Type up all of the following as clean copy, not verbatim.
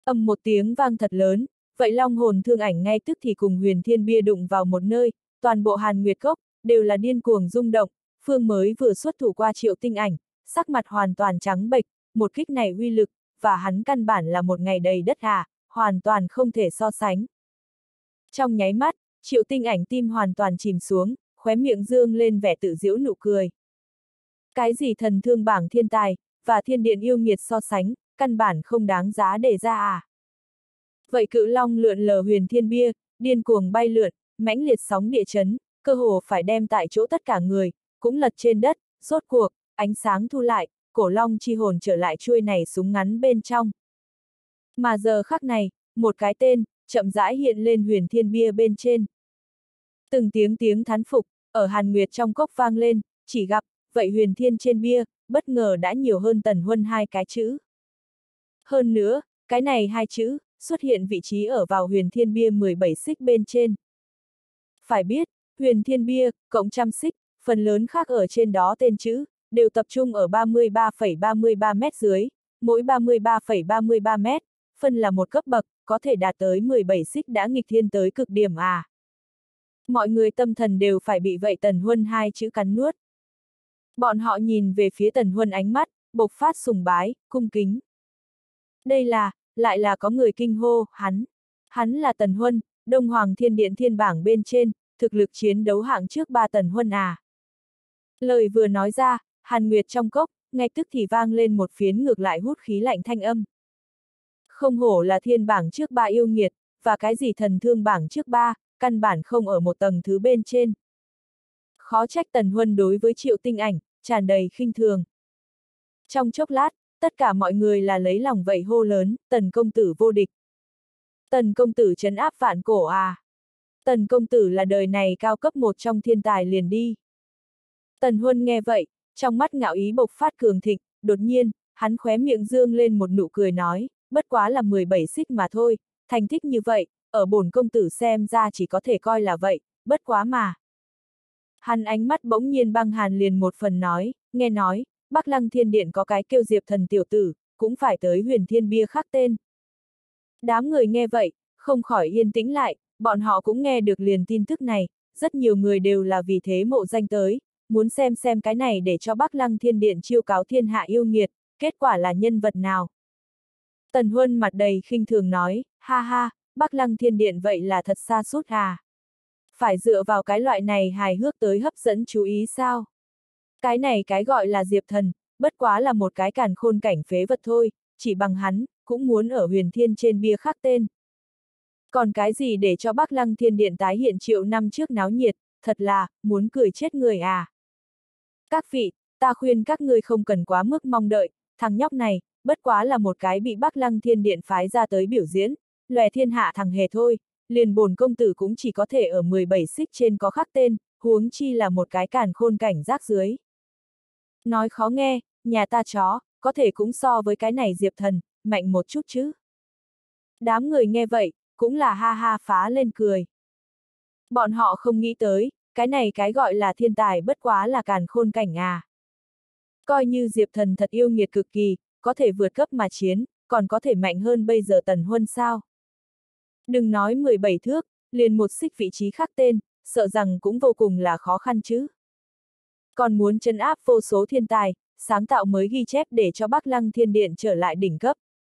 Ầm một tiếng vang thật lớn, vậy long hồn thương ảnh ngay tức thì cùng huyền thiên bia đụng vào một nơi, toàn bộ Hàn Nguyệt Cốc, đều là điên cuồng rung động, Phương mới vừa xuất thủ qua Triệu Tinh Ảnh, sắc mặt hoàn toàn trắng bệch, một kích này uy lực, và hắn căn bản là một ngày đầy đất hoàn toàn không thể so sánh. Trong nháy mắt, Triệu Tinh Ảnh tim hoàn toàn chìm xuống, khóe miệng dương lên vẻ tự giễu nụ cười. Cái gì thần thương bảng thiên tài, và thiên điện yêu nghiệt so sánh, căn bản không đáng giá để ra Vậy cự long lượn lờ huyền thiên bia, điên cuồng bay lượn, mãnh liệt sóng địa chấn, cơ hồ phải đem tại chỗ tất cả người, cũng lật trên đất, rốt cuộc, ánh sáng thu lại, cổ long chi hồn trở lại chuôi này súng ngắn bên trong. Mà giờ khắc này, một cái tên, chậm rãi hiện lên huyền thiên bia bên trên. Từng tiếng thán phục, ở Hàn Nguyệt trong cốc vang lên, chỉ gặp, vậy huyền thiên trên bia, bất ngờ đã nhiều hơn Tần Huân hai cái chữ. Hơn nữa, cái này hai chữ, xuất hiện vị trí ở vào huyền thiên bia 17 xích bên trên. Phải biết, huyền thiên bia, cộng trăm xích, phần lớn khác ở trên đó tên chữ, đều tập trung ở 33,33 mét dưới, mỗi 33,33 mét, phân là một cấp bậc, có thể đạt tới 17 xích đã nghịch thiên tới cực điểm Mọi người tâm thần đều phải bị vậy Tần Huân hai chữ cắn nuốt. Bọn họ nhìn về phía Tần Huân ánh mắt, bộc phát sùng bái, cung kính. Đây lại là có người kinh hô, hắn là Tần Huân, Đông Hoàng Thiên Điện thiên bảng bên trên, thực lực chiến đấu hạng trước 3 Tần Huân Lời vừa nói ra, Hàn Nguyệt trong cốc, ngay tức thì vang lên một phiến ngược lại hút khí lạnh thanh âm. Không hổ là thiên bảng trước 3 yêu nghiệt, và cái gì thần thương bảng trước 3, căn bản không ở một tầng thứ bên trên. Khó trách Tần Huân đối với Triệu Tinh Ảnh, tràn đầy khinh thường. Trong chốc lát, tất cả mọi người là lấy lòng vậy hô lớn, Tần công tử vô địch. Tần công tử trấn áp vạn cổ Tần công tử là đời này cao cấp một trong thiên tài liền đi. Tần Huân nghe vậy, trong mắt ngạo ý bộc phát cường thịnh, đột nhiên, hắn khóe miệng dương lên một nụ cười nói, bất quá là 17 xích mà thôi, thành tích như vậy, ở bổn công tử xem ra chỉ có thể coi là vậy, bất quá mà. Hắn ánh mắt bỗng nhiên băng hàn liền một phần nói, nghe nói, Bắc Lăng Thiên Điện có cái kêu Diệp Thần tiểu tử, cũng phải tới huyền thiên bia khắc tên. Đám người nghe vậy, không khỏi yên tĩnh lại, bọn họ cũng nghe được liền tin tức này, rất nhiều người đều là vì thế mộ danh tới, muốn xem cái này để cho Bắc Lăng Thiên Điện chiêu cáo thiên hạ yêu nghiệt, kết quả là nhân vật nào. Tần Huân mặt đầy khinh thường nói, ha ha, Bắc Lăng Thiên Điện vậy là thật xa sút Phải dựa vào cái loại này hài hước tới hấp dẫn chú ý sao? Cái này cái gọi là Diệp Thần, bất quá là một cái càn khôn cảnh phế vật thôi, chỉ bằng hắn, cũng muốn ở huyền thiên trên bia khắc tên. Còn cái gì để cho Bắc Lăng Thiên Điện tái hiện triệu năm trước náo nhiệt, thật là, muốn cười chết người Các vị, ta khuyên các ngươi không cần quá mức mong đợi, thằng nhóc này, bất quá là một cái bị Bắc Lăng Thiên Điện phái ra tới biểu diễn, lòe thiên hạ thằng hề thôi, liền bổn công tử cũng chỉ có thể ở 17 xích trên có khắc tên, huống chi là một cái càn khôn cảnh rác dưới. Nói khó nghe, nhà ta chó, có thể cũng so với cái này Diệp Thần, mạnh một chút chứ. Đám người nghe vậy, cũng là ha ha phá lên cười. Bọn họ không nghĩ tới, cái này cái gọi là thiên tài bất quá là càn khôn cảnh Coi như Diệp Thần thật yêu nghiệt cực kỳ, có thể vượt cấp mà chiến, còn có thể mạnh hơn bây giờ Tần Huân sao. Đừng nói 17 thước, liền một xích vị trí khắc tên, sợ rằng cũng vô cùng là khó khăn chứ. Còn muốn trấn áp vô số thiên tài, sáng tạo mới ghi chép để cho Bắc Lăng Thiên Điện trở lại đỉnh cấp.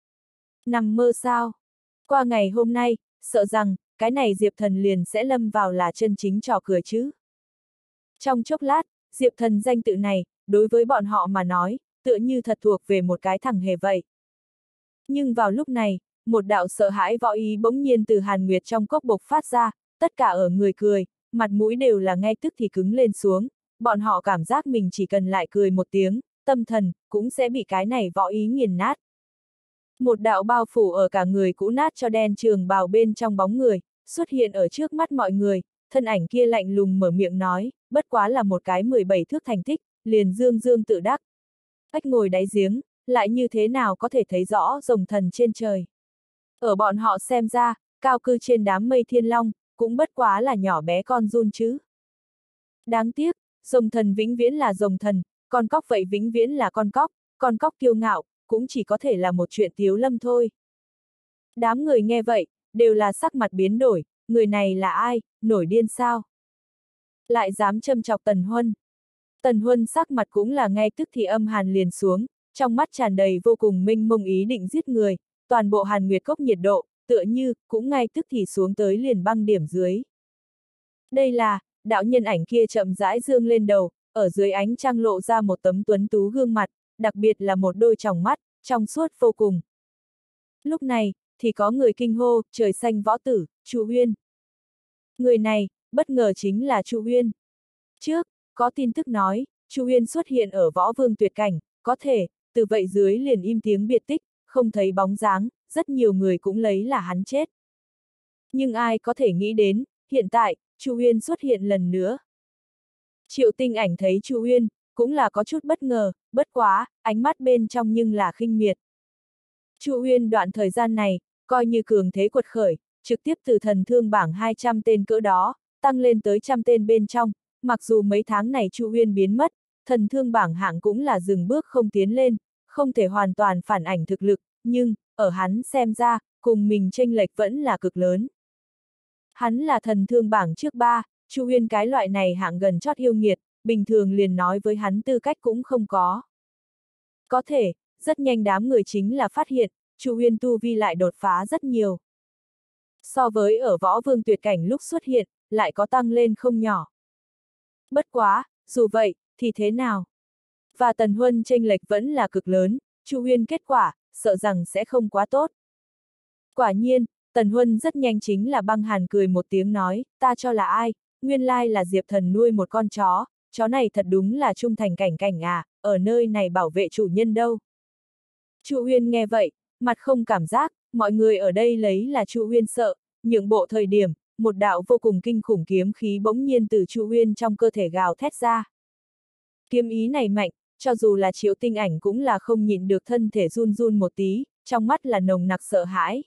Nằm mơ sao? Qua ngày hôm nay, sợ rằng, cái này Diệp Thần liền sẽ lâm vào là chân chính trò cười chứ. Trong chốc lát, Diệp Thần danh tự này, đối với bọn họ mà nói, tựa như thật thuộc về một cái thằng hề vậy. Nhưng vào lúc này, một đạo sợ hãi võ ý bỗng nhiên từ Hàn Nguyệt trong cốc bộc phát ra, tất cả ở người cười, mặt mũi đều là ngay tức thì cứng lên xuống, bọn họ cảm giác mình chỉ cần lại cười một tiếng, tâm thần, cũng sẽ bị cái này võ ý nghiền nát. Một đạo bao phủ ở cả người cũ nát cho đen trường bào bên trong bóng người, xuất hiện ở trước mắt mọi người, thân ảnh kia lạnh lùng mở miệng nói, bất quá là một cái 17 thước thành tích, liền dương dương tự đắc. Ếch ngồi đáy giếng, lại như thế nào có thể thấy rõ rồng thần trên trời. Ở bọn họ xem ra, cao cư trên đám mây thiên long, cũng bất quá là nhỏ bé con giun chứ. Đáng tiếc, rồng thần vĩnh viễn là rồng thần, con cóc vậy vĩnh viễn là con cóc kiêu ngạo, cũng chỉ có thể là một chuyện tiếu lâm thôi. Đám người nghe vậy, đều là sắc mặt biến đổi, người này là ai, nổi điên sao? Lại dám châm chọc Tần Huân. Tần Huân sắc mặt cũng là ngay tức thì âm hàn liền xuống, trong mắt tràn đầy vô cùng mênh mông ý định giết người, toàn bộ Hàn Nguyệt Cốc nhiệt độ, tựa như, cũng ngay tức thì xuống tới liền băng điểm dưới. Đây là, đạo nhân ảnh kia chậm rãi dương lên đầu, ở dưới ánh trăng lộ ra một tấm tuấn tú gương mặt, đặc biệt là một đôi tròng mắt, trong suốt vô cùng. Lúc này, thì có người kinh hô, trời xanh võ tử, Chu Huyên. Người này, bất ngờ chính là Chu Huyên. Trước, có tin tức nói, Chu Huyên xuất hiện ở võ vương tuyệt cảnh, có thể, từ vậy dưới liền im tiếng biệt tích, không thấy bóng dáng, rất nhiều người cũng lấy là hắn chết. Nhưng ai có thể nghĩ đến, hiện tại, Chu Huyên xuất hiện lần nữa. Triệu Tinh Ảnh thấy Chu Huyên, cũng là có chút bất ngờ, bất quá, ánh mắt bên trong nhưng là khinh miệt. Chu Huyên đoạn thời gian này, coi như cường thế quật khởi, trực tiếp từ thần thương bảng 200 tên cỡ đó, tăng lên tới 100 tên bên trong, mặc dù mấy tháng này Chu Huyên biến mất, thần thương bảng hạng cũng là dừng bước không tiến lên, không thể hoàn toàn phản ảnh thực lực, nhưng, ở hắn xem ra, cùng mình chênh lệch vẫn là cực lớn. Hắn là thần thương bảng trước 3, Chu Huyên cái loại này hạng gần chót yêu nghiệt, bình thường liền nói với hắn tư cách cũng không có. Có thể, rất nhanh đám người chính là phát hiện, Chu Huyên tu vi lại đột phá rất nhiều. So với ở võ vương tuyệt cảnh lúc xuất hiện, lại có tăng lên không nhỏ. Bất quá, dù vậy, thì thế nào? Và Tần Huân chênh lệch vẫn là cực lớn, Chu Huyên kết quả, sợ rằng sẽ không quá tốt. Quả nhiên, Tần Huân rất nhanh chính là băng hàn cười một tiếng nói, ta cho là ai, nguyên lai là Diệp Thần nuôi một con chó này thật đúng là trung thành cảnh cảnh à, ở nơi này bảo vệ chủ nhân đâu. Chu Huyên nghe vậy, mặt không cảm giác, mọi người ở đây lấy là Chu Huyên sợ, nhượng bộ thời điểm, một đạo vô cùng kinh khủng kiếm khí bỗng nhiên từ Chu Huyên trong cơ thể gào thét ra. Kiếm ý này mạnh, cho dù là Triệu Tinh Ảnh cũng là không nhịn được thân thể run run một tí, trong mắt là nồng nặc sợ hãi.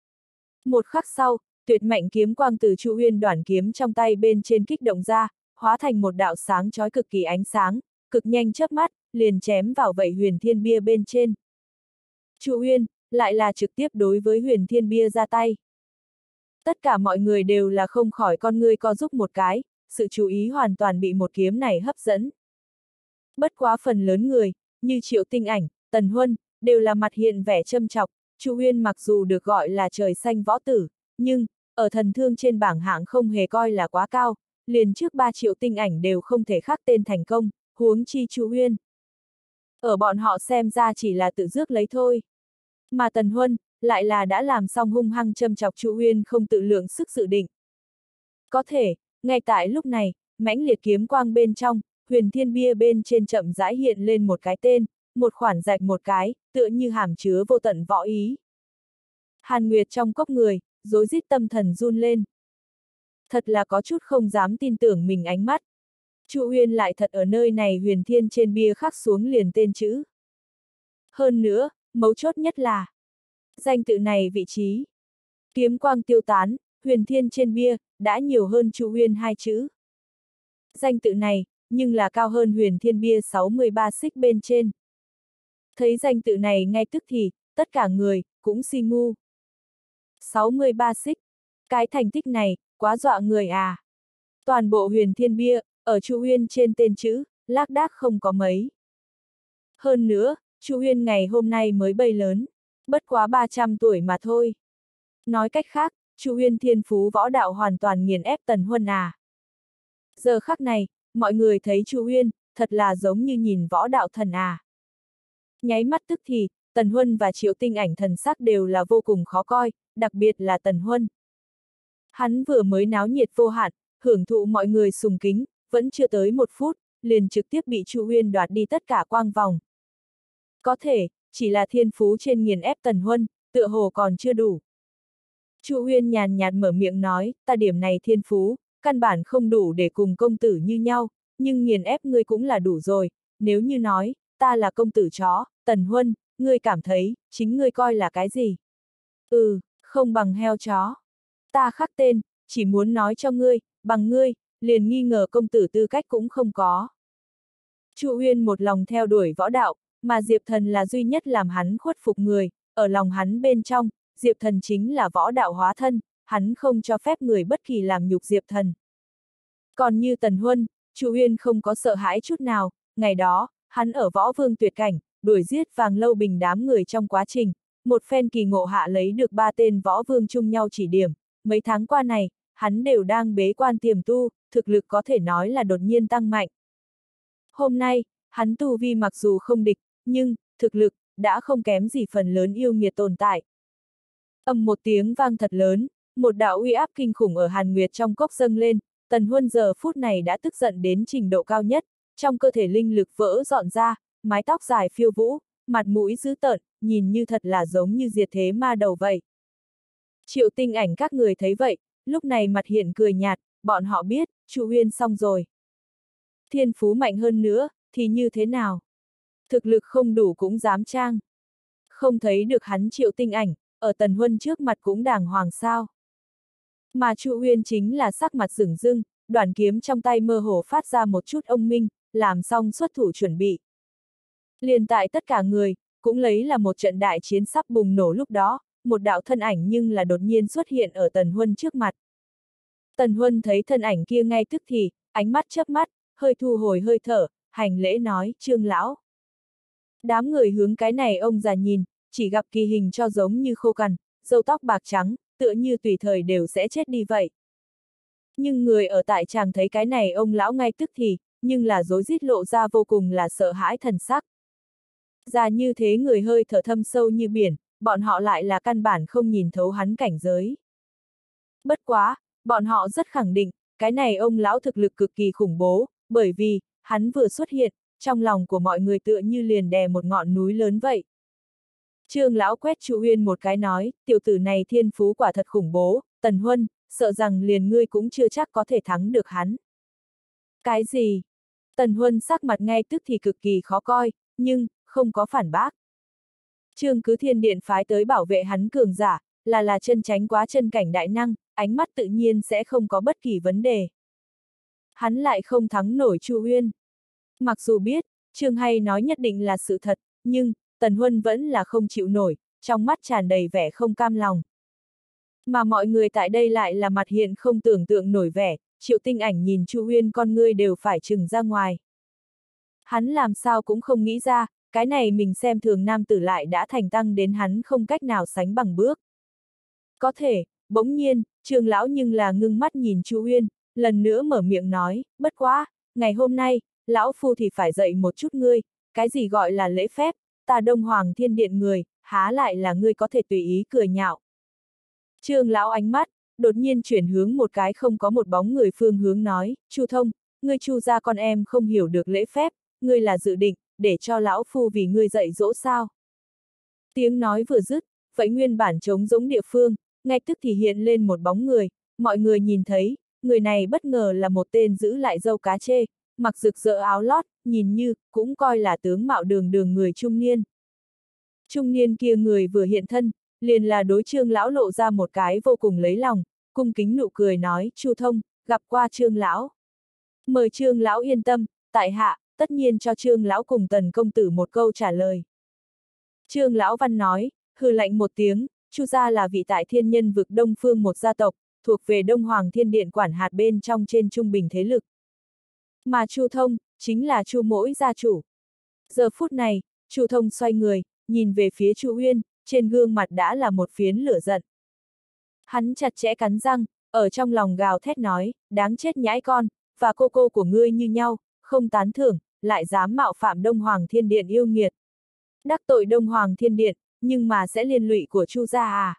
Một khắc sau, tuyệt mạnh kiếm quang từ Chu Huyên đoản kiếm trong tay bên trên kích động ra, hóa thành một đạo sáng chói cực kỳ ánh sáng, cực nhanh chớp mắt, liền chém vào vậy Huyền Thiên Bia bên trên. Chu Huyên, lại là trực tiếp đối với Huyền Thiên Bia ra tay. Tất cả mọi người đều là không khỏi con ngươi co rúm một cái, sự chú ý hoàn toàn bị một kiếm này hấp dẫn. Bất quá phần lớn người, như Triệu Tinh Ảnh, Tần Huân, đều là mặt hiện vẻ châm chọc, Chu Huyên mặc dù được gọi là trời xanh võ tử, nhưng, ở thần thương trên bảng hạng không hề coi là quá cao, liền trước 3 Triệu Tinh Ảnh đều không thể khắc tên thành công, huống chi Chu Huyên. Ở bọn họ xem ra chỉ là tự rước lấy thôi. Mà Tần Huân, lại là đã làm xong hung hăng châm chọc Chu Huyên không tự lượng sức dự định. Có thể, ngay tại lúc này, mãnh liệt kiếm quang bên trong, Huyền Thiên Bia bên trên chậm rãi hiện lên một cái tên, một khoản rạch một cái, tựa như hàm chứa vô tận võ ý. Hàn Nguyệt trong cốc người, rối rít tâm thần run lên. Thật là có chút không dám tin tưởng mình ánh mắt. Chu Huyên lại thật ở nơi này Huyền Thiên trên bia khắc xuống liền tên chữ. Hơn nữa, mấu chốt nhất là danh tự này vị trí. Kiếm quang tiêu tán, Huyền Thiên trên bia, đã nhiều hơn Chu Huyên 2 chữ. Danh tự này, nhưng là cao hơn Huyền Thiên bia 63 xích bên trên. Thấy danh tự này ngay tức thì, tất cả người, cũng si ngu. 63 xích. Cái thành tích này, quá dọa người à. Toàn bộ Huyền Thiên bia, ở Chu Huyên trên tên chữ, lác đác không có mấy. Hơn nữa, Chu Huyên ngày hôm nay mới bay lớn, bất quá 300 tuổi mà thôi. Nói cách khác, Chu Huyên thiên phú võ đạo hoàn toàn nghiền ép Tần Huân à. Giờ khắc này, mọi người thấy Chu Huyên, thật là giống như nhìn võ đạo thần à. Nháy mắt tức thì, Tần Huân và Triệu Tinh Ảnh thần sắc đều là vô cùng khó coi, đặc biệt là Tần Huân. Hắn vừa mới náo nhiệt vô hạn, hưởng thụ mọi người sùng kính, vẫn chưa tới 1 phút, liền trực tiếp bị Chu Huyên đoạt đi tất cả quang vòng. Có thể, chỉ là thiên phú trên nghiền ép Tần Huân, tựa hồ còn chưa đủ. Chu Huyên nhàn nhạt mở miệng nói, ta điểm này thiên phú, căn bản không đủ để cùng công tử như nhau, nhưng nghiền ép ngươi cũng là đủ rồi, nếu như nói, ta là công tử chó, Tần Huân, ngươi cảm thấy, chính ngươi coi là cái gì? Không bằng heo chó. Ta khắc tên, chỉ muốn nói cho ngươi, bằng ngươi, liền nghi ngờ công tử tư cách cũng không có. Chu Huyên một lòng theo đuổi võ đạo, mà Diệp Thần là duy nhất làm hắn khuất phục người, ở lòng hắn bên trong, Diệp Thần chính là võ đạo hóa thân, hắn không cho phép người bất kỳ làm nhục Diệp Thần. Còn như Tần Huân, Chu Uyên không có sợ hãi chút nào, ngày đó, hắn ở võ vương tuyệt cảnh, đuổi giết Vàng Lâu Bình đám người trong quá trình, một phen kỳ ngộ hạ lấy được 3 tên võ vương chung nhau chỉ điểm, mấy tháng qua này, hắn đều đang bế quan tiềm tu, thực lực có thể nói là đột nhiên tăng mạnh. Hôm nay, hắn tu vi mặc dù không địch, nhưng, thực lực, đã không kém gì phần lớn yêu nghiệt tồn tại. Ầm một tiếng vang thật lớn, một đạo uy áp kinh khủng ở Hàn Nguyệt trong cốc dâng lên, Tần Huân giờ phút này đã tức giận đến trình độ cao nhất, trong cơ thể linh lực vỡ dọn ra, mái tóc dài phiêu vũ, mặt mũi dữ tợn, nhìn như thật là giống như diệt thế ma đầu vậy. Triệu Tinh Ảnh các người thấy vậy, lúc này mặt hiện cười nhạt, bọn họ biết, Chu Uyên xong rồi. Thiên phú mạnh hơn nữa, thì như thế nào? Thực lực không đủ cũng dám trang. Không thấy được hắn Triệu Tinh Ảnh, ở Tần Huân trước mặt cũng đàng hoàng sao. Mà Chu Uyên chính là sắc mặt sửng dưng, đoàn kiếm trong tay mơ hồ phát ra một chút ông minh, làm xong xuất thủ chuẩn bị. Liền tại tất cả người, cũng lấy là một trận đại chiến sắp bùng nổ lúc đó, một đạo thân ảnh nhưng là đột nhiên xuất hiện ở Tần Huân trước mặt. Tần Huân thấy thân ảnh kia ngay tức thì, ánh mắt chớp mắt, hơi thu hồi hơi thở, hành lễ nói, Trương lão. Đám người hướng cái này ông già nhìn, chỉ gặp kỳ hình cho giống như khô cằn, râu tóc bạc trắng, tựa như tùy thời đều sẽ chết đi vậy. Nhưng người ở tại chàng thấy cái này ông lão ngay tức thì, nhưng là rối rít lộ ra vô cùng là sợ hãi thần sắc. Già như thế người hơi thở thâm sâu như biển, bọn họ lại là căn bản không nhìn thấu hắn cảnh giới. Bất quá, bọn họ rất khẳng định, cái này ông lão thực lực cực kỳ khủng bố, bởi vì, hắn vừa xuất hiện, trong lòng của mọi người tựa như liền đè một ngọn núi lớn vậy. Trương lão quét Chu Uyên một cái nói, tiểu tử này thiên phú quả thật khủng bố, Tần Huân, sợ rằng liền ngươi cũng chưa chắc có thể thắng được hắn. Cái gì? Tần Huân sắc mặt ngay tức thì cực kỳ khó coi, nhưng, không có phản bác. Trương Cứ Thiên Điện phái tới bảo vệ hắn cường giả, là chân tránh quá chân cảnh đại năng, ánh mắt tự nhiên sẽ không có bất kỳ vấn đề. Hắn lại không thắng nổi Chu Uyên. Mặc dù biết, Trương Hay nói nhất định là sự thật, nhưng, Tần Huân vẫn là không chịu nổi, trong mắt tràn đầy vẻ không cam lòng. Mà mọi người tại đây lại là mặt hiện không tưởng tượng nổi vẻ, Triệu Tinh Ảnh nhìn Chu Uyên con ngươi đều phải trừng ra ngoài. Hắn làm sao cũng không nghĩ ra, cái này mình xem thường nam tử lại đã thành tăng đến hắn không cách nào sánh bằng bước. Có thể, bỗng nhiên, Trương lão nhưng là ngưng mắt nhìn Chu Uyên, lần nữa mở miệng nói, bất quá, ngày hôm nay, lão phu thì phải dạy một chút ngươi, cái gì gọi là lễ phép, ta Đông Hoàng Thiên Điện người, há lại là ngươi có thể tùy ý cười nhạo. Trương lão ánh mắt, đột nhiên chuyển hướng một cái không có một bóng người phương hướng nói, Chu Thông, ngươi Chu gia con em không hiểu được lễ phép, ngươi là dự định, để cho lão phu vì ngươi dạy dỗ sao. Tiếng nói vừa dứt, vậy nguyên bản trống giống địa phương, ngay tức thì hiện lên một bóng người, mọi người nhìn thấy, người này bất ngờ là một tên giữ lại râu cá chê, mặc rực rỡ áo lót, nhìn như, cũng coi là tướng mạo đường đường người trung niên. Trung niên kia người vừa hiện thân, liền là đối Trương lão lộ ra một cái vô cùng lấy lòng, cung kính nụ cười nói, Chu Thông, gặp qua Trương lão. Mời Trương lão yên tâm, tại hạ, tất nhiên cho Trương lão cùng Tần công tử một câu trả lời. Trương lão văn nói, hừ lạnh một tiếng, Chu gia là vị tại thiên nhân vực Đông Phương một gia tộc, thuộc về Đông Hoàng Thiên Điện quản hạt bên trong trên trung bình thế lực. Mà Chu Thông, chính là Chu mỗi gia chủ. Giờ phút này, Chu Thông xoay người, nhìn về phía Chu Uyên, trên gương mặt đã là một phiến lửa giận. Hắn chặt chẽ cắn răng, ở trong lòng gào thét nói, đáng chết nhãi con, và cô của ngươi như nhau, không tán thưởng, lại dám mạo phạm Đông Hoàng Thiên Điện yêu nghiệt. Đắc tội Đông Hoàng Thiên Điện, nhưng mà sẽ liên lụy của Chu gia à?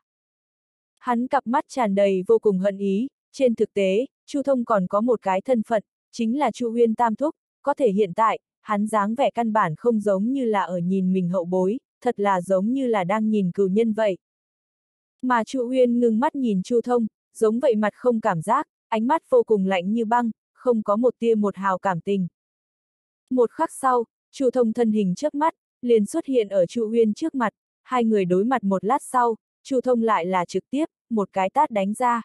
Hắn cặp mắt tràn đầy vô cùng hận ý, trên thực tế, Chu Thông còn có một cái thân phận, chính là Chu Uyên tam thúc, có thể hiện tại, hắn dáng vẻ căn bản không giống như là ở nhìn mình hậu bối, thật là giống như là đang nhìn cừu nhân vậy. Mà Chu Uyên ngưng mắt nhìn Chu Thông, giống vậy mặt không cảm giác, ánh mắt vô cùng lạnh như băng, không có một tia một hào cảm tình. Một khắc sau, Chu Thông thân hình chớp mắt, liền xuất hiện ở Chu Uyên trước mặt, hai người đối mặt một lát sau, Chu Thông lại là trực tiếp, một cái tát đánh ra.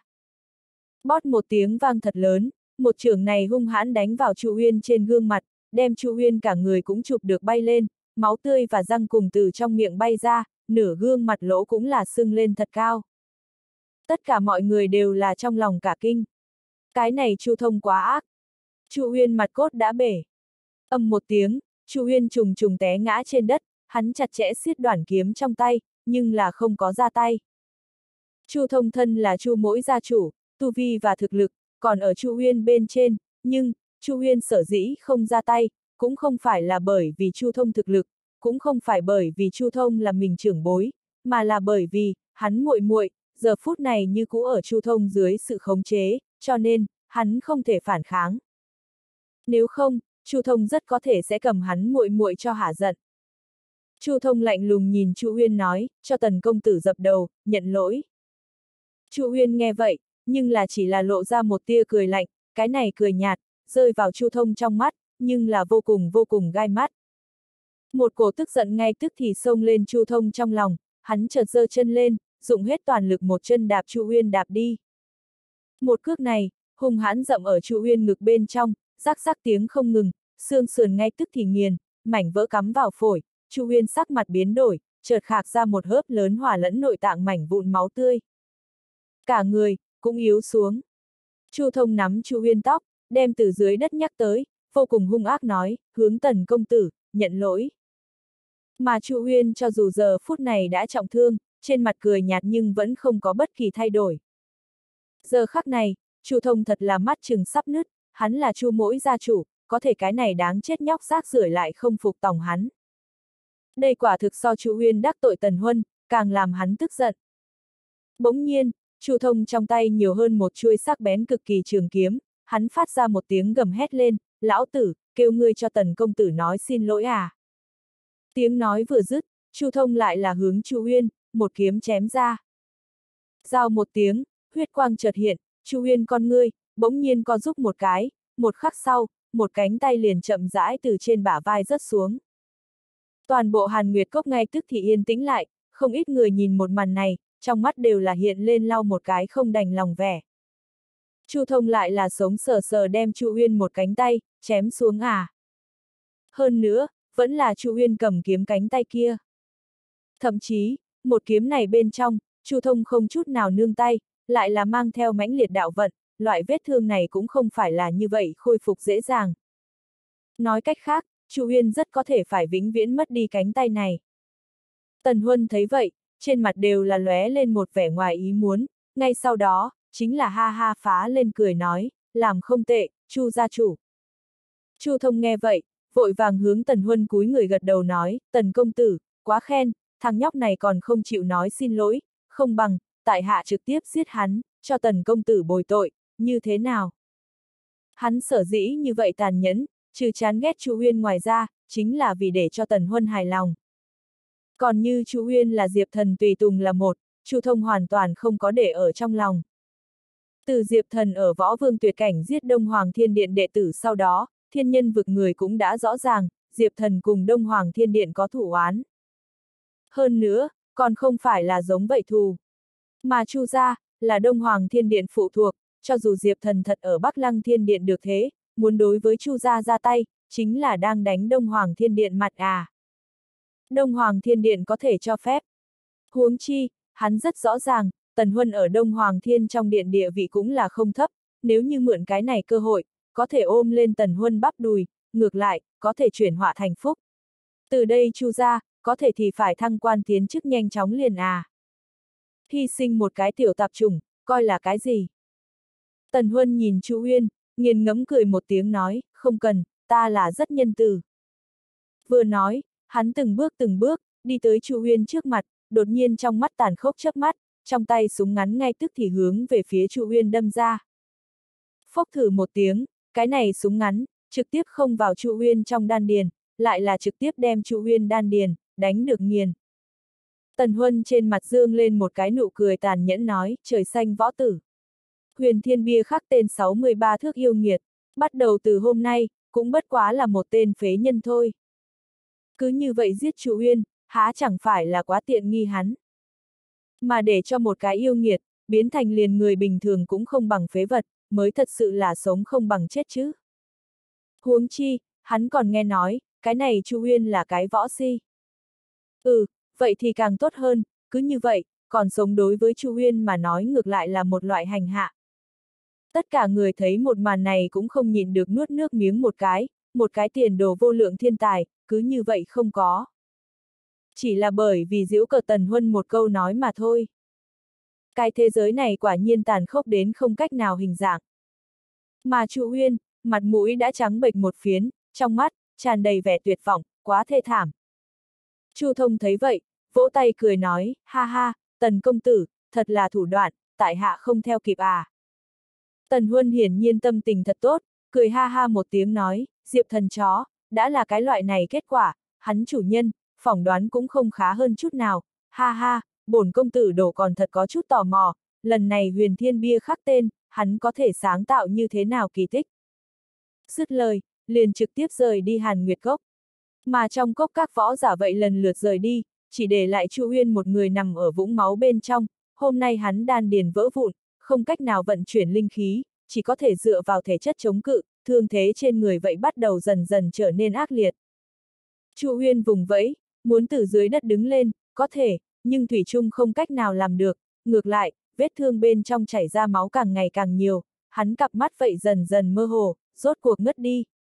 Bót một tiếng vang thật lớn, một chưởng này hung hãn đánh vào Chu Uyên trên gương mặt, đem Chu Uyên cả người cũng chụp được bay lên, máu tươi và răng cùng từ trong miệng bay ra, nửa gương mặt lỗ cũng là sưng lên thật cao. Tất cả mọi người đều là trong lòng cả kinh. Cái này Chu Thông quá ác. Chu Uyên mặt cốt đã bể. Ầm một tiếng, Chu Uyên trùng trùng té ngã trên đất, hắn chặt chẽ siết đoản kiếm trong tay, nhưng là không có ra tay. Chu Thông thân là Chu Mỗ gia chủ, tu vi và thực lực, còn ở Chu Uyên bên trên, nhưng, Chu Uyên sở dĩ không ra tay, cũng không phải là bởi vì Chu Thông thực lực, cũng không phải bởi vì Chu Thông là mình trưởng bối, mà là bởi vì, hắn muội muội, giờ phút này như cũ ở Chu Thông dưới sự khống chế, cho nên, hắn không thể phản kháng. Nếu không, Chu Thông rất có thể sẽ cầm hắn muội muội cho hả giận. Chu Thông lạnh lùng nhìn Chu Uyên nói, cho Tần công tử dập đầu, nhận lỗi. Chu Uyên nghe vậy, nhưng là chỉ là lộ ra một tia cười lạnh, cái này cười nhạt, rơi vào Chu Thông trong mắt, nhưng là vô cùng gai mắt. Một cổ tức giận ngay tức thì xông lên Chu Thông trong lòng, hắn chợt giơ chân lên, dụng hết toàn lực một chân đạp Chu Uyên đạp đi. Một cước này, hung hãn dậm ở Chu Uyên ngực bên trong, rắc rắc tiếng không ngừng, xương sườn ngay tức thì nghiền, mảnh vỡ cắm vào phổi, Chu Uyên sắc mặt biến đổi, chợt khạc ra một hớp lớn hòa lẫn nội tạng mảnh vụn máu tươi. Cả người cũng yếu xuống. Chu Thông nắm Chu Uyên tóc, đem từ dưới đất nhắc tới, vô cùng hung ác nói, hướng Tần công tử, nhận lỗi. Mà Chu Uyên cho dù giờ phút này đã trọng thương, trên mặt cười nhạt nhưng vẫn không có bất kỳ thay đổi. Giờ khắc này, Chu Thông thật là mắt chừng sắp nứt, hắn là Chu Mỗ gia chủ, có thể cái này đáng chết nhóc rác rưởi lại không phục tòng hắn. Đây quả thực so Chu Uyên đắc tội Tần Huân, càng làm hắn tức giận. Bỗng nhiên, Chu Thông trong tay nhiều hơn một chuôi sắc bén cực kỳ trường kiếm, hắn phát ra một tiếng gầm hét lên, lão tử, kêu ngươi cho Tần công tử nói xin lỗi à. Tiếng nói vừa dứt, Chu Thông lại là hướng Chu Uyên, một kiếm chém ra. Rao một tiếng, huyết quang chợt hiện, Chu Uyên con ngươi, bỗng nhiên co rúm một cái, một khắc sau, một cánh tay liền chậm rãi từ trên bả vai rớt xuống. Toàn bộ Hàn Nguyệt Cốc ngay tức thì yên tĩnh lại, không ít người nhìn một màn này, trong mắt đều là hiện lên lau một cái không đành lòng vẻ. Chu Thông lại là sống sờ sờ đem Chu Uyên một cánh tay, chém xuống à. Hơn nữa, vẫn là Chu Uyên cầm kiếm cánh tay kia. Thậm chí, một kiếm này bên trong, Chu Thông không chút nào nương tay, lại là mang theo mãnh liệt đạo vận, loại vết thương này cũng không phải là như vậy khôi phục dễ dàng. Nói cách khác, Chu Uyên rất có thể phải vĩnh viễn mất đi cánh tay này. Tần Huân thấy vậy, trên mặt đều là lóe lên một vẻ ngoài ý muốn, ngay sau đó, chính là ha ha phá lên cười nói, làm không tệ, Chu gia chủ. Chu Thông nghe vậy, vội vàng hướng Tần Huân cúi người gật đầu nói, Tần công tử, quá khen, thằng nhóc này còn không chịu nói xin lỗi, không bằng, tại hạ trực tiếp giết hắn, cho Tần công tử bồi tội, như thế nào? Hắn sở dĩ như vậy tàn nhẫn, trừ chán ghét Chu Uyên ngoài ra, chính là vì để cho Tần Huân hài lòng. Còn như Chu Uyên là Diệp Thần tùy tùng là một, Chu Thông hoàn toàn không có để ở trong lòng. Từ Diệp Thần ở Võ Vương tuyệt cảnh giết Đông Hoàng Thiên Điện đệ tử sau đó, thiên nhân vực người cũng đã rõ ràng, Diệp Thần cùng Đông Hoàng Thiên Điện có thủ oán. Hơn nữa, còn không phải là giống vậy thù. Mà Chu gia, là Đông Hoàng Thiên Điện phụ thuộc, cho dù Diệp Thần thật ở Bắc Lăng Thiên Điện được thế, muốn đối với Chu gia ra tay, chính là đang đánh Đông Hoàng Thiên Điện mặt à. Đông Hoàng Thiên Điện có thể cho phép. Huống chi, hắn rất rõ ràng, Tần Huân ở Đông Hoàng Thiên trong điện địa vị cũng là không thấp, nếu như mượn cái này cơ hội, có thể ôm lên Tần Huân bắp đùi, ngược lại, có thể chuyển họa thành phúc. Từ đây Chu gia, có thể thì phải thăng quan tiến chức nhanh chóng liền à. Hy sinh một cái tiểu tạp chủng, coi là cái gì? Tần Huân nhìn Chu Uyên, nghiền ngẫm cười một tiếng nói, không cần, ta là rất nhân từ. Vừa nói, hắn từng bước, đi tới Chu Uyên trước mặt, đột nhiên trong mắt tàn khốc chớp mắt, trong tay súng ngắn ngay tức thì hướng về phía Chu Uyên đâm ra. Phốc thử một tiếng, cái này súng ngắn, trực tiếp không vào Chu Uyên trong đan điền, lại là trực tiếp đem Chu Uyên đan điền, đánh được nghiền. Tần Huân trên mặt dương lên một cái nụ cười tàn nhẫn nói, trời xanh võ tử. Huyền Thiên bia khắc tên 63 thước yêu nghiệt, bắt đầu từ hôm nay, cũng bất quá là một tên phế nhân thôi. Cứ như vậy giết Chu Uyên, há chẳng phải là quá tiện nghi hắn. Mà để cho một cái yêu nghiệt, biến thành liền người bình thường cũng không bằng phế vật, mới thật sự là sống không bằng chết chứ. Huống chi, hắn còn nghe nói, cái này Chu Uyên là cái võ si. vậy thì càng tốt hơn, cứ như vậy, còn sống đối với Chu Uyên mà nói ngược lại là một loại hành hạ. Tất cả người thấy một màn này cũng không nhịn được nuốt nước miếng một cái tiền đồ vô lượng thiên tài, cứ như vậy không có. Chỉ là bởi vì giễu cợt Tần Huân một câu nói mà thôi. Cái thế giới này quả nhiên tàn khốc đến không cách nào hình dạng. Mà Chu Uyên, mặt mũi đã trắng bệch một phiến, trong mắt, tràn đầy vẻ tuyệt vọng, quá thê thảm. Chu Thông thấy vậy, vỗ tay cười nói, ha ha, Tần công tử, thật là thủ đoạn, tại hạ không theo kịp à. Tần Huân hiển nhiên tâm tình thật tốt, cười ha ha một tiếng nói, Diệp thần chó, đã là cái loại này kết quả, hắn chủ nhân, phỏng đoán cũng không khá hơn chút nào, ha ha, bổn công tử đổ còn thật có chút tò mò, lần này huyền thiên bia khắc tên, hắn có thể sáng tạo như thế nào kỳ tích. Dứt lời, liền trực tiếp rời đi Hàn Nguyệt Cốc. Mà trong cốc các võ giả vậy lần lượt rời đi, chỉ để lại Chu Uyên một người nằm ở vũng máu bên trong, hôm nay hắn đan điền vỡ vụn, không cách nào vận chuyển linh khí, chỉ có thể dựa vào thể chất chống cự, thương thế trên người vậy bắt đầu dần dần trở nên ác liệt. Chu Uyên vùng vẫy, muốn từ dưới đất đứng lên, có thể, nhưng thủy chung không cách nào làm được, ngược lại, vết thương bên trong chảy ra máu càng ngày càng nhiều, hắn cặp mắt vậy dần dần mơ hồ, rốt cuộc ngất đi.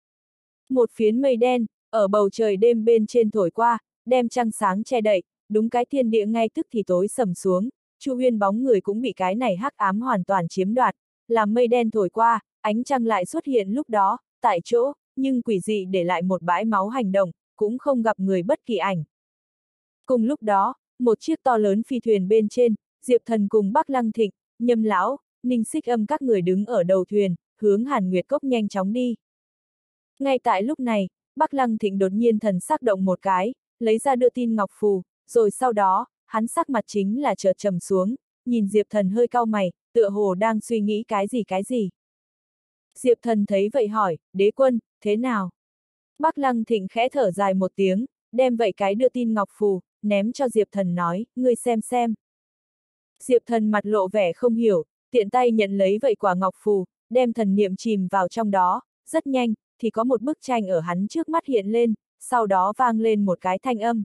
Một phiến mây đen, ở bầu trời đêm bên trên thổi qua, đem trăng sáng che đậy, đúng cái thiên địa ngay tức thì tối sầm xuống, Chu Uyên bóng người cũng bị cái này hắc ám hoàn toàn chiếm đoạt, làm mây đen thổi qua, ánh trăng lại xuất hiện lúc đó, tại chỗ, nhưng quỷ dị để lại một bãi máu hành động, cũng không gặp người bất kỳ ảnh. Cùng lúc đó, một chiếc to lớn phi thuyền bên trên, Diệp Thần cùng Bắc Lăng Thịnh, Nhâm Lão, Ninh Xích Âm các người đứng ở đầu thuyền, hướng Hàn Nguyệt Cốc nhanh chóng đi. Ngay tại lúc này, Bắc Lăng Thịnh đột nhiên thần sắc động một cái, lấy ra đưa tin ngọc phù, rồi sau đó, hắn sắc mặt chính là chợt trầm xuống, nhìn Diệp Thần hơi cau mày, tựa hồ đang suy nghĩ cái gì. Diệp Thần thấy vậy hỏi, đế quân, thế nào? Bắc Lăng Thịnh khẽ thở dài một tiếng, đem vậy cái đưa tin ngọc phù, ném cho Diệp Thần nói, ngươi xem. Diệp Thần mặt lộ vẻ không hiểu, tiện tay nhận lấy vậy quả ngọc phù, đem thần niệm chìm vào trong đó, rất nhanh, thì có một bức tranh ở hắn trước mắt hiện lên, sau đó vang lên một cái thanh âm.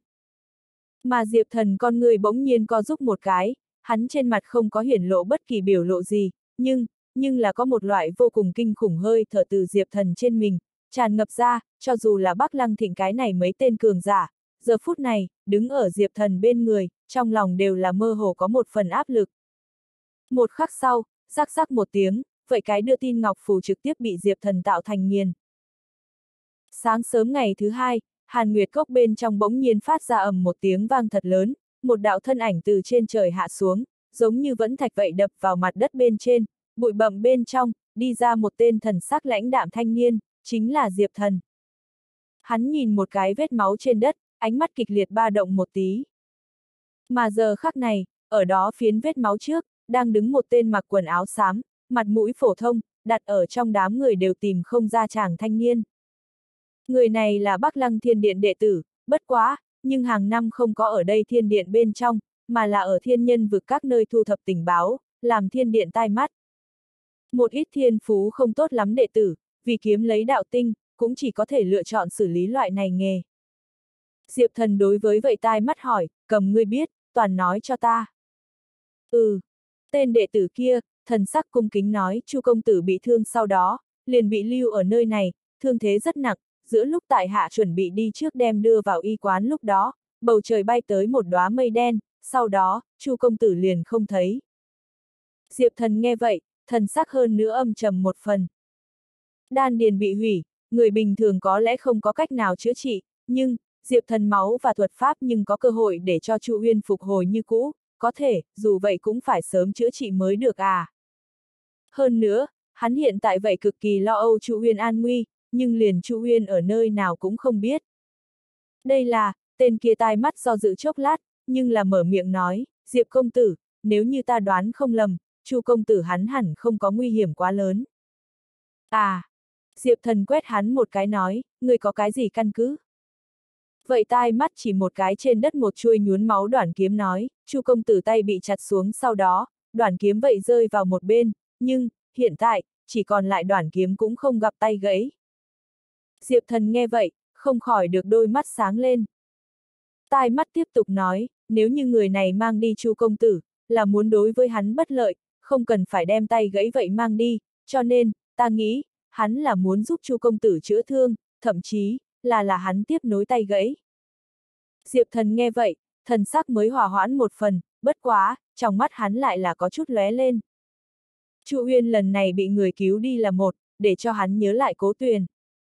Mà Diệp Thần con người bỗng nhiên co rúm một cái, hắn trên mặt không có hiển lộ bất kỳ biểu lộ gì, nhưng là có một loại vô cùng kinh khủng hơi thở từ Diệp Thần trên mình, tràn ngập ra, cho dù là Bắc Lăng Thịnh cái này mấy tên cường giả, giờ phút này, đứng ở Diệp Thần bên người, trong lòng đều là mơ hồ có một phần áp lực. Một khắc sau, rắc một tiếng, vậy cái đưa tin ngọc phù trực tiếp bị Diệp Thần tạo thành nghiền. Sáng sớm ngày thứ hai, Hàn Nguyệt Cốc bên trong bỗng nhiên phát ra ầm một tiếng vang thật lớn, một đạo thân ảnh từ trên trời hạ xuống, giống như vẫn thạch vậy đập vào mặt đất bên trên, bụi bặm bên trong, đi ra một tên thần sắc lãnh đạm thanh niên, chính là Diệp Thần. Hắn nhìn một cái vết máu trên đất, ánh mắt kịch liệt ba động một tí. Mà giờ khắc này, ở đó phiến vết máu trước, đang đứng một tên mặc quần áo xám, mặt mũi phổ thông, đặt ở trong đám người đều tìm không ra chàng thanh niên. Người này là Bắc Lăng Thiên Điện đệ tử, bất quá, nhưng hàng năm không có ở đây Thiên Điện bên trong, mà là ở thiên nhân vực các nơi thu thập tình báo, làm Thiên Điện tai mắt. Một ít thiên phú không tốt lắm đệ tử, vì kiếm lấy đạo tinh, cũng chỉ có thể lựa chọn xử lý loại này nghề. Diệp Thần đối với vậy tai mắt hỏi, cầm ngươi biết, toàn nói cho ta. Tên đệ tử kia, thần sắc cung kính nói, Chu công tử bị thương sau đó, liền bị lưu ở nơi này, thương thế rất nặng, giữa lúc tại hạ chuẩn bị đi trước đem đưa vào y quán lúc đó, bầu trời bay tới một đóa mây đen, sau đó, Chu công tử liền không thấy. Diệp Thần nghe vậy, thần sắc hơn nữa âm trầm một phần. Đan điền bị hủy, người bình thường có lẽ không có cách nào chữa trị, nhưng, Diệp Thần máu và thuật pháp nhưng có cơ hội để cho Chu Uyên phục hồi như cũ, có thể, dù vậy cũng phải sớm chữa trị mới được à. Hơn nữa, hắn hiện tại vậy cực kỳ lo âu Chu Uyên an nguy, nhưng liền Chu Uyên ở nơi nào cũng không biết. Đây là, tên kia tai mắt do dự chốc lát, nhưng là mở miệng nói, Diệp công tử, nếu như ta đoán không lầm, Chu công tử hắn hẳn không có nguy hiểm quá lớn. À, Diệp Thần quét hắn một cái nói, người có cái gì căn cứ? Vậy tai mắt chỉ một cái trên đất một chuôi nhuốm máu đoản kiếm nói, Chu công tử tay bị chặt xuống sau đó, đoản kiếm vậy rơi vào một bên, nhưng, hiện tại, chỉ còn lại đoản kiếm cũng không gặp tay gãy. Diệp Thần nghe vậy, không khỏi được đôi mắt sáng lên. Tai mắt tiếp tục nói, nếu như người này mang đi Chu công tử, là muốn đối với hắn bất lợi, không cần phải đem tay gãy vậy mang đi, cho nên, ta nghĩ, hắn là muốn giúp Chu công tử chữa thương, thậm chí, là hắn tiếp nối tay gãy. Diệp Thần nghe vậy, thần sắc mới hòa hoãn một phần, bất quá, trong mắt hắn lại là có chút lóe lên. Chu Uyên lần này bị người cứu đi là một, để cho hắn nhớ lại Cố Tuyền.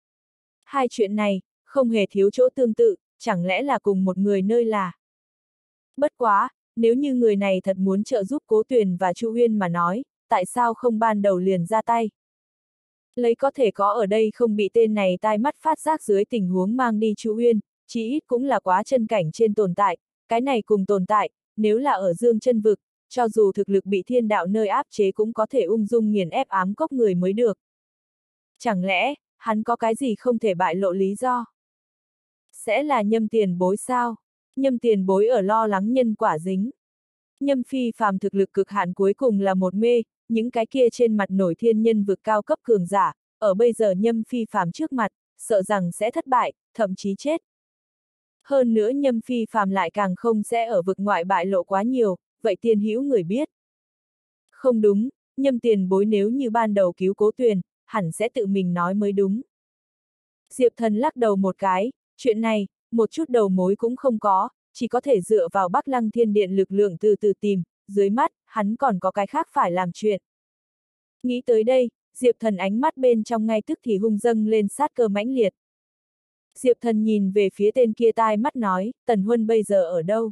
Hai chuyện này, không hề thiếu chỗ tương tự, chẳng lẽ là cùng một người nơi là. Bất quá, nếu như người này thật muốn trợ giúp Cố Tuyền và Chu Uyên mà nói, tại sao không ban đầu liền ra tay? Lấy có thể có ở đây không bị tên này tai mắt phát giác dưới tình huống mang đi Chu Uyên, chí ít cũng là quá chân cảnh trên tồn tại, cái này cùng tồn tại, nếu là ở Dương Chân Vực, cho dù thực lực bị thiên đạo nơi áp chế cũng có thể ung dung nghiền ép ám cốc người mới được. Chẳng lẽ, hắn có cái gì không thể bại lộ lý do? Sẽ là Nhâm Tiền Bối sao? Nhâm Tiền Bối ở lo lắng nhân quả dính. Nhâm Phi phàm thực lực cực hạn cuối cùng là một mê, những cái kia trên mặt nổi thiên nhân vực cao cấp cường giả, ở bây giờ Nhâm Phi phàm trước mặt, sợ rằng sẽ thất bại, thậm chí chết. Hơn nữa Nhâm Phi phàm lại càng không sẽ ở vực ngoại bại lộ quá nhiều, vậy tiền hữu người biết. Không đúng, Nhâm Tiền Bối nếu như ban đầu cứu Cố Tuyền, hẳn sẽ tự mình nói mới đúng. Diệp Thần lắc đầu một cái, chuyện này, một chút đầu mối cũng không có, chỉ có thể dựa vào Bắc Lăng Thiên Điện lực lượng từ từ tìm, dưới mắt, hắn còn có cái khác phải làm chuyện. Nghĩ tới đây, Diệp Thần ánh mắt bên trong ngay tức thì hung dâng lên sát cơ mãnh liệt. Diệp Thần nhìn về phía tên kia tai mắt nói, Tần Huân bây giờ ở đâu?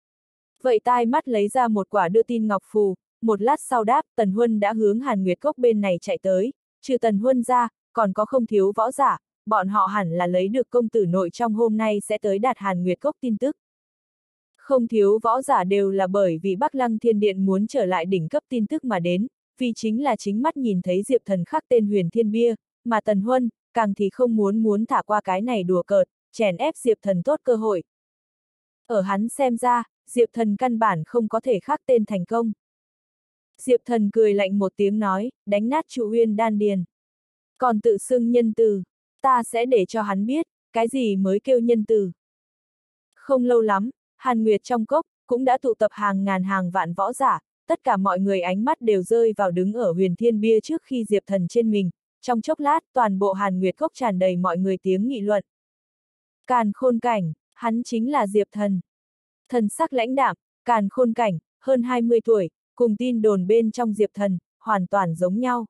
Vậy tai mắt lấy ra một quả đưa tin ngọc phù, một lát sau đáp, Tần Huân đã hướng Hàn Nguyệt Cốc bên này chạy tới, trừ Tần Huân ra, còn có không thiếu võ giả, bọn họ hẳn là lấy được công tử nội trong hôm nay sẽ tới đạt Hàn Nguyệt Cốc tin tức. Không thiếu võ giả đều là bởi vì Bắc Lăng Thiên Điện muốn trở lại đỉnh cấp tin tức mà đến, vì chính là chính mắt nhìn thấy Diệp Thần khắc tên Huyền Thiên Bia, mà Tần Huân, càng thì không muốn thả qua cái này đùa cợt, chèn ép Diệp Thần tốt cơ hội. Ở hắn xem ra, Diệp Thần căn bản không có thể khắc tên thành công. Diệp Thần cười lạnh một tiếng nói, đánh nát Chu Uyên đan điền. Còn tự xưng nhân từ, ta sẽ để cho hắn biết, cái gì mới kêu nhân từ. Không lâu lắm, Hàn Nguyệt trong cốc, cũng đã tụ tập hàng ngàn hàng vạn võ giả, tất cả mọi người ánh mắt đều rơi vào đứng ở Huyền Thiên Bia trước khi Diệp Thần trên mình, trong chốc lát toàn bộ Hàn Nguyệt cốc tràn đầy mọi người tiếng nghị luận. Càn Khôn Cảnh, hắn chính là Diệp Thần. Thần sắc lãnh đạm, Càn Khôn Cảnh, hơn 20 tuổi, cùng tin đồn bên trong Diệp Thần, hoàn toàn giống nhau.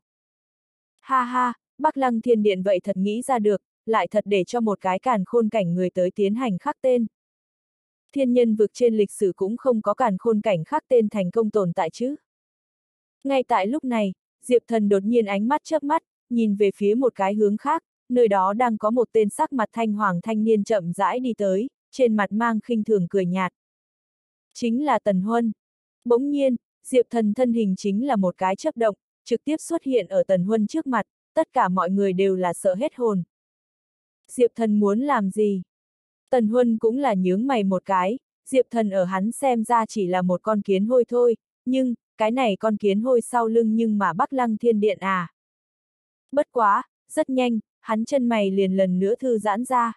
Ha ha, Bắc Lăng Thiên Điện vậy thật nghĩ ra được, lại thật để cho một cái Càn Khôn Cảnh người tới tiến hành khắc tên. Thiên nhân vực trên lịch sử cũng không có Càn Khôn Cảnh khắc tên thành công tồn tại chứ. Ngay tại lúc này, Diệp Thần đột nhiên ánh mắt chớp mắt, nhìn về phía một cái hướng khác, nơi đó đang có một tên sắc mặt thanh hoàng thanh niên chậm rãi đi tới, trên mặt mang khinh thường cười nhạt. Chính là Tần Huân. Bỗng nhiên, Diệp Thần thân hình chính là một cái chớp động, trực tiếp xuất hiện ở Tần Huân trước mặt, tất cả mọi người đều là sợ hết hồn. Diệp Thần muốn làm gì? Tần Huân cũng là nhướng mày một cái, Diệp Thần ở hắn xem ra chỉ là một con kiến hôi thôi, nhưng, cái này con kiến hôi sau lưng nhưng mà Bắc Lăng Thiên Điện à. Bất quá, rất nhanh, hắn chân mày liền lần nữa thư giãn ra.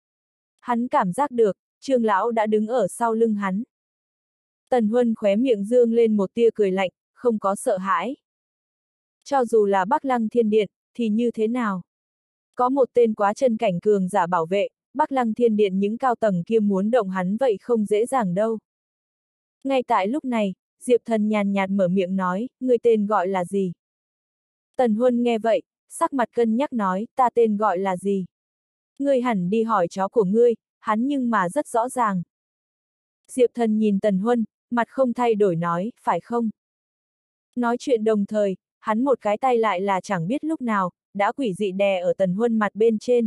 Hắn cảm giác được, Trương Lão đã đứng ở sau lưng hắn. Tần Huân khóe miệng dương lên một tia cười lạnh, không có sợ hãi. Cho dù là Bắc Lăng Thiên Điện, thì như thế nào? Có một tên quá chân cảnh cường giả bảo vệ, Bắc Lăng Thiên Điện những cao tầng kia muốn động hắn vậy không dễ dàng đâu. Ngay tại lúc này, Diệp Thần nhàn nhạt mở miệng nói, người tên gọi là gì? Tần Huân nghe vậy, sắc mặt cân nhắc nói, ta tên gọi là gì? Ngươi hẳn đi hỏi chó của ngươi, hắn nhưng mà rất rõ ràng. Diệp Thần nhìn Tần Huân, mặt không thay đổi nói, phải không? Nói chuyện đồng thời, hắn một cái tay lại là chẳng biết lúc nào, đã quỷ dị đè ở Tần Huân mặt bên trên.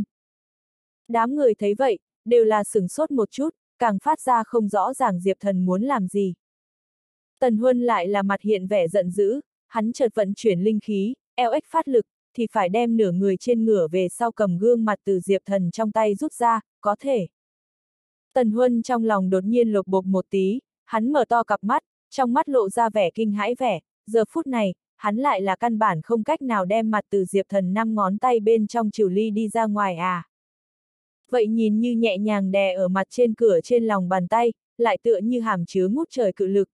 Đám người thấy vậy, đều là sửng sốt một chút, càng phát ra không rõ ràng Diệp Thần muốn làm gì. Tần Huân lại là mặt hiện vẻ giận dữ, hắn chợt vận chuyển linh khí, eo ếch phát lực, thì phải đem nửa người trên ngửa về sau cầm gương mặt từ Diệp Thần trong tay rút ra, có thể. Tần Huân trong lòng đột nhiên lột bột một tí, hắn mở to cặp mắt, trong mắt lộ ra vẻ kinh hãi vẻ, giờ phút này, hắn lại là căn bản không cách nào đem mặt từ Diệp Thần 5 ngón tay bên trong trừ ly đi ra ngoài à. Vậy nhìn như nhẹ nhàng đè ở mặt trên cửa trên lòng bàn tay, lại tựa như hàm chứa ngút trời cự lực.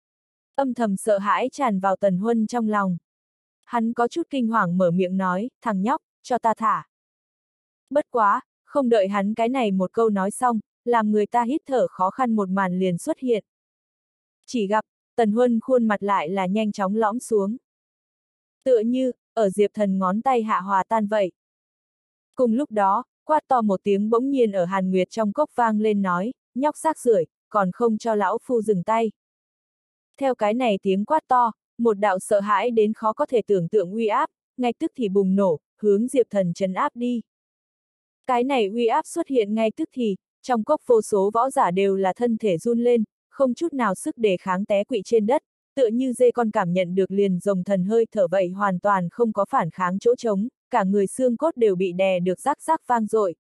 Âm thầm sợ hãi tràn vào Tần Huân trong lòng. Hắn có chút kinh hoàng mở miệng nói, thằng nhóc, cho ta thả. Bất quá, không đợi hắn cái này một câu nói xong, làm người ta hít thở khó khăn một màn liền xuất hiện. Chỉ gặp, Tần Huân khuôn mặt lại là nhanh chóng lõm xuống. Tựa như, ở Diệp Thần ngón tay hạ hòa tan vậy. Cùng lúc đó, quát to một tiếng bỗng nhiên ở Hàn Nguyệt trong cốc vang lên nói, nhóc rác rưởi, còn không cho lão phu dừng tay. Theo cái này tiếng quát to, một đạo sợ hãi đến khó có thể tưởng tượng uy áp, ngay tức thì bùng nổ, hướng Diệp Thần trấn áp đi. Cái này uy áp xuất hiện ngay tức thì, trong cốc vô số võ giả đều là thân thể run lên, không chút nào sức đề kháng té quỵ trên đất, tựa như dê con cảm nhận được liền rồng thần hơi thở vậy hoàn toàn không có phản kháng chỗ trống, cả người xương cốt đều bị đè được rắc rắc vang dội.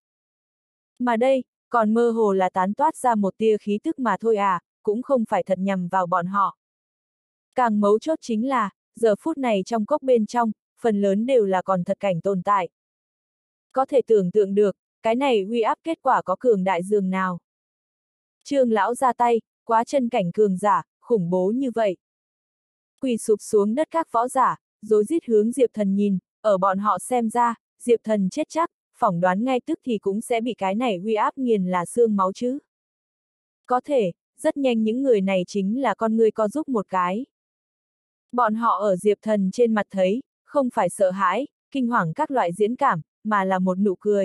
Mà đây, còn mơ hồ là tán toát ra một tia khí tức mà thôi à, cũng không phải thật nhằm vào bọn họ. Càng mấu chốt chính là, giờ phút này trong cốc bên trong, phần lớn đều là còn thật cảnh tồn tại. Có thể tưởng tượng được, cái này uy áp kết quả có cường đại dường nào. Trương lão ra tay, quá chân cảnh cường giả, khủng bố như vậy. Quỳ sụp xuống đất các võ giả, rối rít hướng Diệp Thần nhìn, ở bọn họ xem ra, Diệp Thần chết chắc, phỏng đoán ngay tức thì cũng sẽ bị cái này uy áp nghiền là xương máu chứ. Có thể, rất nhanh những người này chính là con người co giúp một cái. Bọn họ ở Diệp Thần trên mặt thấy, không phải sợ hãi, kinh hoàng các loại diễn cảm, mà là một nụ cười.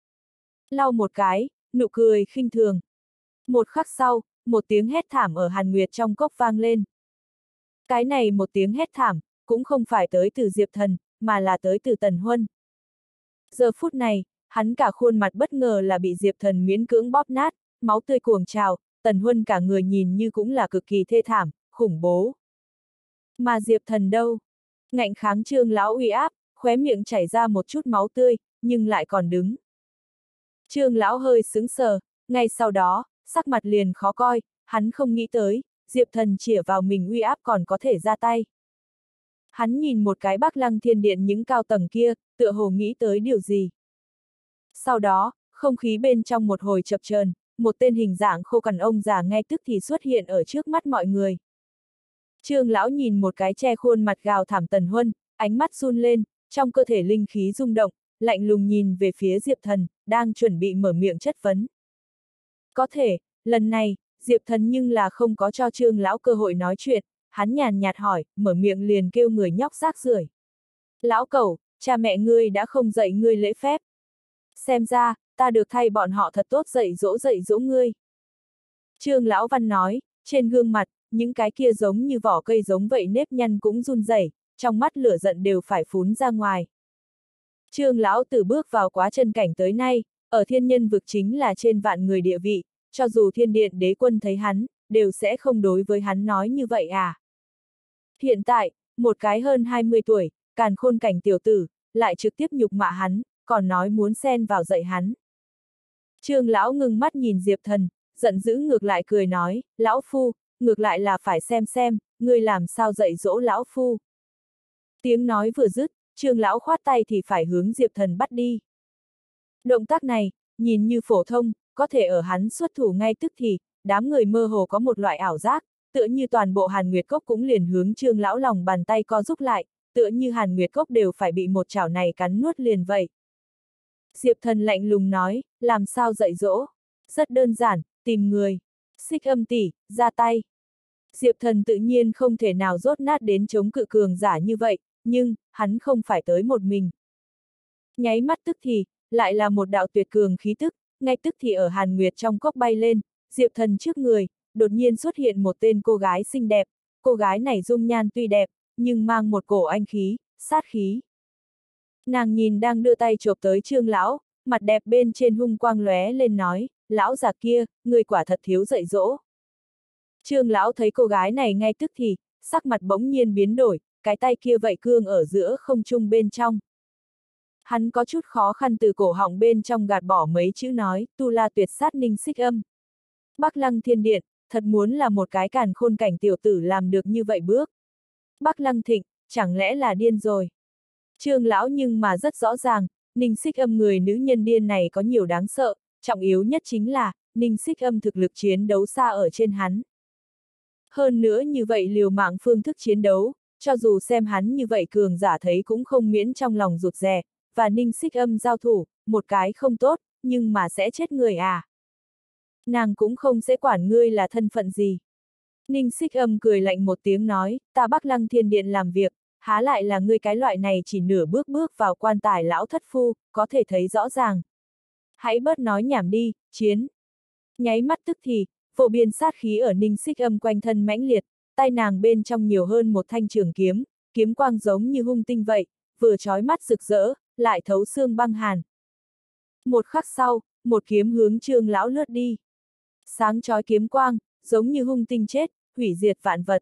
Lau một cái, nụ cười khinh thường. Một khắc sau, một tiếng hét thảm ở Hàn Nguyệt trong cốc vang lên. Cái này một tiếng hét thảm, cũng không phải tới từ Diệp Thần, mà là tới từ Tần Huân. Giờ phút này, hắn cả khuôn mặt bất ngờ là bị Diệp Thần miễn cưỡng bóp nát, máu tươi cuồng trào, Tần Huân cả người nhìn như cũng là cực kỳ thê thảm, khủng bố. Mà Diệp Thần đâu? Ngạnh kháng Trương lão uy áp, khóe miệng chảy ra một chút máu tươi, nhưng lại còn đứng. Trương lão hơi sững sờ, ngay sau đó, sắc mặt liền khó coi, hắn không nghĩ tới, Diệp Thần chĩa vào mình uy áp còn có thể ra tay. Hắn nhìn một cái Bắc Lăng Thiên Điện những cao tầng kia, tựa hồ nghĩ tới điều gì. Sau đó, không khí bên trong một hồi chập chờn, một tên hình dạng khô cằn ông già ngay tức thì xuất hiện ở trước mắt mọi người. Trương lão nhìn một cái che khuôn mặt gào thảm Tần Huân, ánh mắt run lên, trong cơ thể linh khí rung động, lạnh lùng nhìn về phía Diệp Thần, đang chuẩn bị mở miệng chất vấn. Có thể, lần này, Diệp Thần nhưng là không có cho Trương lão cơ hội nói chuyện, hắn nhàn nhạt hỏi, mở miệng liền kêu người nhóc rác rưởi. Lão cẩu, cha mẹ ngươi đã không dạy ngươi lễ phép. Xem ra, ta được thay bọn họ thật tốt dạy dỗ ngươi. Trương lão văn nói, trên gương mặt, những cái kia giống như vỏ cây giống vậy nếp nhăn cũng run rẩy, trong mắt lửa giận đều phải phún ra ngoài. Trương lão từ bước vào quá chân cảnh tới nay, ở thiên nhân vực chính là trên vạn người địa vị, cho dù thiên điện đế quân thấy hắn, đều sẽ không đối với hắn nói như vậy à. Hiện tại, một cái hơn 20 tuổi, càn khôn cảnh tiểu tử, lại trực tiếp nhục mạ hắn, còn nói muốn xen vào dạy hắn. Trương lão ngưng mắt nhìn Diệp Thần, giận dữ ngược lại cười nói, lão phu, ngược lại là phải xem, ngươi làm sao dạy dỗ lão phu. Tiếng nói vừa dứt, Trương lão khoát tay thì phải hướng Diệp Thần bắt đi. Động tác này, nhìn như phổ thông, có thể ở hắn xuất thủ ngay tức thì, đám người mơ hồ có một loại ảo giác, tựa như toàn bộ Hàn Nguyệt Cốc cũng liền hướng Trương lão lòng bàn tay co rúm lại, tựa như Hàn Nguyệt Cốc đều phải bị một chảo này cắn nuốt liền vậy. Diệp Thần lạnh lùng nói, làm sao dạy dỗ? Rất đơn giản, tìm người. Xích Âm tỷ, ra tay. Diệp Thần tự nhiên không thể nào dốt nát đến chống cự cường giả như vậy, nhưng, hắn không phải tới một mình. Nháy mắt tức thì, lại là một đạo tuyệt cường khí tức, ngay tức thì ở Hàn Nguyệt trong cốc bay lên, Diệp Thần trước người, đột nhiên xuất hiện một tên cô gái xinh đẹp, cô gái này dung nhan tuy đẹp, nhưng mang một cổ anh khí, sát khí. Nàng nhìn đang đưa tay chộp tới Trương lão, mặt đẹp bên trên hung quang lóe lên nói, lão già kia, người quả thật thiếu dạy dỗ. Trương lão thấy cô gái này ngay tức thì, sắc mặt bỗng nhiên biến đổi, cái tay kia vậy cương ở giữa không trung bên trong. Hắn có chút khó khăn từ cổ họng bên trong gạt bỏ mấy chữ nói, tu la tuyệt sát ninh xích âm. Bắc Lăng Thiên Điện, thật muốn là một cái càn khôn cảnh tiểu tử làm được như vậy bước. Bắc Lăng Thịnh, chẳng lẽ là điên rồi. Trương lão nhưng mà rất rõ ràng, ninh xích âm người nữ nhân điên này có nhiều đáng sợ, trọng yếu nhất chính là, Ninh Xích Âm thực lực chiến đấu xa ở trên hắn. Hơn nữa như vậy liều mạng phương thức chiến đấu, cho dù xem hắn như vậy cường giả thấy cũng không miễn trong lòng rụt rè, và Ninh Xích Âm giao thủ, một cái không tốt, nhưng mà sẽ chết người à. Nàng cũng không sẽ quản ngươi là thân phận gì. Ninh Xích Âm cười lạnh một tiếng nói, ta Bắc Lăng Thiên Điện làm việc, há lại là ngươi cái loại này chỉ nửa bước bước vào quan tài lão thất phu, có thể thấy rõ ràng. Hãy bớt nói nhảm đi, chiến. Nháy mắt tức thì, vô biên sát khí ở Ninh Xích Âm quanh thân mãnh liệt, tay nàng bên trong nhiều hơn một thanh trường kiếm, kiếm quang giống như hung tinh vậy, vừa chói mắt rực rỡ, lại thấu xương băng hàn. Một khắc sau, một kiếm hướng Trương lão lướt đi. Sáng chói kiếm quang, giống như hung tinh chết, hủy diệt vạn vật.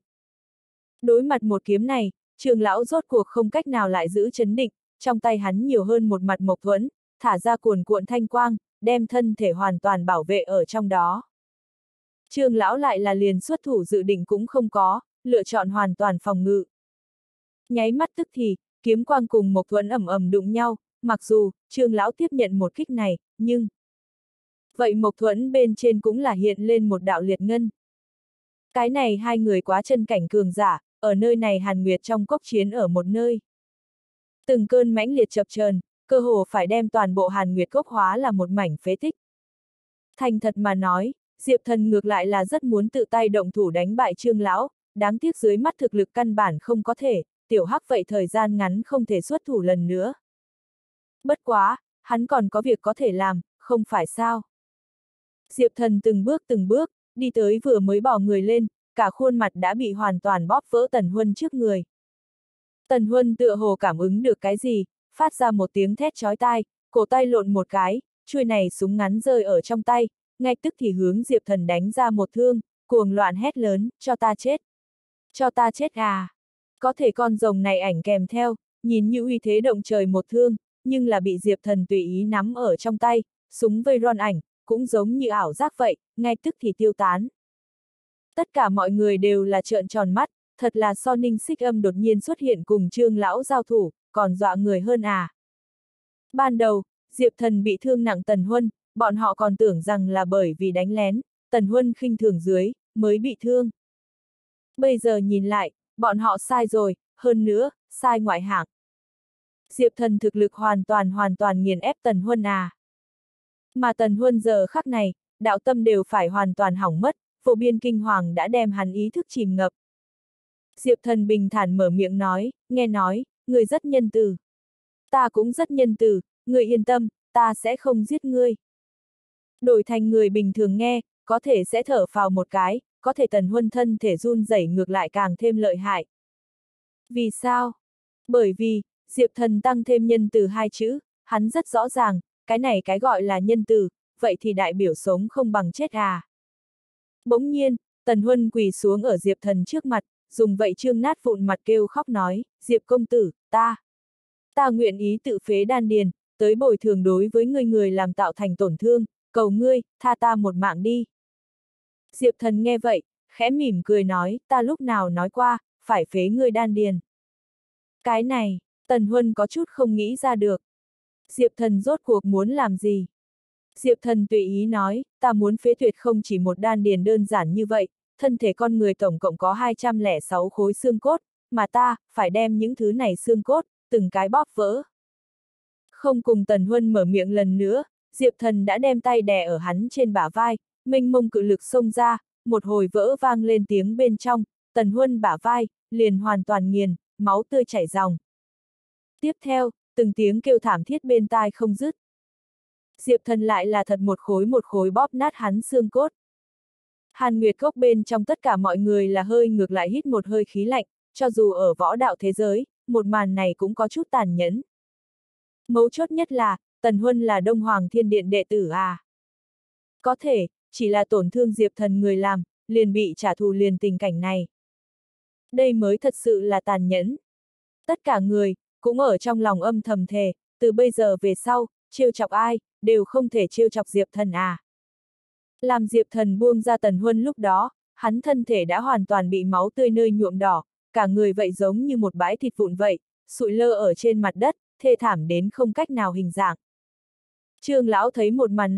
Đối mặt một kiếm này, Trương lão rốt cuộc không cách nào lại giữ chấn định, trong tay hắn nhiều hơn một mặt mộc thuẫn, thả ra cuồn cuộn thanh quang, đem thân thể hoàn toàn bảo vệ ở trong đó. Trương lão lại là liền xuất thủ dự định cũng không có, lựa chọn hoàn toàn phòng ngự. Nháy mắt tức thì, kiếm quang cùng mộc thuẫn ầm ầm đụng nhau, mặc dù Trương lão tiếp nhận một kích này, nhưng vậy mộc thuẫn bên trên cũng là hiện lên một đạo liệt ngân. Cái này hai người quá chân cảnh cường giả, ở nơi này Hàn Nguyệt trong cốc chiến ở một nơi. Từng cơn mãnh liệt chập chờn, cơ hồ phải đem toàn bộ Hàn Nguyệt cốc hóa là một mảnh phế tích. Thành thật mà nói, Diệp Thần ngược lại là rất muốn tự tay động thủ đánh bại Trương lão, đáng tiếc dưới mắt thực lực căn bản không có thể, tiểu hắc vậy thời gian ngắn không thể xuất thủ lần nữa. Bất quá, hắn còn có việc có thể làm, không phải sao? Diệp Thần từng bước, đi tới vừa mới bỏ người lên, cả khuôn mặt đã bị hoàn toàn bóp vỡ Tần Huân trước người. Tần Huân tựa hồ cảm ứng được cái gì, phát ra một tiếng thét chói tai, cổ tay lộn một cái, chuôi này súng ngắn rơi ở trong tay, ngay tức thì hướng Diệp Thần đánh ra một thương, cuồng loạn hét lớn, cho ta chết. Cho ta chết à. Có thể con rồng này ảnh kèm theo, nhìn như uy thế động trời một thương, nhưng là bị Diệp Thần tùy ý nắm ở trong tay, súng vây ron ảnh, cũng giống như ảo giác vậy, ngay tức thì tiêu tán. Tất cả mọi người đều là trợn tròn mắt, thật là so Ninh Xích Âm đột nhiên xuất hiện cùng Trương lão giao thủ, còn dọa người hơn à. Ban đầu, Diệp Thần bị thương nặng Tần Huân, bọn họ còn tưởng rằng là bởi vì đánh lén, Tần Huân khinh thường dưới, mới bị thương. Bây giờ nhìn lại, bọn họ sai rồi, hơn nữa, sai ngoại hạng. Diệp Thần thực lực hoàn toàn nghiền ép Tần Huân à. Mà Tần Huân giờ khắc này, đạo tâm đều phải hoàn toàn hỏng mất, vô biên kinh hoàng đã đem hắn ý thức chìm ngập. Diệp Thần bình thản mở miệng nói, nghe nói, người rất nhân từ. Ta cũng rất nhân từ, người yên tâm, ta sẽ không giết ngươi. Đổi thành người bình thường nghe, có thể sẽ thở phào một cái, có thể Tần Huân thân thể run rẩy ngược lại càng thêm lợi hại. Vì sao? Bởi vì, Diệp Thần tăng thêm nhân từ hai chữ, hắn rất rõ ràng, cái này cái gọi là nhân từ, vậy thì đại biểu sống không bằng chết à. Bỗng nhiên, Tần Huân quỳ xuống ở Diệp Thần trước mặt, dùng vậy trương nát vụn mặt kêu khóc nói, Diệp công tử, ta nguyện ý tự phế đan điền, tới bồi thường đối với người làm tạo thành tổn thương, cầu ngươi, tha ta một mạng đi. Diệp Thần nghe vậy, khẽ mỉm cười nói, ta lúc nào nói qua, phải phế ngươi đan điền. Cái này, Tần Huân có chút không nghĩ ra được. Diệp Thần rốt cuộc muốn làm gì? Diệp Thần tùy ý nói, ta muốn phế tuyệt không chỉ một đan điền đơn giản như vậy, thân thể con người tổng cộng có 206 khối xương cốt, mà ta, phải đem những thứ này xương cốt, từng cái bóp vỡ. Không cùng Tần Huân mở miệng lần nữa, Diệp Thần đã đem tay đè ở hắn trên bả vai, mênh mông cự lực xông ra, một hồi vỡ vang lên tiếng bên trong, Tần Huân bả vai, liền hoàn toàn nghiền, máu tươi chảy ròng. Tiếp theo, từng tiếng kêu thảm thiết bên tai không dứt. Diệp Thần lại là thật một khối bóp nát hắn xương cốt. Hàn Nguyệt Cốc bên trong tất cả mọi người là hơi ngược lại hít một hơi khí lạnh, cho dù ở võ đạo thế giới, một màn này cũng có chút tàn nhẫn. Mấu chốt nhất là, Tần Huân là Đông Hoàng Thiên Điện đệ tử à. Có thể, chỉ là tổn thương Diệp Thần người làm, liền bị trả thù liền tình cảnh này. Đây mới thật sự là tàn nhẫn. Tất cả người, cũng ở trong lòng âm thầm thề, từ bây giờ về sau, trêu chọc ai, đều không thể trêu chọc Diệp Thần à. Làm Diệp Thần buông ra Tần Huân lúc đó, hắn thân thể đã hoàn toàn bị máu tươi nơi nhuộm đỏ, cả người vậy giống như một bãi thịt vụn vậy, sụi lơ ở trên mặt đất, thê thảm đến không cách nào hình dạng. Trương lão thấy một màn này,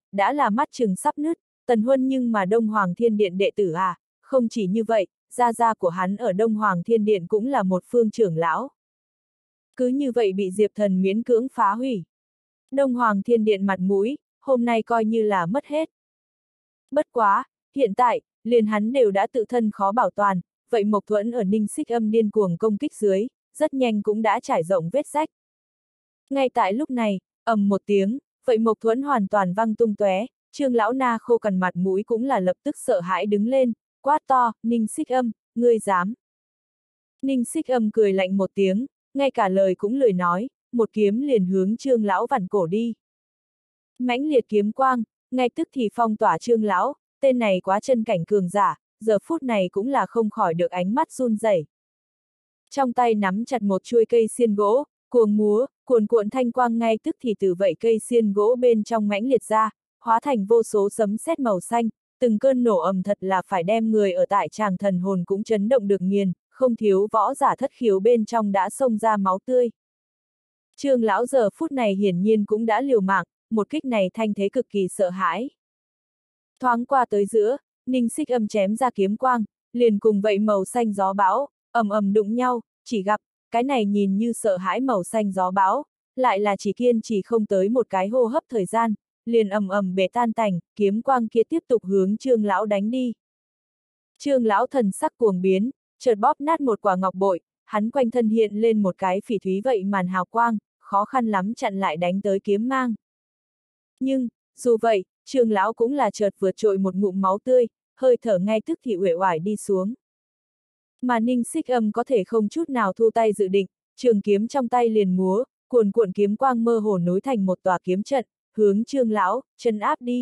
đã là mắt chừng sắp nứt, Tần Huân nhưng mà Đông Hoàng Thiên Điện đệ tử à, không chỉ như vậy, gia gia của hắn ở Đông Hoàng Thiên Điện cũng là một phương trưởng lão. Cứ như vậy bị Diệp Thần miễn cưỡng phá hủy. Đông Hoàng Thiên Điện mặt mũi, hôm nay coi như là mất hết. Bất quá, hiện tại, liền hắn đều đã tự thân khó bảo toàn, vậy Mộc Thuẫn ở Ninh Xích Âm điên cuồng công kích dưới, rất nhanh cũng đã trải rộng vết rách. Ngay tại lúc này, ầm một tiếng, vậy Mộc Thuẫn hoàn toàn văng tung tóe, Trương lão na khô cằn mặt mũi cũng là lập tức sợ hãi đứng lên, quát to, Ninh Xích Âm, ngươi dám. Ninh Xích Âm cười lạnh một tiếng, ngay cả lời cũng lười nói, một kiếm liền hướng Trương lão vặn cổ đi. Mãnh liệt kiếm quang, ngay tức thì phong tỏa Trương lão, tên này quá chân cảnh cường giả, giờ phút này cũng là không khỏi được ánh mắt run rẩy. Trong tay nắm chặt một chuôi cây xiên gỗ, cuồng múa, cuồn cuộn thanh quang ngay tức thì từ vậy cây xiên gỗ bên trong mãnh liệt ra, hóa thành vô số sấm sét màu xanh, từng cơn nổ ầm thật là phải đem người ở tại tràng thần hồn cũng chấn động được nghiền, không thiếu võ giả thất khiếu bên trong đã xông ra máu tươi. Trương lão giờ phút này hiển nhiên cũng đã liều mạng, một kích này thanh thế cực kỳ sợ hãi. Thoáng qua tới giữa, Ninh Xích Âm chém ra kiếm quang, liền cùng vậy màu xanh gió bão, ầm ầm đụng nhau, chỉ gặp, cái này nhìn như sợ hãi màu xanh gió bão, lại là chỉ kiên trì không tới một cái hô hấp thời gian, liền ầm ầm bể tan tành, kiếm quang kia tiếp tục hướng Trương lão đánh đi. Trương lão thần sắc cuồng biến, chợt bóp nát một quả ngọc bội, hắn quanh thân hiện lên một cái phỉ thúy vậy màn hào quang, khó khăn lắm chặn lại đánh tới kiếm mang. Nhưng, dù vậy, Trương lão cũng là chợt vượt trội một ngụm máu tươi, hơi thở ngay tức thì uể oải đi xuống. Mà Ninh Xích Âm có thể không chút nào thu tay dự định, trường kiếm trong tay liền múa, cuồn cuộn kiếm quang mơ hồ nối thành một tòa kiếm trận, hướng Trương lão chân áp đi.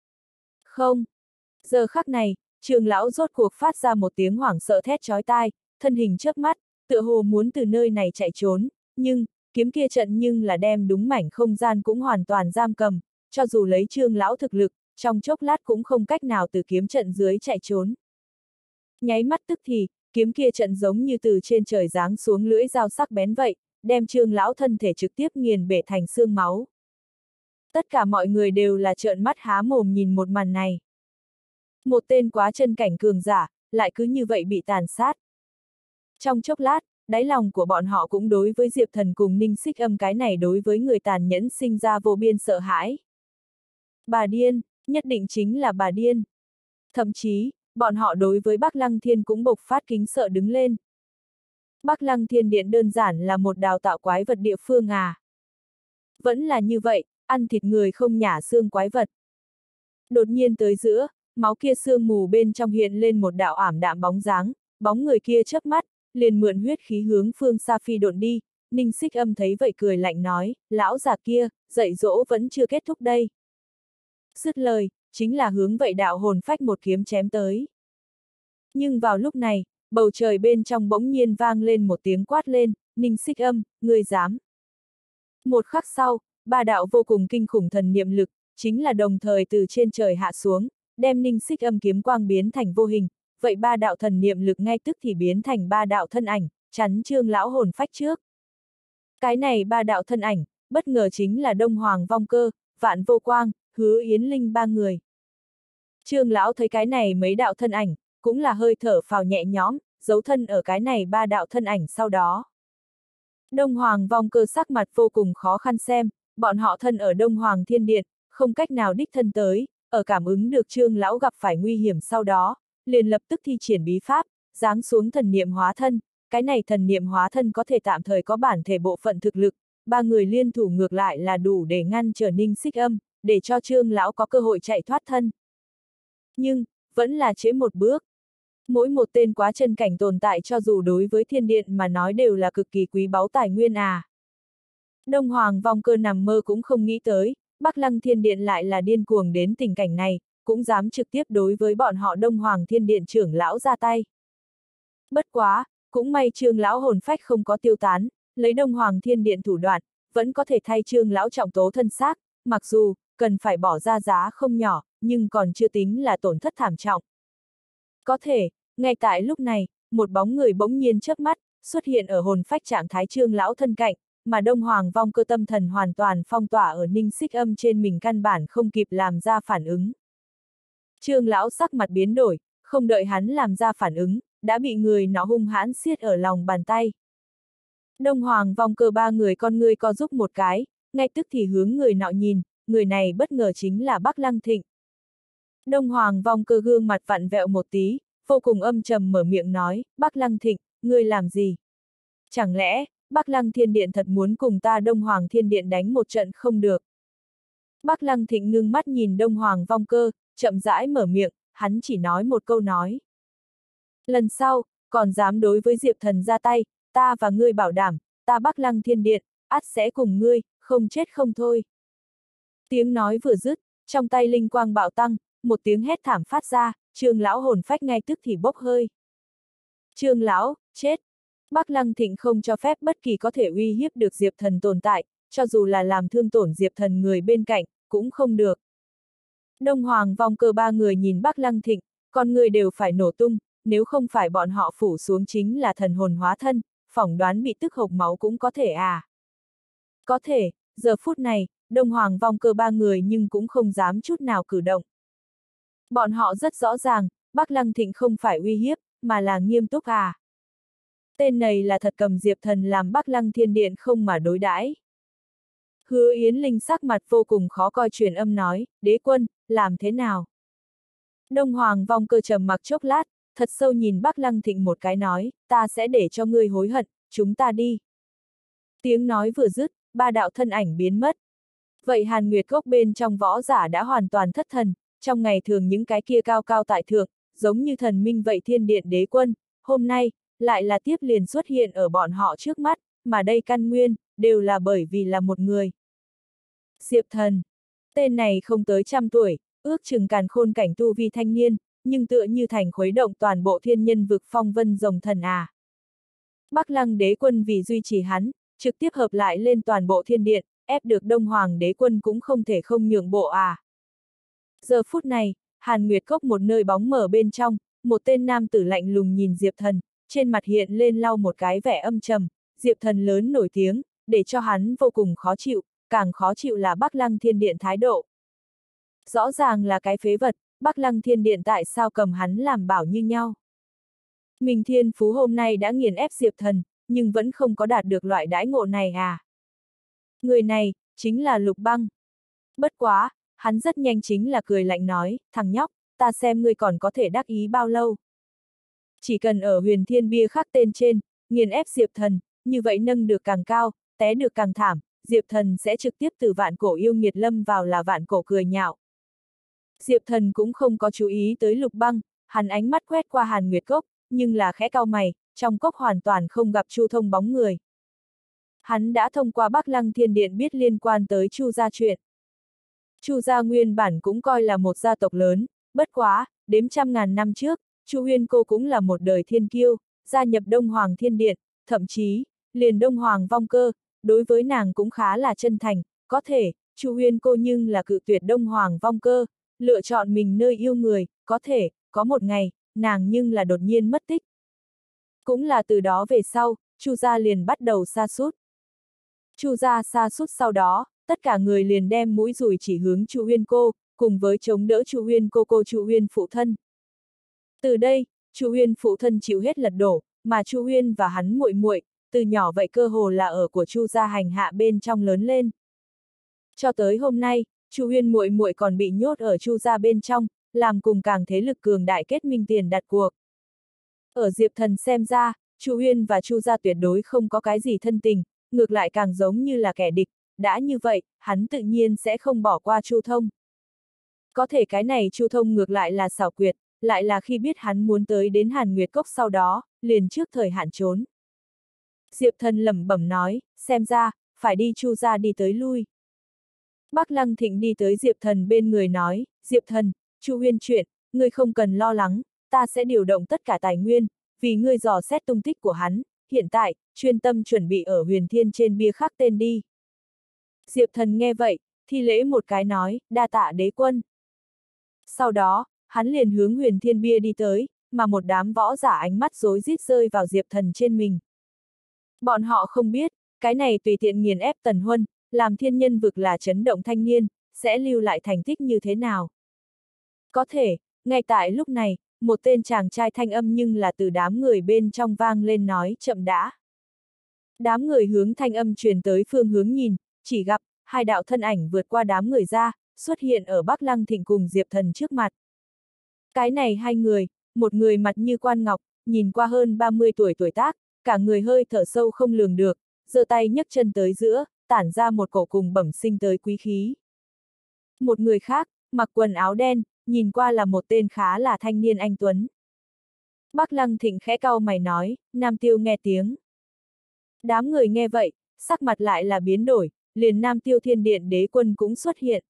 Không. Giờ khắc này, Trương lão rốt cuộc phát ra một tiếng hoảng sợ thét chói tai, thân hình chớp mắt, tựa hồ muốn từ nơi này chạy trốn, nhưng, kiếm kia trận nhưng là đem đúng mảnh không gian cũng hoàn toàn giam cầm, cho dù lấy Trương lão thực lực, trong chốc lát cũng không cách nào từ kiếm trận dưới chạy trốn. Nháy mắt tức thì, kiếm kia trận giống như từ trên trời giáng xuống lưỡi dao sắc bén vậy, đem Trương lão thân thể trực tiếp nghiền bể thành xương máu. Tất cả mọi người đều là trợn mắt há mồm nhìn một màn này. Một tên quá chân cảnh cường giả, lại cứ như vậy bị tàn sát. Trong chốc lát, đáy lòng của bọn họ cũng đối với Diệp Thần cùng Ninh Xích Âm cái này đối với người tàn nhẫn sinh ra vô biên sợ hãi. Bà điên, nhất định chính là bà điên. Thậm chí, bọn họ đối với Bắc Lăng Thiên cũng bộc phát kính sợ đứng lên. Bắc Lăng Thiên Điện đơn giản là một đào tạo quái vật địa phương à. Vẫn là như vậy, ăn thịt người không nhả xương quái vật. Đột nhiên tới giữa, máu kia sương mù bên trong hiện lên một đạo ảm đạm bóng dáng, bóng người kia chớp mắt, liền mượn huyết khí hướng phương xa phi độn đi. Ninh Xích Âm thấy vậy cười lạnh nói, lão già kia, dạy dỗ vẫn chưa kết thúc đây. Dứt lời, chính là hướng vậy đạo hồn phách một kiếm chém tới. Nhưng vào lúc này, bầu trời bên trong bỗng nhiên vang lên một tiếng quát lên, Ninh Xích Âm, ngươi dám. Một khắc sau, ba đạo vô cùng kinh khủng thần niệm lực, chính là đồng thời từ trên trời hạ xuống, đem Ninh Xích Âm kiếm quang biến thành vô hình, vậy ba đạo thần niệm lực ngay tức thì biến thành ba đạo thân ảnh, chắn Trương lão hồn phách trước. Cái này ba đạo thân ảnh, bất ngờ chính là Đông Hoàng Vong Cơ, Vạn Vô Quang, Hứa Yến Linh ba người. Trương lão thấy cái này mấy đạo thân ảnh, cũng là hơi thở phào nhẹ nhõm, giấu thân ở cái này ba đạo thân ảnh sau đó. Đông Hoàng Vong Cơ sắc mặt vô cùng khó khăn xem, bọn họ thân ở Đông Hoàng Thiên Điện, không cách nào đích thân tới, ở cảm ứng được Trương lão gặp phải nguy hiểm sau đó, liền lập tức thi triển bí pháp, giáng xuống thần niệm hóa thân, cái này thần niệm hóa thân có thể tạm thời có bản thể bộ phận thực lực, ba người liên thủ ngược lại là đủ để ngăn trở Ninh Xích Âm, để cho Trương lão có cơ hội chạy thoát thân. Nhưng, vẫn là trễ một bước. Mỗi một tên quá chân cảnh tồn tại cho dù đối với thiên điện mà nói đều là cực kỳ quý báu tài nguyên à. Đông Hoàng Vong Cơ nằm mơ cũng không nghĩ tới, Bắc Lăng Thiên Điện lại là điên cuồng đến tình cảnh này, cũng dám trực tiếp đối với bọn họ Đông Hoàng Thiên Điện trưởng lão ra tay. Bất quá, cũng may Trương lão hồn phách không có tiêu tán, lấy Đông Hoàng Thiên Điện thủ đoạn, vẫn có thể thay Trương lão trọng tố thân xác, mặc dù, cần phải bỏ ra giá không nhỏ, nhưng còn chưa tính là tổn thất thảm trọng. Có thể, ngay tại lúc này, một bóng người bỗng nhiên chớp mắt, xuất hiện ở hồn phách trạng thái Trương lão thân cạnh, mà Đông Hoàng Vong Cơ tâm thần hoàn toàn phong tỏa ở Ninh Xích Âm trên mình, căn bản không kịp làm ra phản ứng. Trương lão sắc mặt biến đổi, không đợi hắn làm ra phản ứng, đã bị người nọ hung hãn siết ở lòng bàn tay. Đông Hoàng Vong Cơ ba người con ngươi co rúm một cái, ngay tức thì hướng người nọ nhìn, người này bất ngờ chính là Bắc Lăng Thịnh. Đông Hoàng Vong Cơ gương mặt vặn vẹo một tí, vô cùng âm trầm mở miệng nói, Bắc Lăng Thịnh, ngươi làm gì? Chẳng lẽ, Bắc Lăng Thiên Điện thật muốn cùng ta Đông Hoàng Thiên Điện đánh một trận không được? Bắc Lăng Thịnh ngưng mắt nhìn Đông Hoàng Vong Cơ, chậm rãi mở miệng, hắn chỉ nói một câu nói. Lần sau, còn dám đối với Diệp Thần ra tay, ta và ngươi bảo đảm, ta Bắc Lăng Thiên Điện, ắt sẽ cùng ngươi, không chết không thôi. Tiếng nói vừa dứt, trong tay linh quang bạo tăng, một tiếng hét thảm phát ra, Trương lão hồn phách ngay tức thì bốc hơi. Trương lão, chết! Bắc Lăng Thịnh không cho phép bất kỳ có thể uy hiếp được Diệp Thần tồn tại, cho dù là làm thương tổn Diệp Thần người bên cạnh, cũng không được. Đông Hoàng Vong Cơ ba người nhìn Bắc Lăng Thịnh, con người đều phải nổ tung, nếu không phải bọn họ phủ xuống chính là thần hồn hóa thân, phỏng đoán bị tức hộc máu cũng có thể à. Có thể, giờ phút này, Đông Hoàng Vong Cơ ba người nhưng cũng không dám chút nào cử động. Bọn họ rất rõ ràng, Bắc Lăng Thịnh không phải uy hiếp, mà là nghiêm túc à. Tên này là thật cầm Diệp Thần làm Bắc Lăng Thiên Điện không mà đối đãi. Hứa Yến Linh sắc mặt vô cùng khó coi, truyền âm nói, đế quân, làm thế nào? Đông Hoàng Vong Cơ trầm mặc chốc lát, thật sâu nhìn Bắc Lăng Thịnh một cái nói, ta sẽ để cho ngươi hối hận, chúng ta đi. Tiếng nói vừa dứt, ba đạo thân ảnh biến mất. Vậy Hàn Nguyệt Cốc bên trong võ giả đã hoàn toàn thất thần, trong ngày thường những cái kia cao cao tại thượng, giống như thần minh vậy Thiên Điện đế quân, hôm nay, lại là tiếp liền xuất hiện ở bọn họ trước mắt, mà đây căn nguyên, đều là bởi vì là một người. Diệp Thần. Tên này không tới 100 tuổi, ước chừng càn khôn cảnh tu vi thanh niên, nhưng tựa như thành khuấy động toàn bộ thiên nhân vực phong vân rồng thần à. Bắc Lăng đế quân vì duy trì hắn, trực tiếp hợp lại lên toàn bộ thiên điện, ép được Đông Hoàng đế quân cũng không thể không nhượng bộ à. Giờ phút này, Hàn Nguyệt Cốc một nơi bóng mở bên trong, một tên nam tử lạnh lùng nhìn Diệp Thần, trên mặt hiện lên lau một cái vẻ âm trầm, Diệp Thần lớn nổi tiếng, để cho hắn vô cùng khó chịu, càng khó chịu là Bắc Lăng Thiên Điện thái độ. Rõ ràng là cái phế vật, Bắc Lăng Thiên Điện tại sao cầm hắn làm bảo như nhau. Mình thiên phú hôm nay đã nghiền ép Diệp Thần, nhưng vẫn không có đạt được loại đãi ngộ này à. Người này, chính là Lục Băng. Bất quá, hắn rất nhanh chính là cười lạnh nói, thằng nhóc, ta xem ngươi còn có thể đắc ý bao lâu. Chỉ cần ở Huyền Thiên bia khắc tên trên, nghiền ép Diệp Thần, như vậy nâng được càng cao, té được càng thảm, Diệp Thần sẽ trực tiếp từ vạn cổ yêu nghiệt lâm vào là vạn cổ cười nhạo. Diệp Thần cũng không có chú ý tới Lục Băng, hắn ánh mắt quét qua Hàn Nguyệt Cốc, nhưng là khẽ cau mày, trong cốc hoàn toàn không gặp Chu Thông bóng người. Hắn đã thông qua Bắc Lăng Thiên Điện biết liên quan tới Chu gia chuyện. Chu gia nguyên bản cũng coi là một gia tộc lớn, bất quá, đếm trăm ngàn năm trước, Chu Huyên Cô cũng là một đời thiên kiêu, gia nhập Đông Hoàng Thiên Điện, thậm chí, liền Đông Hoàng Vong Cơ, đối với nàng cũng khá là chân thành, có thể, Chu Huyên Cô nhưng là cự tuyệt Đông Hoàng Vong Cơ, lựa chọn mình nơi yêu người, có thể, có một ngày, nàng nhưng là đột nhiên mất tích. Cũng là từ đó về sau, Chu gia liền bắt đầu sa sút. Chu gia sa sút sau đó, tất cả người liền đem mũi dùi chỉ hướng Chu Huyên Cô, cùng với chống đỡ Chu Huyên cô Chu Huyên phụ thân. Từ đây, Chu Huyên phụ thân chịu hết lật đổ, mà Chu Huyên và hắn muội muội, từ nhỏ vậy cơ hồ là ở của Chu gia hành hạ bên trong lớn lên. Cho tới hôm nay, Chu Huyên muội muội còn bị nhốt ở Chu gia bên trong, làm cùng càng thế lực cường đại kết minh tiền đặt cuộc. Ở Diệp Thần xem ra, Chu Huyên và Chu gia tuyệt đối không có cái gì thân tình, ngược lại càng giống như là kẻ địch, đã như vậy, hắn tự nhiên sẽ không bỏ qua Chu Thông. Có thể cái này Chu Thông ngược lại là xảo quyệt, lại là khi biết hắn muốn tới đến Hàn Nguyệt Cốc sau đó, liền trước thời hạn trốn. Diệp Thần lẩm bẩm nói, xem ra, phải đi Chu gia đi tới lui. Bắc Lăng Thịnh đi tới Diệp Thần bên người nói, Diệp Thần, Chu Huyên chuyện, ngươi không cần lo lắng, ta sẽ điều động tất cả tài nguyên, vì ngươi dò xét tung tích của hắn, hiện tại, chuyên tâm chuẩn bị ở Huyền Thiên trên bia khắc tên đi. Diệp Thần nghe vậy, thi lễ một cái nói, đa tạ đế quân. Sau đó, hắn liền hướng Huyền Thiên bia đi tới, mà một đám võ giả ánh mắt rối rít rơi vào Diệp Thần trên mình. Bọn họ không biết, cái này tùy tiện nghiền ép Tần Huân, làm thiên nhân vực là chấn động thanh niên, sẽ lưu lại thành tích như thế nào? Có thể, ngay tại lúc này, một tên chàng trai thanh âm nhưng là từ đám người bên trong vang lên nói chậm đã. Đám người hướng thanh âm truyền tới phương hướng nhìn, chỉ gặp, hai đạo thân ảnh vượt qua đám người ra, xuất hiện ở Bắc Lăng Thịnh cùng Diệp Thần trước mặt. Cái này hai người, một người mặt như quan ngọc, nhìn qua hơn 30 tuổi tuổi tác, cả người hơi thở sâu không lường được, giơ tay nhấc chân tới giữa, tản ra một cổ cùng bẩm sinh tới quý khí. Một người khác, mặc quần áo đen, nhìn qua là một tên khá là thanh niên anh tuấn. Bắc Lăng Thịnh khẽ cau mày nói, Nam Tiêu nghe tiếng. Đám người nghe vậy, sắc mặt lại là biến đổi, liền Nam Tiêu Thiên Điện Đế Quân cũng xuất hiện.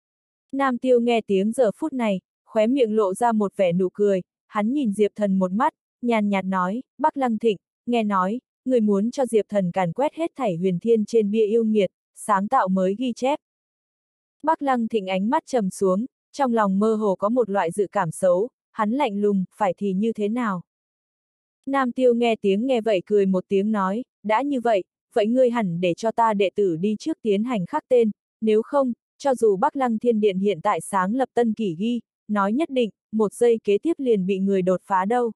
Nam Tiêu nghe tiếng giờ phút này, khóe miệng lộ ra một vẻ nụ cười, hắn nhìn Diệp Thần một mắt, nhàn nhạt nói, Bắc Lăng Thịnh, nghe nói, người muốn cho Diệp Thần càn quét hết thảy huyền thiên trên bia yêu nghiệt, sáng tạo mới ghi chép. Bắc Lăng Thịnh ánh mắt trầm xuống, trong lòng mơ hồ có một loại dự cảm xấu, hắn lạnh lùng, phải thì như thế nào? Nam Tiêu nghe tiếng nghe vậy cười một tiếng nói, đã như vậy, vậy ngươi hẳn để cho ta đệ tử đi trước tiến hành khắc tên, nếu không, cho dù Bắc Lăng Thiên Điện hiện tại sáng lập tân kỷ ghi, nói nhất định, một giây kế tiếp liền bị người đột phá đâu.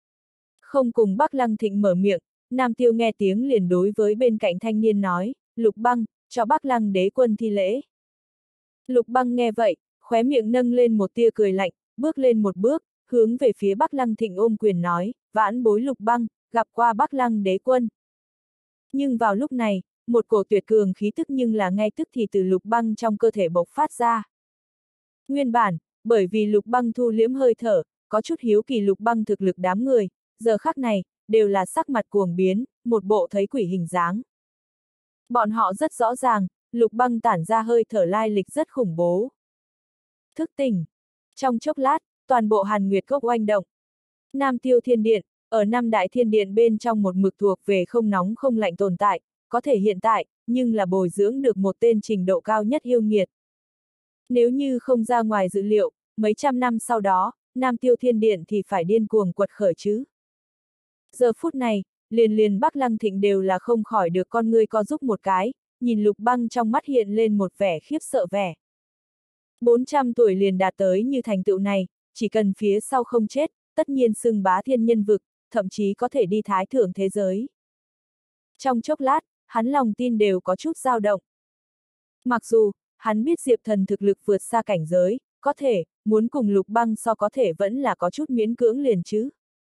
Không cùng Bắc Lăng Thịnh mở miệng, Nam Tiêu nghe tiếng liền đối với bên cạnh thanh niên nói, Lục Băng, cho Bắc Lăng Đế Quân thi lễ. Lục Băng nghe vậy, khóe miệng nâng lên một tia cười lạnh, bước lên một bước, hướng về phía Bắc Lăng Thịnh ôm quyền nói, vãn bối Lục Băng, gặp qua Bắc Lăng Đế Quân. Nhưng vào lúc này, một cổ tuyệt cường khí tức nhưng là ngay tức thì từ Lục Băng trong cơ thể bộc phát ra. Nguyên bản, bởi vì Lục Băng thu liễm hơi thở, có chút hiếu kỳ Lục Băng thực lực đám người, giờ khắc này, đều là sắc mặt cuồng biến, một bộ thấy quỷ hình dáng. Bọn họ rất rõ ràng, Lục Băng tản ra hơi thở lai lịch rất khủng bố. Thức tỉnh. Trong chốc lát, toàn bộ Hàn Nguyệt Cốc oanh động. Nam Tiêu Thiên Điện, ở năm đại thiên điện bên trong một mực thuộc về không nóng không lạnh tồn tại, có thể hiện tại, nhưng là bồi dưỡng được một tên trình độ cao nhất yêu nghiệt. Nếu như không ra ngoài dự liệu, mấy trăm năm sau đó, Nam Tiêu Thiên Điện thì phải điên cuồng quật khởi chứ. Giờ phút này, liền Bắc Lăng Thịnh đều là không khỏi được con ngươi co giúp một cái, nhìn Lục Băng trong mắt hiện lên một vẻ khiếp sợ vẻ. 400 tuổi liền đạt tới như thành tựu này, chỉ cần phía sau không chết, tất nhiên xưng bá thiên nhân vực, thậm chí có thể đi thái thượng thế giới. Trong chốc lát, hắn lòng tin đều có chút dao động. Mặc dù, hắn biết Diệp Thần thực lực vượt xa cảnh giới, có thể, muốn cùng Lục Băng so có thể vẫn là có chút miễn cưỡng liền chứ.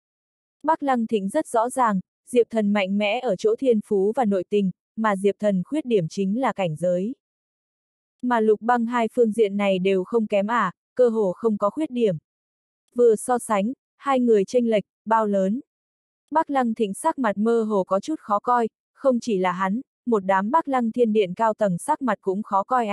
Bắc Lăng Thịnh rất rõ ràng, Diệp Thần mạnh mẽ ở chỗ thiên phú và nội tình, mà Diệp Thần khuyết điểm chính là cảnh giới. Mà Lục Băng hai phương diện này đều không kém cơ hồ không có khuyết điểm. Vừa so sánh, hai người chênh lệch, bao lớn. Bắc Lăng Thịnh sắc mặt mơ hồ có chút khó coi, không chỉ là hắn, một đám Bắc Lăng Thiên Điện cao tầng sắc mặt cũng khó coi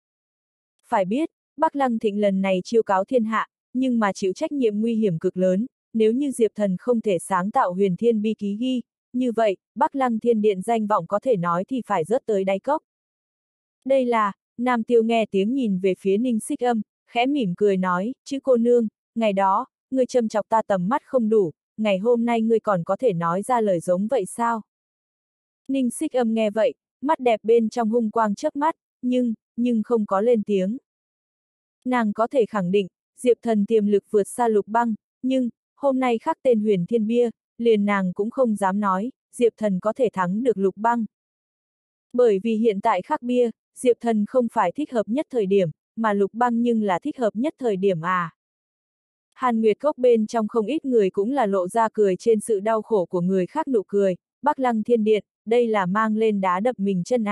Phải biết, Bắc Lăng Thịnh lần này chiêu cáo thiên hạ, nhưng mà chịu trách nhiệm nguy hiểm cực lớn, nếu như Diệp Thần không thể sáng tạo huyền thiên bi ký ghi, như vậy, Bắc Lăng Thiên Điện danh vọng có thể nói thì phải rớt tới đáy cốc. Đây là, Nam Tiêu nghe tiếng nhìn về phía Ninh Xích Âm, khẽ mỉm cười nói, chữ cô nương, ngày đó, ngươi châm chọc ta tầm mắt không đủ, ngày hôm nay ngươi còn có thể nói ra lời giống vậy sao? Ninh Xích Âm nghe vậy, mắt đẹp bên trong hung quang chớp mắt, nhưng không có lên tiếng. Nàng có thể khẳng định, Diệp Thần tiềm lực vượt xa Lục Băng, nhưng, hôm nay khắc tên huyền thiên bia, liền nàng cũng không dám nói, Diệp Thần có thể thắng được Lục Băng. Bởi vì hiện tại khắc bia, Diệp Thần không phải thích hợp nhất thời điểm, mà Lục Băng nhưng là thích hợp nhất thời điểm Hàn Nguyệt Cốc bên trong không ít người cũng là lộ ra cười trên sự đau khổ của người khác nụ cười, Bắc Lăng Thiên Điện, đây là mang lên đá đập mình chân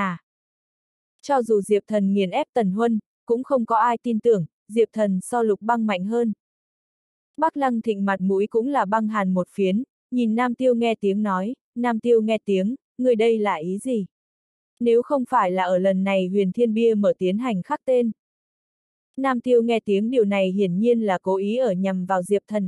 Cho dù Diệp Thần nghiền ép Tần Huân, cũng không có ai tin tưởng, Diệp Thần so Lục Băng mạnh hơn. Bắc Lăng Thịnh mặt mũi cũng là băng hàn một phiến, nhìn Nam Tiêu nghe tiếng nói, Nam Tiêu nghe tiếng, người đây là ý gì? Nếu không phải là ở lần này huyền thiên bia mở tiến hành khắc tên. Nam Tiêu nghe tiếng điều này hiển nhiên là cố ý ở nhằm vào Diệp Thần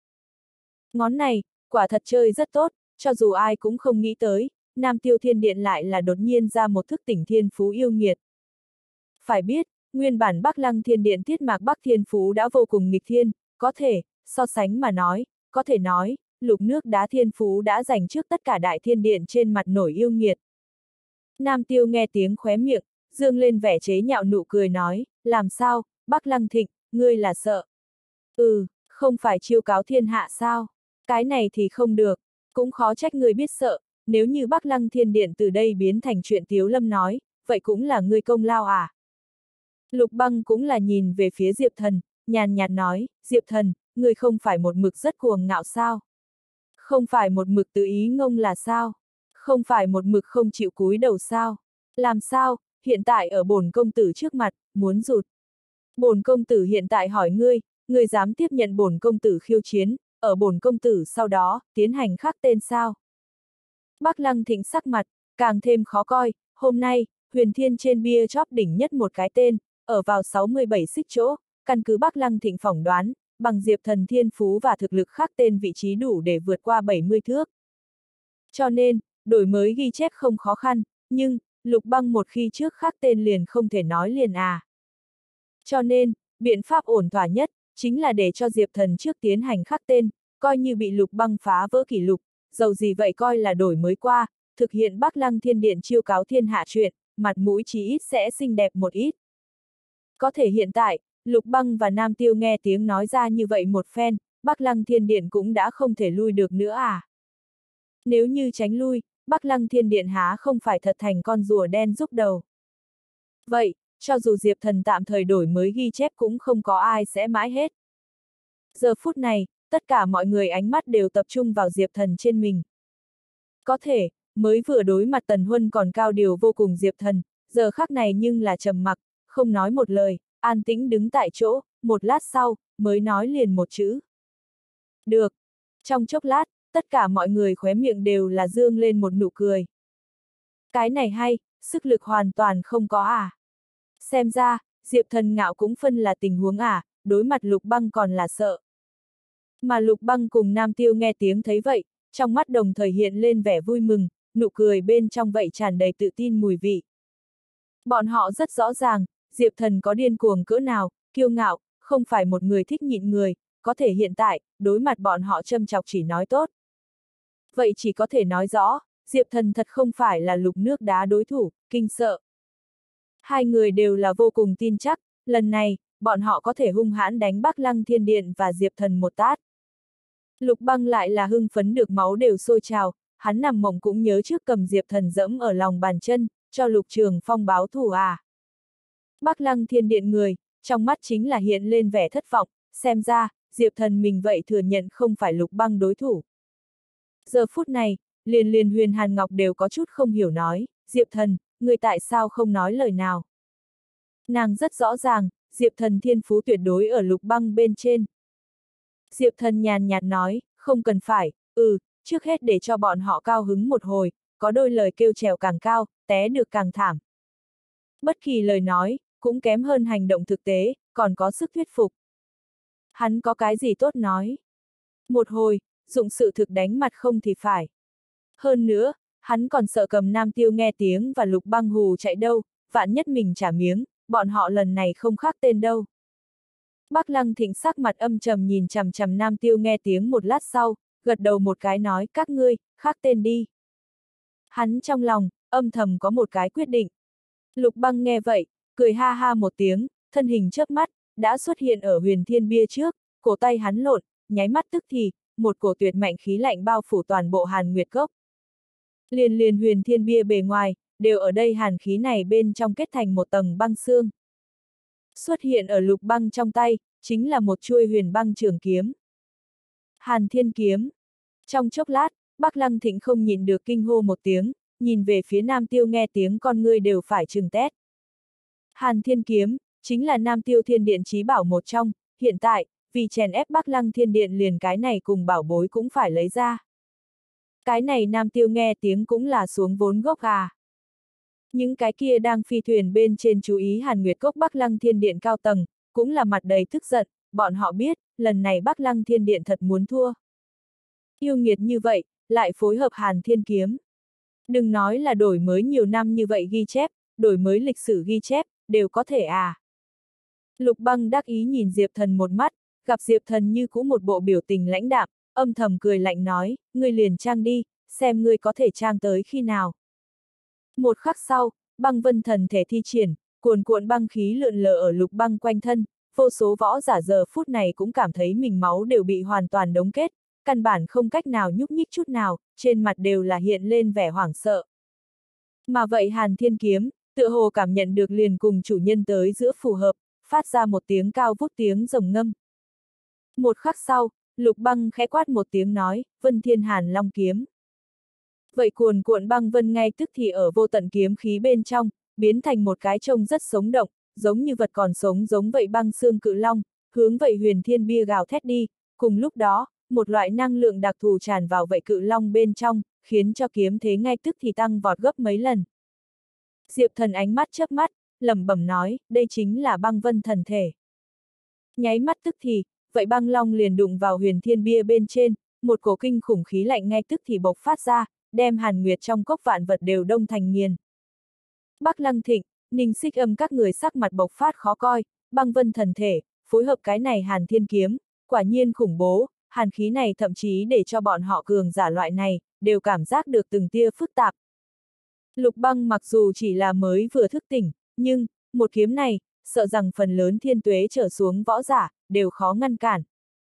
Ngón này, quả thật chơi rất tốt, cho dù ai cũng không nghĩ tới, Nam Tiêu Thiên Điện lại là đột nhiên ra một thức tỉnh thiên phú yêu nghiệt. Phải biết, nguyên bản Bắc Lăng Thiên Điện Tiết Mạc Bắc Thiên Phú đã vô cùng nghịch thiên, có thể, so sánh mà nói, có thể nói, Lục Nước Đá Thiên Phú đã giành trước tất cả đại thiên điện trên mặt nổi yêu nghiệt. Nam Tiêu nghe tiếng khóe miệng, dương lên vẻ chế nhạo nụ cười nói, làm sao, Bắc Lăng Thịnh, ngươi là sợ. Không phải chiêu cáo thiên hạ sao? Cái này thì không được, cũng khó trách ngươi biết sợ, nếu như Bắc Lăng Thiên Điện từ đây biến thành chuyện Tiếu Lâm nói, vậy cũng là ngươi công lao à? Lục Băng cũng là nhìn về phía Diệp Thần, nhàn nhạt nói, Diệp Thần, ngươi không phải một mực rất cuồng ngạo sao? Không phải một mực tự ý ngông là sao? Không phải một mực không chịu cúi đầu sao? Làm sao, hiện tại ở bổn công tử trước mặt, muốn rụt. Bổn công tử hiện tại hỏi ngươi, ngươi dám tiếp nhận bổn công tử khiêu chiến, ở bổn công tử sau đó, tiến hành khắc tên sao? Bắc Lăng Thịnh sắc mặt, càng thêm khó coi, hôm nay, Huyền Thiên trên bia chóp đỉnh nhất một cái tên, ở vào 67 xích chỗ, căn cứ Bắc Lăng Thịnh phỏng đoán, bằng Diệp Thần thiên phú và thực lực khắc tên vị trí đủ để vượt qua 70 thước. Cho nên, đổi mới ghi chép không khó khăn, nhưng, Lục Băng một khi trước khắc tên liền không thể nói liền à. Cho nên, biện pháp ổn thỏa nhất, chính là để cho Diệp Thần trước tiến hành khắc tên, coi như bị Lục Băng phá vỡ kỷ lục, dầu gì vậy coi là đổi mới qua, thực hiện Bắc Lăng Thiên Điện chiêu cáo thiên hạ chuyện, mặt mũi chí ít sẽ xinh đẹp một ít. Có thể hiện tại, Lục Băng và Nam Tiêu nghe tiếng nói ra như vậy một phen, Bắc Lăng Thiên Điện cũng đã không thể lui được nữa à. Nếu như tránh lui, Bắc Lăng Thiên Điện há không phải thật thành con rùa đen rúc đầu. Vậy, cho dù Diệp Thần tạm thời đổi mới ghi chép cũng không có ai sẽ mãi hết. Giờ phút này, tất cả mọi người ánh mắt đều tập trung vào Diệp Thần trên mình. Có thể, mới vừa đối mặt Tần Huân còn cao điều vô cùng Diệp Thần, giờ khắc này nhưng là trầm mặc, không nói một lời, an tĩnh đứng tại chỗ, một lát sau, mới nói liền một chữ. Được. Trong chốc lát, tất cả mọi người khóe miệng đều là dương lên một nụ cười. Cái này hay, sức lực hoàn toàn không có à. Xem ra, Diệp Thần ngạo cũng phân là tình huống à, đối mặt Lục Băng còn là sợ. Mà Lục Băng cùng Nam Tiêu nghe tiếng thấy vậy, trong mắt đồng thời hiện lên vẻ vui mừng, nụ cười bên trong vậy tràn đầy tự tin mùi vị. Bọn họ rất rõ ràng, Diệp Thần có điên cuồng cỡ nào, kiêu ngạo, không phải một người thích nhịn người, có thể hiện tại, đối mặt bọn họ châm chọc chỉ nói tốt. Vậy chỉ có thể nói rõ, Diệp Thần thật không phải là Lục Nước Đá đối thủ, kinh sợ. Hai người đều là vô cùng tin chắc, lần này, bọn họ có thể hung hãn đánh Bắc Lăng Thiên Điện và Diệp Thần một tát. Lục Băng lại là hưng phấn được máu đều sôi trào, hắn nằm mộng cũng nhớ trước cầm Diệp Thần dẫm ở lòng bàn chân, cho Lục Trường Phong báo thù à. Bắc Lăng Thiên Điện người, trong mắt chính là hiện lên vẻ thất vọng, xem ra, Diệp Thần mình vậy thừa nhận không phải Lục Băng đối thủ. Giờ phút này, liền Huyền Hàn Ngọc đều có chút không hiểu nói, Diệp Thần, người tại sao không nói lời nào. Nàng rất rõ ràng, Diệp Thần thiên phú tuyệt đối ở Lục Băng bên trên. Diệp Thần nhàn nhạt nói, không cần phải, trước hết để cho bọn họ cao hứng một hồi, có đôi lời kêu trèo càng cao, té được càng thảm. Bất kỳ lời nói, cũng kém hơn hành động thực tế, còn có sức thuyết phục. Hắn có cái gì tốt nói? Một hồi, dụng sự thực đánh mặt không thì phải. Hơn nữa, hắn còn sợ cầm Nam Tiêu nghe tiếng và Lục Băng hù chạy đâu, vạn nhất mình trả miếng, bọn họ lần này không khác tên đâu. Bắc Lăng Thịnh sắc mặt âm trầm nhìn chằm chằm Nam Tiêu nghe tiếng một lát sau, gật đầu một cái nói các ngươi, khác tên đi. Hắn trong lòng, âm thầm có một cái quyết định. Lục Băng nghe vậy, cười ha ha một tiếng, thân hình chớp mắt, đã xuất hiện ở Huyền Thiên bia trước, cổ tay hắn lộn, nháy mắt tức thì, một cổ tuyệt mạnh khí lạnh bao phủ toàn bộ Hàn Nguyệt Cốc. Liền Huyền Thiên bia bề ngoài, đều ở đây hàn khí này bên trong kết thành một tầng băng xương. Xuất hiện ở Lục Băng trong tay, chính là một chuôi huyền băng trường kiếm. Hàn Thiên kiếm. Trong chốc lát, Bắc Lăng Thịnh không nhịn được kinh hô một tiếng, nhìn về phía Nam Tiêu nghe tiếng con ngươi đều phải trừng tét. Hàn Thiên kiếm, chính là Nam Tiêu Thiên Điện chí bảo một trong, hiện tại, vì chèn ép Bắc Lăng Thiên Điện liền cái này cùng bảo bối cũng phải lấy ra. Cái này Nam Tiêu nghe tiếng cũng là xuống vốn gốc à. Những cái kia đang phi thuyền bên trên chú ý Hàn Nguyệt Cốc Bắc Lăng Thiên Điện cao tầng, cũng là mặt đầy tức giận, bọn họ biết, lần này Bắc Lăng Thiên Điện thật muốn thua. Yêu nghiệt như vậy, lại phối hợp Hàn Thiên kiếm. Đừng nói là đổi mới nhiều năm như vậy ghi chép, đổi mới lịch sử ghi chép, đều có thể à. Lục Băng đắc ý nhìn Diệp Thần một mắt, gặp Diệp Thần như cũ một bộ biểu tình lãnh đạm, âm thầm cười lạnh nói, ngươi liền trang đi, xem ngươi có thể trang tới khi nào. Một khắc sau, băng vân thần thể thi triển, cuồn cuộn băng khí lượn lờ ở Lục Băng quanh thân, vô số võ giả giờ phút này cũng cảm thấy mình máu đều bị hoàn toàn đóng kết, căn bản không cách nào nhúc nhích chút nào, trên mặt đều là hiện lên vẻ hoảng sợ. Mà vậy Hàn Thiên Kiếm, tựa hồ cảm nhận được liền cùng chủ nhân tới giữa phù hợp, phát ra một tiếng cao vút tiếng rồng ngâm. Một khắc sau, Lục Băng khẽ quát một tiếng nói, Vân Thiên Hàn Long Kiếm. Vậy cuồn cuộn băng vân ngay tức thì ở vô tận kiếm khí bên trong, biến thành một cái trông rất sống động, giống như vật còn sống giống vậy băng xương cự long, hướng vậy Huyền Thiên Bia gào thét đi, cùng lúc đó, một loại năng lượng đặc thù tràn vào vậy cự long bên trong, khiến cho kiếm thế ngay tức thì tăng vọt gấp mấy lần. Diệp Thần ánh mắt chớp mắt, lẩm bẩm nói, đây chính là băng vân thần thể. Nháy mắt tức thì, vậy băng long liền đụng vào Huyền Thiên Bia bên trên, một cổ kinh khủng khí lạnh ngay tức thì bộc phát ra, đem Hàn Nguyệt trong cốc vạn vật đều đông thành nghiền. Bắc Lăng Thịnh, Ninh Xích Âm các người sắc mặt bộc phát khó coi, băng vân thần thể, phối hợp cái này Hàn Thiên Kiếm, quả nhiên khủng bố, hàn khí này thậm chí để cho bọn họ cường giả loại này, đều cảm giác được từng tia phức tạp. Lục Băng mặc dù chỉ là mới vừa thức tỉnh, nhưng, một kiếm này, sợ rằng phần lớn thiên tuế trở xuống võ giả, đều khó ngăn cản.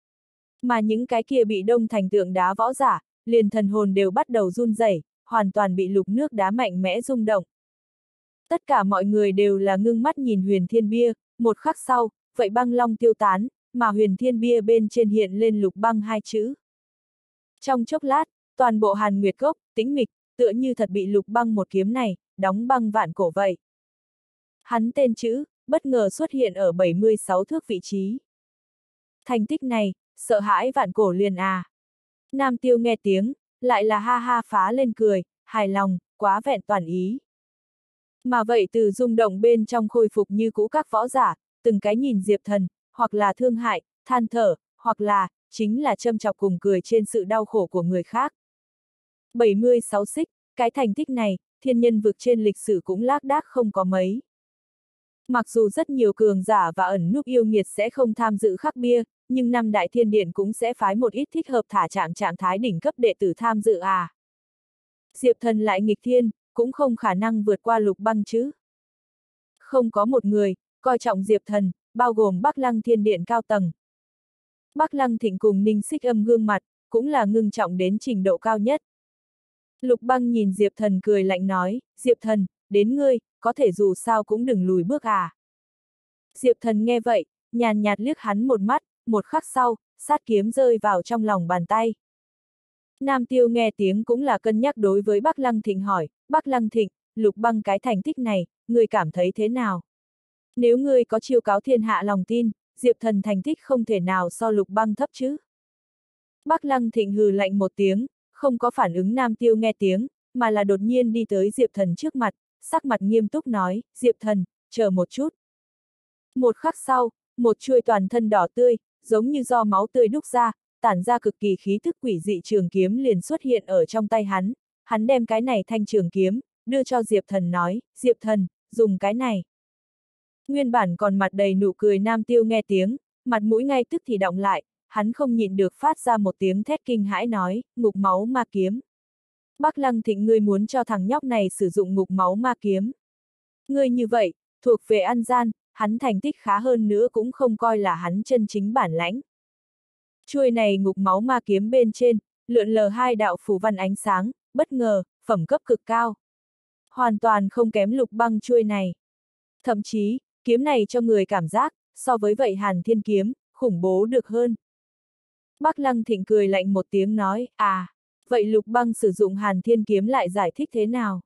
Mà những cái kia bị đông thành tượng đá võ giả, liền thần hồn đều bắt đầu run rẩy, hoàn toàn bị lục nước đá mạnh mẽ rung động. Tất cả mọi người đều là ngưng mắt nhìn Huyền Thiên Bia, một khắc sau, vậy băng long tiêu tán, mà Huyền Thiên Bia bên trên hiện lên Lục Băng hai chữ. Trong chốc lát, toàn bộ Hàn Nguyệt Cốc, tĩnh mịch, tựa như thật bị Lục Băng một kiếm này, đóng băng vạn cổ vậy. Hắn tên chữ, bất ngờ xuất hiện ở 76 thước vị trí. Thành tích này, sợ hãi vạn cổ liền à. Nam Tiêu nghe tiếng, lại là ha ha phá lên cười, hài lòng, quá vẹn toàn ý. Mà vậy từ rung động bên trong khôi phục như cũ các võ giả, từng cái nhìn Diệp Thần, hoặc là thương hại, than thở, hoặc là, chính là châm chọc cùng cười trên sự đau khổ của người khác. 76 xích, cái thành tích này, thiên nhân vực trên lịch sử cũng lác đác không có mấy. Mặc dù rất nhiều cường giả và ẩn núp yêu nghiệt sẽ không tham dự khắc bia, nhưng năm đại thiên điện cũng sẽ phái một ít thích hợp thả trạng thái đỉnh cấp đệ tử tham dự à. Diệp Thần lại nghịch thiên, cũng không khả năng vượt qua Lục Băng chứ. Không có một người, coi trọng Diệp Thần, bao gồm Bắc Lăng Thiên Điện cao tầng. Bắc Lăng Thịnh cùng Ninh Xích Âm gương mặt, cũng là ngưng trọng đến trình độ cao nhất. Lục Băng nhìn Diệp Thần cười lạnh nói, Diệp Thần, đến ngươi, có thể dù sao cũng đừng lùi bước à. Diệp Thần nghe vậy, nhàn nhạt liếc hắn một mắt, một khắc sau, sát kiếm rơi vào trong lòng bàn tay. Nam Tiêu nghe tiếng cũng là cân nhắc đối với Bắc Lăng Thịnh hỏi, Bắc Lăng Thịnh, Lục Băng cái thành tích này, ngươi cảm thấy thế nào? Nếu ngươi có chiêu cáo thiên hạ lòng tin, Diệp Thần thành tích không thể nào so Lục Băng thấp chứ? Bắc Lăng Thịnh hừ lạnh một tiếng, không có phản ứng Nam Tiêu nghe tiếng, mà là đột nhiên đi tới Diệp Thần trước mặt, sắc mặt nghiêm túc nói, Diệp Thần, chờ một chút. Một khắc sau, một chuôi toàn thân đỏ tươi, giống như do máu tươi đúc ra, tản ra cực kỳ khí thức quỷ dị trường kiếm liền xuất hiện ở trong tay hắn đem cái này thanh trường kiếm, đưa cho Diệp Thần nói, Diệp Thần, dùng cái này. Nguyên bản còn mặt đầy nụ cười Nam Tiêu nghe tiếng, mặt mũi ngay tức thì đọng lại, hắn không nhịn được phát ra một tiếng thét kinh hãi nói, ngục máu ma kiếm. Bắc Lăng Thịnh ngươi muốn cho thằng nhóc này sử dụng ngục máu ma kiếm. Ngươi như vậy, thuộc về ăn gian, hắn thành tích khá hơn nữa cũng không coi là hắn chân chính bản lãnh. Chuôi này ngục máu ma kiếm bên trên, lượn lờ hai đạo phù văn ánh sáng, bất ngờ, phẩm cấp cực cao. Hoàn toàn không kém Lục Băng chuôi này. Thậm chí, kiếm này cho người cảm giác, so với vậy Hàn Thiên Kiếm, khủng bố được hơn. Bắc Lăng Thịnh cười lạnh một tiếng nói, à, vậy Lục Băng sử dụng Hàn Thiên Kiếm lại giải thích thế nào?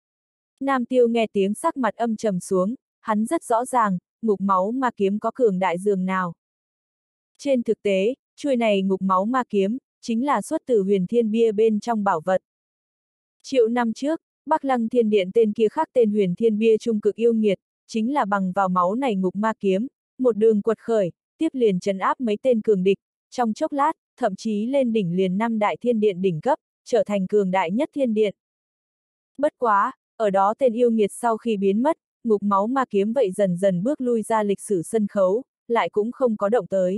Nam Tiêu nghe tiếng sắc mặt âm trầm xuống, hắn rất rõ ràng, ngục máu ma kiếm có cường đại dường nào. Trên thực tế, chuôi này ngục máu ma kiếm, chính là xuất từ Huyền Thiên Bia bên trong bảo vật. Triệu năm trước, Bắc Lăng Thiên Điện tên kia khác tên Huyền Thiên Bia trung cực yêu nghiệt, chính là bằng vào máu này ngục ma kiếm, một đường quật khởi, tiếp liền trấn áp mấy tên cường địch, trong chốc lát, thậm chí lên đỉnh liền năm đại thiên điện đỉnh cấp, trở thành cường đại nhất thiên điện. Bất quá, ở đó tên yêu nghiệt sau khi biến mất, ngục máu ma kiếm vậy dần dần bước lui ra lịch sử sân khấu, lại cũng không có động tới.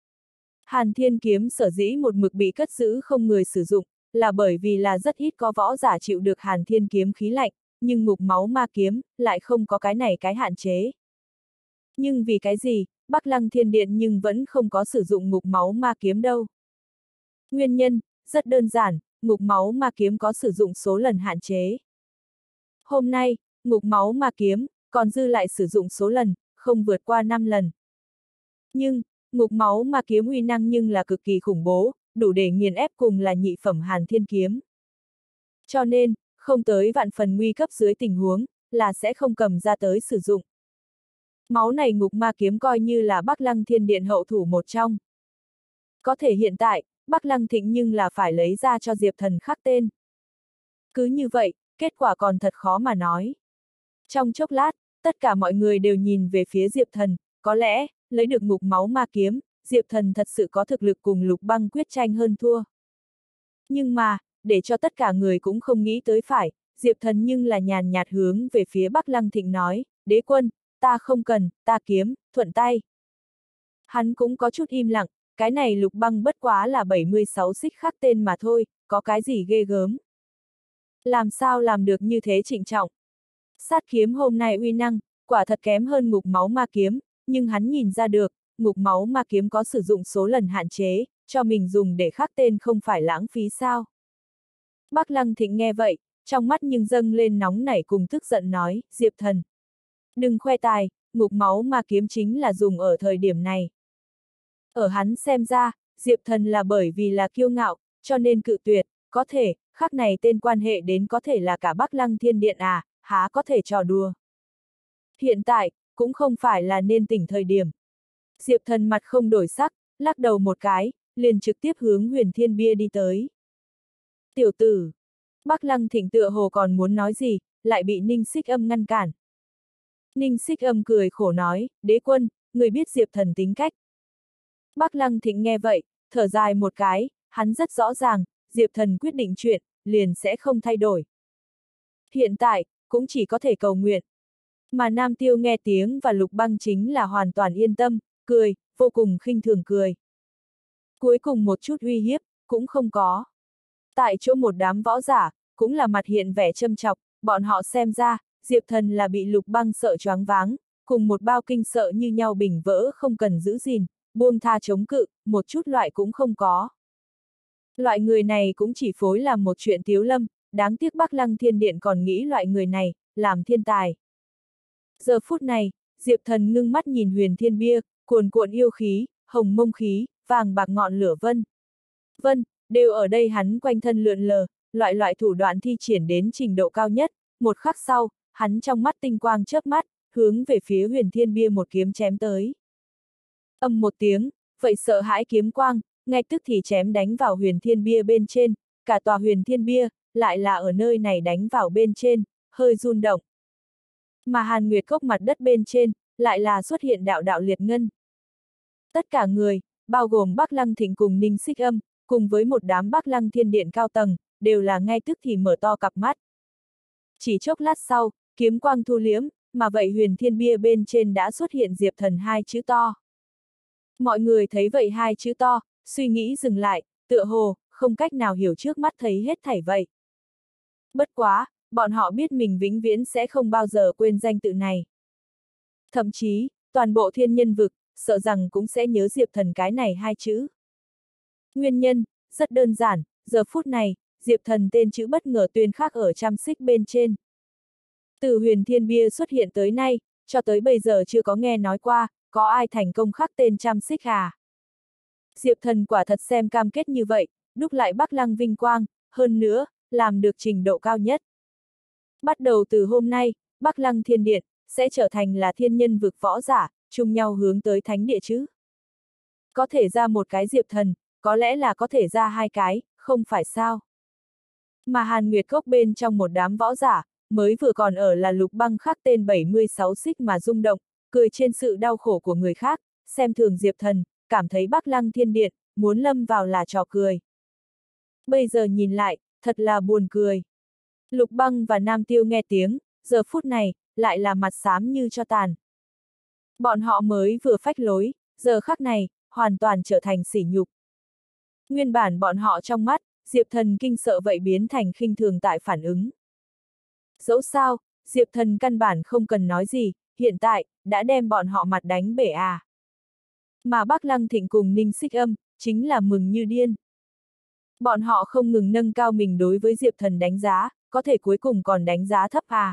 Hàn Thiên Kiếm sở dĩ một mực bị cất giữ không người sử dụng, là bởi vì là rất ít có võ giả chịu được Hàn Thiên Kiếm khí lạnh, nhưng ngục máu ma kiếm lại không có cái này cái hạn chế. Nhưng vì cái gì, Bắc Lăng Thiên Điện nhưng vẫn không có sử dụng ngục máu ma kiếm đâu? Nguyên nhân, rất đơn giản, ngục máu ma kiếm có sử dụng số lần hạn chế. Hôm nay, ngục máu ma kiếm, còn dư lại sử dụng số lần, không vượt qua 5 lần. Nhưng, ngục máu ma kiếm uy năng nhưng là cực kỳ khủng bố, đủ để nghiền ép cùng là nhị phẩm Hàn Thiên kiếm. Cho nên, không tới vạn phần nguy cấp dưới tình huống, là sẽ không cầm ra tới sử dụng. Máu này ngục ma kiếm coi như là Bắc Lăng Thiên Điện hậu thủ một trong. Có thể hiện tại, Bắc Lăng Thịnh nhưng là phải lấy ra cho Diệp Thần khắc tên. Cứ như vậy, kết quả còn thật khó mà nói. Trong chốc lát, tất cả mọi người đều nhìn về phía Diệp Thần, có lẽ, lấy được ngục máu ma kiếm, Diệp Thần thật sự có thực lực cùng Lục Băng quyết tranh hơn thua. Nhưng mà, để cho tất cả người cũng không nghĩ tới phải, Diệp Thần nhưng là nhàn nhạt hướng về phía Bắc Lăng Thịnh nói, đế quân, ta không cần, ta kiếm, thuận tay. Hắn cũng có chút im lặng, cái này Lục Băng bất quá là 76 xích khắc tên mà thôi, có cái gì ghê gớm. Làm sao làm được như thế trịnh trọng. Sát kiếm hôm nay uy năng, quả thật kém hơn ngục máu ma kiếm, nhưng hắn nhìn ra được, ngục máu ma kiếm có sử dụng số lần hạn chế, cho mình dùng để khắc tên không phải lãng phí sao. Bắc Lăng Thịnh nghe vậy, trong mắt nhưng dâng lên nóng nảy cùng tức giận nói, Diệp Thần. Đừng khoe tài, ngục máu ma kiếm chính là dùng ở thời điểm này. Ở hắn xem ra, Diệp Thần là bởi vì là kiêu ngạo, cho nên cự tuyệt, có thể, khắc này tên quan hệ đến có thể là cả Bắc Lăng Thiên Điện à, há có thể trò đùa. Hiện tại, cũng không phải là nên tỉnh thời điểm. Diệp Thần mặt không đổi sắc, lắc đầu một cái, liền trực tiếp hướng Huyền Thiên Bia đi tới. Tiểu tử! Bắc Lăng Thịnh tựa hồ còn muốn nói gì, lại bị Ninh Xích Âm ngăn cản. Ninh Xích Âm cười khổ nói, đế quân, người biết Diệp Thần tính cách. Bắc Lăng Thịnh nghe vậy, thở dài một cái, hắn rất rõ ràng, Diệp Thần quyết định chuyện, liền sẽ không thay đổi. Hiện tại, cũng chỉ có thể cầu nguyện. Mà Nam Tiêu nghe tiếng và Lục Băng chính là hoàn toàn yên tâm, cười, vô cùng khinh thường cười. Cuối cùng một chút uy hiếp, cũng không có. Tại chỗ một đám võ giả, cũng là mặt hiện vẻ châm chọc, bọn họ xem ra, Diệp Thần là bị Lục Băng sợ choáng váng, cùng một bao kinh sợ như nhau bình vỡ không cần giữ gìn, buông tha chống cự, một chút loại cũng không có. Loại người này cũng chỉ phối làm một chuyện tiếu lâm, đáng tiếc Bắc Lăng Thiên Điện còn nghĩ loại người này, làm thiên tài. Giờ phút này, Diệp Thần ngưng mắt nhìn Huyền Thiên Bia, cuồn cuộn yêu khí, hồng mông khí, vàng bạc ngọn lửa vân. Vân, đều ở đây hắn quanh thân lượn lờ, loại thủ đoạn thi triển đến trình độ cao nhất, một khắc sau, hắn trong mắt tinh quang chớp mắt, hướng về phía Huyền Thiên Bia một kiếm chém tới. Âm một tiếng, vậy sợ hãi kiếm quang, ngay tức thì chém đánh vào Huyền Thiên Bia bên trên, cả tòa Huyền Thiên Bia, lại là ở nơi này đánh vào bên trên, hơi run động. Mà Hàn Nguyệt Cốc mặt đất bên trên, lại là xuất hiện đạo đạo liệt ngân. Tất cả người, bao gồm Bắc Lăng Thịnh cùng Ninh Xích Âm, cùng với một đám Bắc Lăng Thiên Điện cao tầng, đều là ngay tức thì mở to cặp mắt. Chỉ chốc lát sau, kiếm quang thu liễm, mà vậy Huyền Thiên Bia bên trên đã xuất hiện Diệp Thần hai chữ to. Mọi người thấy vậy hai chữ to, suy nghĩ dừng lại, tựa hồ, không cách nào hiểu trước mắt thấy hết thảy vậy. Bất quá, bọn họ biết mình vĩnh viễn sẽ không bao giờ quên danh tự này. Thậm chí, toàn bộ thiên nhân vực, sợ rằng cũng sẽ nhớ Diệp Thần cái này hai chữ. Nguyên nhân, rất đơn giản, giờ phút này, Diệp Thần tên chữ bất ngờ tuyên khắc ở trăm xích bên trên. Từ Huyền Thiên Bia xuất hiện tới nay, cho tới bây giờ chưa có nghe nói qua, có ai thành công khắc tên trăm xích à? Diệp Thần quả thật xem cam kết như vậy, đúc lại Bắc Lăng vinh quang, hơn nữa, làm được trình độ cao nhất. Bắt đầu từ hôm nay, Bắc Lăng Thiên Điện, sẽ trở thành là thiên nhân vực võ giả, chung nhau hướng tới thánh địa chứ. Có thể ra một cái Diệp Thần, có lẽ là có thể ra hai cái, không phải sao. Mà Hàn Nguyệt Cốc bên trong một đám võ giả, mới vừa còn ở là Lục Băng khắc tên 76 xích mà rung động, cười trên sự đau khổ của người khác, xem thường Diệp Thần, cảm thấy Bắc Lăng Thiên Điện, muốn lâm vào là trò cười. Bây giờ nhìn lại, thật là buồn cười. Lục Băng và Nam Tiêu nghe tiếng, giờ phút này, lại là mặt xám như cho tàn. Bọn họ mới vừa phách lối, giờ khắc này, hoàn toàn trở thành sỉ nhục. Nguyên bản bọn họ trong mắt, Diệp Thần kinh sợ vậy biến thành khinh thường tại phản ứng. Dẫu sao, Diệp Thần căn bản không cần nói gì, hiện tại, đã đem bọn họ mặt đánh bể à. Mà Bắc Lăng Thịnh cùng Ninh Xích Âm, chính là mừng như điên. Bọn họ không ngừng nâng cao mình đối với Diệp Thần đánh giá, có thể cuối cùng còn đánh giá thấp à.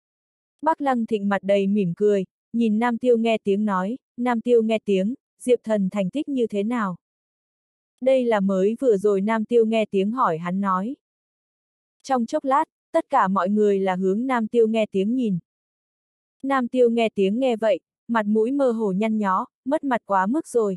Bắc Lăng Thịnh mặt đầy mỉm cười, nhìn Nam Tiêu nghe tiếng nói, Nam Tiêu nghe tiếng, Diệp Thần thành tích như thế nào? Đây là mới vừa rồi Nam Tiêu nghe tiếng hỏi hắn nói. Trong chốc lát, tất cả mọi người là hướng Nam Tiêu nghe tiếng nhìn. Nam Tiêu nghe tiếng nghe vậy, mặt mũi mơ hồ nhăn nhó, mất mặt quá mức rồi.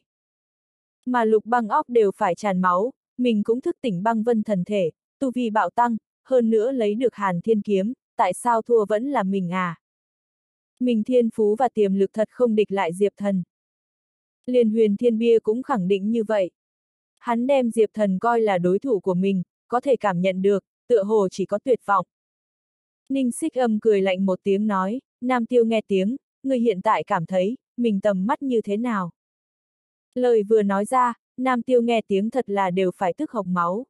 Mà Lục Băng óc đều phải tràn máu, mình cũng thức tỉnh băng vân thần thể, tu vi bạo tăng, hơn nữa lấy được Hàn Thiên Kiếm, tại sao thua vẫn là mình à? Mình thiên phú và tiềm lực thật không địch lại Diệp Thần. Liền Huyền Thiên Bia cũng khẳng định như vậy. Hắn đem Diệp Thần coi là đối thủ của mình, có thể cảm nhận được, tựa hồ chỉ có tuyệt vọng. Ninh Xích Âm cười lạnh một tiếng nói, Nam Tiêu nghe tiếng, người hiện tại cảm thấy, mình tầm mắt như thế nào? Lời vừa nói ra, Nam Tiêu nghe tiếng thật là đều phải tức hộc máu.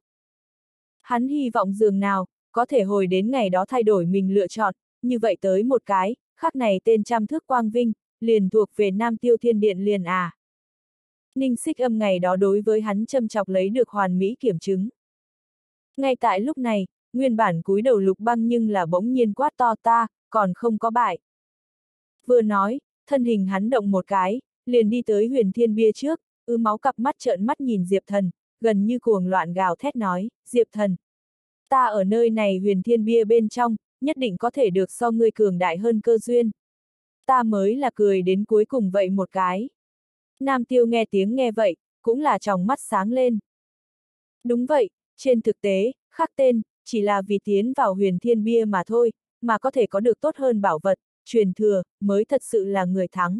Hắn hy vọng dường nào, có thể hồi đến ngày đó thay đổi mình lựa chọn, như vậy tới một cái, khắc này tên trăm thước quang vinh, liền thuộc về Nam Tiêu Thiên Điện liền à. Ninh Xích Âm ngày đó đối với hắn châm chọc lấy được hoàn mỹ kiểm chứng. Ngay tại lúc này, nguyên bản cúi đầu Lục Băng nhưng là bỗng nhiên quát to ta, còn không có bại. Vừa nói, thân hình hắn động một cái, liền đi tới Huyền Thiên Bia trước, máu cặp mắt trợn mắt nhìn Diệp Thần, gần như cuồng loạn gào thét nói, Diệp Thần. Ta ở nơi này Huyền Thiên Bia bên trong, nhất định có thể được so ngươi cường đại hơn cơ duyên. Ta mới là cười đến cuối cùng vậy một cái. Nam Tiêu nghe tiếng nghe vậy, cũng là tròng mắt sáng lên. Đúng vậy, trên thực tế, khắc tên, chỉ là vì tiến vào Huyền Thiên Bia mà thôi, mà có thể có được tốt hơn bảo vật, truyền thừa, mới thật sự là người thắng.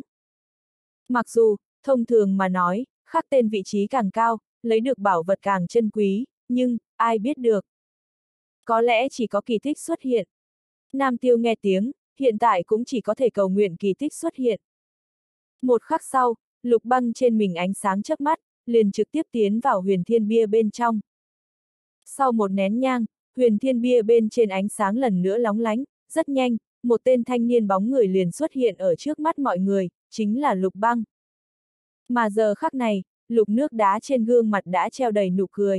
Mặc dù, thông thường mà nói, khắc tên vị trí càng cao, lấy được bảo vật càng chân quý, nhưng, ai biết được. Có lẽ chỉ có kỳ tích xuất hiện. Nam Tiêu nghe tiếng, hiện tại cũng chỉ có thể cầu nguyện kỳ tích xuất hiện. Một khắc sau, Lục Băng trên mình ánh sáng chớp mắt, liền trực tiếp tiến vào Huyền Thiên Bia bên trong. Sau một nén nhang, Huyền Thiên Bia bên trên ánh sáng lần nữa lóng lánh, rất nhanh, một tên thanh niên bóng người liền xuất hiện ở trước mắt mọi người, chính là Lục Băng. Mà giờ khắc này, Lục Nước Đá trên gương mặt đã treo đầy nụ cười.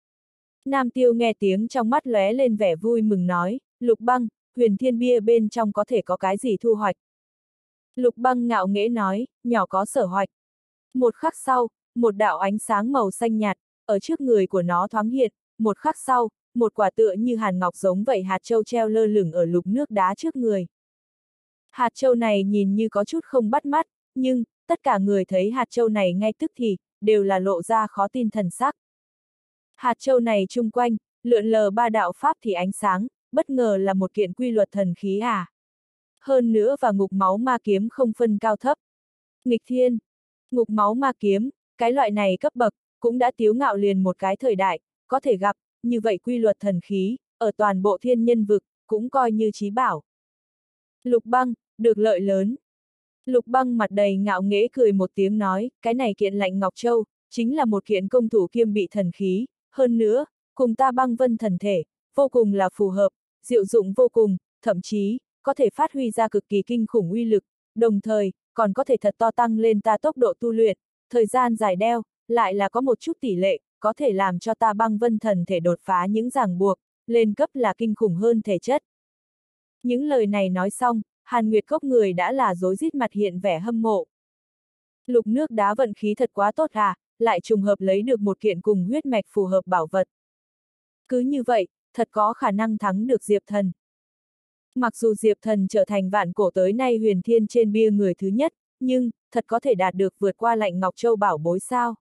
Nam Tiêu nghe tiếng trong mắt lóe lên vẻ vui mừng nói, Lục Băng, Huyền Thiên Bia bên trong có thể có cái gì thu hoạch. Lục Băng ngạo nghễ nói, nhỏ có sở hoạch. Một khắc sau, một đạo ánh sáng màu xanh nhạt, ở trước người của nó thoáng hiện, một khắc sau, một quả tựa như hàn ngọc giống vậy hạt châu treo lơ lửng ở Lục Nước Đá trước người. Hạt châu này nhìn như có chút không bắt mắt, nhưng, tất cả người thấy hạt châu này ngay tức thì, đều là lộ ra khó tin thần sắc. Hạt châu này chung quanh, lượn lờ ba đạo pháp thì ánh sáng, bất ngờ là một kiện quy luật thần khí à. Hơn nữa và ngục máu ma kiếm không phân cao thấp. Nghịch thiên, ngục máu ma kiếm, cái loại này cấp bậc, cũng đã tiếu ngạo liền một cái thời đại, có thể gặp, như vậy quy luật thần khí, ở toàn bộ thiên nhân vực, cũng coi như chí bảo. Lục Băng, được lợi lớn. Lục Băng mặt đầy ngạo nghễ cười một tiếng nói, cái này kiện lạnh Ngọc Châu, chính là một kiện công thủ kiêm bị thần khí, hơn nữa, cùng ta băng vân thần thể, vô cùng là phù hợp, diệu dụng vô cùng, thậm chí, có thể phát huy ra cực kỳ kinh khủng uy lực, đồng thời, còn có thể thật to tăng lên ta tốc độ tu luyện, thời gian dài đeo, lại là có một chút tỷ lệ, có thể làm cho ta băng vân thần thể đột phá những ràng buộc, lên cấp là kinh khủng hơn thể chất. Những lời này nói xong, Hàn Nguyệt Cốc người đã là rối rít mặt hiện vẻ hâm mộ. Lục Nước Đá vận khí thật quá tốt à, lại trùng hợp lấy được một kiện cùng huyết mạch phù hợp bảo vật. Cứ như vậy, thật có khả năng thắng được Diệp Thần. Mặc dù Diệp Thần trở thành vạn cổ tới nay huyền thiên trên bia người thứ nhất, nhưng, thật có thể đạt được vượt qua lạnh Ngọc Châu bảo bối sao.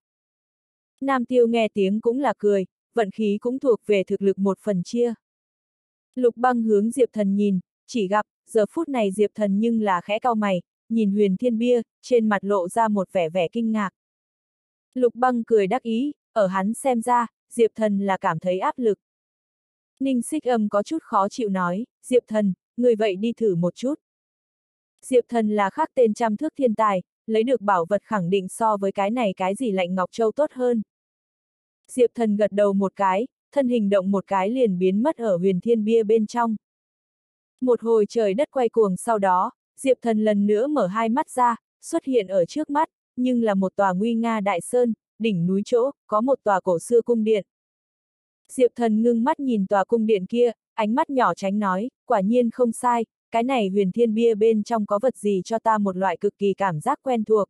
Nam Tiêu nghe tiếng cũng là cười, vận khí cũng thuộc về thực lực một phần chia. Lục Băng hướng Diệp Thần nhìn, chỉ gặp, giờ phút này Diệp Thần nhưng là khẽ cau mày, nhìn Huyền Thiên Bia, trên mặt lộ ra một vẻ kinh ngạc. Lục Băng cười đắc ý, ở hắn xem ra, Diệp Thần là cảm thấy áp lực. Ninh Xích Âm có chút khó chịu nói, Diệp Thần, người vậy đi thử một chút. Diệp Thần là khác tên trăm thước thiên tài, lấy được bảo vật khẳng định so với cái này cái gì lạnh Ngọc Châu tốt hơn. Diệp Thần gật đầu một cái, thân hình động một cái liền biến mất ở Huyền Thiên Bia bên trong. Một hồi trời đất quay cuồng sau đó, Diệp Thần lần nữa mở hai mắt ra, xuất hiện ở trước mắt, nhưng là một tòa nguy nga đại sơn, đỉnh núi chỗ, có một tòa cổ xưa cung điện. Diệp Thần ngưng mắt nhìn tòa cung điện kia, ánh mắt nhỏ tránh nói, quả nhiên không sai, cái này huyền thiên bia bên trong có vật gì cho ta một loại cực kỳ cảm giác quen thuộc.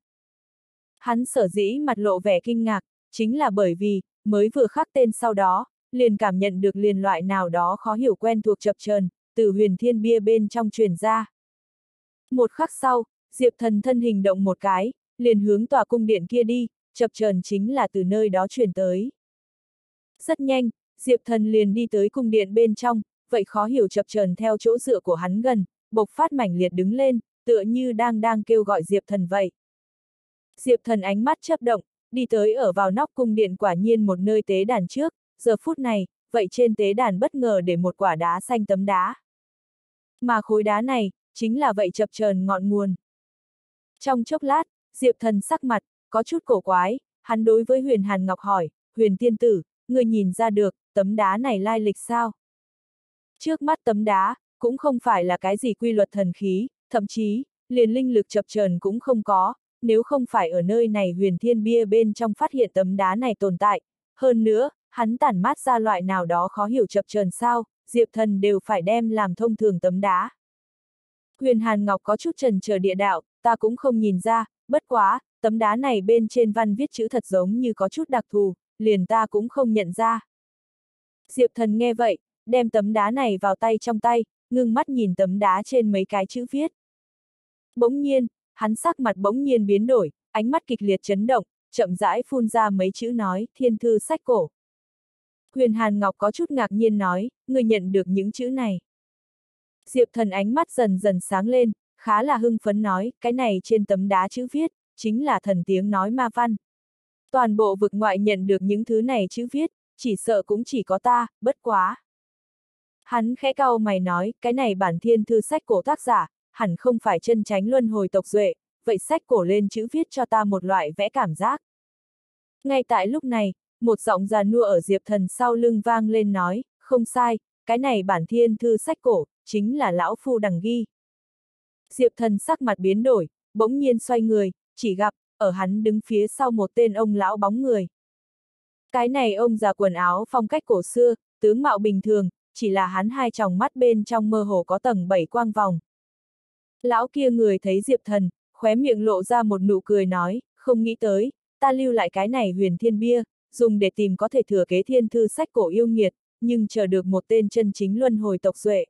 Hắn sở dĩ mặt lộ vẻ kinh ngạc, chính là bởi vì, mới vừa khắc tên sau đó, liền cảm nhận được liền loại nào đó khó hiểu quen thuộc chập chờn từ huyền thiên bia bên trong truyền ra. Một khắc sau, Diệp Thần thân hình động một cái, liền hướng tòa cung điện kia đi, chập chờn chính là từ nơi đó truyền tới. Rất nhanh, Diệp Thần liền đi tới cung điện bên trong, vậy khó hiểu chập chờn theo chỗ dựa của hắn gần, bộc phát mãnh liệt đứng lên, tựa như đang kêu gọi Diệp Thần vậy. Diệp Thần ánh mắt chớp động, đi tới ở vào nóc cung điện quả nhiên một nơi tế đàn trước, giờ phút này, vậy trên tế đàn bất ngờ để một quả đá xanh tấm đá. Mà khối đá này, chính là vậy chập chờn ngọn nguồn. Trong chốc lát, Diệp Thần sắc mặt, có chút cổ quái, hắn đối với Huyền Hàn Ngọc hỏi, Huyền tiên tử, người nhìn ra được, tấm đá này lai lịch sao? Trước mắt tấm đá, cũng không phải là cái gì quy luật thần khí, thậm chí, liền linh lực chập chờn cũng không có, nếu không phải ở nơi này huyền thiên bia bên trong phát hiện tấm đá này tồn tại. Hơn nữa, hắn tản mát ra loại nào đó khó hiểu chập chờn sao, Diệp Thần đều phải đem làm thông thường tấm đá. Huyền Hàn Ngọc có chút chần chờ địa đạo, ta cũng không nhìn ra, bất quá, tấm đá này bên trên văn viết chữ thật giống như có chút đặc thù, liền ta cũng không nhận ra. Diệp Thần nghe vậy, đem tấm đá này vào tay trong tay, ngưng mắt nhìn tấm đá trên mấy cái chữ viết. Bỗng nhiên, hắn sắc mặt bỗng nhiên biến đổi, ánh mắt kịch liệt chấn động, chậm rãi phun ra mấy chữ nói, thiên thư sách cổ. Huyền Hàn Ngọc có chút ngạc nhiên nói, người nhận được những chữ này. Diệp Thần ánh mắt dần dần sáng lên, khá là hưng phấn nói, cái này trên tấm đá chữ viết, chính là thần tiếng nói ma văn. Toàn bộ vực ngoại nhận được những thứ này chữ viết, chỉ sợ cũng chỉ có ta, bất quá. Hắn khẽ cau mày nói, cái này bản thiên thư sách cổ tác giả, hẳn không phải chân chánh luân hồi tộc duệ, vậy sách cổ lên chữ viết cho ta một loại vẽ cảm giác. Ngay tại lúc này, một giọng già nua ở Diệp Thần sau lưng vang lên nói, không sai, cái này bản thiên thư sách cổ, chính là lão phu đằng ghi. Diệp Thần sắc mặt biến đổi, bỗng nhiên xoay người, chỉ gặp, ở hắn đứng phía sau một tên ông lão bóng người. Cái này ông già quần áo phong cách cổ xưa, tướng mạo bình thường, chỉ là hắn hai tròng mắt bên trong mơ hồ có tầng 7 quang vòng. Lão kia người thấy Diệp Thần, khóe miệng lộ ra một nụ cười nói, không nghĩ tới, ta lưu lại cái này huyền thiên bia, dùng để tìm có thể thừa kế thiên thư sách cổ yêu nghiệt, nhưng chờ được một tên chân chính luân hồi tộc duệ.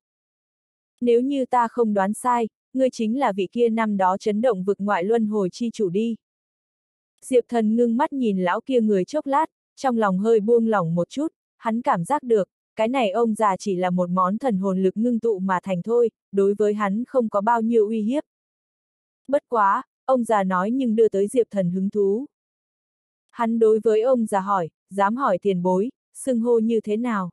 Nếu như ta không đoán sai, ngươi chính là vị kia năm đó chấn động vực ngoại luân hồi chi chủ đi. Diệp Thần ngưng mắt nhìn lão kia người chốc lát, trong lòng hơi buông lỏng một chút, hắn cảm giác được, cái này ông già chỉ là một món thần hồn lực ngưng tụ mà thành thôi, đối với hắn không có bao nhiêu uy hiếp. Bất quá, ông già nói nhưng đưa tới Diệp Thần hứng thú. Hắn đối với ông già hỏi, dám hỏi tiền bối, xưng hô như thế nào?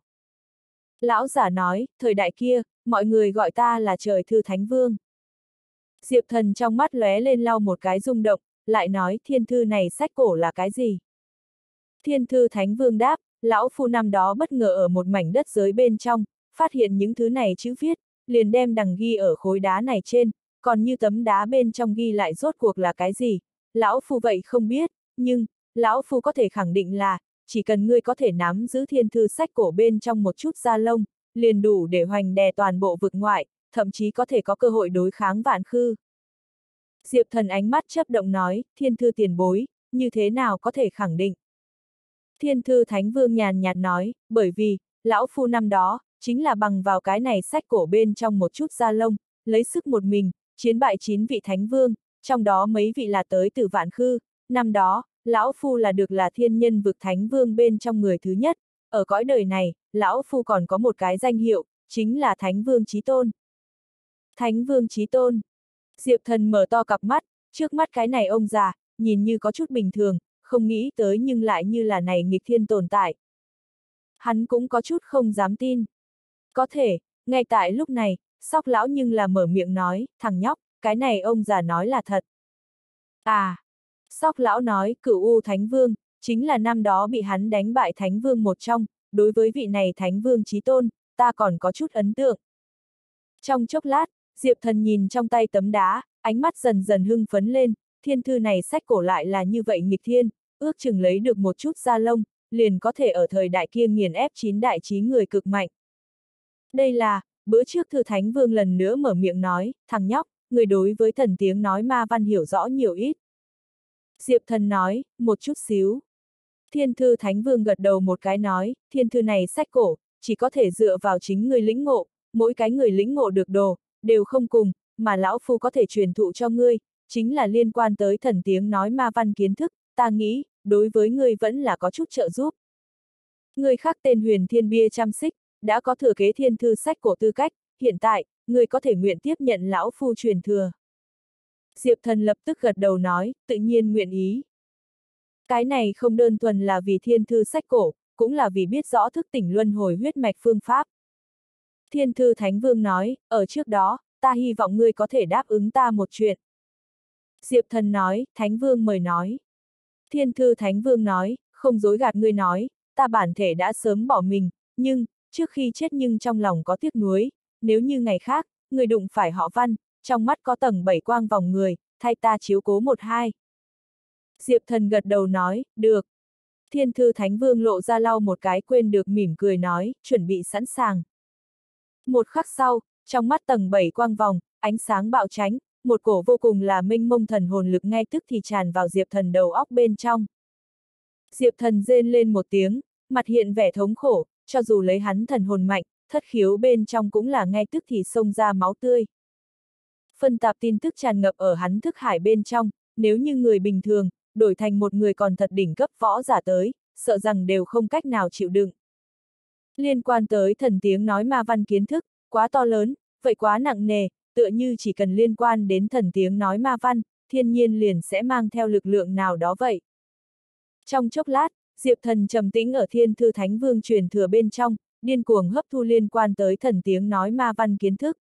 Lão già nói, thời đại kia, mọi người gọi ta là trời thư thánh vương. Diệp Thần trong mắt lóe lên lau một cái rung động, lại nói thiên thư này sách cổ là cái gì? Thiên thư thánh vương đáp, lão phu năm đó bất ngờ ở một mảnh đất giới bên trong, phát hiện những thứ này chữ viết, liền đem đằng ghi ở khối đá này trên, còn như tấm đá bên trong ghi lại rốt cuộc là cái gì, lão phu vậy không biết, nhưng, lão phu có thể khẳng định là, chỉ cần ngươi có thể nắm giữ thiên thư sách cổ bên trong một chút da lông, liền đủ để hoành đè toàn bộ vực ngoại, thậm chí có thể có cơ hội đối kháng vạn khư. Diệp Thần ánh mắt chớp động nói, thiên thư tiền bối, như thế nào có thể khẳng định? Thiên thư thánh vương nhàn nhạt nói, bởi vì, lão phu năm đó, chính là bằng vào cái này sách cổ bên trong một chút da lông, lấy sức một mình, chiến bại 9 vị thánh vương, trong đó mấy vị là tới từ vạn khư, năm đó, lão phu là được là thiên nhân vực thánh vương bên trong người thứ nhất, ở cõi đời này, lão phu còn có một cái danh hiệu, chính là thánh vương chí tôn. Thánh vương chí tôn. Diệp Thần mở to cặp mắt, trước mắt cái này ông già, nhìn như có chút bình thường, không nghĩ tới nhưng lại như là này nghịch thiên tồn tại. Hắn cũng có chút không dám tin. Có thể, ngay tại lúc này, Sóc lão nhưng là mở miệng nói, thằng nhóc, cái này ông già nói là thật. À, Sóc lão nói, Cửu U Thánh Vương, chính là năm đó bị hắn đánh bại Thánh Vương một trong, đối với vị này Thánh Vương chí tôn, ta còn có chút ấn tượng. Trong chốc lát, Diệp Thần nhìn trong tay tấm đá, ánh mắt dần dần hưng phấn lên, thiên thư này sách cổ lại là như vậy nghịch thiên, ước chừng lấy được một chút da lông, liền có thể ở thời đại kia nghiền ép 9 đại chí người cực mạnh. Đây là, bữa trước Thư Thánh Vương lần nữa mở miệng nói, thằng nhóc, người đối với thần tiếng nói ma văn hiểu rõ nhiều ít. Diệp Thần nói, một chút xíu. Thiên Thư Thánh Vương gật đầu một cái nói, thiên thư này sách cổ, chỉ có thể dựa vào chính người lĩnh ngộ, mỗi cái người lĩnh ngộ được đồ, đều không cùng, mà lão phu có thể truyền thụ cho ngươi, chính là liên quan tới thần tiếng nói ma văn kiến thức, ta nghĩ, đối với ngươi vẫn là có chút trợ giúp. Ngươi khác tên Huyền Thiên Bia Trăm Xích, đã có thừa kế thiên thư sách cổ tư cách, hiện tại, ngươi có thể nguyện tiếp nhận lão phu truyền thừa. Diệp Thần lập tức gật đầu nói, tự nhiên nguyện ý. Cái này không đơn thuần là vì thiên thư sách cổ, cũng là vì biết rõ thức tỉnh luân hồi huyết mạch phương pháp. Thiên thư Thánh Vương nói, ở trước đó, ta hy vọng ngươi có thể đáp ứng ta một chuyện. Diệp Thần nói, Thánh Vương mời nói. Thiên thư Thánh Vương nói, không dối gạt ngươi nói, ta bản thể đã sớm bỏ mình, nhưng, trước khi chết nhưng trong lòng có tiếc nuối, nếu như ngày khác, người đụng phải họ Văn, trong mắt có tầng 7 quang vòng người, thay ta chiếu cố 1-2. Diệp Thần gật đầu nói, được. Thiên thư Thánh Vương lộ ra lau một cái quên được mỉm cười nói, chuẩn bị sẵn sàng. Một khắc sau, trong mắt tầng 7 quang vòng, ánh sáng bạo tránh, một cổ vô cùng là mênh mông thần hồn lực ngay tức thì tràn vào Diệp Thần đầu óc bên trong. Diệp Thần rên lên một tiếng, mặt hiện vẻ thống khổ, cho dù lấy hắn thần hồn mạnh, thất khiếu bên trong cũng là ngay tức thì xông ra máu tươi. Phân tạp tin tức tràn ngập ở hắn thức hải bên trong, nếu như người bình thường, đổi thành một người còn thật đỉnh cấp võ giả tới, sợ rằng đều không cách nào chịu đựng. Liên quan tới thần tiếng nói ma văn kiến thức, quá to lớn, vậy quá nặng nề, tựa như chỉ cần liên quan đến thần tiếng nói ma văn, thiên nhiên liền sẽ mang theo lực lượng nào đó vậy. Trong chốc lát, Diệp Thần trầm tĩnh ở Thiên Thư Thánh Vương truyền thừa bên trong, điên cuồng hấp thu liên quan tới thần tiếng nói ma văn kiến thức.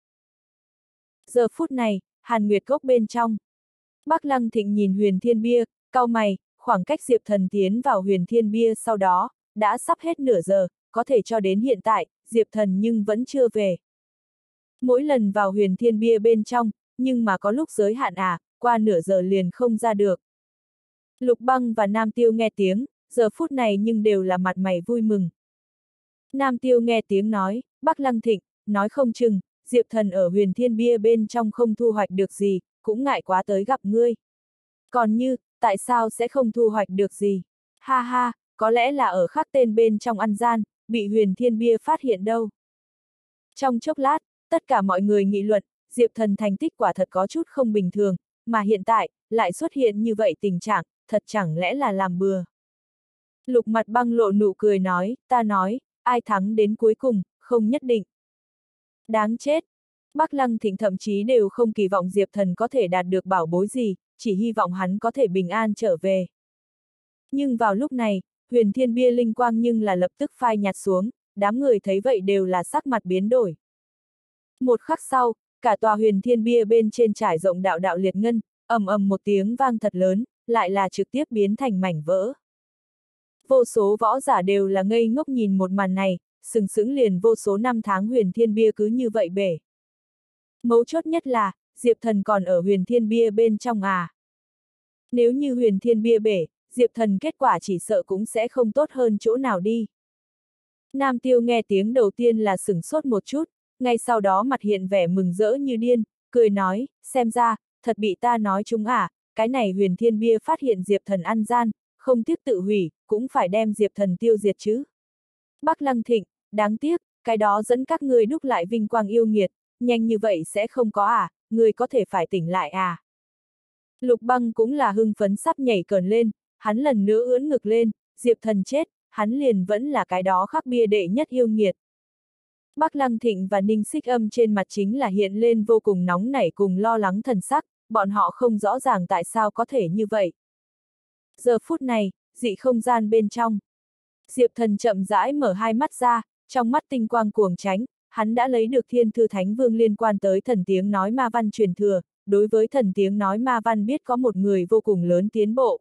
Giờ phút này, Hàn Nguyệt Cốc bên trong. Bắc Lăng Thịnh nhìn Huyền Thiên Bia, cau mày, khoảng cách Diệp Thần tiến vào Huyền Thiên Bia sau đó, đã sắp hết nửa giờ, có thể cho đến hiện tại, Diệp Thần nhưng vẫn chưa về. Mỗi lần vào Huyền Thiên Bia bên trong, nhưng mà có lúc giới hạn qua nửa giờ liền không ra được. Lục Băng và Nam Tiêu nghe tiếng, giờ phút này nhưng đều là mặt mày vui mừng. Nam Tiêu nghe tiếng nói, Bắc Lăng Thịnh, nói không chừng, Diệp Thần ở Huyền Thiên Bia bên trong không thu hoạch được gì, cũng ngại quá tới gặp ngươi. Còn như, tại sao sẽ không thu hoạch được gì? Ha ha, có lẽ là ở khắc tên bên trong ăn gian, bị Huyền Thiên Bia phát hiện đâu. Trong chốc lát, tất cả mọi người nghị luận, Diệp Thần thành tích quả thật có chút không bình thường, mà hiện tại, lại xuất hiện như vậy tình trạng, thật chẳng lẽ là làm bừa. Lục Mặt Băng lộ nụ cười nói, ta nói, ai thắng đến cuối cùng, không nhất định. Đáng chết. Bắc Lăng Thịnh thậm chí đều không kỳ vọng Diệp Thần có thể đạt được bảo bối gì, chỉ hy vọng hắn có thể bình an trở về. Nhưng vào lúc này, Huyền Thiên Bia linh quang nhưng là lập tức phai nhạt xuống, đám người thấy vậy đều là sắc mặt biến đổi. Một khắc sau, cả tòa Huyền Thiên Bia bên trên trải rộng đạo đạo liệt ngân, ầm ầm một tiếng vang thật lớn, lại là trực tiếp biến thành mảnh vỡ. Vô số võ giả đều là ngây ngốc nhìn một màn này, sừng sững liền vô số năm tháng Huyền Thiên Bia cứ như vậy bể. Mấu chốt nhất là, Diệp Thần còn ở Huyền Thiên Bia bên trong Nếu như Huyền Thiên Bia bể, Diệp Thần kết quả chỉ sợ cũng sẽ không tốt hơn chỗ nào đi. Nam Tiêu nghe tiếng đầu tiên là sửng sốt một chút, ngay sau đó mặt hiện vẻ mừng rỡ như điên, cười nói, xem ra, thật bị ta nói chúng cái này Huyền Thiên Bia phát hiện Diệp Thần ăn gian, không tiếc tự hủy, cũng phải đem Diệp Thần tiêu diệt chứ. Bắc Lăng Thịnh, đáng tiếc, cái đó dẫn các ngươi đúc lại vinh quang yêu nghiệt, nhanh như vậy sẽ không có ngươi có thể phải tỉnh lại Lục Băng cũng là hưng phấn sắp nhảy cờn lên, hắn lần nữa ưỡn ngực lên, Diệp Thần chết, hắn liền vẫn là cái đó khắc bia đệ nhất yêu nghiệt. Bắc Lăng Thịnh và Ninh Xích Âm trên mặt chính là hiện lên vô cùng nóng nảy cùng lo lắng thần sắc, bọn họ không rõ ràng tại sao có thể như vậy. Giờ phút này, dị không gian bên trong. Diệp Thần chậm rãi mở hai mắt ra, trong mắt tinh quang cuồng tránh, hắn đã lấy được Thiên Thư Thánh Vương liên quan tới thần tiếng nói ma văn truyền thừa, đối với thần tiếng nói ma văn biết có một người vô cùng lớn tiến bộ.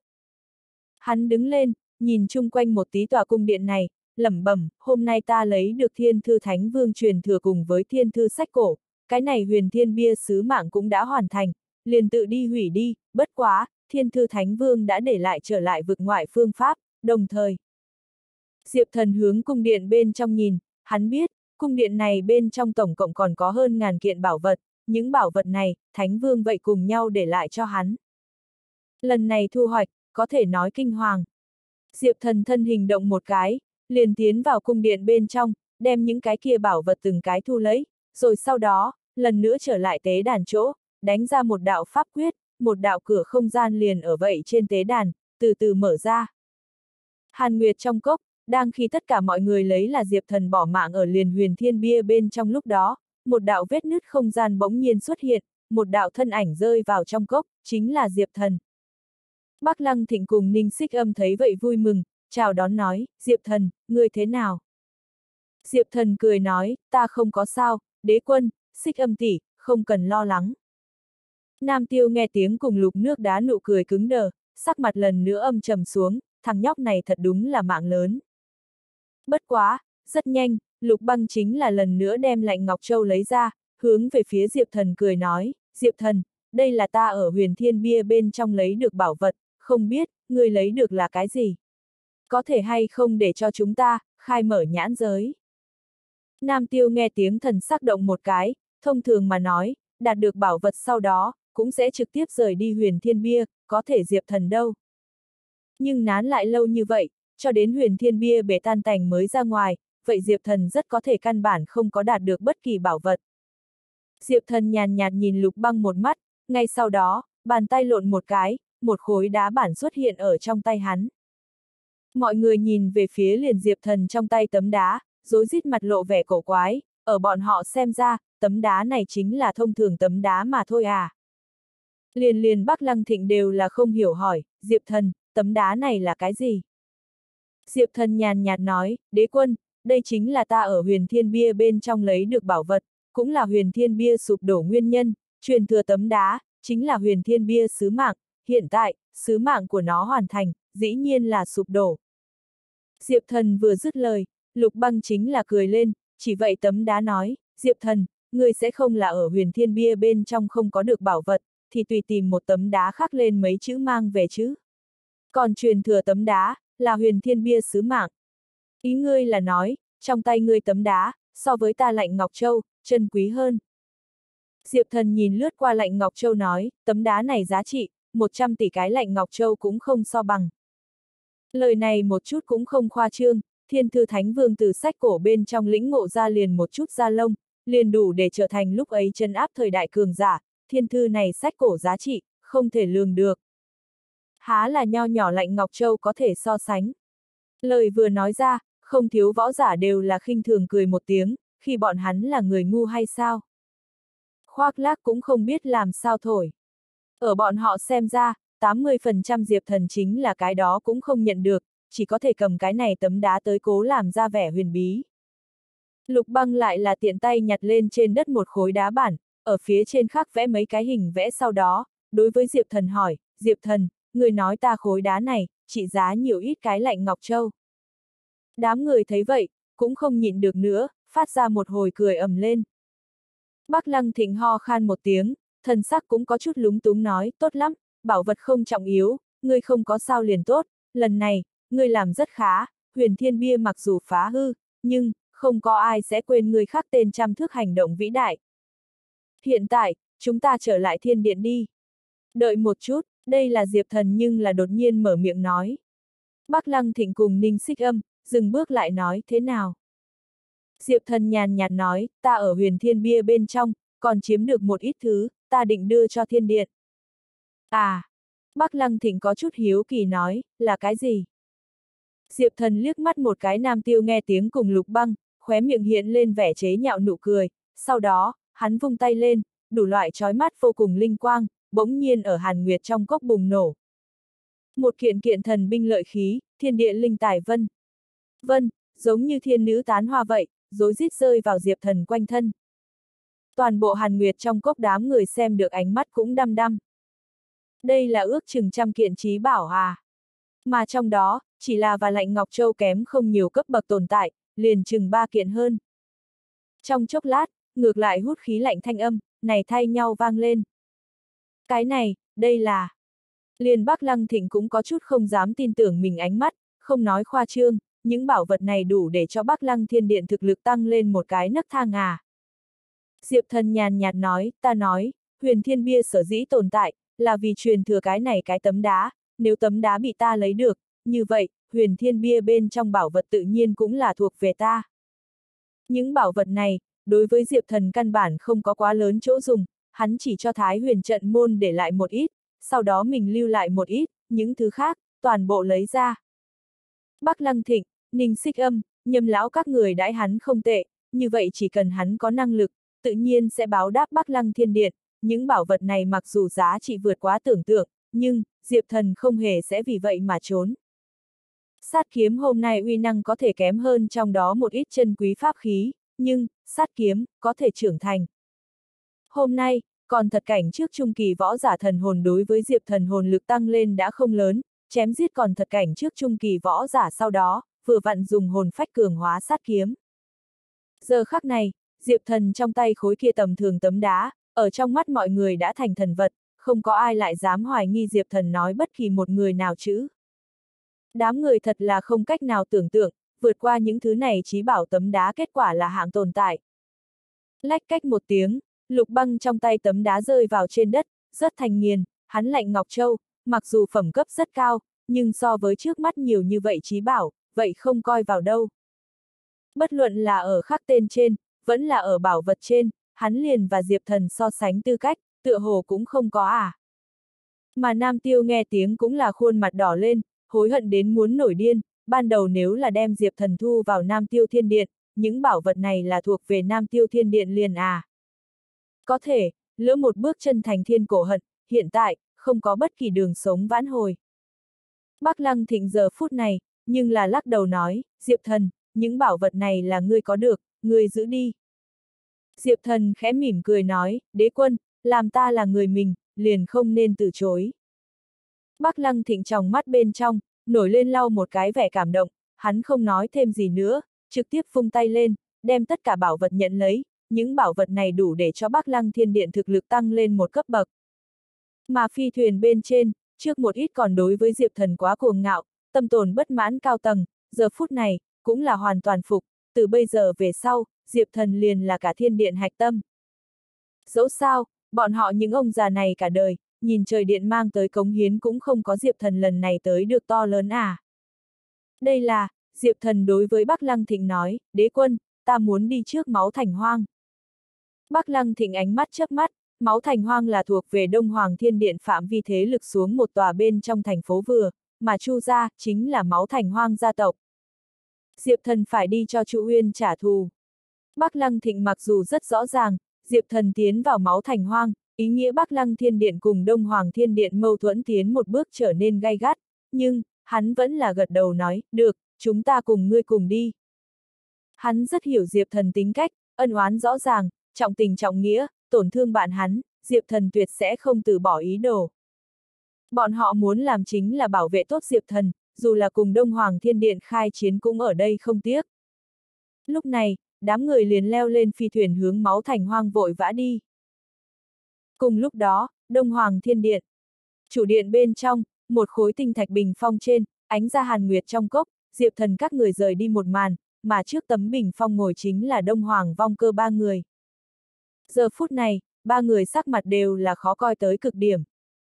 Hắn đứng lên, nhìn chung quanh một tí tòa cung điện này, lẩm bẩm, hôm nay ta lấy được Thiên Thư Thánh Vương truyền thừa cùng với Thiên Thư sách cổ, cái này huyền thiên bia sứ mạng cũng đã hoàn thành, liền tự đi hủy đi, bất quá, Thiên Thư Thánh Vương đã để lại trở lại vực ngoại phương pháp, đồng thời. Diệp Thần hướng cung điện bên trong nhìn, hắn biết, cung điện này bên trong tổng cộng còn có hơn ngàn kiện bảo vật, những bảo vật này, Thánh Vương vậy cùng nhau để lại cho hắn. Lần này thu hoạch, có thể nói kinh hoàng. Diệp Thần thân hình động một cái, liền tiến vào cung điện bên trong, đem những cái kia bảo vật từng cái thu lấy, rồi sau đó, lần nữa trở lại tế đàn chỗ, đánh ra một đạo pháp quyết, một đạo cửa không gian liền ở vậy trên tế đàn, từ từ mở ra. Hàn Nguyệt trong cốc, đang khi tất cả mọi người lấy là Diệp Thần bỏ mạng ở liền huyền thiên bia bên trong lúc đó, một đạo vết nứt không gian bỗng nhiên xuất hiện, một đạo thân ảnh rơi vào trong cốc, chính là Diệp Thần. Bắc Lăng Thịnh cùng Ninh Xích Âm thấy vậy vui mừng, chào đón nói, Diệp Thần, ngươi thế nào? Diệp Thần cười nói, ta không có sao, Đế Quân, Xích Âm tỷ, không cần lo lắng. Nam Tiêu nghe tiếng cùng Lục Nước Đá nụ cười cứng đờ, sắc mặt lần nữa âm trầm xuống, thằng nhóc này thật đúng là mạng lớn. Bất quá, rất nhanh, Lục Băng chính là lần nữa đem lạnh Ngọc Châu lấy ra, hướng về phía Diệp Thần cười nói, Diệp Thần, đây là ta ở huyền thiên bia bên trong lấy được bảo vật, không biết, ngươi lấy được là cái gì? Có thể hay không để cho chúng ta, khai mở nhãn giới? Nam Tiêu nghe tiếng thần sắc động một cái, thông thường mà nói, đạt được bảo vật sau đó, cũng sẽ trực tiếp rời đi huyền thiên bia, có thể Diệp Thần đâu. Nhưng nán lại lâu như vậy, cho đến huyền thiên bia bể tan tành mới ra ngoài, vậy Diệp Thần rất có thể căn bản không có đạt được bất kỳ bảo vật. Diệp Thần nhàn nhạt nhìn Lục Băng một mắt, ngay sau đó, bàn tay lộn một cái, một khối đá bản xuất hiện ở trong tay hắn. Mọi người nhìn về phía liền Diệp Thần trong tay tấm đá, rối rít mặt lộ vẻ cổ quái, ở bọn họ xem ra, tấm đá này chính là thông thường tấm đá mà thôi à. Liền Bắc Lăng Thịnh đều là không hiểu hỏi, Diệp Thần, tấm đá này là cái gì? Diệp Thần nhàn nhạt nói, Đế Quân, đây chính là ta ở huyền thiên bia bên trong lấy được bảo vật, cũng là huyền thiên bia sụp đổ nguyên nhân, truyền thừa tấm đá, chính là huyền thiên bia sứ mạng, hiện tại, sứ mạng của nó hoàn thành, dĩ nhiên là sụp đổ. Diệp Thần vừa dứt lời, Lục Băng chính là cười lên, chỉ vậy tấm đá nói, Diệp Thần, ngươi sẽ không là ở huyền thiên bia bên trong không có được bảo vật, thì tùy tìm một tấm đá khắc lên mấy chữ mang về chứ. Còn truyền thừa tấm đá, là huyền thiên bia sứ mạng. Ý ngươi là nói, trong tay ngươi tấm đá, so với ta lạnh Ngọc Châu, chân quý hơn. Diệp Thần nhìn lướt qua lạnh Ngọc Châu nói, tấm đá này giá trị, 100 tỷ cái lạnh Ngọc Châu cũng không so bằng. Lời này một chút cũng không khoa trương, Thiên Thư Thánh Vương từ sách cổ bên trong lĩnh ngộ ra liền một chút da lông, liền đủ để trở thành lúc ấy trấn áp thời đại cường giả, thiên thư này sách cổ giá trị, không thể lường được. Há là nho nhỏ lạnh Ngọc Châu có thể so sánh. Lời vừa nói ra, không thiếu võ giả đều là khinh thường cười một tiếng, khi bọn hắn là người ngu hay sao? Khoác lác cũng không biết làm sao thổi. Ở bọn họ xem ra, 80% Diệp Thần chính là cái đó cũng không nhận được, chỉ có thể cầm cái này tấm đá tới cố làm ra vẻ huyền bí. Lục Băng lại là tiện tay nhặt lên trên đất một khối đá bản, ở phía trên khắc vẽ mấy cái hình vẽ sau đó, đối với Diệp Thần hỏi, Diệp Thần, người nói ta khối đá này, trị giá nhiều ít cái lạnh Ngọc Châu. Đám người thấy vậy, cũng không nhịn được nữa, phát ra một hồi cười ầm lên. Bắc Lăng Thịnh ho khan một tiếng, thần sắc cũng có chút lúng túng nói, tốt lắm, bảo vật không trọng yếu, ngươi không có sao liền tốt, lần này, ngươi làm rất khá, huyền thiên bia mặc dù phá hư, nhưng, không có ai sẽ quên ngươi khắc tên trăm thước hành động vĩ đại. Hiện tại, chúng ta trở lại thiên điện đi. Đợi một chút, đây là Diệp Thần nhưng là đột nhiên mở miệng nói. Bắc Lăng Thịnh cùng Ninh Xích Âm, dừng bước lại nói, thế nào? Diệp Thần nhàn nhạt nói, ta ở huyền thiên bia bên trong, còn chiếm được một ít thứ, ta định đưa cho thiên điện. À! Bắc Lăng Thịnh có chút hiếu kỳ nói, là cái gì? Diệp Thần liếc mắt một cái Nam Tiêu nghe tiếng cùng Lục Băng, khóe miệng hiện lên vẻ chế nhạo nụ cười, sau đó, hắn vung tay lên, đủ loại chói mắt vô cùng linh quang, bỗng nhiên ở Hàn Nguyệt trong cốc bùng nổ. Một kiện kiện thần binh lợi khí, thiên địa linh tài vân. Vân, giống như thiên nữ tán hoa vậy, rối rít rơi vào Diệp Thần quanh thân. Toàn bộ Hàn Nguyệt trong cốc đám người xem được ánh mắt cũng đăm đăm. Đây là ước chừng trăm kiện trí bảo à. Mà trong đó, chỉ là và lạnh Ngọc Châu kém không nhiều cấp bậc tồn tại, liền chừng 3 kiện hơn. Trong chốc lát, ngược lại hút khí lạnh thanh âm, này thay nhau vang lên. Cái này, đây là... Liền Bắc Lăng Thịnh cũng có chút không dám tin tưởng mình ánh mắt, không nói khoa trương, những bảo vật này đủ để cho Bắc Lăng Thiên Điện thực lực tăng lên một cái nấc thang à. Diệp Thần nhàn nhạt nói, ta nói, huyền thiên bia sở dĩ tồn tại, là vì truyền thừa cái này cái tấm đá, nếu tấm đá bị ta lấy được, như vậy, huyền thiên bia bên trong bảo vật tự nhiên cũng là thuộc về ta. Những bảo vật này, đối với Diệp Thần căn bản không có quá lớn chỗ dùng, hắn chỉ cho Thái Huyền trận môn để lại một ít, sau đó mình lưu lại một ít, những thứ khác, toàn bộ lấy ra. Bắc Lăng Thịnh, Ninh Xích Âm, Nhâm lão các người đãi hắn không tệ, như vậy chỉ cần hắn có năng lực, tự nhiên sẽ báo đáp Bắc Lăng Thiên Điện, những bảo vật này mặc dù giá trị vượt quá tưởng tượng, nhưng, Diệp Thần không hề sẽ vì vậy mà trốn. Sát kiếm hôm nay uy năng có thể kém hơn trong đó một ít chân quý pháp khí, nhưng, sát kiếm, có thể trưởng thành. Hôm nay, còn thật cảnh trước trung kỳ võ giả thần hồn đối với Diệp Thần hồn lực tăng lên đã không lớn, chém giết còn thật cảnh trước trung kỳ võ giả sau đó, vừa vặn dùng hồn phách cường hóa sát kiếm. Giờ khắc này, Diệp Thần trong tay khối kia tầm thường tấm đá, ở trong mắt mọi người đã thành thần vật, không có ai lại dám hoài nghi Diệp Thần nói bất kỳ một người nào chứ. Đám người thật là không cách nào tưởng tượng, vượt qua những thứ này chí bảo tấm đá kết quả là hạng tồn tại. Lách cách một tiếng, Lục Băng trong tay tấm đá rơi vào trên đất, rất thành nghiền, hắn lạnh Ngọc Châu, mặc dù phẩm cấp rất cao, nhưng so với trước mắt nhiều như vậy chí bảo, vậy không coi vào đâu. Bất luận là ở khắc tên trên, vẫn là ở bảo vật trên, hắn liền và Diệp Thần so sánh tư cách, tựa hồ cũng không có à. Mà Nam Tiêu nghe tiếng cũng là khuôn mặt đỏ lên, hối hận đến muốn nổi điên, ban đầu nếu là đem Diệp Thần thu vào Nam Tiêu Thiên Điện, những bảo vật này là thuộc về Nam Tiêu Thiên Điện liền à. Có thể, lỡ một bước chân thành thiên cổ hận, hiện tại, không có bất kỳ đường sống vãn hồi. Bắc Lăng Thịnh giờ phút này, nhưng là lắc đầu nói, Diệp Thần, những bảo vật này là ngươi có được, ngươi giữ đi. Diệp Thần khẽ mỉm cười nói, đế quân, làm ta là người mình, liền không nên từ chối. Bắc Lăng Thịnh trong mắt bên trong, nổi lên lau một cái vẻ cảm động, hắn không nói thêm gì nữa, trực tiếp vung tay lên, đem tất cả bảo vật nhận lấy, những bảo vật này đủ để cho Bắc Lăng Thiên Điện thực lực tăng lên một cấp bậc. Mà phi thuyền bên trên, trước một ít còn đối với Diệp Thần quá cuồng ngạo, tâm tồn bất mãn cao tầng, giờ phút này, cũng là hoàn toàn phục, từ bây giờ về sau, Diệp Thần liền là cả thiên điện hạch tâm. Dẫu sao, bọn họ những ông già này cả đời, nhìn trời điện mang tới cống hiến cũng không có Diệp Thần lần này tới được to lớn à. Đây là, Diệp Thần đối với Bắc Lăng Thịnh nói, đế quân, ta muốn đi trước Máu Thành Hoang. Bắc Lăng Thịnh ánh mắt chớp mắt, Máu Thành Hoang là thuộc về Đông Hoàng Thiên Điện phạm vi thế lực xuống một tòa bên trong thành phố vừa, mà Chu gia chính là Máu Thành Hoang gia tộc. Diệp Thần phải đi cho Chu Uyên trả thù. Bắc Lăng Thịnh mặc dù rất rõ ràng, Diệp Thần tiến vào Máu Thành Hoang, ý nghĩa Bắc Lăng Thiên Điện cùng Đông Hoàng Thiên Điện mâu thuẫn tiến một bước trở nên gay gắt, nhưng, hắn vẫn là gật đầu nói, được, chúng ta cùng ngươi cùng đi. Hắn rất hiểu Diệp Thần tính cách, ân oán rõ ràng, trọng tình trọng nghĩa, tổn thương bạn hắn, Diệp Thần tuyệt sẽ không từ bỏ ý đồ. Bọn họ muốn làm chính là bảo vệ tốt Diệp Thần, dù là cùng Đông Hoàng Thiên Điện khai chiến cũng ở đây không tiếc. Lúc này, đám người liền leo lên phi thuyền hướng Máu Thành Hoang vội vã đi. Cùng lúc đó, Đông Hoàng Thiên Điện. Chủ điện bên trong, một khối tinh thạch bình phong trên, ánh ra hàn nguyệt trong cốc, Diệp Thần các người rời đi một màn, mà trước tấm bình phong ngồi chính là Đông Hoàng Vong Cơ ba người. Giờ phút này, ba người sắc mặt đều là khó coi tới cực điểm.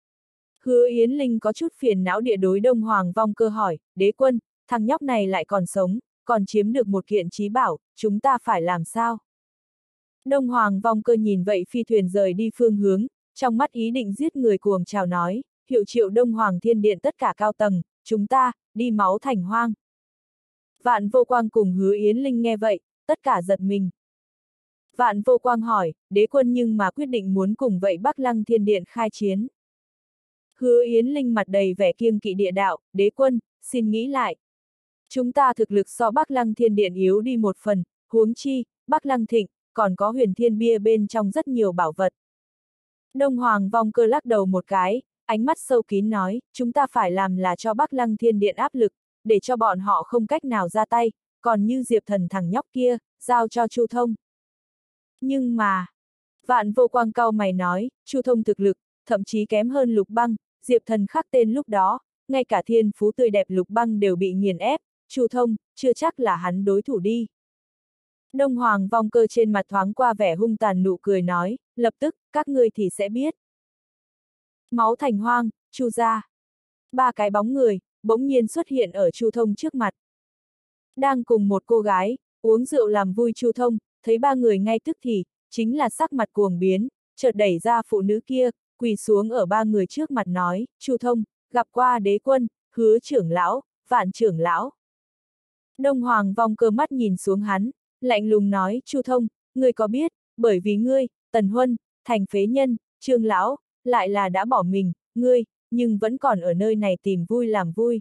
Hứa Yến Linh có chút phiền não địa đối Đông Hoàng Vong Cơ hỏi, đế quân, thằng nhóc này lại còn sống, còn chiếm được một kiện chí bảo, chúng ta phải làm sao? Đông Hoàng Vong Cơ nhìn vậy phi thuyền rời đi phương hướng, trong mắt ý định giết người cuồng trào nói, hiệu triệu Đông Hoàng Thiên Điện tất cả cao tầng, chúng ta, đi Máu Thành Hoang. Vạn Vô Quang cùng Hứa Yến Linh nghe vậy, tất cả giật mình. Vạn Vô Quang hỏi, đế quân nhưng mà quyết định muốn cùng vậy Bắc Lăng Thiên Điện khai chiến. Hứa Yến Linh mặt đầy vẻ kiêng kỵ địa đạo, đế quân, xin nghĩ lại. Chúng ta thực lực so Bắc Lăng Thiên Điện yếu đi một phần, huống chi, Bắc Lăng Thịnh, còn có Huyền Thiên Bia bên trong rất nhiều bảo vật. Đông Hoàng Vong Cơ lắc đầu một cái, ánh mắt sâu kín nói, chúng ta phải làm là cho Bắc Lăng Thiên Điện áp lực, để cho bọn họ không cách nào ra tay, còn như Diệp Thần thằng nhóc kia, giao cho Chu Thông. Nhưng mà, Vạn Vô Quang cau mày nói, Chu Thông thực lực, thậm chí kém hơn Lục Băng, Diệp Thần khắc tên lúc đó, ngay cả thiên phú tươi đẹp Lục Băng đều bị nghiền ép, Chu Thông, chưa chắc là hắn đối thủ đi. Đông Hoàng Vong Cơ trên mặt thoáng qua vẻ hung tàn nụ cười nói, lập tức, các ngươi thì sẽ biết. Máu thành hoang, Chu gia. Ba cái bóng người, bỗng nhiên xuất hiện ở Chu Thông trước mặt. Đang cùng một cô gái, uống rượu làm vui Chu Thông, thấy ba người ngay tức thì, chính là sắc mặt cuồng biến, chợt đẩy ra phụ nữ kia, quỳ xuống ở ba người trước mặt nói, Chu Thông, gặp qua đế quân, Hứa trưởng lão, Vạn trưởng lão. Đông Hoàng Vong Cơ mắt nhìn xuống hắn, lạnh lùng nói, Chu Thông, ngươi có biết, bởi vì ngươi, Tần Huân, thành phế nhân, Trương lão, lại là đã bỏ mình, ngươi, nhưng vẫn còn ở nơi này tìm vui làm vui.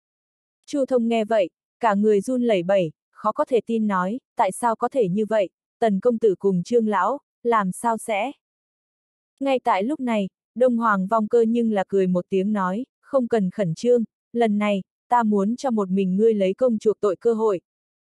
Chu Thông nghe vậy, cả người run lẩy bẩy, khó có thể tin nói, tại sao có thể như vậy, Tần công tử cùng Trương lão, làm sao sẽ? Ngay tại lúc này, Đông Hoàng Vong Cơ nhưng là cười một tiếng nói, không cần khẩn trương, lần này, ta muốn cho một mình ngươi lấy công chuộc tội cơ hội.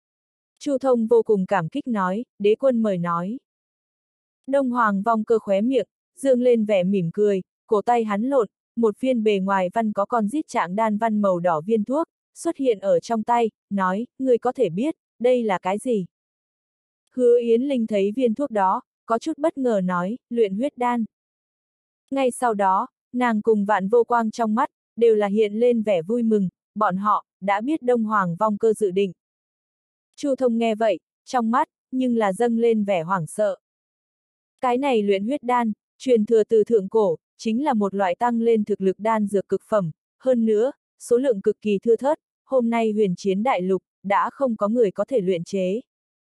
Chu Thông vô cùng cảm kích nói, đế quân mời nói. Đông Hoàng Vong Cơ khóe miệng, dương lên vẻ mỉm cười, cổ tay hắn lộn, một viên bề ngoài văn có con rít trạng đan văn màu đỏ viên thuốc, xuất hiện ở trong tay, nói, ngươi có thể biết, đây là cái gì? Hứa Yến Linh thấy viên thuốc đó, có chút bất ngờ nói, luyện huyết đan. Ngay sau đó, nàng cùng Vạn Vô Quang trong mắt, đều là hiện lên vẻ vui mừng, bọn họ, đã biết Đông Hoàng Vong Cơ dự định. Chu Thông nghe vậy, trong mắt, nhưng là dâng lên vẻ hoảng sợ. Cái này luyện huyết đan, truyền thừa từ thượng cổ, chính là một loại tăng lên thực lực đan dược cực phẩm, hơn nữa, số lượng cực kỳ thưa thớt, hôm nay huyền chiến đại lục, đã không có người có thể luyện chế.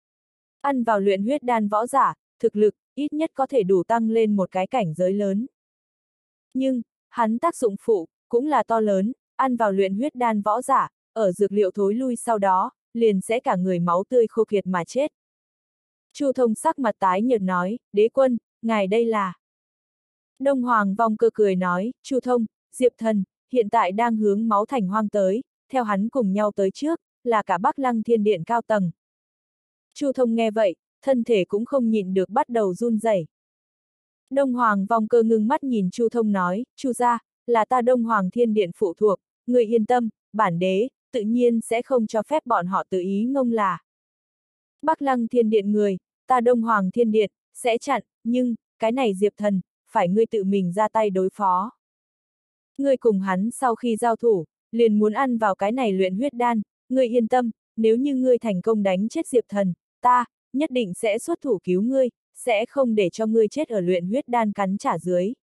Ăn vào luyện huyết đan võ giả, thực lực, ít nhất có thể đủ tăng lên một cái cảnh giới lớn. Nhưng, hắn tác dụng phụ, cũng là to lớn, ăn vào luyện huyết đan võ giả, ở dược liệu thối lui sau đó, liền sẽ cả người máu tươi khô kiệt mà chết. Chu Thông sắc mặt tái nhợt nói, đế quân, ngài đây là... Đông Hoàng Vong Cơ cười nói, Chu Thông, Diệp Thần, hiện tại đang hướng máu thành hoang tới, theo hắn cùng nhau tới trước, là cả Bắc Lăng Thiên Điện cao tầng. Chu Thông nghe vậy, thân thể cũng không nhịn được bắt đầu run rẩy. Đông Hoàng Vong Cơ ngưng mắt nhìn Chu Thông nói, Chu gia, là ta Đông Hoàng Thiên Điện phụ thuộc, người yên tâm, bản đế, tự nhiên sẽ không cho phép bọn họ tự ý ngông là. Bắc Lăng Thiên Điện người, ta Đông Hoàng Thiên Điện, sẽ chặn, nhưng, cái này Diệp Thần, phải ngươi tự mình ra tay đối phó. Ngươi cùng hắn sau khi giao thủ, liền muốn ăn vào cái này luyện huyết đan, ngươi yên tâm, nếu như ngươi thành công đánh chết Diệp Thần, ta, nhất định sẽ xuất thủ cứu ngươi, sẽ không để cho ngươi chết ở luyện huyết đan cắn trả dưới.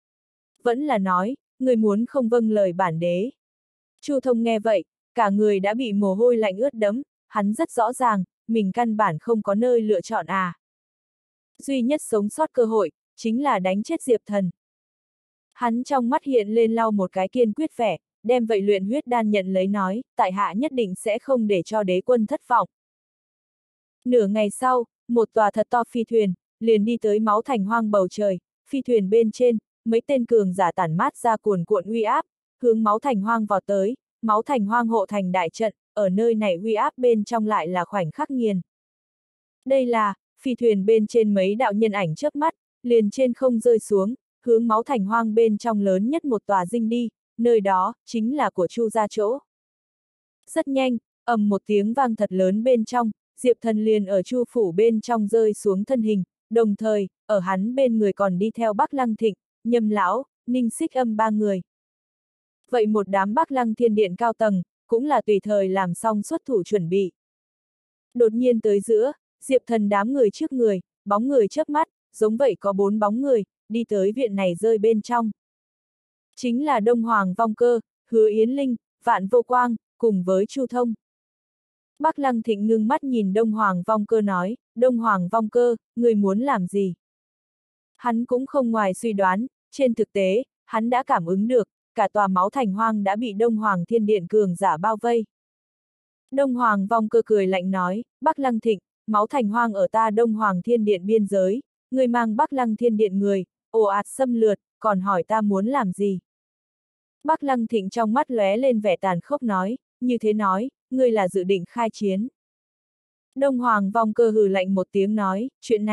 Vẫn là nói, ngươi muốn không vâng lời bản đế. Chu Thông nghe vậy, cả người đã bị mồ hôi lạnh ướt đẫm, hắn rất rõ ràng, mình căn bản không có nơi lựa chọn à. Duy nhất sống sót cơ hội, chính là đánh chết Diệp Thần. Hắn trong mắt hiện lên lau một cái kiên quyết vẻ, đem vậy luyện huyết đan nhận lấy nói, tại hạ nhất định sẽ không để cho đế quân thất vọng. Nửa ngày sau, một tòa thật to phi thuyền, liền đi tới máu thành hoang bầu trời, phi thuyền bên trên, mấy tên cường giả tản mát ra cuồn cuộn uy áp, hướng máu thành hoang vào tới, máu thành hoang hộ thành đại trận, ở nơi này uy áp bên trong lại là khoảnh khắc nghiền. Đây là, phi thuyền bên trên mấy đạo nhân ảnh chớp mắt, liền trên không rơi xuống, hướng máu thành hoang bên trong lớn nhất một tòa dinh đi, nơi đó, chính là của Chu gia chỗ. Rất nhanh, ầm một tiếng vang thật lớn bên trong, Diệp Thần liền ở Chu phủ bên trong rơi xuống thân hình, đồng thời, ở hắn bên người còn đi theo Bắc Lăng Thịnh, Nhâm lão, Ninh Xích Âm ba người. Vậy một đám Bắc Lăng Thiên Điện cao tầng, cũng là tùy thời làm xong xuất thủ chuẩn bị. Đột nhiên tới giữa, Diệp Thần đám người trước người, bóng người chớp mắt, giống vậy có 4 bóng người, đi tới viện này rơi bên trong. Chính là Đông Hoàng Vong Cơ, Hứa Yến Linh, Vạn Vô Quang, cùng với Chu Thông. Bắc Lăng Thịnh ngưng mắt nhìn Đông Hoàng Vong Cơ nói, Đông Hoàng Vong Cơ, người muốn làm gì? Hắn cũng không ngoài suy đoán, trên thực tế, hắn đã cảm ứng được, cả tòa máu thành hoang đã bị Đông Hoàng Thiên Điện cường giả bao vây. Đông Hoàng Vong Cơ cười lạnh nói, Bắc Lăng Thịnh, máu thành hoang ở ta Đông Hoàng Thiên Điện biên giới, người mang Bắc Lăng Thiên Điện người, ồ ạt xâm lược, còn hỏi ta muốn làm gì? Bắc Lăng Thịnh trong mắt lóe lên vẻ tàn khốc nói, như thế nói, ngươi là dự định khai chiến. Đông Hoàng Vong Cơ hừ lạnh một tiếng nói, chuyện này,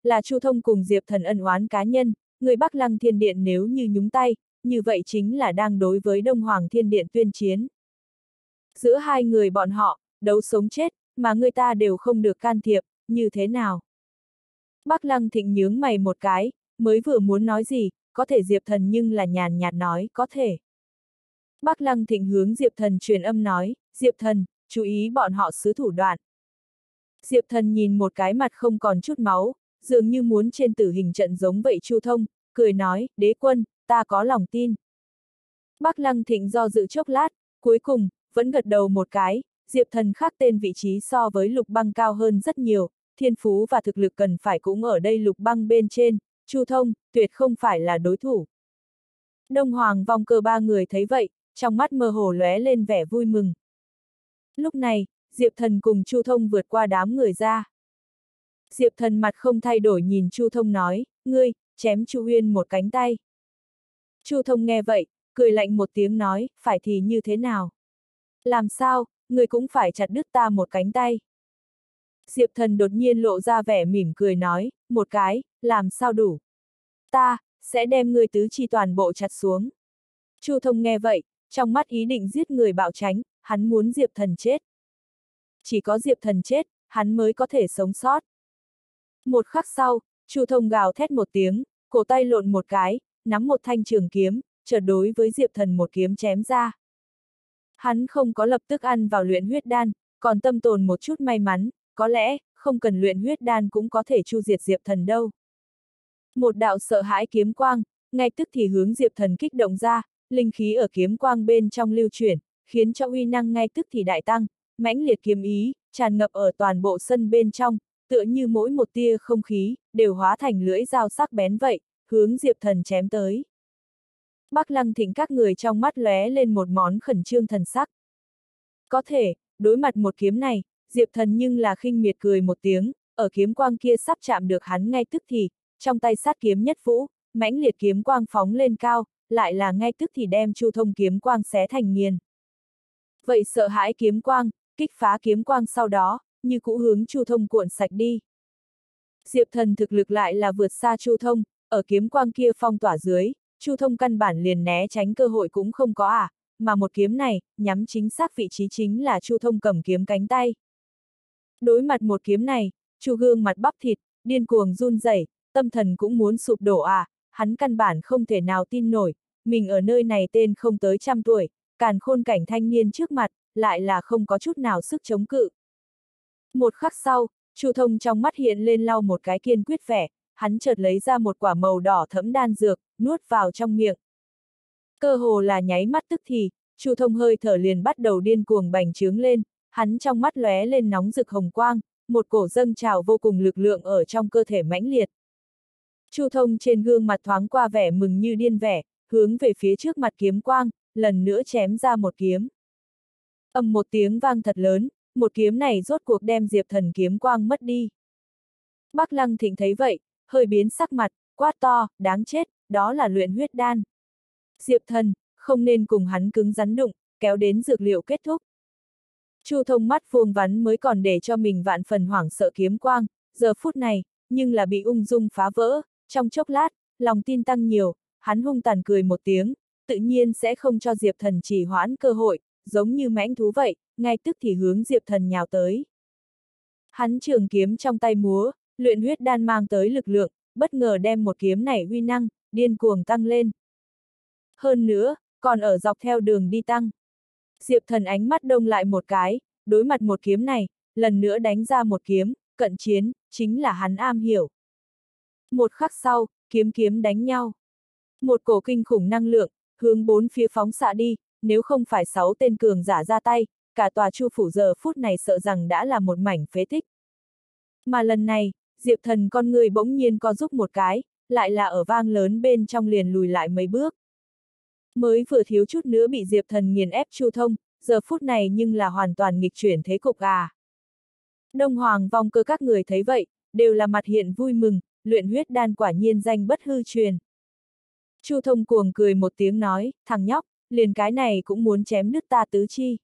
là Chu Thông cùng Diệp Thần ân oán cá nhân, người Bắc Lăng Thiên Điện nếu như nhúng tay, như vậy chính là đang đối với Đông Hoàng Thiên Điện tuyên chiến. Giữa hai người bọn họ, đấu sống chết, mà người ta đều không được can thiệp, như thế nào? Bắc Lăng Thịnh nhướng mày một cái, mới vừa muốn nói gì, có thể Diệp Thần nhưng là nhàn nhạt nói, có thể. Bắc Lăng Thịnh hướng Diệp Thần truyền âm nói, Diệp Thần, chú ý bọn họ xứ thủ đoạn. Diệp Thần nhìn một cái mặt không còn chút máu, dường như muốn trên tử hình trận giống vậy Chu Thông, cười nói, đế quân, ta có lòng tin. Bắc Lăng Thịnh do dự chốc lát, cuối cùng, vẫn gật đầu một cái, Diệp Thần khác tên vị trí so với Lục Băng cao hơn rất nhiều, thiên phú và thực lực cần phải cũng ở đây Lục Băng bên trên, Chu Thông, tuyệt không phải là đối thủ. Đông Hoàng Vong Cơ ba người thấy vậy, trong mắt mơ hồ lóe lên vẻ vui mừng. Lúc này, Diệp Thần cùng Chu Thông vượt qua đám người ra. Diệp Thần mặt không thay đổi nhìn Chu Thông nói, ngươi, chém Chu Uyên một cánh tay. Chu Thông nghe vậy, cười lạnh một tiếng nói, phải thì như thế nào? Làm sao, ngươi cũng phải chặt đứt ta một cánh tay. Diệp Thần đột nhiên lộ ra vẻ mỉm cười nói, một cái, làm sao đủ? Ta, sẽ đem ngươi tứ chi toàn bộ chặt xuống. Chu Thông nghe vậy, trong mắt ý định giết người bạo tránh, hắn muốn Diệp Thần chết. Chỉ có Diệp Thần chết, hắn mới có thể sống sót. Một khắc sau, Chu Thông gào thét một tiếng, cổ tay lộn một cái, nắm một thanh trường kiếm, chợt đối với Diệp Thần một kiếm chém ra. Hắn không có lập tức ăn vào luyện huyết đan, còn tâm tồn một chút may mắn, có lẽ, không cần luyện huyết đan cũng có thể chu diệt Diệp Thần đâu. Một đạo sợ hãi kiếm quang, ngay tức thì hướng Diệp Thần kích động ra, linh khí ở kiếm quang bên trong lưu chuyển, khiến cho uy năng ngay tức thì đại tăng, mãnh liệt kiếm ý, tràn ngập ở toàn bộ sân bên trong, tựa như mỗi một tia không khí, đều hóa thành lưỡi dao sắc bén vậy, hướng Diệp Thần chém tới. Bắc Lăng Thịnh các người trong mắt lóe lên một món khẩn trương thần sắc. Có thể, đối mặt một kiếm này, Diệp Thần nhưng là khinh miệt cười một tiếng, ở kiếm quang kia sắp chạm được hắn ngay tức thì, trong tay sát kiếm nhất vũ, mãnh liệt kiếm quang phóng lên cao, lại là ngay tức thì đem Chu Thông kiếm quang xé thành nghiền. Vậy sợ hãi kiếm quang, kích phá kiếm quang sau đó, như cũ hướng Chu Thông cuộn sạch đi. Diệp Thần thực lực lại là vượt xa Chu Thông, ở kiếm quang kia phong tỏa dưới, Chu Thông căn bản liền né tránh cơ hội cũng không có mà một kiếm này, nhắm chính xác vị trí chính là Chu Thông cầm kiếm cánh tay. Đối mặt một kiếm này, Chu gương mặt bắp thịt, điên cuồng run rẩy, tâm thần cũng muốn sụp đổ hắn căn bản không thể nào tin nổi, mình ở nơi này tên không tới 100 tuổi, càn khôn cảnh thanh niên trước mặt, lại là không có chút nào sức chống cự. Một khắc sau, Chu Thông trong mắt hiện lên lau một cái kiên quyết vẻ, hắn chợt lấy ra một quả màu đỏ thẫm đan dược, nuốt vào trong miệng. Cơ hồ là nháy mắt tức thì, Chu Thông hơi thở liền bắt đầu điên cuồng bành trướng lên, hắn trong mắt lóe lên nóng rực hồng quang, một cổ dâng trào vô cùng lực lượng ở trong cơ thể mãnh liệt. Chu Thông trên gương mặt thoáng qua vẻ mừng như điên vẻ, hướng về phía trước mặt kiếm quang, lần nữa chém ra một kiếm. Ầm một tiếng vang thật lớn, một kiếm này rốt cuộc đem Diệp Thần kiếm quang mất đi. Bắc Lăng Thịnh thấy vậy, hơi biến sắc mặt, quát to, đáng chết, đó là luyện huyết đan. Diệp Thần, không nên cùng hắn cứng rắn đụng, kéo đến dược liệu kết thúc. Chu Thông mắt vuông vắn mới còn để cho mình vạn phần hoảng sợ kiếm quang, giờ phút này, nhưng là bị ung dung phá vỡ, trong chốc lát, lòng tin tăng nhiều, hắn hung tàn cười một tiếng, tự nhiên sẽ không cho Diệp Thần trì hoãn cơ hội, giống như mãnh thú vậy, ngay tức thì hướng Diệp Thần nhào tới. Hắn trường kiếm trong tay múa, luyện huyết đan mang tới lực lượng, bất ngờ đem một kiếm này uy năng, điên cuồng tăng lên. Hơn nữa, còn ở dọc theo đường đi tăng. Diệp Thần ánh mắt đông lại một cái, đối mặt một kiếm này, lần nữa đánh ra một kiếm, cận chiến, chính là hắn am hiểu. Một khắc sau, kiếm kiếm đánh nhau. Một cổ kinh khủng năng lượng, hướng bốn phía phóng xạ đi, nếu không phải 6 tên cường giả ra tay, cả tòa Chu phủ giờ phút này sợ rằng đã là một mảnh phế tích. Mà lần này, Diệp Thần con người bỗng nhiên co rúm một cái, lại là ở vang lớn bên trong liền lùi lại mấy bước. Mới vừa thiếu chút nữa bị Diệp Thần nghiền ép Chu Thông, giờ phút này nhưng là hoàn toàn nghịch chuyển thế cục Đông Hoàng Vong Cơ các người thấy vậy, đều là mặt hiện vui mừng, luyện huyết đan quả nhiên danh bất hư truyền. Chu Thông cuồng cười một tiếng nói, thằng nhóc, liền cái này cũng muốn chém đứt ta tứ chi.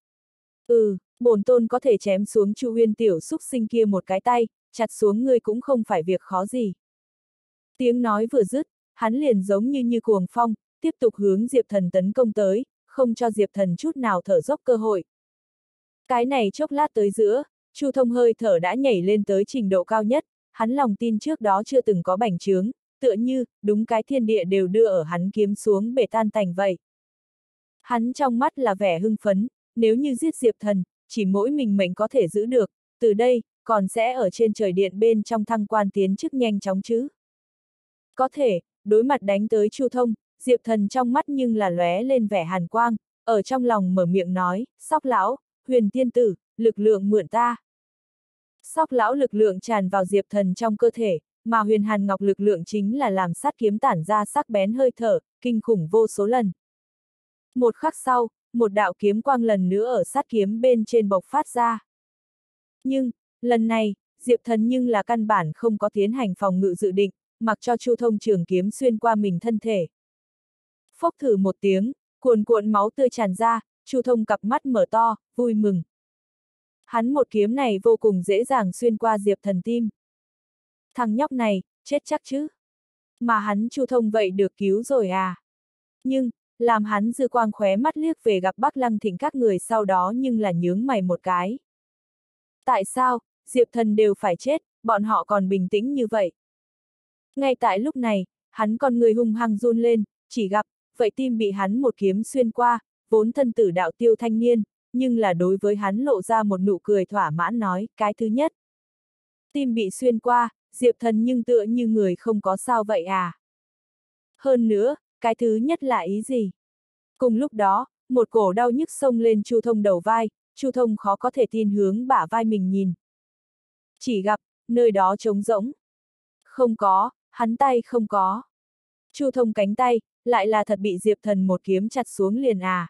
Bổn tôn có thể chém xuống Chu Uyên tiểu xúc sinh kia một cái tay, chặt xuống ngươi cũng không phải việc khó gì. Tiếng nói vừa dứt, hắn liền giống như cuồng phong, tiếp tục hướng Diệp Thần tấn công tới, không cho Diệp Thần chút nào thở dốc cơ hội. Cái này chốc lát tới giữa, Chu Thông hơi thở đã nhảy lên tới trình độ cao nhất, hắn lòng tin trước đó chưa từng có bành trướng, tựa như, đúng cái thiên địa đều đưa ở hắn kiếm xuống bể tan tành vậy. Hắn trong mắt là vẻ hưng phấn, nếu như giết Diệp Thần, chỉ mỗi mình có thể giữ được, từ đây, còn sẽ ở trên trời điện bên trong thăng quan tiến chức nhanh chóng chứ. Có thể, đối mặt đánh tới Chu Thông, Diệp Thần trong mắt nhưng là lóe lên vẻ hàn quang, ở trong lòng mở miệng nói, Sóc lão, Huyền tiên tử, lực lượng mượn ta. Sóc lão lực lượng tràn vào Diệp Thần trong cơ thể, mà Huyền Hàn Ngọc lực lượng chính là làm sát kiếm tản ra sắc bén hơi thở, kinh khủng vô số lần. Một khắc sau, một đạo kiếm quang lần nữa ở sát kiếm bên trên bộc phát ra. Nhưng, lần này, Diệp Thần nhưng là căn bản không có tiến hành phòng ngự dự định, mặc cho Chu Thông trường kiếm xuyên qua mình thân thể. Phốc thử một tiếng, cuồn cuộn máu tươi tràn ra, Chu Thông cặp mắt mở to, vui mừng. Hắn một kiếm này vô cùng dễ dàng xuyên qua Diệp Thần tim. Thằng nhóc này, chết chắc chứ. Mà hắn Chu Thông vậy được cứu rồi à. Nhưng, làm hắn dư quang khóe mắt liếc về gặp Bắc Lăng Thịnh các người sau đó nhưng là nhướng mày một cái. Tại sao, Diệp Thần đều phải chết, bọn họ còn bình tĩnh như vậy? Ngay tại lúc này, hắn con người hung hăng run lên, chỉ gặp, vậy tim bị hắn một kiếm xuyên qua, vốn thân tử đạo tiêu thanh niên, nhưng là đối với hắn lộ ra một nụ cười thỏa mãn nói, cái thứ nhất. Tim bị xuyên qua, Diệp Thần nhưng tựa như người không có sao vậy à? Hơn nữa, cái thứ nhất là ý gì? Cùng lúc đó, một cổ đau nhức xông lên Chu Thông đầu vai, Chu Thông khó có thể tin hướng bả vai mình nhìn. Chỉ gặp, nơi đó trống rỗng. Không có, hắn tay không có. Chu Thông cánh tay, lại là thật bị Diệp Thần một kiếm chặt xuống liền à.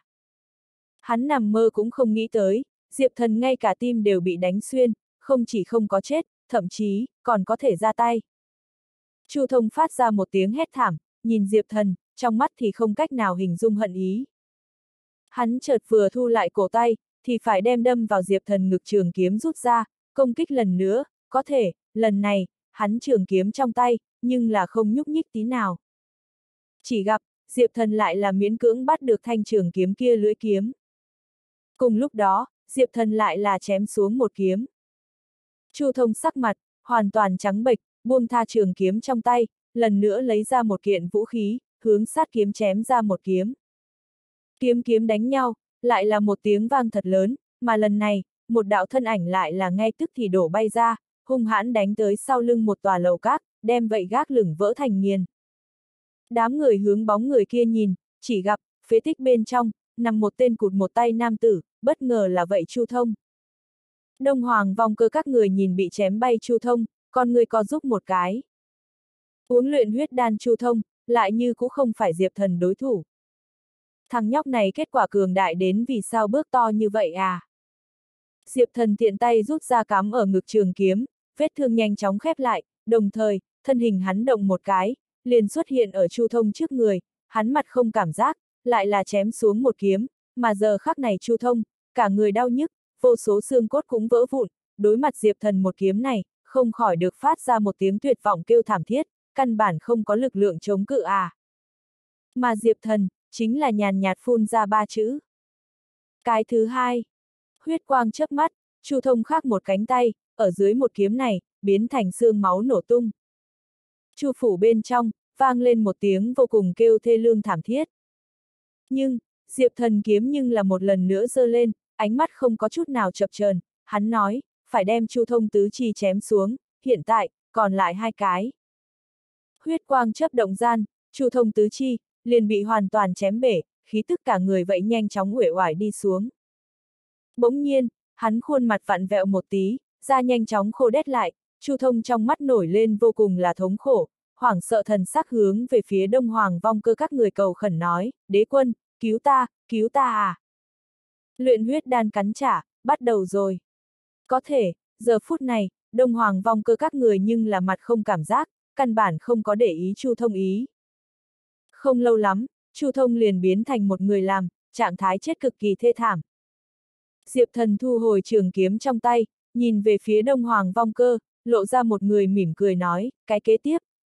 Hắn nằm mơ cũng không nghĩ tới, Diệp Thần ngay cả tim đều bị đánh xuyên, không chỉ không có chết, thậm chí, còn có thể ra tay. Chu Thông phát ra một tiếng hét thảm, nhìn Diệp Thần, trong mắt thì không cách nào hình dung hận ý. Hắn chợt vừa thu lại cổ tay, thì phải đem đâm vào Diệp Thần ngực trường kiếm rút ra, công kích lần nữa, có thể, lần này, hắn trường kiếm trong tay, nhưng là không nhúc nhích tí nào. Chỉ gặp, Diệp Thần lại là miễn cưỡng bắt được thanh trường kiếm kia lưỡi kiếm. Cùng lúc đó, Diệp Thần lại là chém xuống một kiếm. Chu Thông sắc mặt, hoàn toàn trắng bệch, buông tha trường kiếm trong tay, lần nữa lấy ra một kiện vũ khí, hướng sát kiếm chém ra một kiếm. Kiếm đánh nhau, lại là một tiếng vang thật lớn, mà lần này, một đạo thân ảnh lại là ngay tức thì đổ bay ra, hung hãn đánh tới sau lưng một tòa lầu các, đem vậy gác lửng vỡ thành nghiền. Đám người hướng bóng người kia nhìn, chỉ gặp, phế tích bên trong, nằm một tên cụt một tay nam tử, bất ngờ là vậy Chu Thông. Đông Hoàng Vong Cơ các người nhìn bị chém bay Chu Thông, con người co giúp một cái. Uống luyện huyết đan Chu Thông, lại như cũng không phải Diệp Thần đối thủ. Thằng nhóc này kết quả cường đại đến vì sao bước to như vậy à? Diệp Thần tiện tay rút ra cắm ở ngực trường kiếm, vết thương nhanh chóng khép lại, đồng thời, thân hình hắn động một cái, liền xuất hiện ở Chu Thông trước người, hắn mặt không cảm giác, lại là chém xuống một kiếm, mà giờ khắc này Chu Thông, cả người đau nhức, vô số xương cốt cũng vỡ vụn, đối mặt Diệp Thần một kiếm này, không khỏi được phát ra một tiếng tuyệt vọng kêu thảm thiết, căn bản không có lực lượng chống cự à. Mà Diệp Thần, chính là nhàn nhạt phun ra ba chữ. Cái thứ hai, huyết quang chớp mắt, Chu Thông khắc một cánh tay, ở dưới một kiếm này, biến thành xương máu nổ tung. Chu phủ bên trong, vang lên một tiếng vô cùng kêu thê lương thảm thiết. Nhưng, Diệp Thần kiếm nhưng là một lần nữa giơ lên, ánh mắt không có chút nào chập chờn, hắn nói, phải đem Chu Thông tứ chi chém xuống, hiện tại, còn lại hai cái. Huyết quang chớp động gian, Chu Thông tứ chi, liền bị hoàn toàn chém bể, khí tức cả người vậy nhanh chóng uể oải đi xuống. Bỗng nhiên, hắn khuôn mặt vặn vẹo một tí, da nhanh chóng khô đét lại, Chu Thông trong mắt nổi lên vô cùng là thống khổ, hoảng sợ thần sắc hướng về phía Đông Hoàng Vong Cơ các người cầu khẩn nói, đế quân, cứu ta à. Luyện huyết đan cắn trả, bắt đầu rồi. Có thể, giờ phút này, Đông Hoàng Vong Cơ các người nhưng là mặt không cảm giác, căn bản không có để ý Chu Thông ý. Không lâu lắm, Chu Thông liền biến thành một người làm, trạng thái chết cực kỳ thê thảm. Diệp Thần thu hồi trường kiếm trong tay, nhìn về phía Đông Hoàng Vong Cơ, lộ ra một người mỉm cười nói, cái kế tiếp,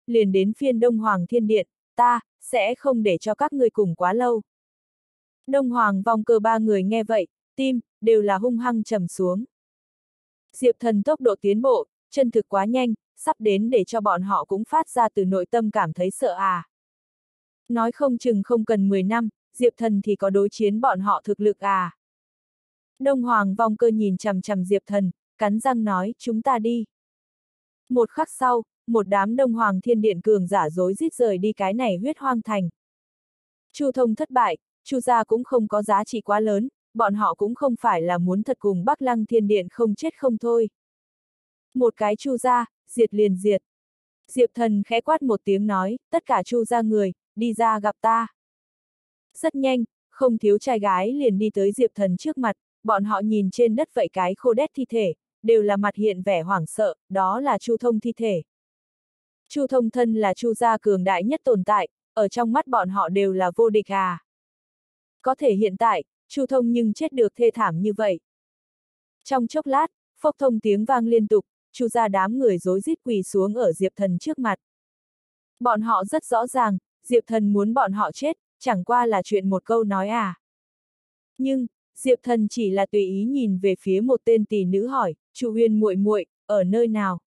liền đến phiên Đông Hoàng Thiên Điện, ta sẽ không để cho các ngươi cùng quá lâu. Đông Hoàng Vong Cơ ba người nghe vậy, tim đều là hung hăng trầm xuống. Diệp Thần tốc độ tiến bộ, chân thực quá nhanh, sắp đến để cho bọn họ cũng phát ra từ nội tâm cảm thấy sợ à. Nói không chừng không cần 10 năm, Diệp Thần thì có đối chiến bọn họ thực lực à. Đông Hoàng Vong Cơ nhìn chằm chằm Diệp Thần, cắn răng nói, chúng ta đi. Một khắc sau, một đám Đông Hoàng Thiên Điện cường giả rối rít rời đi cái này huyết hoang thành. Chu Thông thất bại, Chu gia cũng không có giá trị quá lớn, bọn họ cũng không phải là muốn thật cùng Bắc Lăng Thiên Điện không chết không thôi. Một cái Chu gia, diệt liền diệt. Diệp Thần khẽ quát một tiếng nói, tất cả Chu gia người, đi ra gặp ta. Rất nhanh, không thiếu trai gái liền đi tới Diệp Thần trước mặt, bọn họ nhìn trên đất vậy cái khô đét thi thể, đều là mặt hiện vẻ hoảng sợ, đó là Chu Thông thi thể. Chu Thông thân là Chu gia cường đại nhất tồn tại, ở trong mắt bọn họ đều là vô địch à. Có thể hiện tại, Chu Thông nhưng chết được thê thảm như vậy. Trong chốc lát, phốc thông tiếng vang liên tục, Chu gia đám người rối rít quỳ xuống ở Diệp Thần trước mặt. Bọn họ rất rõ ràng, Diệp Thần muốn bọn họ chết, chẳng qua là chuyện một câu nói à. Nhưng, Diệp Thần chỉ là tùy ý nhìn về phía một tên tỷ nữ hỏi, Chu Huyên muội muội, ở nơi nào?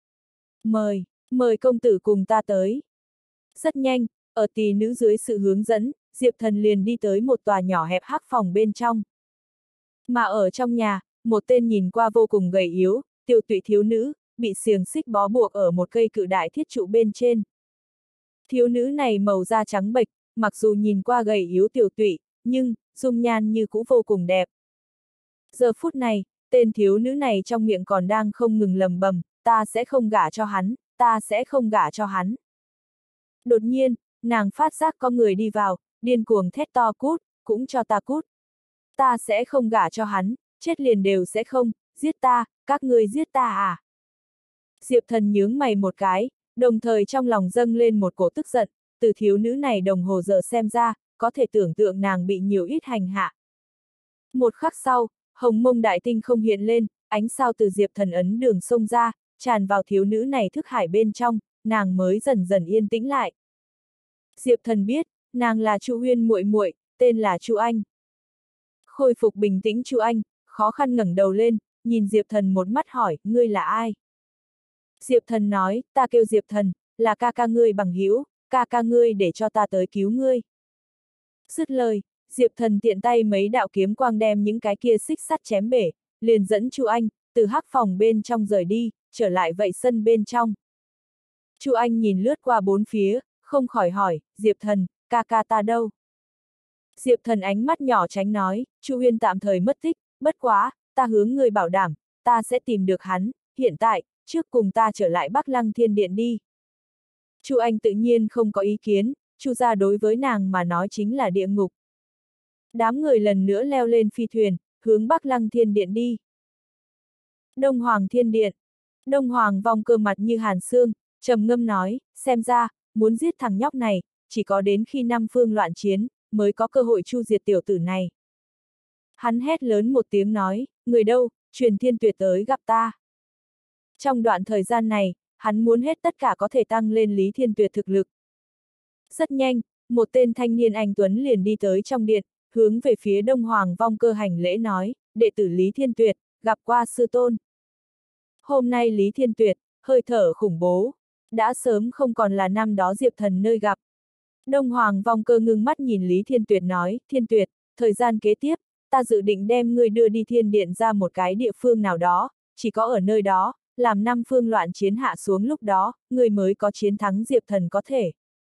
Mời công tử cùng ta tới. Rất nhanh, ở tỷ nữ dưới sự hướng dẫn, Diệp Thần liền đi tới một tòa nhỏ hẹp hắc phòng bên trong. Mà ở trong nhà, một tên nhìn qua vô cùng gầy yếu, tiêu tụy thiếu nữ, bị xiềng xích bó buộc ở một cây cự đại thiết trụ bên trên. Thiếu nữ này màu da trắng bệch, mặc dù nhìn qua gầy yếu tiểu tụy, nhưng, dung nhan như cũ vô cùng đẹp. Giờ phút này, tên thiếu nữ này trong miệng còn đang không ngừng lầm bầm, ta sẽ không gả cho hắn, ta sẽ không gả cho hắn. Đột nhiên, nàng phát giác có người đi vào, điên cuồng thét to cút, cũng cho ta cút. Ta sẽ không gả cho hắn, chết liền đều sẽ không, giết ta, các ngươi giết ta à. Diệp Thần nhướng mày một cái, đồng thời trong lòng dâng lên một cổ tức giận, từ thiếu nữ này đồng hồ giờ xem ra, có thể tưởng tượng nàng bị nhiều ít hành hạ. Một khắc sau, hồng mông đại tinh không hiện lên, ánh sao từ Diệp Thần ấn đường xông ra, tràn vào thiếu nữ này thức hải bên trong, nàng mới dần dần yên tĩnh lại. Diệp Thần biết, nàng là Chu Huyên muội muội, tên là Chu Anh. Khôi phục bình tĩnh Chu Anh, khó khăn ngẩng đầu lên, nhìn Diệp Thần một mắt hỏi, ngươi là ai? Diệp Thần nói, ta kêu Diệp Thần, là ca ca ngươi bằng hữu, ca ca ngươi để cho ta tới cứu ngươi. Dứt lời, Diệp Thần tiện tay mấy đạo kiếm quang đem những cái kia xích sắt chém bể, liền dẫn Chu Anh, từ hắc phòng bên trong rời đi, trở lại vậy sân bên trong. Chu Anh nhìn lướt qua bốn phía, không khỏi hỏi, Diệp Thần, ca ca ta đâu? Diệp Thần ánh mắt nhỏ tránh nói, Chu Huyên tạm thời mất tích, bất quá, ta hướng ngươi bảo đảm, ta sẽ tìm được hắn, hiện tại, trước cùng ta trở lại Bắc Lăng Thiên Điện đi. Chu Anh tự nhiên không có ý kiến, Chu gia đối với nàng mà nói chính là địa ngục. Đám người lần nữa leo lên phi thuyền, hướng Bắc Lăng Thiên Điện đi. Đông Hoàng Thiên Điện. Đông Hoàng Vong Cơ mặt như hàn xương, trầm ngâm nói, xem ra, muốn giết thằng nhóc này, chỉ có đến khi năm phương loạn chiến, mới có cơ hội chu diệt tiểu tử này. Hắn hét lớn một tiếng nói, người đâu, truyền Thiên Tuyệt tới gặp ta. Trong đoạn thời gian này, hắn muốn hết tất cả có thể tăng lên Lý Thiên Tuyệt thực lực. Rất nhanh, một tên thanh niên anh tuấn liền đi tới trong điện, hướng về phía Đông Hoàng Vong Cơ hành lễ nói, đệ tử Lý Thiên Tuyệt, gặp qua sư tôn. Hôm nay Lý Thiên Tuyệt, hơi thở khủng bố, đã sớm không còn là năm đó Diệp Thần nơi gặp. Đông Hoàng Vong Cơ ngưng mắt nhìn Lý Thiên Tuyệt nói, Thiên Tuyệt, thời gian kế tiếp, ta dự định đem ngươi đưa đi thiên điện ra một cái địa phương nào đó, chỉ có ở nơi đó, làm năm phương loạn chiến hạ xuống lúc đó, ngươi mới có chiến thắng Diệp Thần có thể.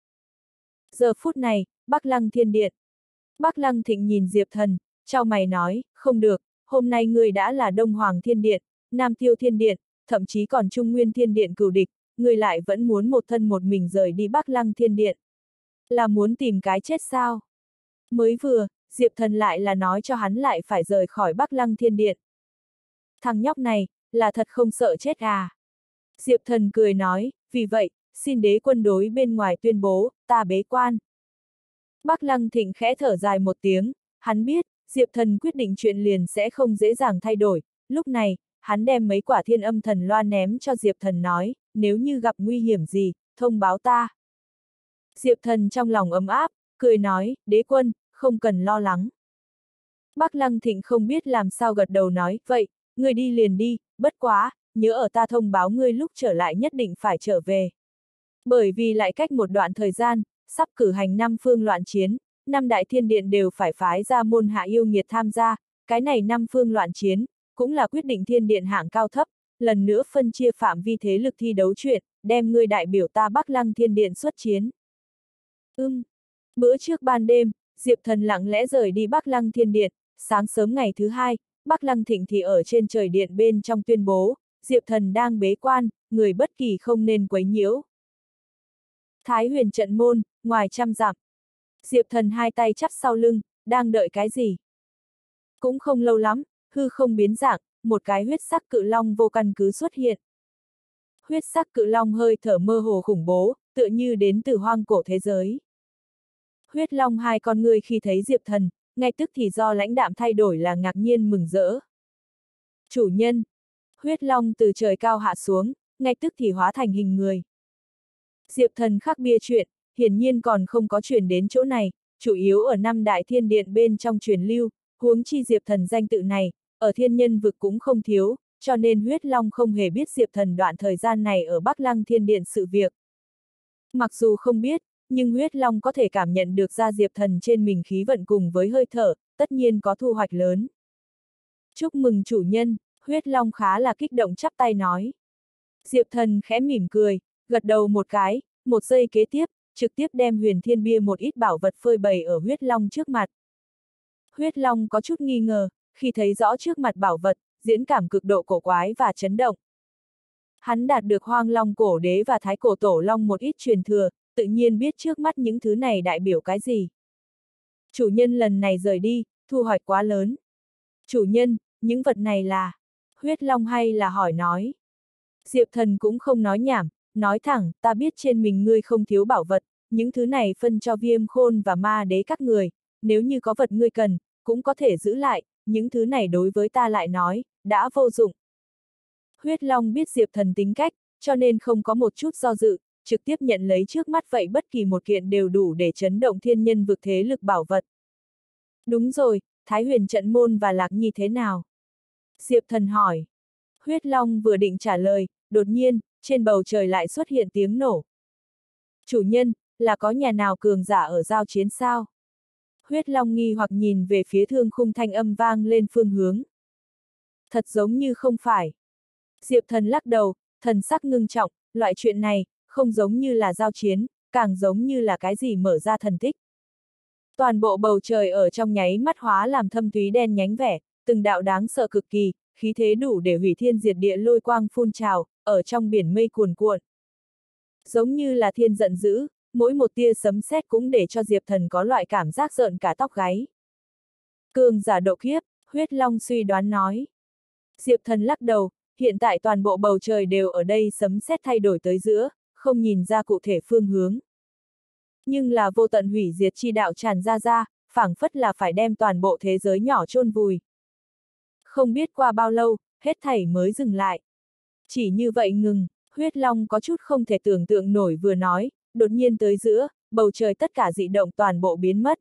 Giờ phút này, Bắc Lăng Thiên Điện. Bắc Lăng Thịnh nhìn Diệp Thần, chau mày nói, không được, hôm nay ngươi đã là Đông Hoàng Thiên Điện, Nam Tiêu Thiên Điện, thậm chí còn Trung Nguyên Thiên Điện cửu địch, ngươi lại vẫn muốn một thân một mình rời đi Bắc Lăng Thiên Điện. Là muốn tìm cái chết sao? Mới vừa, Diệp Thần lại là nói cho hắn lại phải rời khỏi Bắc Lăng Thiên Điện. Thằng nhóc này, là thật không sợ chết à? Diệp Thần cười nói, vì vậy, xin đế quân đối bên ngoài tuyên bố, ta bế quan. Bắc Lăng Thịnh khẽ thở dài một tiếng, hắn biết, Diệp Thần quyết định chuyện liền sẽ không dễ dàng thay đổi, lúc này, hắn đem mấy quả thiên âm thần loa ném cho Diệp Thần nói, nếu như gặp nguy hiểm gì, thông báo ta. Diệp Thần trong lòng ấm áp, cười nói, đế quân, không cần lo lắng. Bắc Lăng Thịnh không biết làm sao gật đầu nói, vậy, ngươi đi liền đi, bất quá, nhớ ở ta thông báo ngươi lúc trở lại nhất định phải trở về. Bởi vì lại cách một đoạn thời gian, sắp cử hành 5 phương loạn chiến, 5 đại thiên điện đều phải phái ra môn hạ yêu nghiệt tham gia, cái này 5 phương loạn chiến, cũng là quyết định thiên điện hạng cao thấp, lần nữa phân chia phạm vi thế lực thi đấu chuyện, đem ngươi đại biểu ta Bắc Lăng Thiên Điện xuất chiến. Bữa trước ban đêm, Diệp Thần lặng lẽ rời đi Bắc Lăng Thiên Điện, sáng sớm ngày thứ hai, Bắc Lăng Thịnh thì ở trên trời điện bên trong tuyên bố, Diệp Thần đang bế quan, người bất kỳ không nên quấy nhiễu. Thái Huyền trận môn, ngoài 100 dặm. Diệp Thần hai tay chắp sau lưng, đang đợi cái gì? Cũng không lâu lắm, hư không biến dạng, một cái huyết sắc cự long vô căn cứ xuất hiện. Huyết sắc cự long hơi thở mơ hồ khủng bố, tựa như đến từ hoang cổ thế giới. Huyết long hai con ngươi khi thấy Diệp Thần, ngay tức thì do lãnh đạm thay đổi là ngạc nhiên mừng rỡ. Chủ nhân! Huyết long từ trời cao hạ xuống, ngay tức thì hóa thành hình người. Diệp Thần khắc bia chuyện, hiển nhiên còn không có truyền đến chỗ này, chủ yếu ở 5 đại thiên điện bên trong truyền lưu, huống chi Diệp Thần danh tự này, ở thiên nhân vực cũng không thiếu, cho nên huyết long không hề biết Diệp Thần đoạn thời gian này ở Bắc Lăng Thiên Điện sự việc. Mặc dù không biết, nhưng huyết long có thể cảm nhận được ra Diệp Thần trên mình khí vận cùng với hơi thở, tất nhiên có thu hoạch lớn. Chúc mừng chủ nhân, huyết long khá là kích động chắp tay nói. Diệp Thần khẽ mỉm cười, gật đầu một cái, một giây kế tiếp, trực tiếp đem huyền thiên bia một ít bảo vật phơi bày ở huyết long trước mặt. Huyết long có chút nghi ngờ, khi thấy rõ trước mặt bảo vật, diễn cảm cực độ cổ quái và chấn động. Hắn đạt được Hoang Long cổ đế và Thái cổ tổ long một ít truyền thừa, tự nhiên biết trước mắt những thứ này đại biểu cái gì. Chủ nhân lần này rời đi, thu hoạch quá lớn. Chủ nhân, những vật này là... Huyết long hay là hỏi nói. Diệp Thần cũng không nói nhảm, nói thẳng, ta biết trên mình ngươi không thiếu bảo vật, những thứ này phân cho Viêm Khôn và Ma Đế các người, nếu như có vật ngươi cần, cũng có thể giữ lại, những thứ này đối với ta lại nói, đã vô dụng. Huyết Long biết Diệp Thần tính cách, cho nên không có một chút do dự, trực tiếp nhận lấy trước mắt vậy bất kỳ một kiện đều đủ để chấn động thiên nhân vực thế lực bảo vật. Đúng rồi, Thái Huyền trận môn và Lạc Nhi thế nào? Diệp Thần hỏi. Huyết Long vừa định trả lời, đột nhiên, trên bầu trời lại xuất hiện tiếng nổ. Chủ nhân, là có nhà nào cường giả ở giao chiến sao? Huyết Long nghi hoặc nhìn về phía thương khung thanh âm vang lên phương hướng. Thật giống như không phải. Diệp Thần lắc đầu, thần sắc ngưng trọng, loại chuyện này, không giống như là giao chiến, càng giống như là cái gì mở ra thần tích. Toàn bộ bầu trời ở trong nháy mắt hóa làm thâm thúy đen nhánh vẻ, từng đạo đáng sợ cực kỳ, khí thế đủ để hủy thiên diệt địa lôi quang phun trào, ở trong biển mây cuồn cuộn. Giống như là thiên giận dữ, mỗi một tia sấm sét cũng để cho Diệp Thần có loại cảm giác rợn cả tóc gáy. Cường giả độ kiếp, Huyết Long suy đoán nói. Diệp Thần lắc đầu, hiện tại toàn bộ bầu trời đều ở đây sấm sét thay đổi tới giữa, không nhìn ra cụ thể phương hướng. Nhưng là vô tận hủy diệt chi đạo tràn ra, phảng phất là phải đem toàn bộ thế giới nhỏ chôn vùi. Không biết qua bao lâu, hết thảy mới dừng lại. Chỉ như vậy ngừng, Huyết Long có chút không thể tưởng tượng nổi vừa nói, đột nhiên tới giữa, bầu trời tất cả dị động toàn bộ biến mất.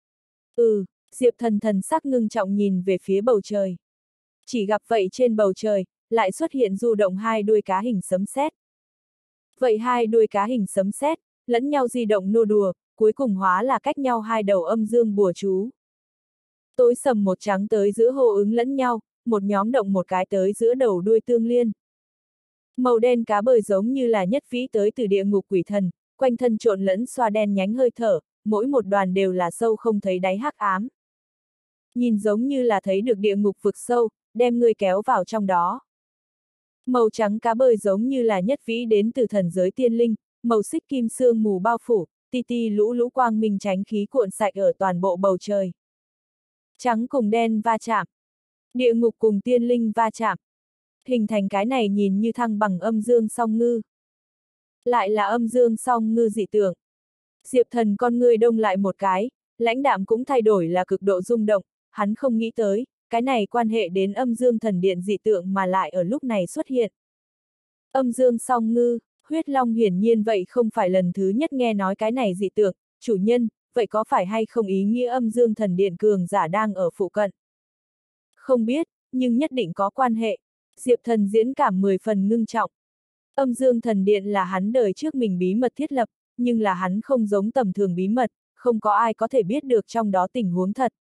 Diệp Thần thần sắc ngưng trọng nhìn về phía bầu trời. Chỉ gặp vậy trên bầu trời, lại xuất hiện du động hai đuôi cá hình sấm sét. Vậy hai đuôi cá hình sấm sét, lẫn nhau di động nô đùa, cuối cùng hóa là cách nhau hai đầu âm dương bùa chú. Tối sầm một trắng tới giữa hô ứng lẫn nhau, một nhóm động một cái tới giữa đầu đuôi tương liên. Màu đen cá bơi giống như là nhất vĩ tới từ địa ngục quỷ thần, quanh thân trộn lẫn xoa đen nhánh hơi thở, mỗi một đoàn đều là sâu không thấy đáy hắc ám. Nhìn giống như là thấy được địa ngục vực sâu, đem người kéo vào trong đó. Màu trắng cá bơi giống như là nhất vĩ đến từ thần giới tiên linh, màu xích kim sương mù bao phủ, ti ti lũ lũ quang minh tránh khí cuộn sạch ở toàn bộ bầu trời. Trắng cùng đen va chạm. Địa ngục cùng tiên linh va chạm. Hình thành cái này nhìn như thăng bằng âm dương song ngư. Lại là âm dương song ngư dị tượng. Diệp Thần con ngươi đông lại một cái, lãnh đạm cũng thay đổi là cực độ rung động, hắn không nghĩ tới, cái này quan hệ đến âm dương thần điện dị tượng mà lại ở lúc này xuất hiện. Âm dương song ngư, Huyết Long hiển nhiên vậy không phải lần thứ nhất nghe nói cái này dị tượng, chủ nhân, vậy có phải hay không ý nghĩa âm dương thần điện cường giả đang ở phụ cận? Không biết, nhưng nhất định có quan hệ. Diệp Thần diễn cảm 10 phần ngưng trọng. Âm dương thần điện là hắn đời trước mình bí mật thiết lập, nhưng là hắn không giống tầm thường bí mật, không có ai có thể biết được trong đó tình huống thật.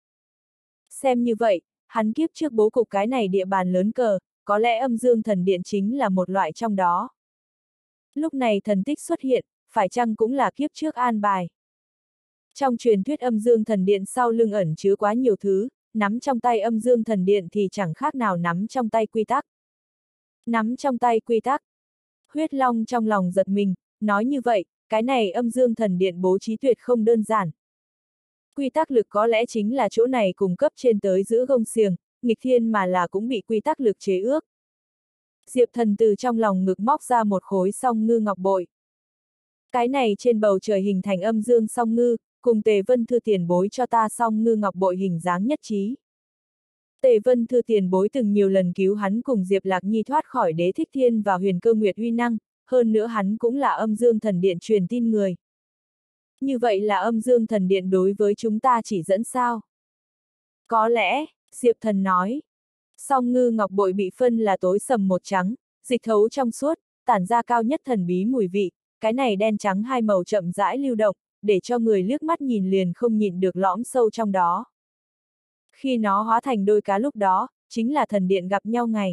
Xem như vậy, hắn kiếp trước bố cục cái này địa bàn lớn cờ, có lẽ âm dương thần điện chính là một loại trong đó. Lúc này thần tích xuất hiện, phải chăng cũng là kiếp trước an bài. Trong truyền thuyết âm dương thần điện sau lưng ẩn chứa quá nhiều thứ, nắm trong tay âm dương thần điện thì chẳng khác nào nắm trong tay quy tắc. Nắm trong tay quy tắc. Huyết Long trong lòng giật mình, nói như vậy, cái này âm dương thần điện bố trí tuyệt không đơn giản. Quy tắc lực có lẽ chính là chỗ này cùng cấp trên tới giữ gông xiềng, nghịch thiên mà là cũng bị quy tắc lực chế ước. Diệp Thần từ trong lòng ngực móc ra một khối song ngư ngọc bội. Cái này trên bầu trời hình thành âm dương song ngư, cùng Tề Vân Thư tiền bối cho ta song ngư ngọc bội hình dáng nhất trí. Tề Vân Thư tiền bối từng nhiều lần cứu hắn cùng Diệp Lạc Nhi thoát khỏi Đế Thích Thiên và Huyền Cơ Nguyệt uy năng, hơn nữa hắn cũng là âm dương thần điện truyền tin người. Như vậy là âm dương thần điện đối với chúng ta chỉ dẫn sao? Có lẽ, Diệp Thần nói. Song ngư ngọc bội bị phân là tối sầm một trắng, dịch thấu trong suốt, tản ra cao nhất thần bí mùi vị, cái này đen trắng hai màu chậm rãi lưu động, để cho người liếc mắt nhìn liền không nhịn được lõm sâu trong đó. Khi nó hóa thành đôi cá lúc đó, chính là thần điện gặp nhau ngày.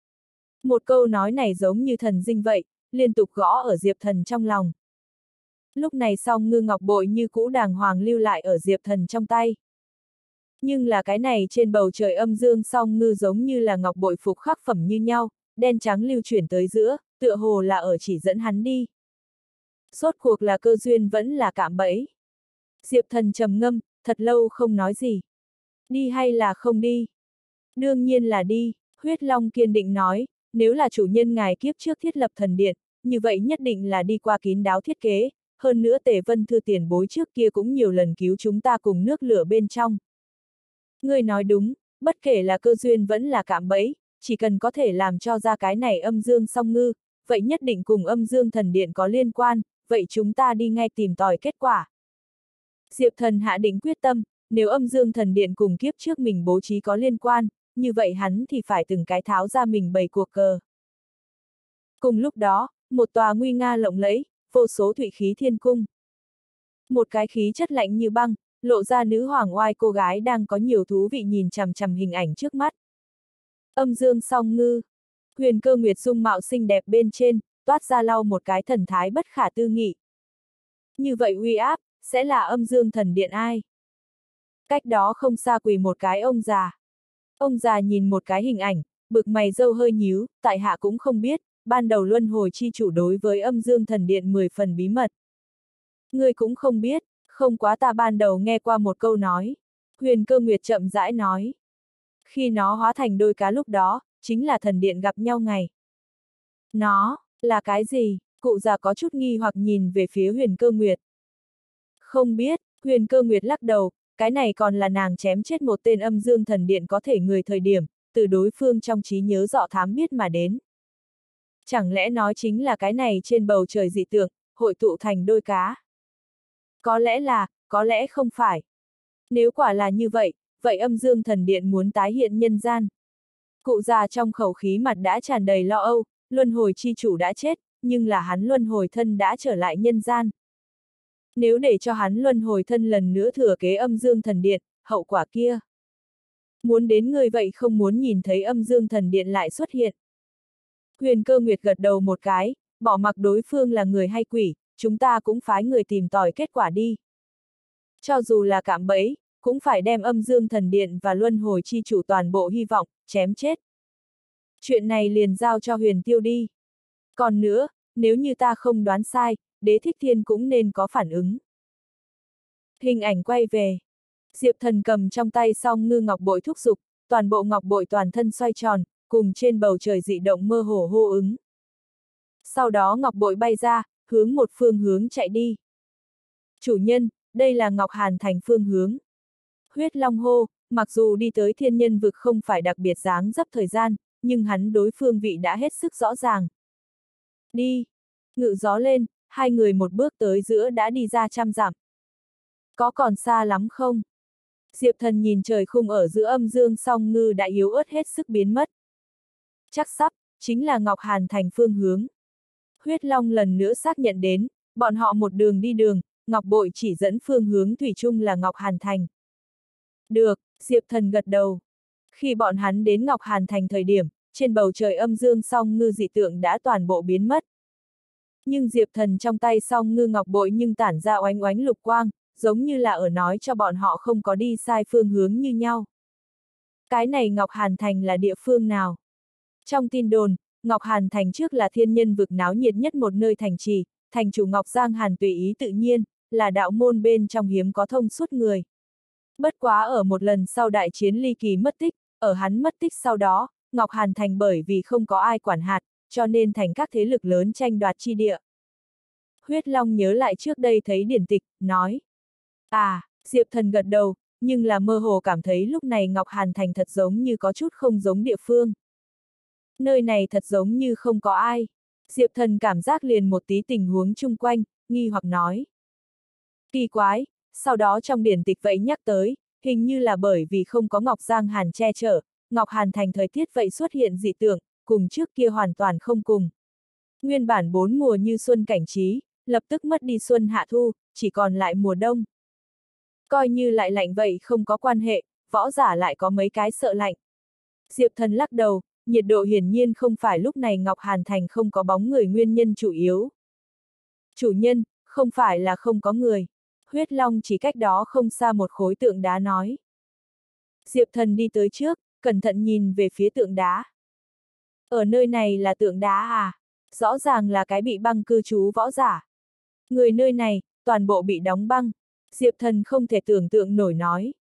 Một câu nói này giống như thần dinh vậy, liên tục gõ ở Diệp Thần trong lòng. Lúc này song ngư ngọc bội như cũ đàng hoàng lưu lại ở Diệp Thần trong tay. Nhưng là cái này trên bầu trời âm dương song ngư giống như là ngọc bội phục khắc phẩm như nhau, đen trắng lưu chuyển tới giữa, tựa hồ là ở chỉ dẫn hắn đi. Rốt cuộc là cơ duyên vẫn là cạm bẫy. Diệp Thần trầm ngâm, thật lâu không nói gì. Đi hay là không đi? Đương nhiên là đi, Huyết Long kiên định nói, nếu là chủ nhân ngài kiếp trước thiết lập thần điện, như vậy nhất định là đi qua kín đáo thiết kế, hơn nữa Tề Vân Thư tiền bối trước kia cũng nhiều lần cứu chúng ta cùng nước lửa bên trong. Ngươi nói đúng, bất kể là cơ duyên vẫn là cạm bẫy, chỉ cần có thể làm cho ra cái này âm dương song ngư, vậy nhất định cùng âm dương thần điện có liên quan, vậy chúng ta đi ngay tìm tòi kết quả. Diệp Thần hạ định quyết tâm, nếu âm dương thần điện cùng kiếp trước mình bố trí có liên quan, như vậy hắn thì phải từng cái tháo ra mình bày cuộc cờ. Cùng lúc đó, một tòa nguy nga lộng lẫy, vô số thụy khí thiên cung. Một cái khí chất lạnh như băng, lộ ra nữ hoàng oai cô gái đang có nhiều thú vị nhìn chằm chằm hình ảnh trước mắt. Âm dương song ngư. Huyền Cơ Nguyệt dung mạo xinh đẹp bên trên, toát ra lau một cái thần thái bất khả tư nghị. Như vậy uy áp, sẽ là âm dương thần điện ai? Cách đó không xa quỳ một cái ông già. Ông già nhìn một cái hình ảnh, bực mày râu hơi nhíu, tại hạ cũng không biết, ban đầu luân hồi chi chủ đối với âm dương thần điện 10 phần bí mật. Ngươi cũng không biết, không quá ta ban đầu nghe qua một câu nói. Huyền Cơ Nguyệt chậm rãi nói. Khi nó hóa thành đôi cá lúc đó, chính là thần điện gặp nhau ngày. Nó, là cái gì? Cụ già có chút nghi hoặc nhìn về phía Huyền Cơ Nguyệt. Không biết, Huyền Cơ Nguyệt lắc đầu, cái này còn là nàng chém chết một tên âm dương thần điện có thể người thời điểm, từ đối phương trong trí nhớ dọ thám biết mà đến. Chẳng lẽ nói chính là cái này trên bầu trời dị tượng, hội tụ thành đôi cá? Có lẽ là, có lẽ không phải. Nếu quả là như vậy, vậy âm dương thần điện muốn tái hiện nhân gian. Cụ già trong khẩu khí mặt đã tràn đầy lo âu, luân hồi chi chủ đã chết, nhưng là hắn luân hồi thân đã trở lại nhân gian. Nếu để cho hắn luân hồi thân lần nữa thừa kế âm dương thần điện, hậu quả kia. Muốn đến người vậy không muốn nhìn thấy âm dương thần điện lại xuất hiện. Huyền Cơ Nguyệt gật đầu một cái, bỏ mặc đối phương là người hay quỷ, chúng ta cũng phái người tìm tòi kết quả đi. Cho dù là cạm bẫy, cũng phải đem âm dương thần điện và luân hồi chi chủ toàn bộ hy vọng, chém chết. Chuyện này liền giao cho Huyền Tiêu đi. Còn nữa, nếu như ta không đoán sai, Đế Thích Thiên cũng nên có phản ứng. Hình ảnh quay về. Diệp Thần cầm trong tay song ngư ngọc bội thúc giục, toàn bộ ngọc bội toàn thân xoay tròn, cùng trên bầu trời dị động mơ hồ hô ứng. Sau đó ngọc bội bay ra, hướng một phương hướng chạy đi. Chủ nhân, đây là Ngọc Hàn Thành phương hướng. Huyết Long hô, mặc dù đi tới thiên nhân vực không phải đặc biệt dáng dấp thời gian, nhưng hắn đối phương vị đã hết sức rõ ràng. Đi! Ngự gió lên, hai người một bước tới giữa đã đi ra 100 dặm. Có còn xa lắm không? Diệp Thần nhìn trời khung ở giữa âm dương song ngư đã yếu ớt hết sức biến mất. Chắc sắp, chính là Ngọc Hàn Thành phương hướng. Huyết Long lần nữa xác nhận đến, bọn họ một đường đi đường, Ngọc Bội chỉ dẫn phương hướng thủy chung là Ngọc Hàn Thành. Được, Diệp Thần gật đầu. Khi bọn hắn đến Ngọc Hàn Thành thời điểm, trên bầu trời âm dương song ngư dị tượng đã toàn bộ biến mất. Nhưng Diệp Thần trong tay song ngư Ngọc Bội nhưng tản ra oánh oánh lục quang, giống như là ở nói cho bọn họ không có đi sai phương hướng như nhau. Cái này Ngọc Hàn Thành là địa phương nào? Trong tin đồn, Ngọc Hàn Thành trước là thiên nhân vực náo nhiệt nhất một nơi thành trì, thành chủ Ngọc Giang Hàn tùy ý tự nhiên, là đạo môn bên trong hiếm có thông suốt người. Bất quá ở một lần sau đại chiến ly kỳ mất tích, ở hắn mất tích sau đó, Ngọc Hàn Thành bởi vì không có ai quản hạt, cho nên thành các thế lực lớn tranh đoạt chi địa. Huyết Long nhớ lại trước đây thấy điển tịch, nói. À, Diệp Thần gật đầu, nhưng là mơ hồ cảm thấy lúc này Ngọc Hàn Thành thật giống như có chút không giống địa phương. Nơi này thật giống như không có ai. Diệp Thần cảm giác liền một tí tình huống chung quanh, nghi hoặc nói. Kỳ quái, sau đó trong điển tịch vậy nhắc tới, hình như là bởi vì không có Ngọc Giang Hàn che chở, Ngọc Hàn Thành thời tiết vậy xuất hiện dị tượng, cùng trước kia hoàn toàn không cùng. Nguyên bản 4 mùa như xuân cảnh trí, lập tức mất đi xuân hạ thu, chỉ còn lại mùa đông. Coi như lại lạnh vậy không có quan hệ, võ giả lại có mấy cái sợ lạnh. Diệp Thần lắc đầu, nhiệt độ hiển nhiên không phải lúc này Ngọc Hàn Thành không có bóng người nguyên nhân chủ yếu. Chủ nhân, không phải là không có người. Huyết Long chỉ cách đó không xa một khối tượng đá nói. Diệp Thần đi tới trước, cẩn thận nhìn về phía tượng đá. Ở nơi này là tượng đá à? Rõ ràng là cái bị băng cư trú võ giả. Người nơi này, toàn bộ bị đóng băng. Diệp Thần không thể tưởng tượng nổi nói.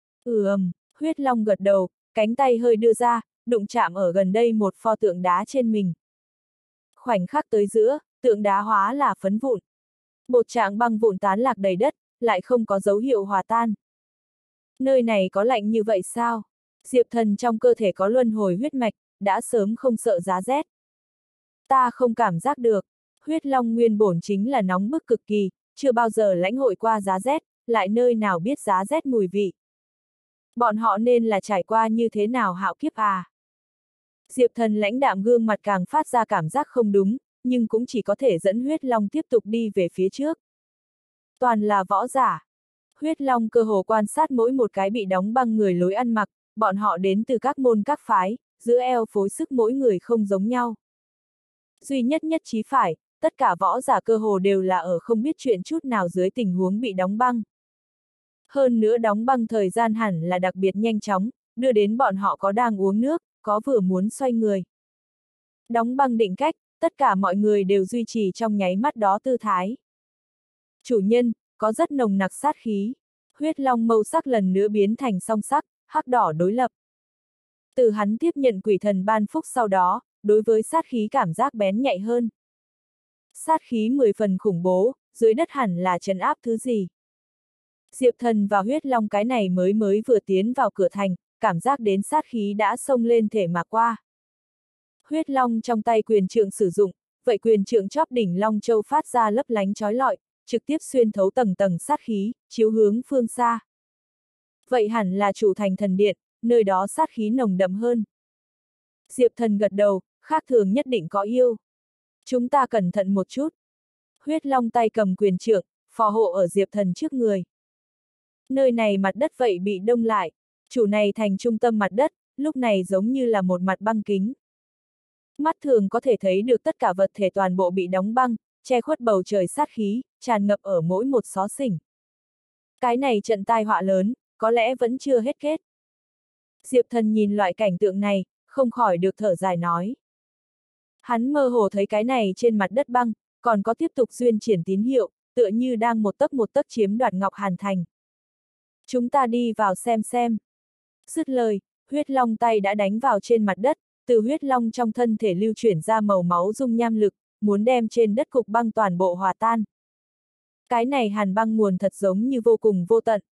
Huyết Long gật đầu, cánh tay hơi đưa ra, đụng chạm ở gần đây một pho tượng đá trên mình. Khoảnh khắc tới giữa, tượng đá hóa là phấn vụn. Bột trạng băng vụn tán lạc đầy đất, lại không có dấu hiệu hòa tan. Nơi này có lạnh như vậy sao? Diệp Thần trong cơ thể có luân hồi huyết mạch, đã sớm không sợ giá rét. Ta không cảm giác được. Huyết Long nguyên bổn chính là nóng bức cực kỳ, chưa bao giờ lãnh hội qua giá rét, lại nơi nào biết giá rét mùi vị. Bọn họ nên là trải qua như thế nào hạo kiếp à? Diệp Thần lãnh đạm gương mặt càng phát ra cảm giác không đúng, nhưng cũng chỉ có thể dẫn Huyết Long tiếp tục đi về phía trước. Toàn là võ giả. Huyết Long cơ hồ quan sát mỗi một cái bị đóng băng người lối ăn mặc, bọn họ đến từ các môn các phái, giữa eo phối sức mỗi người không giống nhau. Duy nhất nhất trí phải, tất cả võ giả cơ hồ đều là ở không biết chuyện chút nào dưới tình huống bị đóng băng. Hơn nữa đóng băng thời gian hẳn là đặc biệt nhanh chóng, đưa đến bọn họ có đang uống nước, có vừa muốn xoay người. Đóng băng định cách, tất cả mọi người đều duy trì trong nháy mắt đó tư thái. Chủ nhân, có rất nồng nặc sát khí. Huyết Long màu sắc lần nữa biến thành song sắc, hắc đỏ đối lập. Từ hắn tiếp nhận quỷ thần ban phúc sau đó, đối với sát khí cảm giác bén nhạy hơn. Sát khí 10 phần khủng bố, dưới đất hẳn là trấn áp thứ gì. Diệp Thần và Huyết Long cái này mới vừa tiến vào cửa thành, cảm giác đến sát khí đã xông lên thể mà qua. Huyết Long trong tay quyền trượng sử dụng, vậy quyền trượng chóp đỉnh Long Châu phát ra lấp lánh chói lọi, trực tiếp xuyên thấu tầng tầng sát khí, chiếu hướng phương xa. Vậy hẳn là chủ thành thần điện, nơi đó sát khí nồng đậm hơn. Diệp Thần gật đầu, khác thường nhất định có yêu. Chúng ta cẩn thận một chút. Huyết Long tay cầm quyền trượng, phò hộ ở Diệp Thần trước người. Nơi này mặt đất vậy bị đông lại, chủ này thành trung tâm mặt đất, lúc này giống như là một mặt băng kính. Mắt thường có thể thấy được tất cả vật thể toàn bộ bị đóng băng, che khuất bầu trời sát khí, tràn ngập ở mỗi một xó xỉnh. Cái này trận tai họa lớn, có lẽ vẫn chưa hết kết. Diệp Thần nhìn loại cảnh tượng này, không khỏi được thở dài nói. Hắn mơ hồ thấy cái này trên mặt đất băng, còn có tiếp tục duyên triển tín hiệu, tựa như đang một tấc chiếm đoạt Ngọc Hàn Thành. Chúng ta đi vào xem. Dứt lời, Huyết Long tay đã đánh vào trên mặt đất, từ Huyết Long trong thân thể lưu chuyển ra màu máu dung nham lực, muốn đem trên đất cục băng toàn bộ hòa tan. Cái này hàn băng nguồn thật giống như vô cùng vô tận.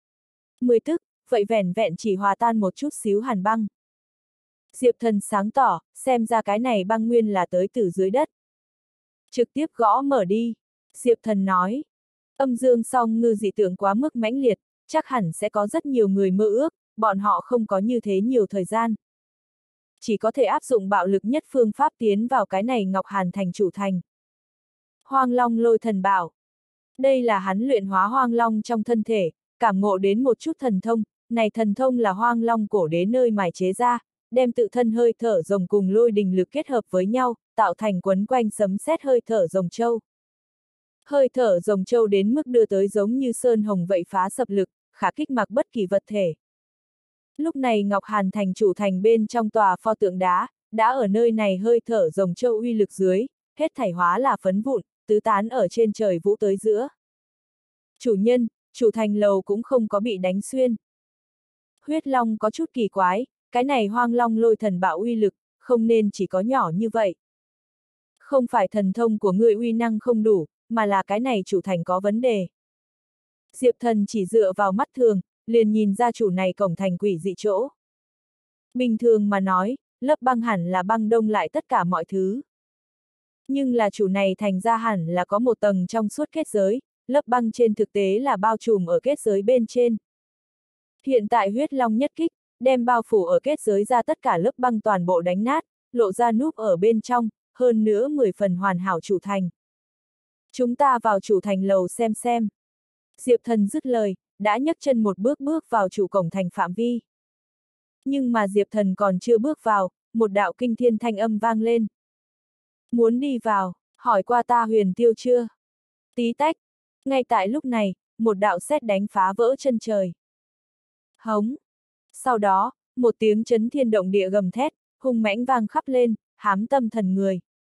10 tức, vậy vẻn vẹn chỉ hòa tan một chút xíu hàn băng. Diệp Thần sáng tỏ, xem ra cái này băng nguyên là tới từ dưới đất. Trực tiếp gõ mở đi. Diệp Thần nói. Âm dương song ngư dị tượng quá mức mãnh liệt, chắc hẳn sẽ có rất nhiều người mơ ước, bọn họ không có như thế nhiều thời gian. Chỉ có thể áp dụng bạo lực nhất phương pháp tiến vào cái này Ngọc Hàn thành chủ thành. Hoang Long Lôi Thần Bảo. Đây là hắn luyện hóa Hoang Long trong thân thể, cảm ngộ đến một chút thần thông, này thần thông là Hoang Long cổ đế nơi mài chế ra, đem tự thân hơi thở rồng cùng lôi đình lực kết hợp với nhau, tạo thành quấn quanh sấm sét hơi thở rồng châu. Hơi thở rồng châu đến mức đưa tới giống như sơn hồng vậy phá sập lực, khả kích mặc bất kỳ vật thể. Lúc này Ngọc Hàn thành chủ thành bên trong tòa pho tượng đá, đã ở nơi này hơi thở rồng châu uy lực dưới, hết thảy hóa là phấn vụn, tứ tán ở trên trời vũ tới giữa. Chủ nhân, chủ thành lầu cũng không có bị đánh xuyên. Huyết Long có chút kỳ quái, cái này Hoang Long Lôi Thần Bảo uy lực, không nên chỉ có nhỏ như vậy. Không phải thần thông của ngươi uy năng không đủ, mà là cái này chủ thành có vấn đề. Diệp Thần chỉ dựa vào mắt thường, liền nhìn ra chủ này cổng thành quỷ dị chỗ. Bình thường mà nói, lớp băng hẳn là băng đông lại tất cả mọi thứ. Nhưng là chủ này thành ra hẳn là có một tầng trong suốt kết giới, lớp băng trên thực tế là bao trùm ở kết giới bên trên. Hiện tại huyết long nhất kích, đem bao phủ ở kết giới ra tất cả lớp băng toàn bộ đánh nát, lộ ra núp ở bên trong, hơn nữa 10 phần hoàn hảo chủ thành. Chúng ta vào chủ thành lầu xem. Diệp Thần dứt lời, đã nhấc chân một bước bước vào chủ cổng thành phạm vi. Nhưng mà Diệp Thần còn chưa bước vào, một đạo kinh thiên thanh âm vang lên. Muốn đi vào, hỏi qua ta Huyền Tiêu chưa? Tí tách. Ngay tại lúc này, một đạo sét đánh phá vỡ chân trời. Hống. Sau đó, một tiếng chấn thiên động địa gầm thét, hung mãnh vang khắp lên, hám tâm thần người.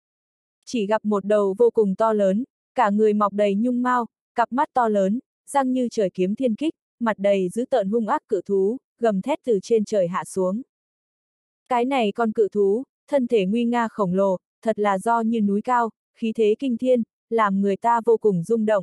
Chỉ gặp một đầu vô cùng to lớn, cả người mọc đầy nhung mao, cặp mắt to lớn, răng như trời kiếm thiên kích, mặt đầy dữ tợn hung ác cự thú, gầm thét từ trên trời hạ xuống. Cái này con cự thú, thân thể nguy nga khổng lồ, thật là do như núi cao, khí thế kinh thiên, làm người ta vô cùng rung động.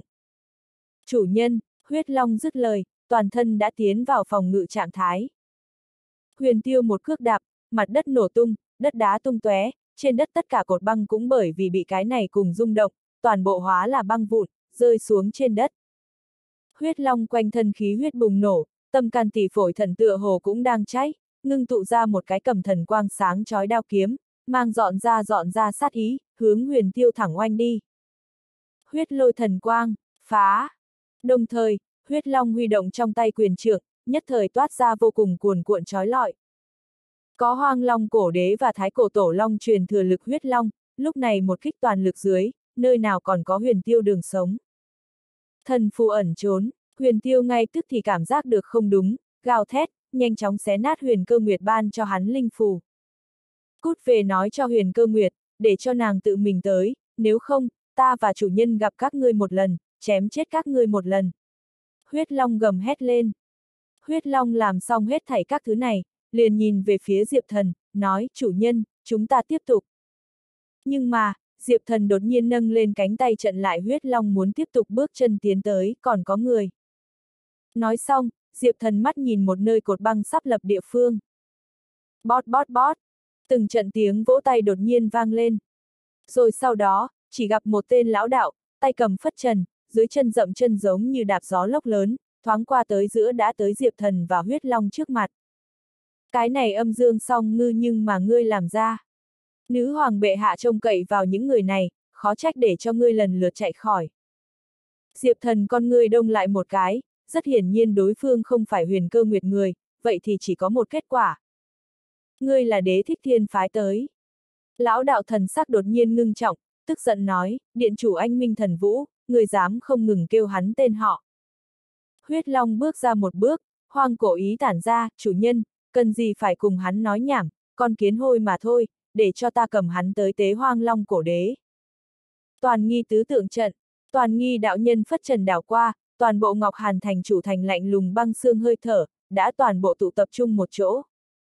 Chủ nhân, Huyết Long dứt lời, toàn thân đã tiến vào phòng ngự trạng thái. Huyền Tiêu một cước đạp, mặt đất nổ tung, đất đá tung tóe, trên đất tất cả cột băng cũng bởi vì bị cái này cùng rung động, toàn bộ hóa là băng vụn, rơi xuống trên đất. Huyết Long quanh thân khí huyết bùng nổ, tâm can tỷ phổi thận tựa hồ cũng đang cháy, ngưng tụ ra một cái cầm thần quang sáng chói đao kiếm, mang dọn ra sát ý, hướng Huyền Tiêu thẳng oanh đi. Huyết Lôi Thần Quang, phá! Đồng thời, Huyết Long huy động trong tay quyền trượng, nhất thời toát ra vô cùng cuồn cuộn chói lọi. Có Hoang Long cổ đế và Thái cổ tổ long truyền thừa lực Huyết Long, lúc này một kích toàn lực dưới, nơi nào còn có Huyền Tiêu đường sống. Thần phù ẩn trốn, Huyền Tiêu ngay tức thì cảm giác được không đúng, gào thét, nhanh chóng xé nát Huyền Cơ Nguyệt ban cho hắn linh phù. Cút về nói cho Huyền Cơ Nguyệt, để cho nàng tự mình tới, nếu không, ta và chủ nhân gặp các ngươi một lần, chém chết các ngươi một lần. Huyết Long gầm hét lên. Huyết Long làm xong hết thảy các thứ này, liền nhìn về phía Diệp Thần, nói, chủ nhân, chúng ta tiếp tục. Nhưng mà, Diệp Thần đột nhiên nâng lên cánh tay chặn lại Huyết Long muốn tiếp tục bước chân tiến tới, còn có người. Nói xong, Diệp Thần mắt nhìn một nơi cột băng sắp lập địa phương. Bót bót bót, từng trận tiếng vỗ tay đột nhiên vang lên. Rồi sau đó, chỉ gặp một tên lão đạo, tay cầm phất trần, dưới chân dậm chân giống như đạp gió lốc lớn, thoáng qua tới giữa đã tới Diệp Thần và Huyết Long trước mặt. Cái này âm dương song ngư nhưng mà ngươi làm ra. Nữ hoàng bệ hạ trông cậy vào những người này, khó trách để cho ngươi lần lượt chạy khỏi. Diệp Thần con ngươi đông lại một cái, rất hiển nhiên đối phương không phải Huyền Cơ Nguyệt người, vậy thì chỉ có một kết quả. Ngươi là Đế Thích Thiên phái tới. Lão đạo thần sắc đột nhiên ngưng trọng, tức giận nói, điện chủ anh Minh Thần Vũ, người dám không ngừng kêu hắn tên họ. Huyết Long bước ra một bước, hoang cổ ý tản ra, chủ nhân, cần gì phải cùng hắn nói nhảm, con kiến hôi mà thôi, để cho ta cầm hắn tới tế Hoang Long cổ đế. Toàn nghi tứ tượng trận, toàn nghi đạo nhân phất trần đảo qua, toàn bộ Ngọc Hàn thành chủ thành lạnh lùng băng xương hơi thở, đã toàn bộ tụ tập trung một chỗ.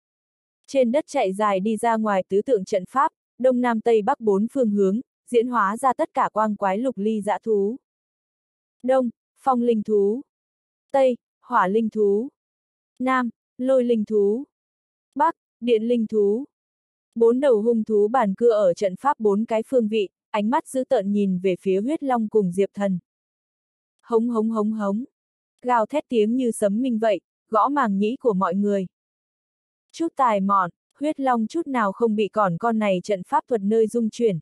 Trên đất chạy dài đi ra ngoài tứ tượng trận pháp, đông nam tây bắc bốn phương hướng, diễn hóa ra tất cả quang quái lục ly dã thú. Đông, phong linh thú. Tây, hỏa linh thú. Nam, lôi linh thú. Bắc, điện linh thú. Bốn đầu hung thú bàn cưa ở trận pháp bốn cái phương vị, ánh mắt dữ tợn nhìn về phía huyết long cùng Diệp Thần. Hống hống hống hống. Gào thét tiếng như sấm minh vậy, gõ màng nhĩ của mọi người. Chút tài mọn, huyết long chút nào không bị cỏn con này trận pháp thuật nơi dung chuyển.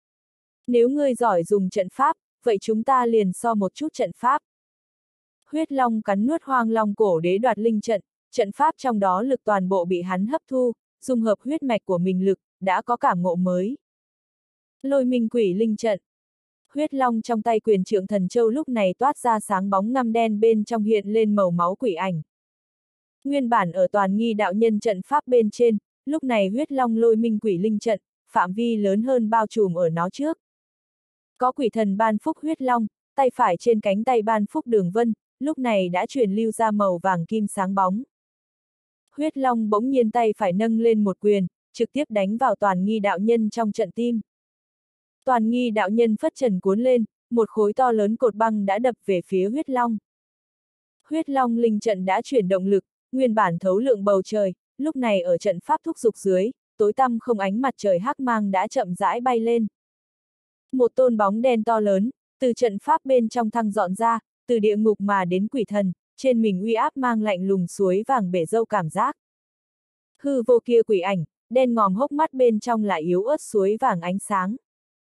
Nếu ngươi giỏi dùng trận pháp, vậy chúng ta liền so một chút trận pháp. Huyết long cắn nuốt hoang long cổ đế đoạt linh trận, trận pháp trong đó lực toàn bộ bị hắn hấp thu, dung hợp huyết mạch của mình lực, đã có cảm ngộ mới. Lôi minh quỷ linh trận. Huyết long trong tay quyền trượng thần châu lúc này toát ra sáng bóng ngăm đen bên trong hiện lên màu máu quỷ ảnh. Nguyên bản ở toàn nghi đạo nhân trận pháp bên trên, lúc này huyết long lôi minh quỷ linh trận, phạm vi lớn hơn bao trùm ở nó trước. Có quỷ thần ban phúc huyết long, tay phải trên cánh tay ban phúc đường vân, lúc này đã truyền lưu ra màu vàng kim sáng bóng. Huyết long bỗng nhiên tay phải nâng lên một quyền, trực tiếp đánh vào toàn nghi đạo nhân trong trận tim. Toàn nghi đạo nhân phất trần cuốn lên, một khối to lớn cột băng đã đập về phía huyết long. Huyết long linh trận đã chuyển động lực, nguyên bản thấu lượng bầu trời, lúc này ở trận pháp thúc dục dưới, tối tăm không ánh mặt trời hắc mang đã chậm rãi bay lên. Một tôn bóng đen to lớn, từ trận pháp bên trong thăng dọn ra, từ địa ngục mà đến quỷ thần, trên mình uy áp mang lạnh lùng suối vàng bể dâu cảm giác. Hư vô kia quỷ ảnh, đen ngòm hốc mắt bên trong lại yếu ớt suối vàng ánh sáng.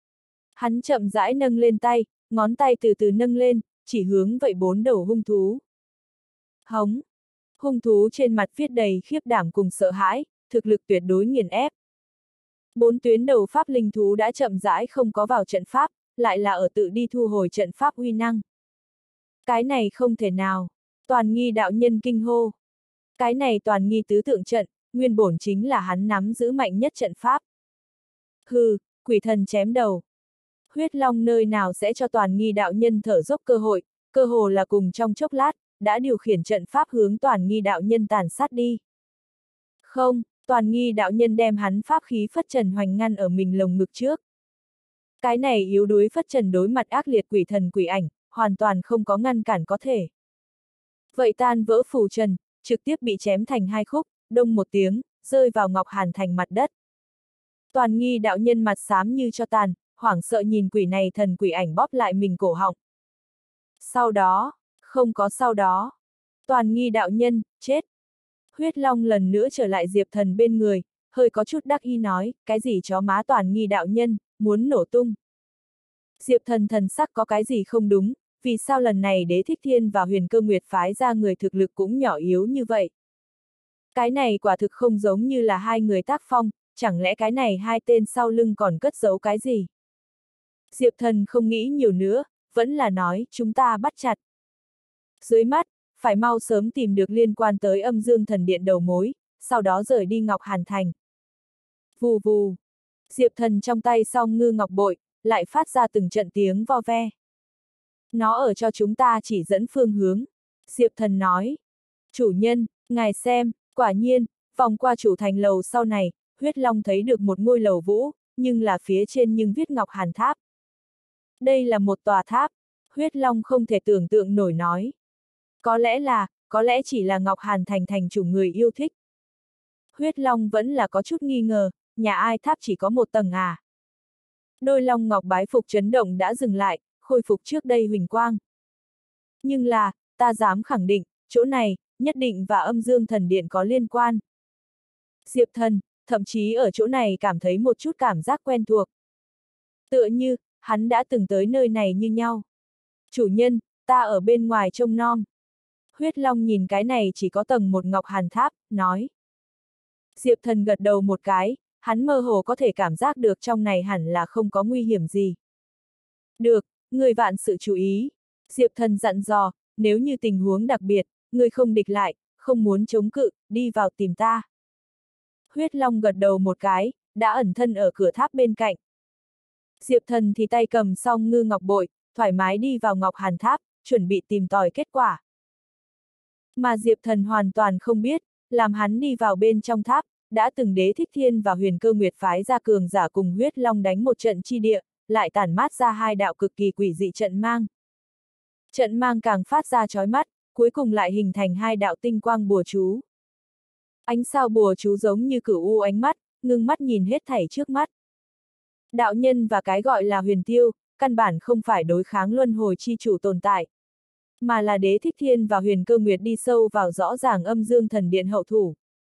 Hắn chậm rãi nâng lên tay, ngón tay từ từ nâng lên, chỉ hướng vậy 4 đầu hung thú. Hống! Hung thú trên mặt viết đầy khiếp đảm cùng sợ hãi, thực lực tuyệt đối nghiền ép. 4 tuyến đầu pháp linh thú đã chậm rãi không có vào trận pháp, lại là ở tự đi thu hồi trận pháp uy năng. Cái này không thể nào. Toàn nghi đạo nhân kinh hô. Cái này toàn nghi tứ tượng trận, nguyên bổn chính là hắn nắm giữ mạnh nhất trận pháp. Hừ, quỷ thần chém đầu. Huyết long nơi nào sẽ cho toàn nghi đạo nhân thở dốc cơ hồ là cùng trong chốc lát, đã điều khiển trận pháp hướng toàn nghi đạo nhân tàn sát đi. Không, toàn nghi đạo nhân đem hắn pháp khí phất trần hoành ngăn ở mình lồng ngực trước. Cái này yếu đuối phất trần đối mặt ác liệt quỷ thần quỷ ảnh, hoàn toàn không có ngăn cản có thể. Vậy tan vỡ phù trần, trực tiếp bị chém thành 2 khúc, đông một tiếng, rơi vào Ngọc Hàn Thành mặt đất. Toàn nghi đạo nhân mặt xám như cho tàn, hoảng sợ nhìn quỷ này thần quỷ ảnh bóp lại mình cổ họng. Sau đó, không có sau đó. Toàn nghi đạo nhân, chết. Huyết long lần nữa trở lại Diệp Thần bên người, hơi có chút đắc ý nói, cái gì chó má toàn nghi đạo nhân, muốn nổ tung. Diệp Thần thần sắc có cái gì không đúng, vì sao lần này Đế Thích Thiên và Huyền Cơ Nguyệt phái ra người thực lực cũng nhỏ yếu như vậy. Cái này quả thực không giống như là hai người tác phong, chẳng lẽ cái này hai tên sau lưng còn cất giấu cái gì? Diệp Thần không nghĩ nhiều nữa, vẫn là nói, chúng ta bắt chặt. Dưới mắt, phải mau sớm tìm được liên quan tới Âm Dương Thần Điện đầu mối, sau đó rời đi Ngọc Hàn Thành. Vù vù. Diệp Thần trong tay song ngư ngọc bội, lại phát ra từng trận tiếng vo ve. Nó ở cho chúng ta chỉ dẫn phương hướng. Diệp Thần nói. Chủ nhân, ngài xem, quả nhiên, vòng qua chủ thành lầu sau này, huyết long thấy được một ngôi lầu vũ, nhưng là phía trên nhưng viết Ngọc Hàn Tháp. Đây là một tòa tháp, huyết long không thể tưởng tượng nổi nói. Có lẽ chỉ là Ngọc Hàn Thành thành chủ người yêu thích. Huyết long vẫn là có chút nghi ngờ, nhà ai tháp chỉ có 1 tầng à. Đôi long ngọc bái phục chấn động đã dừng lại, khôi phục trước đây huỳnh quang. Nhưng là, ta dám khẳng định, chỗ này, nhất định và Âm Dương Thần Điện có liên quan. Diệp Thần, thậm chí ở chỗ này cảm thấy một chút cảm giác quen thuộc. Tựa như, hắn đã từng tới nơi này như nhau. Chủ nhân, ta ở bên ngoài trông nom. Huyết long nhìn cái này chỉ có tầng 1 Ngọc Hàn Tháp, nói. Diệp Thần gật đầu một cái, hắn mơ hồ có thể cảm giác được trong này hẳn là không có nguy hiểm gì. Được, người vạn sự chú ý. Diệp Thần dặn dò, nếu như tình huống đặc biệt, người không địch lại, không muốn chống cự, đi vào tìm ta. Huyết long gật đầu một cái, đã ẩn thân ở cửa tháp bên cạnh. Diệp Thần thì tay cầm song ngư ngọc bội, thoải mái đi vào Ngọc Hàn Tháp, chuẩn bị tìm tòi kết quả. Mà Diệp Thần hoàn toàn không biết, làm hắn đi vào bên trong tháp, đã từng Đế Thích Thiên và Huyền Cơ Nguyệt phái ra cường giả cùng huyết long đánh một trận chi địa, lại tản mát ra 2 đạo cực kỳ quỷ dị trận mang. Trận mang càng phát ra chói mắt, cuối cùng lại hình thành 2 đạo tinh quang bùa chú. Ánh sao bùa chú giống như cửu u ánh mắt, ngưng mắt nhìn hết thảy trước mắt. Đạo nhân và cái gọi là huyền tiêu, căn bản không phải đối kháng luân hồi chi chủ tồn tại, mà là Đế Thích Thiên và Huyền Cơ Nguyệt đi sâu vào rõ ràng âm dương thần điện hậu thủ.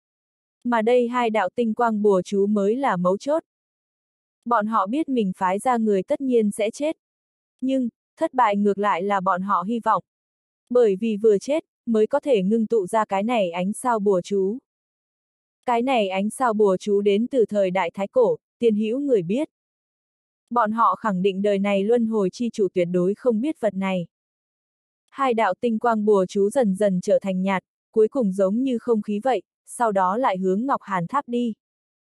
Mà đây hai đạo tinh quang bùa chú mới là mấu chốt. Bọn họ biết mình phái ra người tất nhiên sẽ chết. Nhưng, thất bại ngược lại là bọn họ hy vọng. Bởi vì vừa chết, mới có thể ngưng tụ ra cái này ánh sao bùa chú. Cái này ánh sao bùa chú đến từ thời đại Thái Cổ, tiên hữu người biết. Bọn họ khẳng định đời này luân hồi chi chủ tuyệt đối không biết vật này. Hai đạo tinh quang bùa chú dần dần trở thành nhạt, cuối cùng giống như không khí vậy, sau đó lại hướng Ngọc Hàn Tháp đi.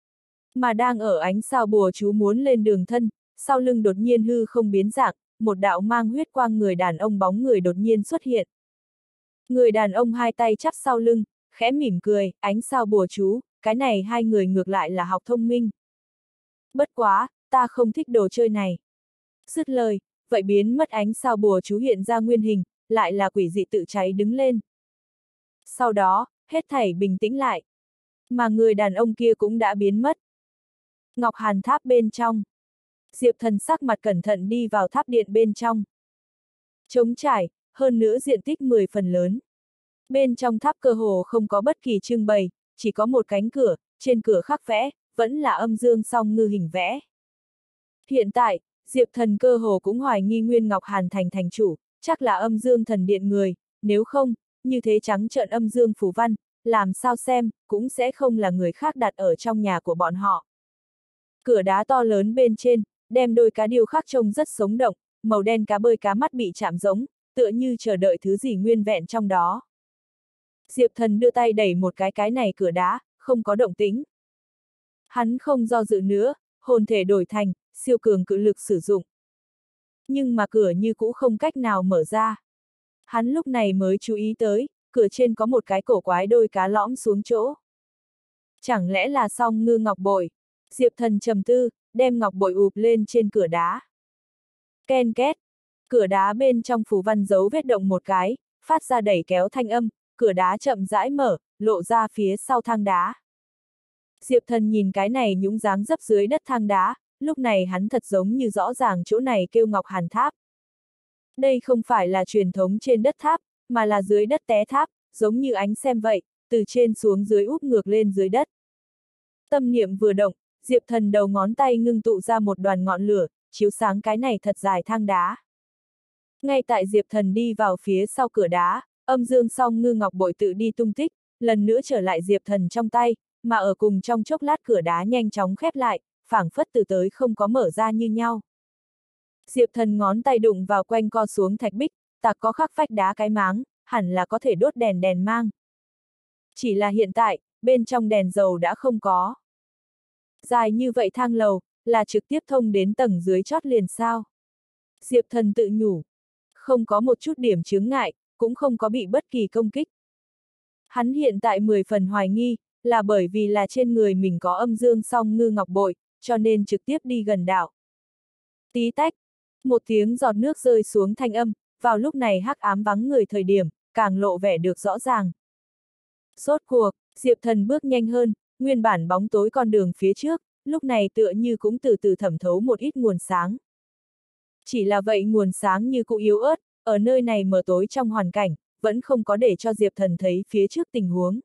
Mà đang ở ánh sao bùa chú muốn lên đường thân, sau lưng đột nhiên hư không biến dạng, một đạo mang huyết quang người đàn ông bóng người đột nhiên xuất hiện. Người đàn ông hai tay chắp sau lưng, khẽ mỉm cười, ánh sao bùa chú, cái này hai người ngược lại là học thông minh. Bất quá, ta không thích đồ chơi này. Dứt lời, vậy biến mất ánh sao bùa chú hiện ra nguyên hình, lại là quỷ dị tự cháy đứng lên. Sau đó, hết thảy bình tĩnh lại. Mà người đàn ông kia cũng đã biến mất. Ngọc Hàn Tháp bên trong. Diệp Thần sắc mặt cẩn thận đi vào tháp điện bên trong. Trống trải, hơn nữa diện tích 10 phần lớn. Bên trong tháp cơ hồ không có bất kỳ trưng bày, chỉ có một cánh cửa, trên cửa khắc vẽ, vẫn là âm dương song ngư hình vẽ. Hiện tại, Diệp Thần cơ hồ cũng hoài nghi Nguyên Ngọc Hàn thành thành chủ, chắc là âm dương thần điện người, nếu không, như thế trắng trợn âm dương phù văn, làm sao xem, cũng sẽ không là người khác đặt ở trong nhà của bọn họ. Cửa đá to lớn bên trên, đem đôi cá điêu khắc trông rất sống động, màu đen cá bơi cá mắt bị chạm giống, tựa như chờ đợi thứ gì nguyên vẹn trong đó. Diệp Thần đưa tay đẩy một cái này cửa đá, không có động tĩnh. Hắn không do dự nữa, hồn thể đổi thành, siêu cường cự lực sử dụng. Nhưng mà cửa như cũ không cách nào mở ra. Hắn lúc này mới chú ý tới, cửa trên có một cái cổ quái đôi cá lõm xuống chỗ. Chẳng lẽ là song ngư ngọc bội? Diệp Thần trầm tư, đem ngọc bội ụp lên trên cửa đá. Ken két, cửa đá bên trong phù văn dấu vết động một cái, phát ra đẩy kéo thanh âm, cửa đá chậm rãi mở, lộ ra phía sau thang đá. Diệp Thần nhìn cái này nhũng dáng dấp dưới đất thang đá, lúc này hắn thật giống như rõ ràng chỗ này kêu Ngọc Hàn Tháp. Đây không phải là truyền thống trên đất tháp, mà là dưới đất té tháp, giống như ánh xem vậy, từ trên xuống dưới úp ngược lên dưới đất. Tâm niệm vừa động, Diệp Thần đầu ngón tay ngưng tụ ra một đoàn ngọn lửa, chiếu sáng cái này thật dài thang đá. Ngay tại Diệp Thần đi vào phía sau cửa đá, âm dương song ngư ngọc bội tự đi tung tích, lần nữa trở lại Diệp Thần trong tay, mà ở cùng trong chốc lát cửa đá nhanh chóng khép lại, phảng phất từ tới không có mở ra như nhau. Diệp Thần ngón tay đụng vào quanh co xuống thạch bích, tạc có khắc vách đá cái máng, hẳn là có thể đốt đèn mang. Chỉ là hiện tại, bên trong đèn dầu đã không có. Dài như vậy thang lầu, là trực tiếp thông đến tầng dưới chót liền sao? Diệp Thần tự nhủ. Không có một chút điểm chướng ngại, cũng không có bị bất kỳ công kích. Hắn hiện tại 10 phần hoài nghi, là bởi vì là trên người mình có âm dương song ngư ngọc bội, cho nên trực tiếp đi gần đảo. Tí tách, một tiếng giọt nước rơi xuống thanh âm, vào lúc này hắc ám vắng người thời điểm, càng lộ vẻ được rõ ràng. Rốt cuộc, Diệp Thần bước nhanh hơn, nguyên bản bóng tối con đường phía trước, lúc này tựa như cũng từ từ thẩm thấu một ít nguồn sáng. Chỉ là vậy nguồn sáng như cũ yếu ớt, ở nơi này mờ tối trong hoàn cảnh, vẫn không có để cho Diệp Thần thấy phía trước tình huống.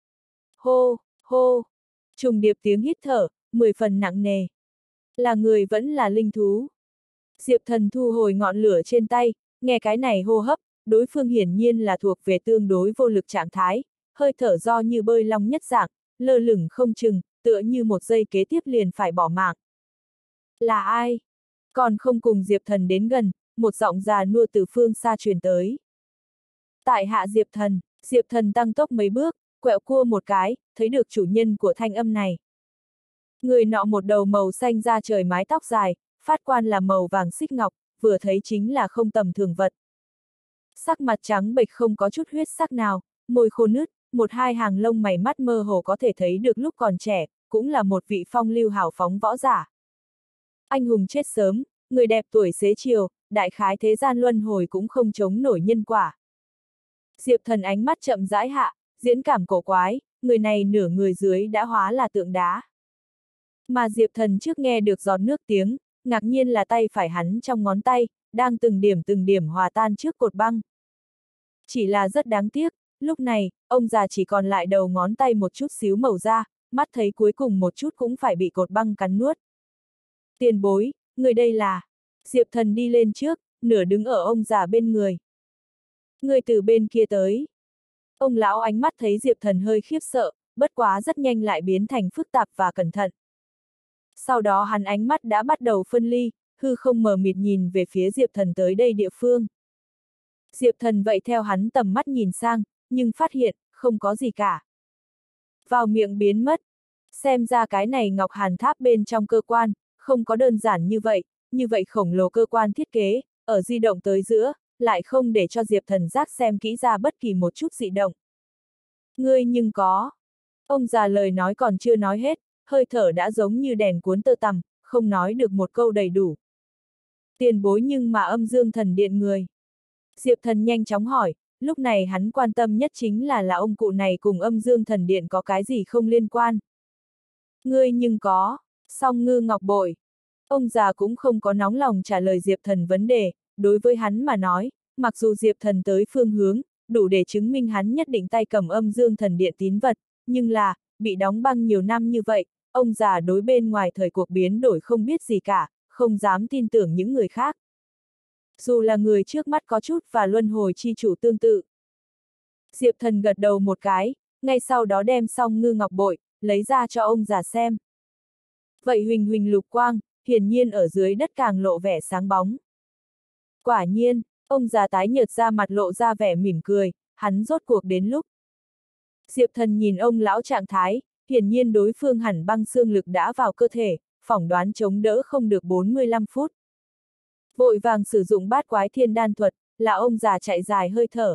Hô, hô, trùng điệp tiếng hít thở, 10 phần nặng nề. Là người vẫn là linh thú. Diệp Thần thu hồi ngọn lửa trên tay, nghe cái này hô hấp, đối phương hiển nhiên là thuộc về tương đối vô lực trạng thái, hơi thở do như bơi long nhất dạng, lơ lửng không chừng, tựa như một giây kế tiếp liền phải bỏ mạng. Là ai? Còn không cùng Diệp Thần đến gần, một giọng già nua từ phương xa truyền tới. Tại hạ Diệp Thần tăng tốc mấy bước, quẹo cua một cái, thấy được chủ nhân của thanh âm này. Người nọ một đầu màu xanh da trời mái tóc dài, phát quan là màu vàng xích ngọc, vừa thấy chính là không tầm thường vật. Sắc mặt trắng bệch không có chút huyết sắc nào, môi khô nứt, một hai hàng lông mày mắt mơ hồ có thể thấy được lúc còn trẻ, cũng là một vị phong lưu hào phóng võ giả. Anh hùng chết sớm, người đẹp tuổi xế chiều, đại khái thế gian luân hồi cũng không chống nổi nhân quả. Diệp Thần ánh mắt chậm rãi hạ, diễn cảm cổ quái, người này nửa người dưới đã hóa là tượng đá. Mà Diệp Thần trước nghe được giọt nước tiếng, ngạc nhiên là tay phải hắn trong ngón tay, đang từng điểm hòa tan trước cột băng. Chỉ là rất đáng tiếc, lúc này, ông già chỉ còn lại đầu ngón tay một chút xíu màu da, mắt thấy cuối cùng một chút cũng phải bị cột băng cắn nuốt. Tiền bối, người đây là... Diệp Thần đi lên trước, nửa đứng ở ông già bên người. Người từ bên kia tới. Ông lão ánh mắt thấy Diệp Thần hơi khiếp sợ, bất quá rất nhanh lại biến thành phức tạp và cẩn thận. Sau đó hắn ánh mắt đã bắt đầu phân ly, hư không mờ mịt nhìn về phía Diệp Thần tới đây địa phương. Diệp Thần vậy theo hắn tầm mắt nhìn sang, nhưng phát hiện, không có gì cả. Vào miệng biến mất. Xem ra cái này Ngọc Hàn Tháp bên trong cơ quan, không có đơn giản như vậy khổng lồ cơ quan thiết kế, ở di động tới giữa, lại không để cho Diệp Thần giác xem kỹ ra bất kỳ một chút dị động. Ngươi nhưng có. Ông già lời nói còn chưa nói hết, hơi thở đã giống như đèn cuốn tơ tằm, không nói được một câu đầy đủ. Tiền bối nhưng mà âm dương thần điện người. Diệp Thần nhanh chóng hỏi, lúc này hắn quan tâm nhất chính là ông cụ này cùng âm dương thần điện có cái gì không liên quan. Ngươi nhưng có, song ngư ngọc bội. Ông già cũng không có nóng lòng trả lời Diệp Thần vấn đề, đối với hắn mà nói, mặc dù Diệp Thần tới phương hướng, đủ để chứng minh hắn nhất định tay cầm âm dương thần điện tín vật, nhưng là, bị đóng băng nhiều năm như vậy, ông già đối bên ngoài thời cuộc biến đổi không biết gì cả, không dám tin tưởng những người khác. Dù là người trước mắt có chút và luân hồi chi chủ tương tự. Diệp Thần gật đầu một cái, ngay sau đó đem xong ngư ngọc bội, lấy ra cho ông già xem. Vậy huỳnh huỳnh lục quang, hiển nhiên ở dưới đất càng lộ vẻ sáng bóng. Quả nhiên, ông già tái nhợt ra mặt lộ ra vẻ mỉm cười, hắn rốt cuộc đến lúc. Diệp Thần nhìn ông lão trạng thái, hiển nhiên đối phương hẳn băng xương lực đã vào cơ thể, phỏng đoán chống đỡ không được 45 phút. Vội vàng sử dụng bát quái thiên đan thuật, là ông già chạy dài hơi thở.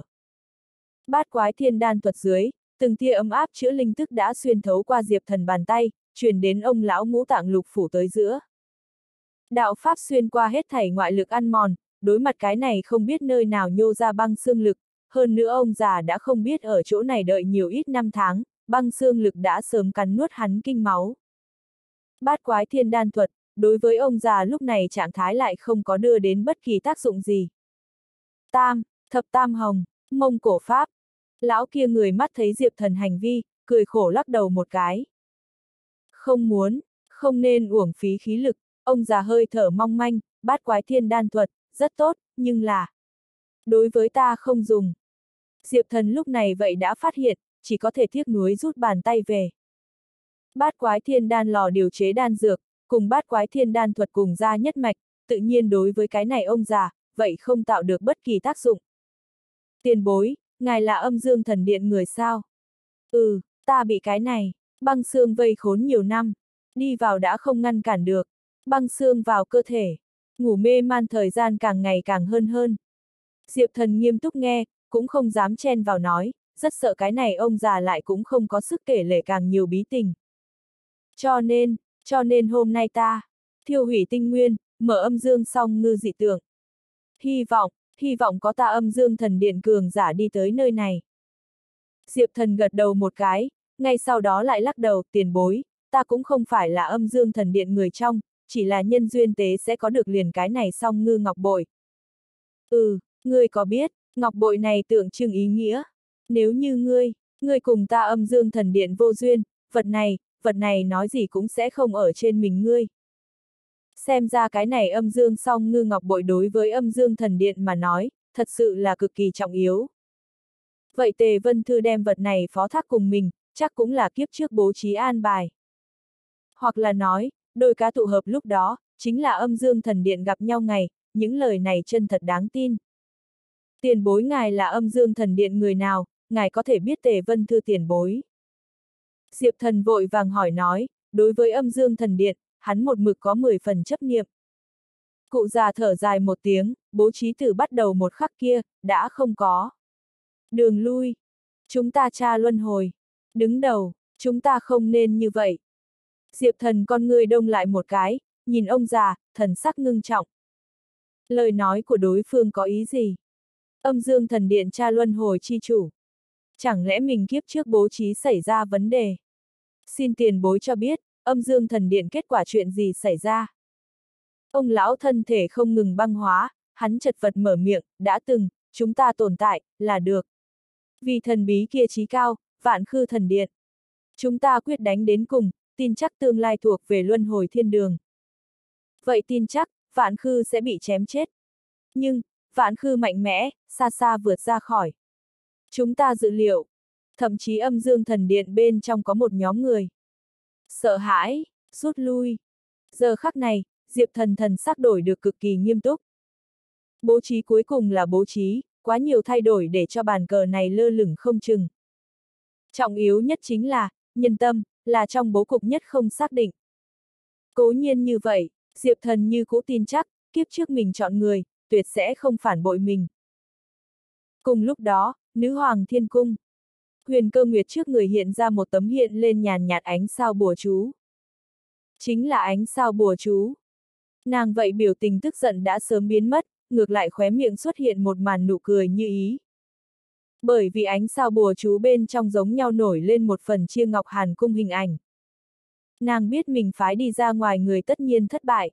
Bát quái thiên đan thuật dưới, từng tia ấm áp chữa linh tức đã xuyên thấu qua Diệp Thần bàn tay, truyền đến ông lão ngũ tạng lục phủ tới giữa. Đạo pháp xuyên qua hết thảy ngoại lực ăn mòn, đối mặt cái này không biết nơi nào nhô ra băng xương lực, hơn nữa ông già đã không biết ở chỗ này đợi nhiều ít năm tháng, băng xương lực đã sớm cắn nuốt hắn kinh máu. Bát quái thiên đan thuật, đối với ông già lúc này trạng thái lại không có đưa đến bất kỳ tác dụng gì. Thập tam hồng, Mông Cổ pháp. Lão kia người mắt thấy Diệp Thần hành vi, cười khổ lắc đầu một cái. Không nên uổng phí khí lực, ông già hơi thở mong manh, bát quái thiên đan thuật, rất tốt, nhưng là... Đối với ta không dùng. Diệp Thần lúc này vậy đã phát hiện, chỉ có thể tiếc nuối rút bàn tay về. Bát quái thiên đan lò điều chế đan dược, cùng bát quái thiên đan thuật cùng ra nhất mạch, tự nhiên đối với cái này ông già, vậy không tạo được bất kỳ tác dụng. Tiền bối, ngài là âm dương thần điện người sao? Ta bị cái này, băng xương vây khốn nhiều năm, đi vào đã không ngăn cản được, băng xương vào cơ thể, ngủ mê man thời gian càng ngày càng hơn. Diệp Thần nghiêm túc nghe, cũng không dám chen vào nói, rất sợ cái này ông già lại cũng không có sức kể lể càng nhiều bí tình. Cho nên hôm nay ta, thiêu hủy tinh nguyên, mở âm dương song ngư dị tượng. Hy vọng có ta âm dương thần điện cường giả đi tới nơi này. Diệp Thần gật đầu một cái, ngay sau đó lại lắc đầu, tiền bối, ta cũng không phải là âm dương thần điện người trong, chỉ là nhân duyên tế sẽ có được liền cái này song ngư ngọc bội. Ngươi có biết, ngọc bội này tượng trưng ý nghĩa. Nếu như ngươi cùng ta âm dương thần điện vô duyên, vật này nói gì cũng sẽ không ở trên mình ngươi. Xem ra cái này âm dương song ngư ngọc bội đối với âm dương thần điện mà nói, thật sự là cực kỳ trọng yếu. Vậy Tề Vân Thư đem vật này phó thác cùng mình, chắc cũng là kiếp trước bố trí an bài. Hoặc là nói, đôi cá tụ hợp lúc đó, chính là âm dương thần điện gặp nhau ngày, những lời này chân thật đáng tin. Tiền bối ngài là âm dương thần điện người nào, ngài có thể biết Tề Vân Thư tiền bối. Diệp Thần vội vàng hỏi nói, đối với âm dương thần điện, hắn một mực có 10 phần chấp niệm. Cụ già thở dài một tiếng, bố trí từ bắt đầu một khắc kia, đã không có. Đường lui. Chúng ta tra luân hồi. Đứng đầu, chúng ta không nên như vậy. Diệp Thần con người đông lại một cái, nhìn ông già, thần sắc ngưng trọng. Lời nói của đối phương có ý gì? Âm dương thần điện tra luân hồi chi chủ. Chẳng lẽ mình kiếp trước bố trí xảy ra vấn đề? Xin tiền bối cho biết, âm dương thần điện kết quả chuyện gì xảy ra? Ông lão thân thể không ngừng băng hóa, hắn chật vật mở miệng, đã từng, chúng ta tồn tại, là được. Vì thần bí kia chí cao, vạn khư thần điện. Chúng ta quyết đánh đến cùng, tin chắc tương lai thuộc về luân hồi thiên đường. Vậy tin chắc, vạn khư sẽ bị chém chết. Nhưng, vạn khư mạnh mẽ, xa xa vượt ra khỏi. Chúng ta dự liệu. Thậm chí âm dương thần điện bên trong có một nhóm người. Sợ hãi, rút lui. Giờ khắc này, Diệp Thần thần sắc đổi được cực kỳ nghiêm túc. Bố trí cuối cùng là bố trí, quá nhiều thay đổi để cho bàn cờ này lơ lửng không chừng. Trọng yếu nhất chính là, nhân tâm, là trong bố cục nhất không xác định. Cố nhiên như vậy, Diệp Thần như cũ tin chắc, kiếp trước mình chọn người, tuyệt sẽ không phản bội mình. Cùng lúc đó, Nữ Hoàng Thiên Cung. Huyền Cơ Nguyệt trước người hiện ra một tấm hiện lên nhàn nhạt ánh sao bùa chú. Chính là ánh sao bùa chú. Nàng vậy biểu tình tức giận đã sớm biến mất, ngược lại khóe miệng xuất hiện một màn nụ cười như ý. Bởi vì ánh sao bùa chú bên trong giống nhau nổi lên một phần chia Ngọc Hàn Cung hình ảnh. Nàng biết mình phái đi ra ngoài người tất nhiên thất bại.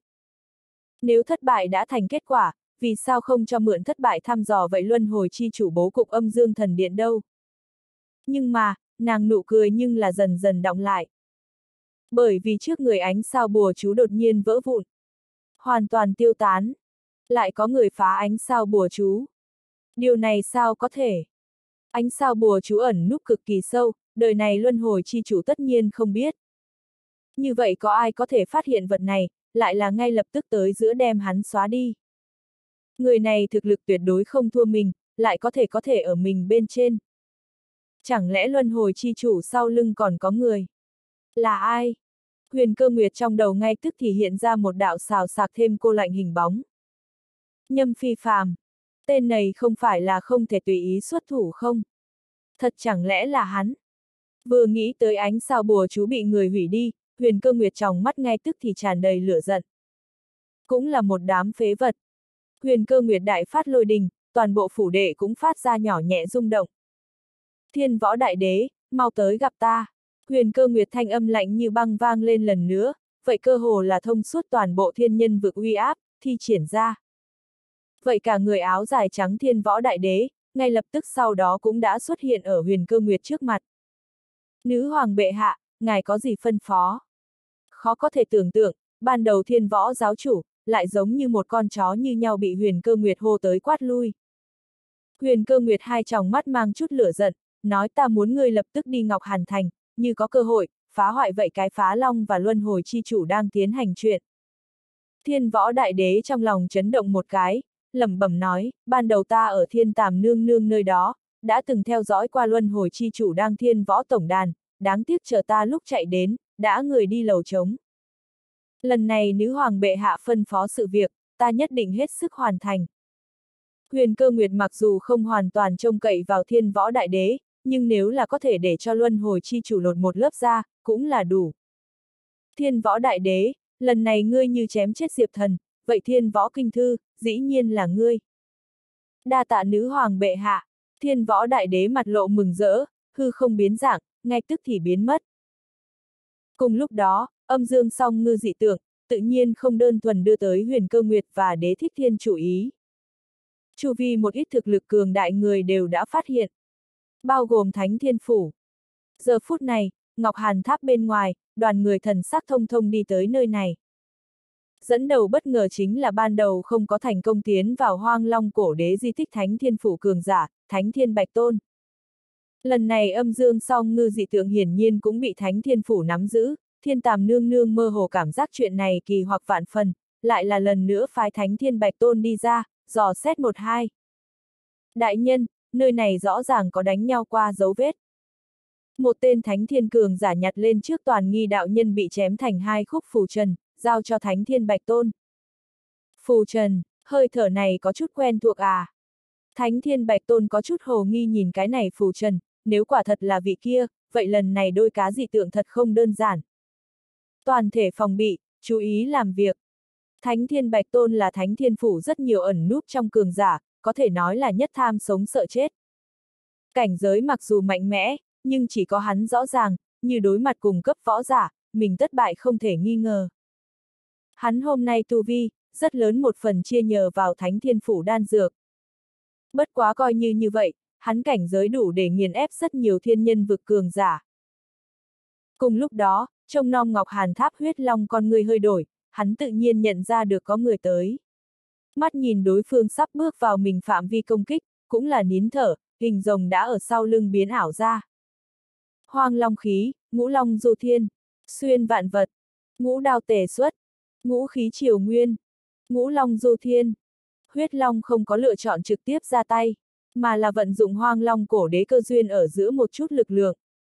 Nếu thất bại đã thành kết quả, vì sao không cho mượn thất bại thăm dò vậy luân hồi chi chủ bố cục âm dương thần điện đâu? Nhưng mà, nàng nụ cười nhưng là dần dần đọng lại. Bởi vì trước người ánh sao bùa chú đột nhiên vỡ vụn. Hoàn toàn tiêu tán. Lại có người phá ánh sao bùa chú. Điều này sao có thể? Ánh sao bùa chú ẩn núp cực kỳ sâu, đời này luân hồi chi chủ tất nhiên không biết. Như vậy có ai có thể phát hiện vật này, lại là ngay lập tức tới giữa đem hắn xóa đi. Người này thực lực tuyệt đối không thua mình, lại có thể ở mình bên trên. Chẳng lẽ luân hồi chi chủ sau lưng còn có người? Là ai? Huyền Cơ Nguyệt trong đầu ngay tức thì hiện ra một đạo xào xạc thêm cô lạnh hình bóng. Nhâm Phi Phàm. Tên này không phải là không thể tùy ý xuất thủ không? Thật chẳng lẽ là hắn? Vừa nghĩ tới ánh sao bùa chú bị người hủy đi, Huyền Cơ Nguyệt trong mắt ngay tức thì tràn đầy lửa giận. Cũng là một đám phế vật. Huyền Cơ Nguyệt đại phát lôi đình, toàn bộ phủ đệ cũng phát ra nhỏ nhẹ rung động. Thiên Võ Đại Đế, mau tới gặp ta. Huyền Cơ Nguyệt thanh âm lạnh như băng vang lên lần nữa, vậy cơ hồ là thông suốt toàn bộ thiên nhân vực uy áp, thi triển ra. Vậy cả người áo dài trắng Thiên Võ Đại Đế, ngay lập tức sau đó cũng đã xuất hiện ở Huyền Cơ Nguyệt trước mặt. Nữ hoàng bệ hạ, ngài có gì phân phó? Khó có thể tưởng tượng, ban đầu Thiên Võ giáo chủ, lại giống như một con chó như nhau bị Huyền Cơ Nguyệt hô tới quát lui. Huyền Cơ Nguyệt hai tròng mắt mang chút lửa giận, nói ta muốn ngươi lập tức đi Ngọc Hàn Thành, như có cơ hội, phá hoại vậy cái phá long và luân hồi chi chủ đang tiến hành chuyện. Thiên Võ Đại Đế trong lòng chấn động một cái, lẩm bẩm nói, ban đầu ta ở Thiên Tàm Nương Nương nơi đó, đã từng theo dõi qua luân hồi chi chủ đang Thiên Võ tổng đàn, đáng tiếc chờ ta lúc chạy đến, đã người đi lầu trống. Lần này nữ hoàng bệ hạ phân phó sự việc, ta nhất định hết sức hoàn thành. Huyền Cơ Nguyệt mặc dù không hoàn toàn trông cậy vào Thiên Võ Đại Đế, nhưng nếu là có thể để cho luân hồi chi chủ lột một lớp ra, cũng là đủ. Thiên Võ Đại Đế, lần này ngươi như chém chết Diệp Thần, vậy Thiên Võ Kinh Thư, dĩ nhiên là ngươi. Đa tạ nữ hoàng bệ hạ, Thiên Võ Đại Đế mặt lộ mừng rỡ, hư không biến dạng, ngay tức thì biến mất. Cùng lúc đó, âm dương song ngư dị tượng, tự nhiên không đơn thuần đưa tới Huyền Cơ Nguyệt và Đế Thích Thiên chủ ý. Chu vi một ít thực lực cường đại người đều đã phát hiện. Bao gồm Thánh Thiên Phủ. Giờ phút này, Ngọc Hàn Tháp bên ngoài, đoàn người thần sắc thông thông đi tới nơi này. Dẫn đầu bất ngờ chính là ban đầu không có thành công tiến vào Hoang Long cổ đế di tích Thánh Thiên Phủ cường giả, Thánh Thiên Bạch Tôn. Lần này âm dương song ngư dị tượng hiển nhiên cũng bị Thánh Thiên Phủ nắm giữ, Thiên Tàm Nương Nương mơ hồ cảm giác chuyện này kỳ hoặc vạn phần, lại là lần nữa phái Thánh Thiên Bạch Tôn đi ra, dò xét một hai. Đại nhân, nơi này rõ ràng có đánh nhau qua dấu vết. Một tên Thánh Thiên cường giả nhặt lên trước toàn nghi đạo nhân bị chém thành hai khúc phù trần, giao cho Thánh Thiên Bạch Tôn. Phù trần, hơi thở này có chút quen thuộc à? Thánh Thiên Bạch Tôn có chút hồ nghi nhìn cái này phù trần, nếu quả thật là vị kia, vậy lần này đôi cá dị tượng thật không đơn giản. Toàn thể phòng bị, chú ý làm việc. Thánh Thiên Bạch Tôn là Thánh Thiên Phủ rất nhiều ẩn núp trong cường giả, có thể nói là nhất tham sống sợ chết. Cảnh giới mặc dù mạnh mẽ, nhưng chỉ có hắn rõ ràng, như đối mặt cùng cấp võ giả, mình thất bại không thể nghi ngờ. Hắn hôm nay tu vi, rất lớn một phần chia nhờ vào Thánh Thiên Phủ đan dược. Bất quá coi như vậy, hắn cảnh giới đủ để nghiền ép rất nhiều thiên nhân vực cường giả. Cùng lúc đó, trông nom Ngọc Hàn Tháp huyết long con người hơi đổi, hắn tự nhiên nhận ra được có người tới. Mắt nhìn đối phương sắp bước vào mình phạm vi công kích, cũng là nín thở, hình rồng đã ở sau lưng biến ảo ra. Hoang long khí, ngũ long du thiên, xuyên vạn vật, ngũ đao tề xuất, ngũ khí triều nguyên, ngũ long du thiên. Huyết long không có lựa chọn trực tiếp ra tay, mà là vận dụng hoang long cổ đế cơ duyên ở giữa một chút lực lượng.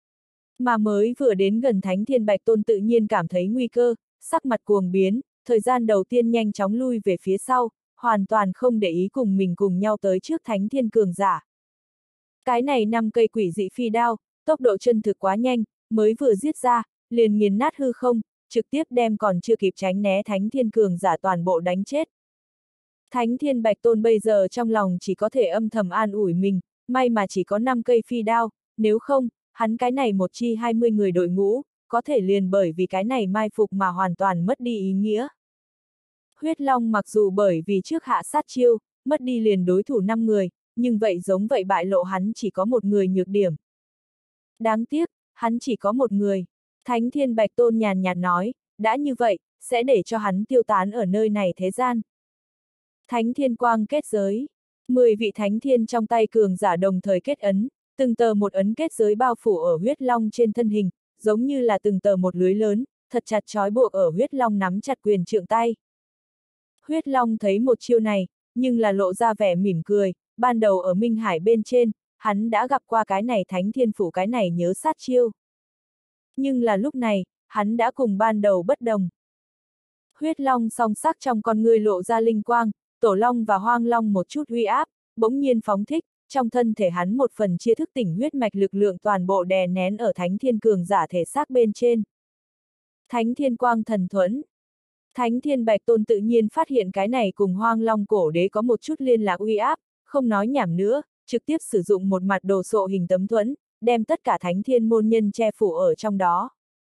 Mà mới vừa đến gần Thánh Thiên Bạch Tôn tự nhiên cảm thấy nguy cơ, sắc mặt cuồng biến, thời gian đầu tiên nhanh chóng lui về phía sau, hoàn toàn không để ý cùng mình cùng nhau tới trước Thánh Thiên cường giả. Cái này 5 cây quỷ dị phi đao, tốc độ chân thực quá nhanh, mới vừa giết ra, liền nghiền nát hư không, trực tiếp đem còn chưa kịp tránh né Thánh Thiên cường giả toàn bộ đánh chết. Thánh Thiên Bạch Tôn bây giờ trong lòng chỉ có thể âm thầm an ủi mình, may mà chỉ có 5 cây phi đao, nếu không, hắn cái này một chi 20 người đội ngũ, có thể liền bởi vì cái này mai phục mà hoàn toàn mất đi ý nghĩa. Huyết Long mặc dù bởi vì trước hạ sát chiêu, mất đi liền đối thủ 5 người, nhưng vậy giống vậy bại lộ hắn chỉ có một người nhược điểm. Đáng tiếc, hắn chỉ có một người. Thánh Thiên Bạch Tôn nhàn nhạt nói, đã như vậy, sẽ để cho hắn tiêu tán ở nơi này thế gian. Thánh Thiên Quang kết giới. 10 vị Thánh Thiên trong tay cường giả đồng thời kết ấn, từng tờ một ấn kết giới bao phủ ở huyết long trên thân hình, giống như là từng tờ một lưới lớn, thật chặt trói buộc ở huyết long nắm chặt quyền trượng tay. Huyết long thấy một chiêu này, nhưng là lộ ra vẻ mỉm cười, ban đầu ở Minh Hải bên trên, hắn đã gặp qua cái này Thánh Thiên Phủ cái này nhớ sát chiêu. Nhưng là lúc này, hắn đã cùng ban đầu bất đồng. Huyết long song sắc trong con ngươi lộ ra linh quang, tổ long và hoang long một chút uy áp, bỗng nhiên phóng thích, trong thân thể hắn một phần chia thức tỉnh huyết mạch lực lượng toàn bộ đè nén ở Thánh Thiên cường giả thể xác bên trên. Thánh Thiên Quang thần thuẫn. Thánh Thiên Bạch Tôn tự nhiên phát hiện cái này cùng hoang long cổ đế có một chút liên lạc uy áp, không nói nhảm nữa, trực tiếp sử dụng một mặt đồ sộ hình tấm thuẫn, đem tất cả Thánh Thiên môn nhân che phủ ở trong đó.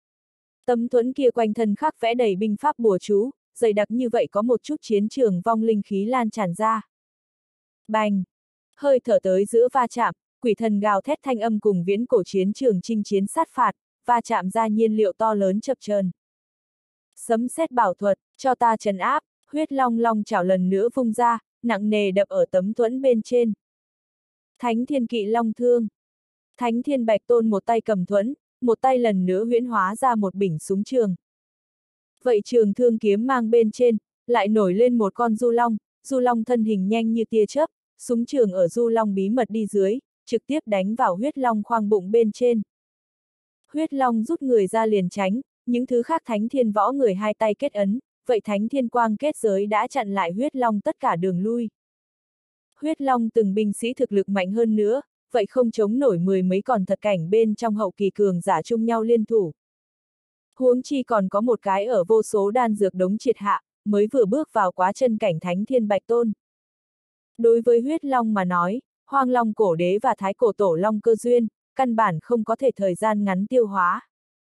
Tấm thuẫn kia quanh thân khắc vẽ đầy binh pháp bùa chú, dày đặc như vậy có một chút chiến trường vong linh khí lan tràn ra. Bành! Hơi thở tới giữa va chạm, quỷ thần gào thét thanh âm cùng viễn cổ chiến trường chinh chiến sát phạt, va chạm ra nhiên liệu to lớn chập chờn. Sấm sét bảo thuật, cho ta trấn áp, huyết long long chảo lần nữa vung ra, nặng nề đập ở tấm thuẫn bên trên. Thánh Thiên Kỵ Long Thương. Thánh Thiên Bạch Tôn một tay cầm thuẫn, một tay lần nữa huyễn hóa ra một bỉnh súng trường. Vậy trường thương kiếm mang bên trên, lại nổi lên một con du long thân hình nhanh như tia chớp, súng trường ở du long bí mật đi dưới, trực tiếp đánh vào huyết long khoang bụng bên trên. Huyết long rút người ra liền tránh, những thứ khác Thánh Thiên võ người hai tay kết ấn, vậy Thánh Thiên Quang kết giới đã chặn lại huyết long tất cả đường lui. Huyết long từng binh sĩ thực lực mạnh hơn nữa, vậy không chống nổi 10 mấy còn thật cảnh bên trong hậu kỳ cường giả chung nhau liên thủ. Huống chi còn có một cái ở vô số đan dược đống triệt hạ, mới vừa bước vào quá chân cảnh Thánh Thiên Bạch Tôn. Đối với huyết long mà nói, hoang long cổ đế và thái cổ tổ long cơ duyên, căn bản không có thể thời gian ngắn tiêu hóa.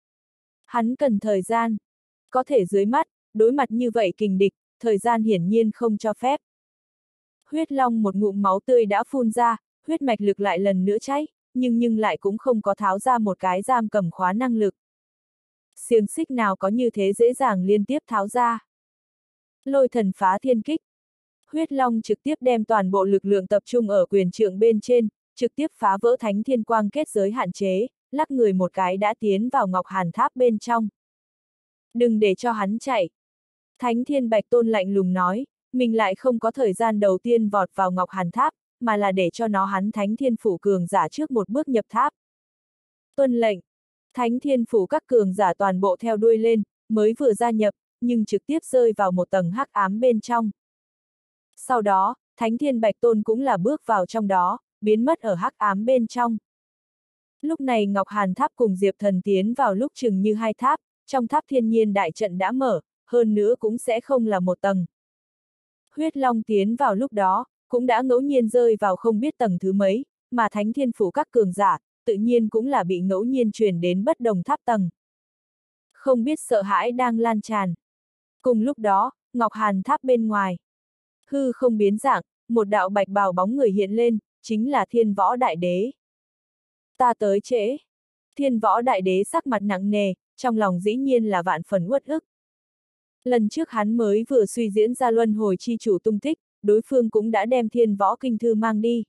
Hắn cần thời gian. Có thể dưới mắt, đối mặt như vậy kình địch, thời gian hiển nhiên không cho phép. Huyết long một ngụm máu tươi đã phun ra, huyết mạch lực lại lần nữa cháy, nhưng lại cũng không có tháo ra một cái giam cầm khóa năng lực. Xiềng xích nào có như thế dễ dàng liên tiếp tháo ra. Lôi thần phá thiên kích. Huyết long trực tiếp đem toàn bộ lực lượng tập trung ở quyền trượng bên trên, trực tiếp phá vỡ Thánh Thiên Quang kết giới hạn chế, lắc người một cái đã tiến vào Ngọc Hàn Tháp bên trong. Đừng để cho hắn chạy. Thánh Thiên Bạch Tôn lạnh lùng nói, mình lại không có thời gian đầu tiên vọt vào Ngọc Hàn Tháp, mà là để cho nó hắn Thánh Thiên Phủ cường giả trước một bước nhập tháp. Tuân lệnh. Thánh Thiên Phủ các cường giả toàn bộ theo đuôi lên, mới vừa gia nhập, nhưng trực tiếp rơi vào một tầng hắc ám bên trong. Sau đó, Thánh Thiên Bạch Tôn cũng là bước vào trong đó, biến mất ở hắc ám bên trong. Lúc này Ngọc Hàn Tháp cùng Diệp Thần tiến vào lúc chừng như hai tháp, trong tháp thiên nhiên đại trận đã mở, hơn nữa cũng sẽ không là một tầng. Huyết long tiến vào lúc đó, cũng đã ngẫu nhiên rơi vào không biết tầng thứ mấy, mà Thánh Thiên Phủ các cường giả, tự nhiên cũng là bị ngẫu nhiên truyền đến bất đồng tháp tầng. không biết sợ hãi đang lan tràn. Cùng lúc đó, Ngọc Hàn Tháp bên ngoài. Hư không biến dạng, một đạo bạch bào bóng người hiện lên, chính là Thiên Võ Đại Đế. Ta tới trễ. Thiên Võ Đại Đế sắc mặt nặng nề, trong lòng dĩ nhiên là vạn phần uất ức. Lần trước hắn mới vừa suy diễn ra luân hồi chi chủ tung tích, đối phương cũng đã đem Thiên Võ Kinh Thư mang đi.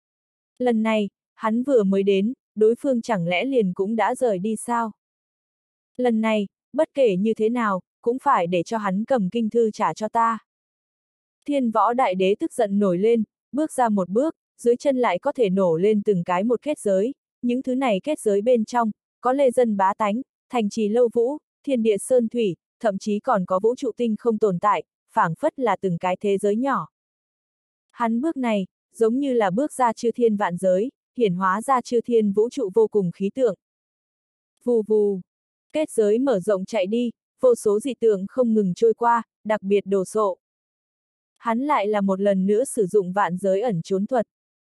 Lần này, hắn vừa mới đến, đối phương chẳng lẽ liền cũng đã rời đi sao? Lần này, bất kể như thế nào, cũng phải để cho hắn cầm kinh thư trả cho ta. Thiên Võ Đại Đế tức giận nổi lên, bước ra một bước, dưới chân lại có thể nổ lên từng cái một kết giới, những thứ này kết giới bên trong, có lê dân bá tánh, thành trì lâu vũ, thiên địa sơn thủy, thậm chí còn có vũ trụ tinh không tồn tại, phảng phất là từng cái thế giới nhỏ. Hắn bước này, giống như là bước ra chư thiên vạn giới, hiển hóa ra chư thiên vũ trụ vô cùng khí tượng. Vù vù, kết giới mở rộng chạy đi, vô số dị tượng không ngừng trôi qua, đặc biệt đồ sộ. Hắn lại là một lần nữa sử dụng vạn giới ẩn trốn thuật.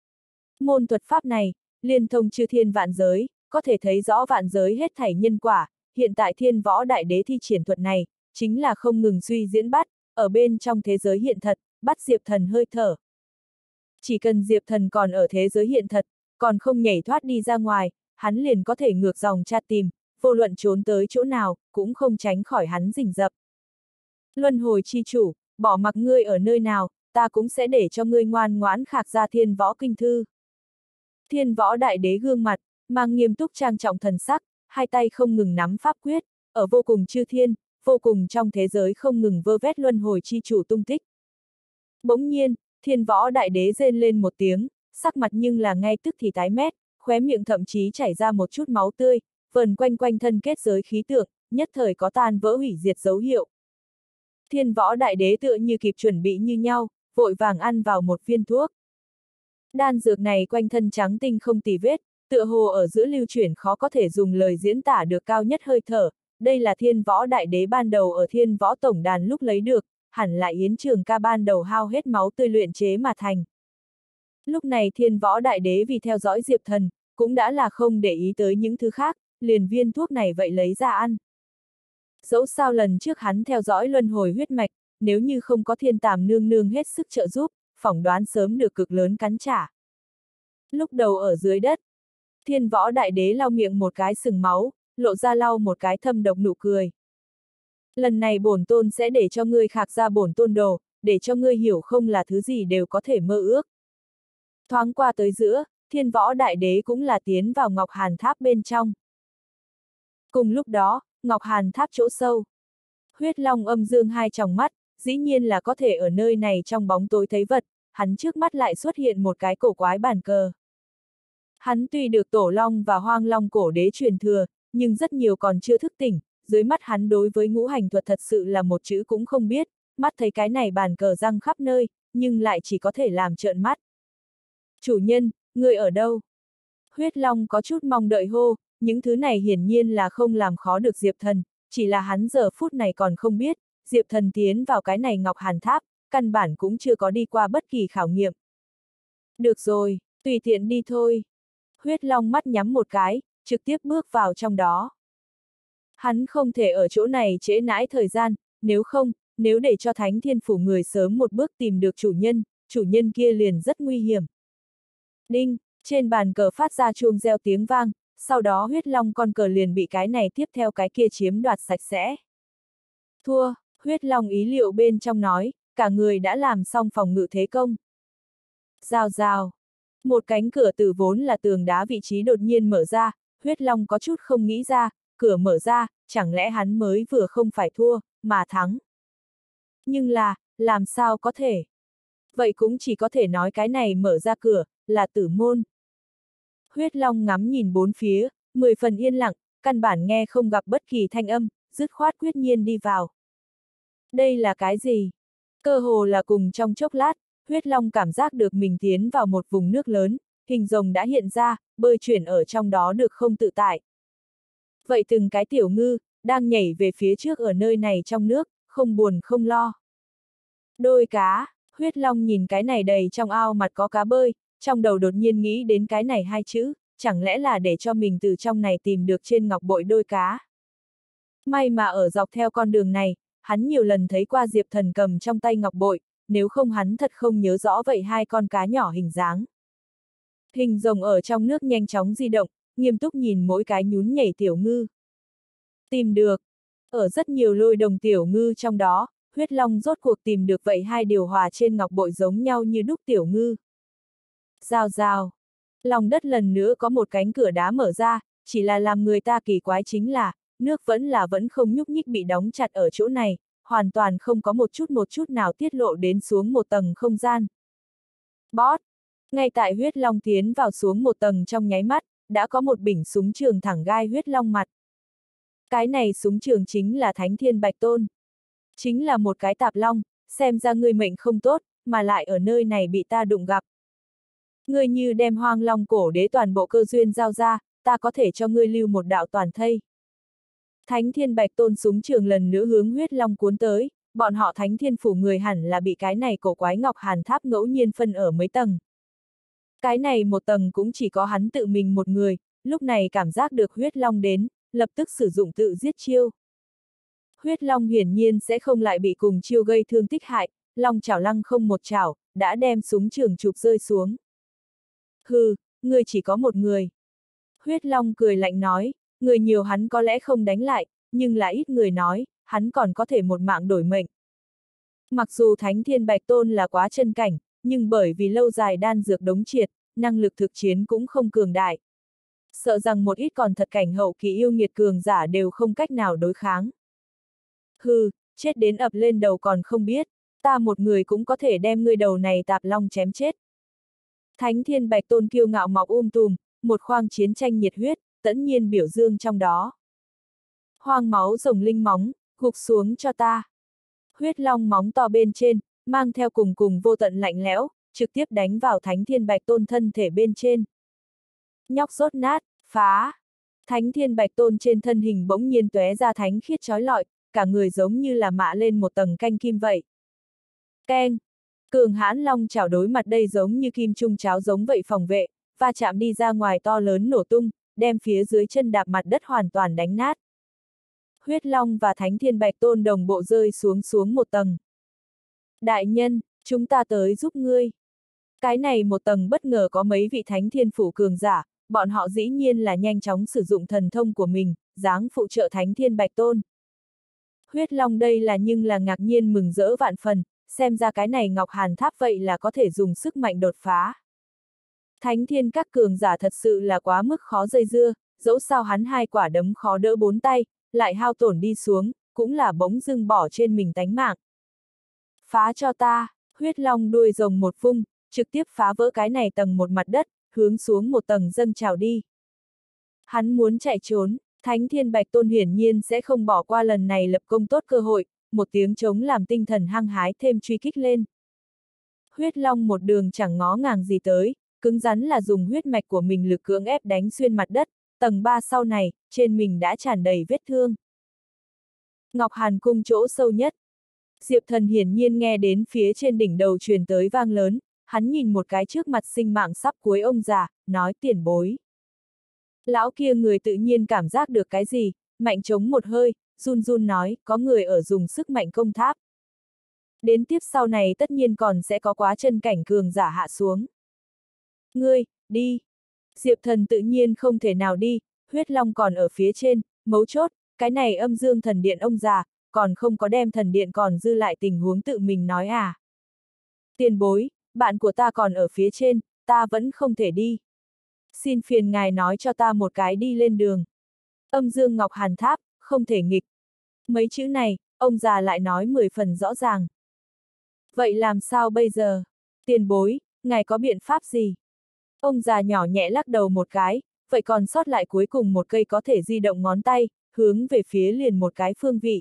Môn thuật pháp này, liên thông chư thiên vạn giới, có thể thấy rõ vạn giới hết thảy nhân quả, hiện tại Thiên Võ Đại Đế thi triển thuật này, chính là không ngừng suy diễn bắt, ở bên trong thế giới hiện thật, bắt Diệp Thần hơi thở. Chỉ cần Diệp Thần còn ở thế giới hiện thật, còn không nhảy thoát đi ra ngoài, hắn liền có thể ngược dòng tra tìm, vô luận trốn tới chỗ nào, cũng không tránh khỏi hắn rình rập. Luân hồi chi chủ, bỏ mặc ngươi ở nơi nào, ta cũng sẽ để cho ngươi ngoan ngoãn khạc ra Thiên Võ Kinh Thư. Thiên Võ Đại Đế gương mặt, mang nghiêm túc trang trọng thần sắc, hai tay không ngừng nắm pháp quyết, ở vô cùng chư thiên, vô cùng trong thế giới không ngừng vơ vét luân hồi chi chủ tung tích. Bỗng nhiên, Thiên Võ Đại Đế rên lên một tiếng, sắc mặt nhưng là ngay tức thì tái mét, khóe miệng thậm chí chảy ra một chút máu tươi, vần quanh quanh thân kết giới khí tượng, nhất thời có tan vỡ hủy diệt dấu hiệu. Thiên Võ Đại Đế tựa như kịp chuẩn bị như nhau, vội vàng ăn vào một viên thuốc. Đan dược này quanh thân trắng tinh không tì vết, tựa hồ ở giữa lưu chuyển khó có thể dùng lời diễn tả được cao nhất hơi thở, đây là Thiên Võ Đại Đế ban đầu ở Thiên Võ Tổng Đàn lúc lấy được, hẳn là Yến Trường Ca ban đầu hao hết máu tươi luyện chế mà thành. Lúc này Thiên Võ Đại Đế vì theo dõi Diệp Thần, cũng đã là không để ý tới những thứ khác, liền viên thuốc này vậy lấy ra ăn. Dẫu sao lần trước hắn theo dõi luân hồi huyết mạch, nếu như không có Thiên Tàm nương nương hết sức trợ giúp, phỏng đoán sớm được cực lớn cắn trả. Lúc đầu ở dưới đất, Thiên Võ Đại Đế lau miệng một cái sừng máu, lộ ra lau một cái thâm độc nụ cười. Lần này bổn tôn sẽ để cho ngươi khạc ra bổn tôn đồ, để cho ngươi hiểu không là thứ gì đều có thể mơ ước. Thoáng qua tới giữa, Thiên Võ Đại Đế cũng là tiến vào Ngọc Hàn Tháp bên trong. Cùng lúc đó, Ngọc Hàn Tháp chỗ sâu. Huyết Long Âm Dương hai tròng mắt, dĩ nhiên là có thể ở nơi này trong bóng tối thấy vật, hắn trước mắt lại xuất hiện một cái cổ quái bàn cờ. Hắn tuy được Tổ Long và Hoang Long cổ đế truyền thừa, nhưng rất nhiều còn chưa thức tỉnh, dưới mắt hắn đối với ngũ hành thuật thật sự là một chữ cũng không biết, mắt thấy cái này bàn cờ răng khắp nơi, nhưng lại chỉ có thể làm trợn mắt. Chủ nhân, người ở đâu? Huyết Long có chút mong đợi hô, những thứ này hiển nhiên là không làm khó được Diệp Thần, chỉ là hắn giờ phút này còn không biết, Diệp Thần tiến vào cái này Ngọc Hàn Tháp, căn bản cũng chưa có đi qua bất kỳ khảo nghiệm. Được rồi, tùy tiện đi thôi. Huyết Long mắt nhắm một cái, trực tiếp bước vào trong đó. Hắn không thể ở chỗ này trễ nãi thời gian, nếu để cho Thánh Thiên Phủ người sớm một bước tìm được chủ nhân kia liền rất nguy hiểm. Đinh, trên bàn cờ phát ra chuông reo tiếng vang, sau đó Huyết Long con cờ liền bị cái này tiếp theo cái kia chiếm đoạt sạch sẽ. Thua, Huyết Long ý liệu bên trong nói, cả người đã làm xong phòng ngự thế công. Rào rào. Một cánh cửa từ vốn là tường đá vị trí đột nhiên mở ra, Huyết Long có chút không nghĩ ra, cửa mở ra, chẳng lẽ hắn mới vừa không phải thua, mà thắng. Nhưng làm sao có thể? Vậy cũng chỉ có thể nói cái này mở ra cửa, là tử môn. Huyết Long ngắm nhìn bốn phía, 10 phần yên lặng, căn bản nghe không gặp bất kỳ thanh âm, dứt khoát quyết nhiên đi vào. Đây là cái gì? Cơ hồ là cùng trong chốc lát, Huyết Long cảm giác được mình tiến vào một vùng nước lớn, hình rồng đã hiện ra, bơi chuyển ở trong đó được không tự tại. Vậy từng cái tiểu ngư, đang nhảy về phía trước ở nơi này trong nước, không buồn không lo. Đôi cá, Huyết Long nhìn cái này đầy trong ao mặt có cá bơi, trong đầu đột nhiên nghĩ đến cái này hai chữ, chẳng lẽ là để cho mình từ trong này tìm được trên ngọc bội đôi cá. May mà ở dọc theo con đường này, hắn nhiều lần thấy qua Diệp Thần cầm trong tay ngọc bội, nếu không hắn thật không nhớ rõ vậy hai con cá nhỏ hình dáng. Hình rồng ở trong nước nhanh chóng di động, nghiêm túc nhìn mỗi cái nhún nhảy tiểu ngư. Tìm được. Ở rất nhiều lôi đồng tiểu ngư trong đó, huyết long rốt cuộc tìm được vậy hai điều hòa trên ngọc bội giống nhau như đúc tiểu ngư. Rào rào. Lòng đất lần nữa có một cánh cửa đá mở ra, chỉ là làm người ta kỳ quái chính là, nước vẫn không nhúc nhích bị đóng chặt ở chỗ này, hoàn toàn không có một chút nào tiết lộ đến xuống một tầng không gian. Bót! Ngay tại huyết long tiến vào xuống một tầng trong nháy mắt, đã có một bỉnh súng trường thẳng gai huyết long mặt. Cái này súng trường chính là Thánh Thiên Bạch Tôn. Chính là một cái tạp long, xem ra ngươi mệnh không tốt, mà lại ở nơi này bị ta đụng gặp. Ngươi như đem Hoang Long cổ đế toàn bộ cơ duyên giao ra, ta có thể cho ngươi lưu một đạo toàn thây. Thánh Thiên Bạch Tôn súng trường lần nữa hướng huyết long cuốn tới, bọn họ Thánh Thiên phủ người hẳn là bị cái này cổ quái ngọc hàn tháp ngẫu nhiên phân ở mấy tầng. Cái này một tầng cũng chỉ có hắn tự mình một người, lúc này cảm giác được huyết long đến, lập tức sử dụng tự giết chiêu. Huyết long hiển nhiên sẽ không lại bị cùng chiêu gây thương tích hại, long chảo lăng không một chảo, đã đem súng trường chụp rơi xuống. Hừ, ngươi chỉ có một người. Huyết long cười lạnh nói, người nhiều hắn có lẽ không đánh lại, nhưng là ít người nói, hắn còn có thể một mạng đổi mệnh. Mặc dù Thánh Thiên Bạch Tôn là quá chân cảnh, nhưng bởi vì lâu dài đan dược đống triệt, năng lực thực chiến cũng không cường đại. Sợ rằng một ít còn thật cảnh hậu kỳ yêu nghiệt cường giả đều không cách nào đối kháng. Hừ, chết đến ập lên đầu còn không biết, ta một người cũng có thể đem ngươi đầu này tạp long chém chết. Thánh Thiên Bạch Tôn kiêu ngạo mọc tùm, một khoang chiến tranh nhiệt huyết, tẫn nhiên biểu dương trong đó. Hoang máu rồng linh móng, gục xuống cho ta. Huyết long móng to bên trên, mang theo cùng vô tận lạnh lẽo, trực tiếp đánh vào Thánh Thiên Bạch Tôn thân thể bên trên. Nhóc rốt nát, phá. Thánh Thiên Bạch Tôn trên thân hình bỗng nhiên tóe ra thánh khiết chói lọi, cả người giống như là mạ lên một tầng canh kim vậy. Keng! Cường hãn long chảo đối mặt đây giống như kim trung cháo giống vậy phòng vệ, va chạm đi ra ngoài to lớn nổ tung, đem phía dưới chân đạp mặt đất hoàn toàn đánh nát. Huyết long và Thánh Thiên Bạch Tôn đồng bộ rơi xuống một tầng. Đại nhân, chúng ta tới giúp ngươi. Cái này một tầng bất ngờ có mấy vị Thánh Thiên phủ cường giả, bọn họ dĩ nhiên là nhanh chóng sử dụng thần thông của mình, dáng phụ trợ Thánh Thiên Bạch Tôn. Huyết long đây là nhưng là ngạc nhiên mừng rỡ vạn phần, xem ra cái này ngọc hàn tháp vậy là có thể dùng sức mạnh đột phá. Thánh Thiên các cường giả thật sự là quá mức khó dây dưa, dẫu sao hắn hai quả đấm khó đỡ bốn tay, lại hao tổn đi xuống, cũng là bỗng dưng bỏ trên mình tánh mạng. Phá cho ta, huyết long đuôi rồng một vung, trực tiếp phá vỡ cái này tầng một mặt đất, hướng xuống một tầng dâng trào đi. Hắn muốn chạy trốn, Thánh Thiên Bạch Tôn hiển nhiên sẽ không bỏ qua lần này lập công tốt cơ hội, một tiếng trống làm tinh thần hăng hái thêm truy kích lên. Huyết long một đường chẳng ngó ngàng gì tới, cứng rắn là dùng huyết mạch của mình lực cưỡng ép đánh xuyên mặt đất, tầng 3 sau này, trên mình đã tràn đầy vết thương. Ngọc Hàn cung chỗ sâu nhất. Diệp Thần hiển nhiên nghe đến phía trên đỉnh đầu truyền tới vang lớn, hắn nhìn một cái trước mặt sinh mạng sắp cuối ông già, nói tiền bối. Lão kia người tự nhiên cảm giác được cái gì, mạnh chống một hơi, run run nói, có người ở dùng sức mạnh công tháp. Đến tiếp sau này tất nhiên còn sẽ có quá chân cảnh cường giả hạ xuống. Ngươi, đi. Diệp Thần tự nhiên không thể nào đi, huyết long còn ở phía trên, mấu chốt, cái này âm dương thần điện ông già, còn không có đem thần điện còn dư lại tình huống tự mình nói à. Tiền bối, bạn của ta còn ở phía trên, ta vẫn không thể đi. Xin phiền ngài nói cho ta một cái đi lên đường. Âm dương ngọc hàn tháp, không thể nghịch. Mấy chữ này, ông già lại nói 10 phần rõ ràng. Vậy làm sao bây giờ? Tiền bối, ngài có biện pháp gì? Ông già nhỏ nhẹ lắc đầu một cái, vậy còn sót lại cuối cùng một cây có thể di động ngón tay, hướng về phía liền một cái phương vị.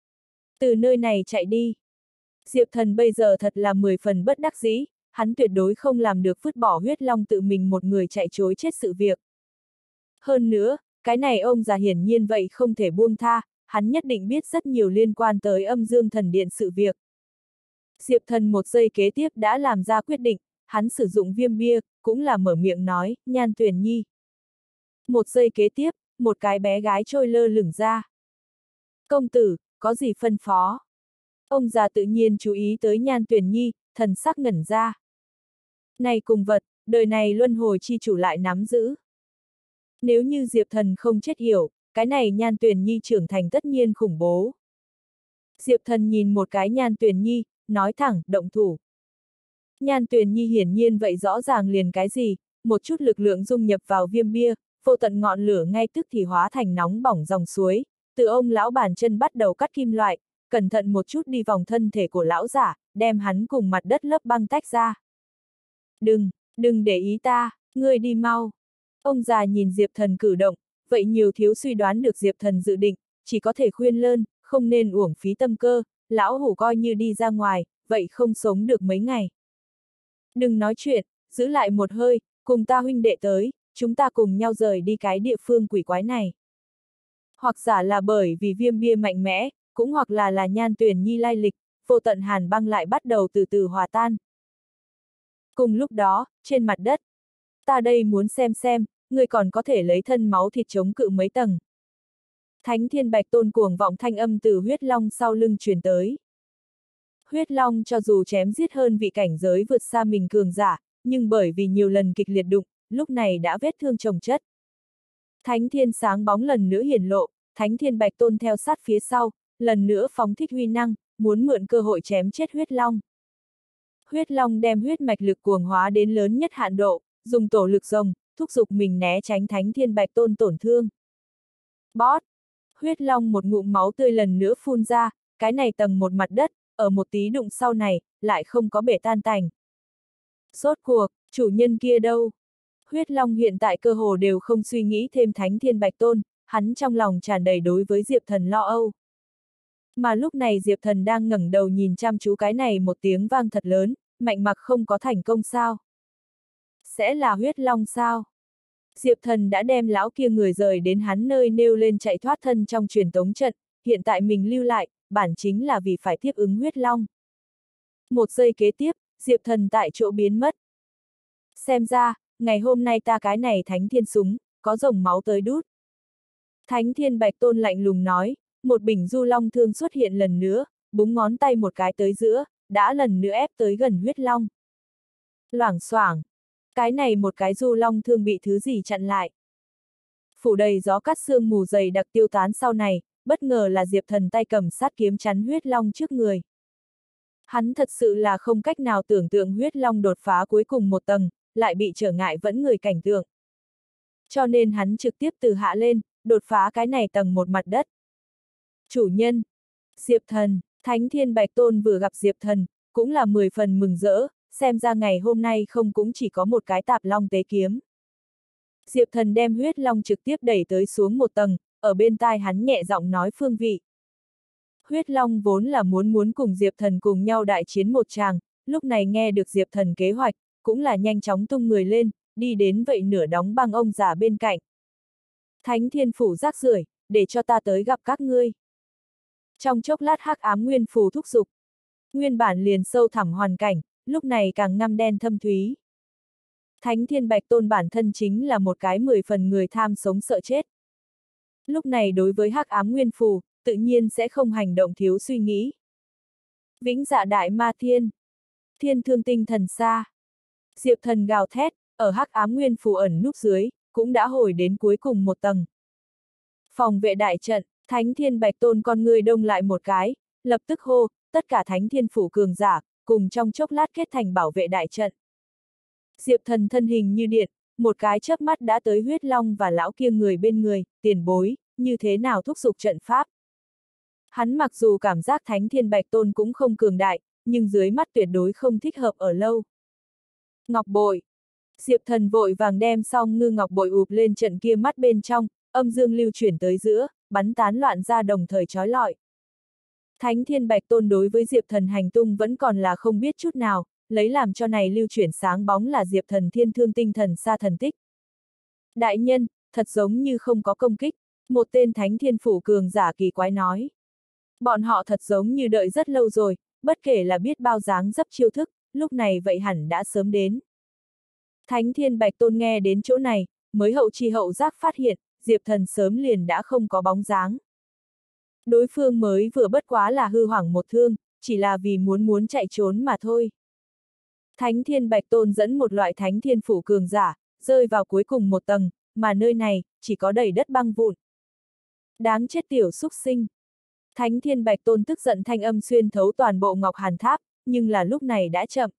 Từ nơi này chạy đi. Diệp Thần bây giờ thật là 10 phần bất đắc dĩ, hắn tuyệt đối không làm được vứt bỏ huyết long tự mình một người chạy trối chết sự việc. Hơn nữa, cái này ông già hiển nhiên vậy không thể buông tha, hắn nhất định biết rất nhiều liên quan tới âm dương thần điện sự việc. Diệp Thần một giây kế tiếp đã làm ra quyết định, hắn sử dụng viêm bia, cũng là mở miệng nói, Nhan Tuyền Nhi. Một giây kế tiếp, một cái bé gái trôi lơ lửng ra. Công tử, có gì phân phó? Ông già tự nhiên chú ý tới Nhan Tuyển Nhi, thần sắc ngẩn ra. Này cùng vật, đời này luân hồi chi chủ lại nắm giữ. Nếu như Diệp Thần không chết yểu, cái này Nhan Tuyển Nhi trưởng thành tất nhiên khủng bố. Diệp Thần nhìn một cái Nhan Tuyển Nhi, nói thẳng, động thủ. Nhan Tuyển Nhi hiển nhiên vậy rõ ràng liền cái gì, một chút lực lượng dung nhập vào viêm bia, vô tận ngọn lửa ngay tức thì hóa thành nóng bỏng dòng suối, từ ông lão bàn chân bắt đầu cắt kim loại, cẩn thận một chút đi vòng thân thể của lão giả, đem hắn cùng mặt đất lớp băng tách ra. Đừng để ý ta, ngươi đi mau. Ông già nhìn Diệp Thần cử động, vậy nhiều thiếu suy đoán được Diệp Thần dự định, chỉ có thể khuyên lơn, không nên uổng phí tâm cơ, lão hủ coi như đi ra ngoài, vậy không sống được mấy ngày. Đừng nói chuyện, giữ lại một hơi, cùng ta huynh đệ tới, chúng ta cùng nhau rời đi cái địa phương quỷ quái này. Hoặc giả là bởi vì viêm bia mạnh mẽ, cũng hoặc là Nhan Tuyển Nhi lai lịch, vô tận hàn băng lại bắt đầu từ từ hòa tan. Cùng lúc đó, trên mặt đất, ta đây muốn xem, người còn có thể lấy thân máu thịt chống cự mấy tầng. Thánh Thiên Bạch Tôn cuồng vọng thanh âm từ huyết long sau lưng truyền tới. Huyết long cho dù chém giết hơn vị cảnh giới vượt xa mình cường giả, nhưng bởi vì nhiều lần kịch liệt đụng, lúc này đã vết thương chồng chất. Thánh Thiên sáng bóng lần nữa hiển lộ, Thánh Thiên Bạch Tôn theo sát phía sau, lần nữa phóng thích huy năng, muốn mượn cơ hội chém chết huyết long. Huyết long đem huyết mạch lực cuồng hóa đến lớn nhất hạn độ, dùng tổ lực rồng, thúc giục mình né tránh Thánh Thiên Bạch Tôn tổn thương. Bót! Huyết long một ngụm máu tươi lần nữa phun ra, cái này tầng một mặt đất, ở một tí đụng sau này, lại không có bể tan tành. Rốt cuộc, chủ nhân kia đâu? Huyết long hiện tại cơ hồ đều không suy nghĩ thêm Thánh Thiên Bạch Tôn, hắn trong lòng tràn đầy đối với Diệp Thần lo âu. Mà lúc này Diệp Thần đang ngẩng đầu nhìn chăm chú cái này một tiếng vang thật lớn, mạnh mặc không có thành công sao? Sẽ là huyết long sao? Diệp Thần đã đem lão kia người rời đến hắn nơi nêu lên chạy thoát thân trong truyền tống trận, hiện tại mình lưu lại, bản chính là vì phải tiếp ứng huyết long. Một giây kế tiếp, Diệp Thần tại chỗ biến mất. Xem ra, ngày hôm nay ta cái này Thánh Thiên súng, có dòng máu tới đút. Thánh Thiên Bạch Tôn lạnh lùng nói, một bình du long thương xuất hiện lần nữa, búng ngón tay một cái tới giữa, đã lần nữa ép tới gần huyết long. Loảng xoảng, cái này một cái du long thương bị thứ gì chặn lại. Phủ đầy gió cắt sương mù dày đặc tiêu tán sau này, bất ngờ là Diệp Thần tay cầm sát kiếm chắn huyết long trước người. Hắn thật sự là không cách nào tưởng tượng huyết long đột phá cuối cùng một tầng, lại bị trở ngại vẫn người cảnh tượng. Cho nên hắn trực tiếp từ hạ lên, đột phá cái này tầng một mặt đất. Chủ nhân, Diệp Thần, Thánh Thiên Bạch Tôn vừa gặp Diệp Thần, cũng là 10 phần mừng rỡ, xem ra ngày hôm nay không cũng chỉ có một cái tạp long tế kiếm. Diệp Thần đem huyết long trực tiếp đẩy tới xuống một tầng, ở bên tai hắn nhẹ giọng nói phương vị. Huyết long vốn là muốn cùng Diệp Thần cùng nhau đại chiến một tràng, lúc này nghe được Diệp Thần kế hoạch, cũng là nhanh chóng tung người lên, đi đến vậy nửa đóng băng ông già bên cạnh. Thánh Thiên Phủ rác rưởi, để cho ta tới gặp các ngươi. Trong chốc lát hắc ám nguyên phù thúc giục. Nguyên bản liền sâu thẳm hoàn cảnh, lúc này càng ngăm đen thâm thúy. Thánh Thiên Bạch Tôn bản thân chính là một cái 10 phần người tham sống sợ chết. Lúc này đối với hắc ám nguyên phù, tự nhiên sẽ không hành động thiếu suy nghĩ. Vĩnh dạ đại ma thiên. Thiên thương tinh thần xa. Diệp Thần gào thét, ở hắc ám nguyên phù ẩn núp dưới, cũng đã hồi đến cuối cùng một tầng. Phòng vệ đại trận, Thánh Thiên Bạch Tôn con người đông lại một cái, lập tức hô, tất cả Thánh Thiên Phủ cường giả, cùng trong chốc lát kết thành bảo vệ đại trận. Diệp Thần thân hình như điện, một cái chớp mắt đã tới huyết long và lão kia người bên người, tiền bối, như thế nào thúc giục trận pháp. Hắn mặc dù cảm giác Thánh Thiên Bạch Tôn cũng không cường đại, nhưng dưới mắt tuyệt đối không thích hợp ở lâu. Ngọc bội. Diệp Thần vội vàng đem xong ngư ngọc bội ụp lên trận kia mắt bên trong, âm dương lưu chuyển tới giữa, bắn tán loạn ra đồng thời chói lọi. Thánh Thiên Bạch Tôn đối với Diệp Thần hành tung vẫn còn là không biết chút nào, lấy làm cho này lưu chuyển sáng bóng là Diệp Thần thiên thương tinh thần xa thần tích. Đại nhân, thật giống như không có công kích, một tên Thánh Thiên Phủ cường giả kỳ quái nói. Bọn họ thật giống như đợi rất lâu rồi, bất kể là biết bao dáng dấp chiêu thức, lúc này vậy hẳn đã sớm đến. Thánh Thiên Bạch Tôn nghe đến chỗ này, mới hậu chi hậu giác phát hiện, Diệp Thần sớm liền đã không có bóng dáng. Đối phương mới vừa bất quá là hư hoảng một thương, chỉ là vì muốn chạy trốn mà thôi. Thánh Thiên Bạch Tôn dẫn một loại Thánh Thiên Phủ cường giả, rơi vào cuối cùng một tầng, mà nơi này, chỉ có đầy đất băng vụn. Đáng chết tiểu xúc sinh. Thánh Thiên Bạch Tôn tức giận thanh âm xuyên thấu toàn bộ Ngọc Hàn Tháp, nhưng là lúc này đã chậm.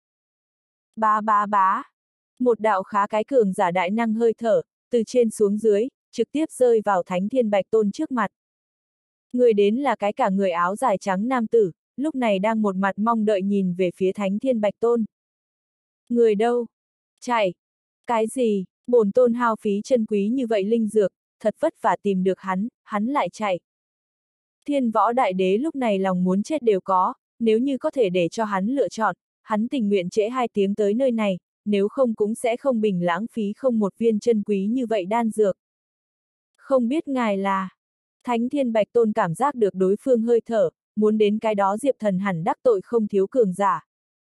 Bá bá bá. Một đạo khá cái cường giả đại năng hơi thở, từ trên xuống dưới, trực tiếp rơi vào Thánh Thiên Bạch Tôn trước mặt. Người đến là cái cả người áo dài trắng nam tử, lúc này đang một mặt mong đợi nhìn về phía Thánh Thiên Bạch Tôn. Người đâu? Chạy! Cái gì? Bổn tôn hao phí chân quý như vậy linh dược, thật vất vả tìm được hắn lại chạy. Thiên Võ Đại Đế lúc này lòng muốn chết đều có, nếu như có thể để cho hắn lựa chọn, hắn tình nguyện trễ 2 tiếng tới nơi này, nếu không cũng sẽ không bình lãng phí không một viên chân quý như vậy đan dược. Không biết ngài là... Thánh Thiên Bạch Tôn cảm giác được đối phương hơi thở, muốn đến cái đó Diệp Thần hẳn đắc tội không thiếu cường giả.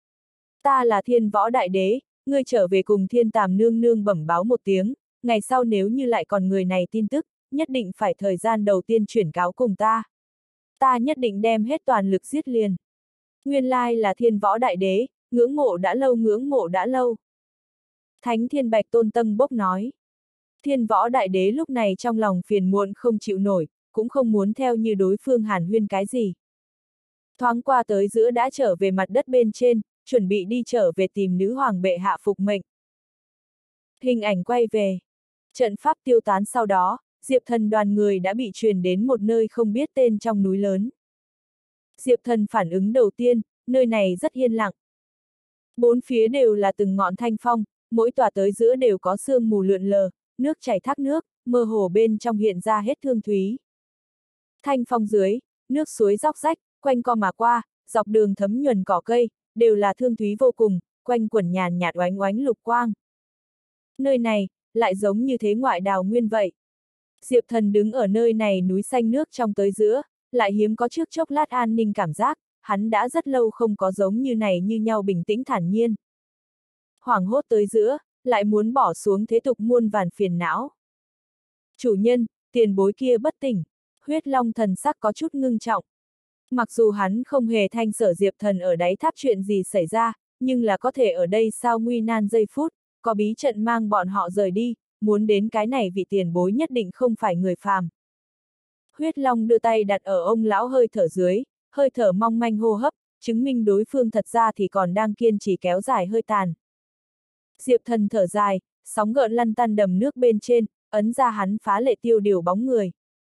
Ta là Thiên Võ Đại Đế, ngươi trở về cùng Thiên Tàm nương nương bẩm báo một tiếng, ngày sau nếu như lại còn người này tin tức, nhất định phải thời gian đầu tiên chuyển cáo cùng ta. Ta nhất định đem hết toàn lực giết liền. Nguyên lai là Thiên Võ Đại Đế, ngưỡng mộ đã lâu. Thánh Thiên Bạch Tôn Tâm bốc nói. Thiên Võ Đại Đế lúc này trong lòng phiền muộn không chịu nổi, cũng không muốn theo như đối phương hàn huyên cái gì. Thoáng qua tới giữa đã trở về mặt đất bên trên, chuẩn bị đi trở về tìm nữ hoàng bệ hạ phục mệnh. Hình ảnh quay về. Trận pháp tiêu tán sau đó, Diệp Thần đoàn người đã bị truyền đến một nơi không biết tên trong núi lớn. Diệp Thần phản ứng đầu tiên, nơi này rất yên lặng. Bốn phía đều là từng ngọn thanh phong, mỗi tòa tới giữa đều có sương mù lượn lờ, nước chảy thác nước, mơ hồ bên trong hiện ra hết thương thúy. Thanh phong dưới, nước suối róc rách, quanh co mà qua, dọc đường thấm nhuần cỏ cây, đều là thương thúy vô cùng, quanh quẩn nhàn nhạt oánh oánh lục quang. Nơi này, lại giống như thế ngoại đào nguyên vậy. Diệp Thần đứng ở nơi này núi xanh nước trong tới giữa, lại hiếm có trước chốc lát an ninh cảm giác, hắn đã rất lâu không có giống như này như nhau bình tĩnh thản nhiên. Hoảng hốt tới giữa, lại muốn bỏ xuống thế tục muôn vàn phiền não. Chủ nhân, tiền bối kia bất tỉnh, Huyết Long thần sắc có chút ngưng trọng. Mặc dù hắn không hề thanh sở Diệp Thần ở đáy tháp chuyện gì xảy ra, nhưng là có thể ở đây sao nguy nan giây phút, có bí trận mang bọn họ rời đi, muốn đến cái này vị tiền bối nhất định không phải người phàm. Huyết Long đưa tay đặt ở ông lão hơi thở dưới, hơi thở mong manh hô hấp, chứng minh đối phương thật ra thì còn đang kiên trì kéo dài hơi tàn. Diệp Thần thở dài, sóng gợn lăn tăn đầm nước bên trên, ấn ra hắn phá lệ tiêu điều bóng người.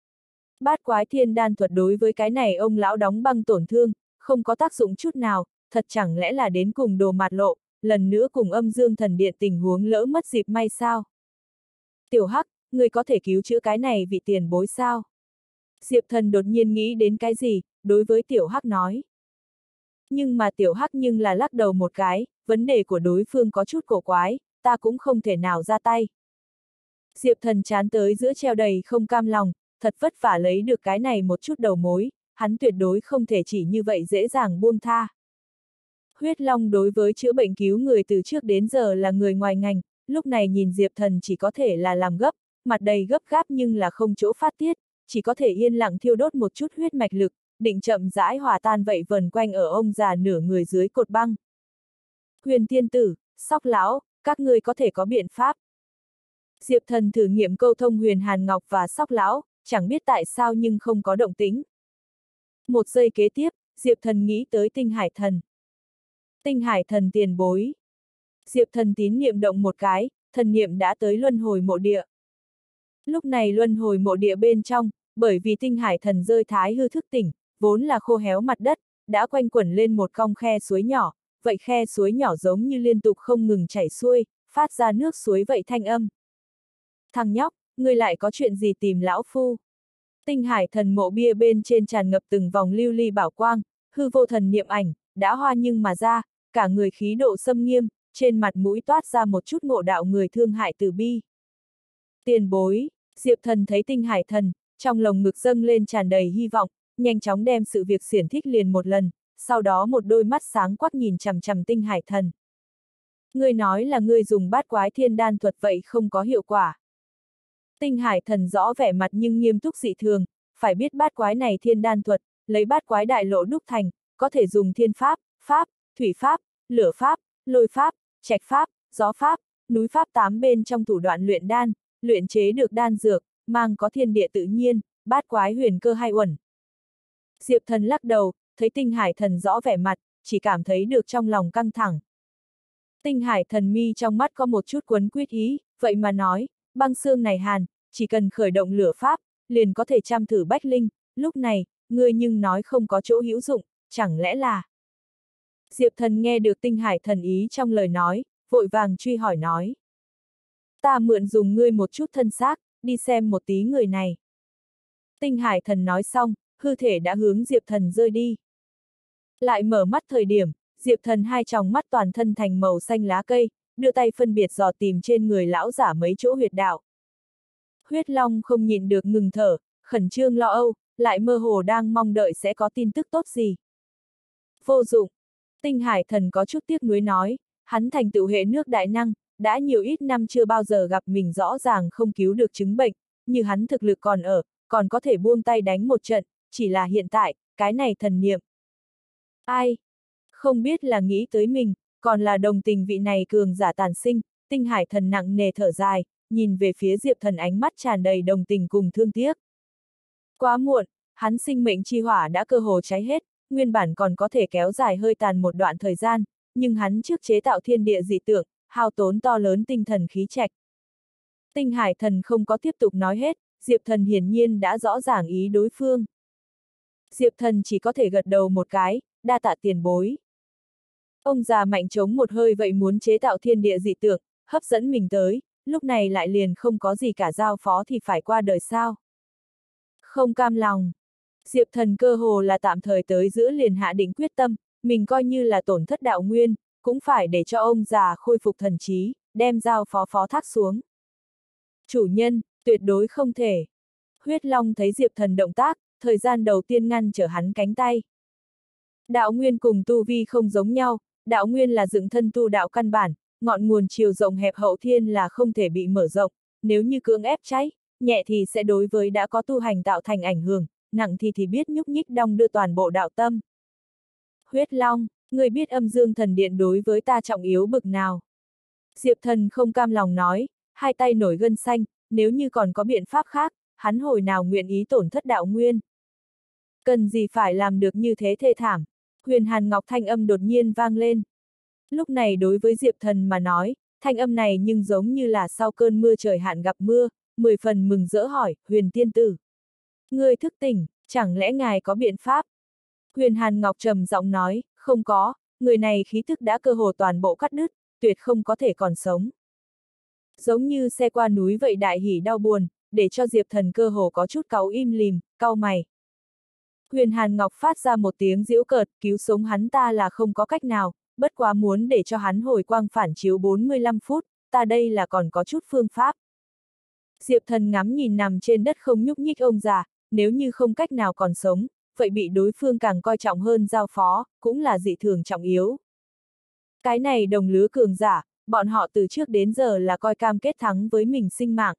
Bát quái thiên đan thuật đối với cái này ông lão đóng băng tổn thương, không có tác dụng chút nào, thật chẳng lẽ là đến cùng đồ mạt lộ, lần nữa cùng âm dương thần điện tình huống lỡ mất dịp may sao? Tiểu Hắc, người có thể cứu chữa cái này vị tiền bối sao? Diệp Thần đột nhiên nghĩ đến cái gì, đối với Tiểu Hắc nói. Nhưng mà Tiểu Hắc nhưng là lắc đầu một cái, vấn đề của đối phương có chút cổ quái, ta cũng không thể nào ra tay. Diệp Thần chán tới giữa treo đầy không cam lòng, thật vất vả lấy được cái này một chút đầu mối, hắn tuyệt đối không thể chỉ như vậy dễ dàng buông tha. Huyết Long đối với chữa bệnh cứu người từ trước đến giờ là người ngoài ngành, lúc này nhìn Diệp Thần chỉ có thể là làm gấp, mặt đầy gấp gáp nhưng là không chỗ phát tiết, chỉ có thể yên lặng thiêu đốt một chút huyết mạch lực, định chậm rãi hòa tan vậy vần quanh ở ông già nửa người dưới cột băng. Huyền Tiên Tử, Sóc Lão, các ngươi có thể có biện pháp. Diệp Thần thử nghiệm câu thông Huyền Hàn Ngọc và Sóc Lão, chẳng biết tại sao nhưng không có động tĩnh. Một giây kế tiếp, Diệp Thần nghĩ tới Tinh Hải Thần. Tinh Hải Thần tiền bối. Diệp Thần tín niệm động một cái, thần niệm đã tới luân hồi mộ địa. Lúc này luân hồi mộ địa bên trong, bởi vì Tinh Hải Thần rơi thái hư thức tỉnh, vốn là khô héo mặt đất, đã quanh quẩn lên một cong khe suối nhỏ, vậy khe suối nhỏ giống như liên tục không ngừng chảy xuôi, phát ra nước suối vậy thanh âm. Thằng nhóc, ngươi lại có chuyện gì tìm lão phu? Tinh Hải Thần mộ bia bên trên tràn ngập từng vòng lưu ly bảo quang, hư vô thần niệm ảnh, đã hoa nhưng mà ra, cả người khí độ xâm nghiêm, trên mặt mũi toát ra một chút ngộ đạo người thương hại từ bi. Tiền bối, Diệp Thần thấy Tinh Hải Thần, trong lồng ngực dâng lên tràn đầy hy vọng, nhanh chóng đem sự việc xiển thích liền một lần, sau đó một đôi mắt sáng quắc nhìn chằm chằm Tinh Hải Thần. Ngươi nói là ngươi dùng bát quái thiên đan thuật vậy không có hiệu quả. Tinh Hải Thần rõ vẻ mặt nhưng nghiêm túc dị thường, phải biết bát quái này thiên đan thuật, lấy bát quái đại lộ đúc thành, có thể dùng thiên pháp, pháp, thủy pháp, lửa pháp, lôi pháp, trạch pháp, gió pháp, núi pháp 8 bên trong thủ đoạn luyện đan, luyện chế được đan dược, mang có thiên địa tự nhiên, bát quái huyền cơ hai uẩn. Diệp Thần lắc đầu, thấy Tinh Hải Thần rõ vẻ mặt, chỉ cảm thấy được trong lòng căng thẳng. Tinh Hải Thần mi trong mắt có một chút quấn quýt ý, vậy mà nói, băng xương này hàn, chỉ cần khởi động lửa pháp, liền có thể trăm thử bách linh, lúc này, ngươi nhưng nói không có chỗ hữu dụng, chẳng lẽ là... Diệp Thần nghe được Tinh Hải Thần ý trong lời nói, vội vàng truy hỏi nói. Ta mượn dùng ngươi một chút thân xác, đi xem một tí người này. Tinh Hải Thần nói xong, hư thể đã hướng Diệp Thần rơi đi. Lại mở mắt thời điểm, Diệp Thần hai tròng mắt toàn thân thành màu xanh lá cây, đưa tay phân biệt dò tìm trên người lão giả mấy chỗ huyệt đạo. Huyết Long không nhịn được ngừng thở, khẩn trương lo âu, lại mơ hồ đang mong đợi sẽ có tin tức tốt gì. Vô dụng. Tinh Hải Thần có chút tiếc nuối nói, hắn thành tựu hệ nước đại năng, đã nhiều ít năm chưa bao giờ gặp mình rõ ràng không cứu được chứng bệnh, như hắn thực lực còn ở, còn có thể buông tay đánh một trận, chỉ là hiện tại, cái này thần niệm. Ai? Không biết là nghĩ tới mình, còn là đồng tình vị này cường giả tàn sinh, Tinh Hải Thần nặng nề thở dài, nhìn về phía Diệp Thần ánh mắt tràn đầy đồng tình cùng thương tiếc. Quá muộn, hắn sinh mệnh chi hỏa đã cơ hồ cháy hết, nguyên bản còn có thể kéo dài hơi tàn một đoạn thời gian, nhưng hắn trước chế tạo thiên địa dị tượng, hao tốn to lớn tinh thần khí trạch. Tinh Hải Thần không có tiếp tục nói hết, Diệp Thần hiển nhiên đã rõ ràng ý đối phương. Diệp Thần chỉ có thể gật đầu một cái, đa tạ tiền bối. Ông già mạnh trống một hơi vậy muốn chế tạo thiên địa dị tượng, hấp dẫn mình tới, lúc này lại liền không có gì cả giao phó thì phải qua đời sao. Không cam lòng. Diệp Thần cơ hồ là tạm thời tới giữa liền hạ định quyết tâm, mình coi như là tổn thất đạo nguyên, cũng phải để cho ông già khôi phục thần trí, đem giao phó phó thác xuống. Chủ nhân, tuyệt đối không thể. Huyết Long thấy Diệp Thần động tác, thời gian đầu tiên ngăn trở hắn cánh tay. Đạo nguyên cùng tu vi không giống nhau, đạo nguyên là dựng thân tu đạo căn bản, ngọn nguồn chiều rộng hẹp hậu thiên là không thể bị mở rộng, nếu như cưỡng ép cháy, nhẹ thì sẽ đối với đã có tu hành tạo thành ảnh hưởng, nặng thì biết nhúc nhích đong đưa toàn bộ đạo tâm. Huyết Long, người biết âm dương thần điện đối với ta trọng yếu bực nào. Diệp Thần không cam lòng nói, hai tay nổi gân xanh, nếu như còn có biện pháp khác, hắn hồi nào nguyện ý tổn thất đạo nguyên. Cần gì phải làm được như thế thê thảm. Huyền Hàn Ngọc thanh âm đột nhiên vang lên. Lúc này đối với Diệp Thần mà nói, thanh âm này nhưng giống như là sau cơn mưa trời hạn gặp mưa, 10 phần mừng rỡ hỏi, Huyền Tiên Tử. Ngươi thức tỉnh, chẳng lẽ ngài có biện pháp? Huyền Hàn Ngọc trầm giọng nói, không có, người này khí thức đã cơ hồ toàn bộ cắt đứt, tuyệt không có thể còn sống. Giống như xe qua núi vậy đại hỉ đau buồn, để cho Diệp Thần cơ hồ có chút cáu im lìm, cau mày. Huyền Hàn Ngọc phát ra một tiếng giễu cợt, cứu sống hắn ta là không có cách nào, bất quá muốn để cho hắn hồi quang phản chiếu 45 phút, ta đây là còn có chút phương pháp. Diệp Thần ngắm nhìn nằm trên đất không nhúc nhích ông già, nếu như không cách nào còn sống, vậy bị đối phương càng coi trọng hơn giao phó, cũng là dị thường trọng yếu. Cái này đồng lứa cường giả, bọn họ từ trước đến giờ là coi cam kết thắng với mình sinh mạng.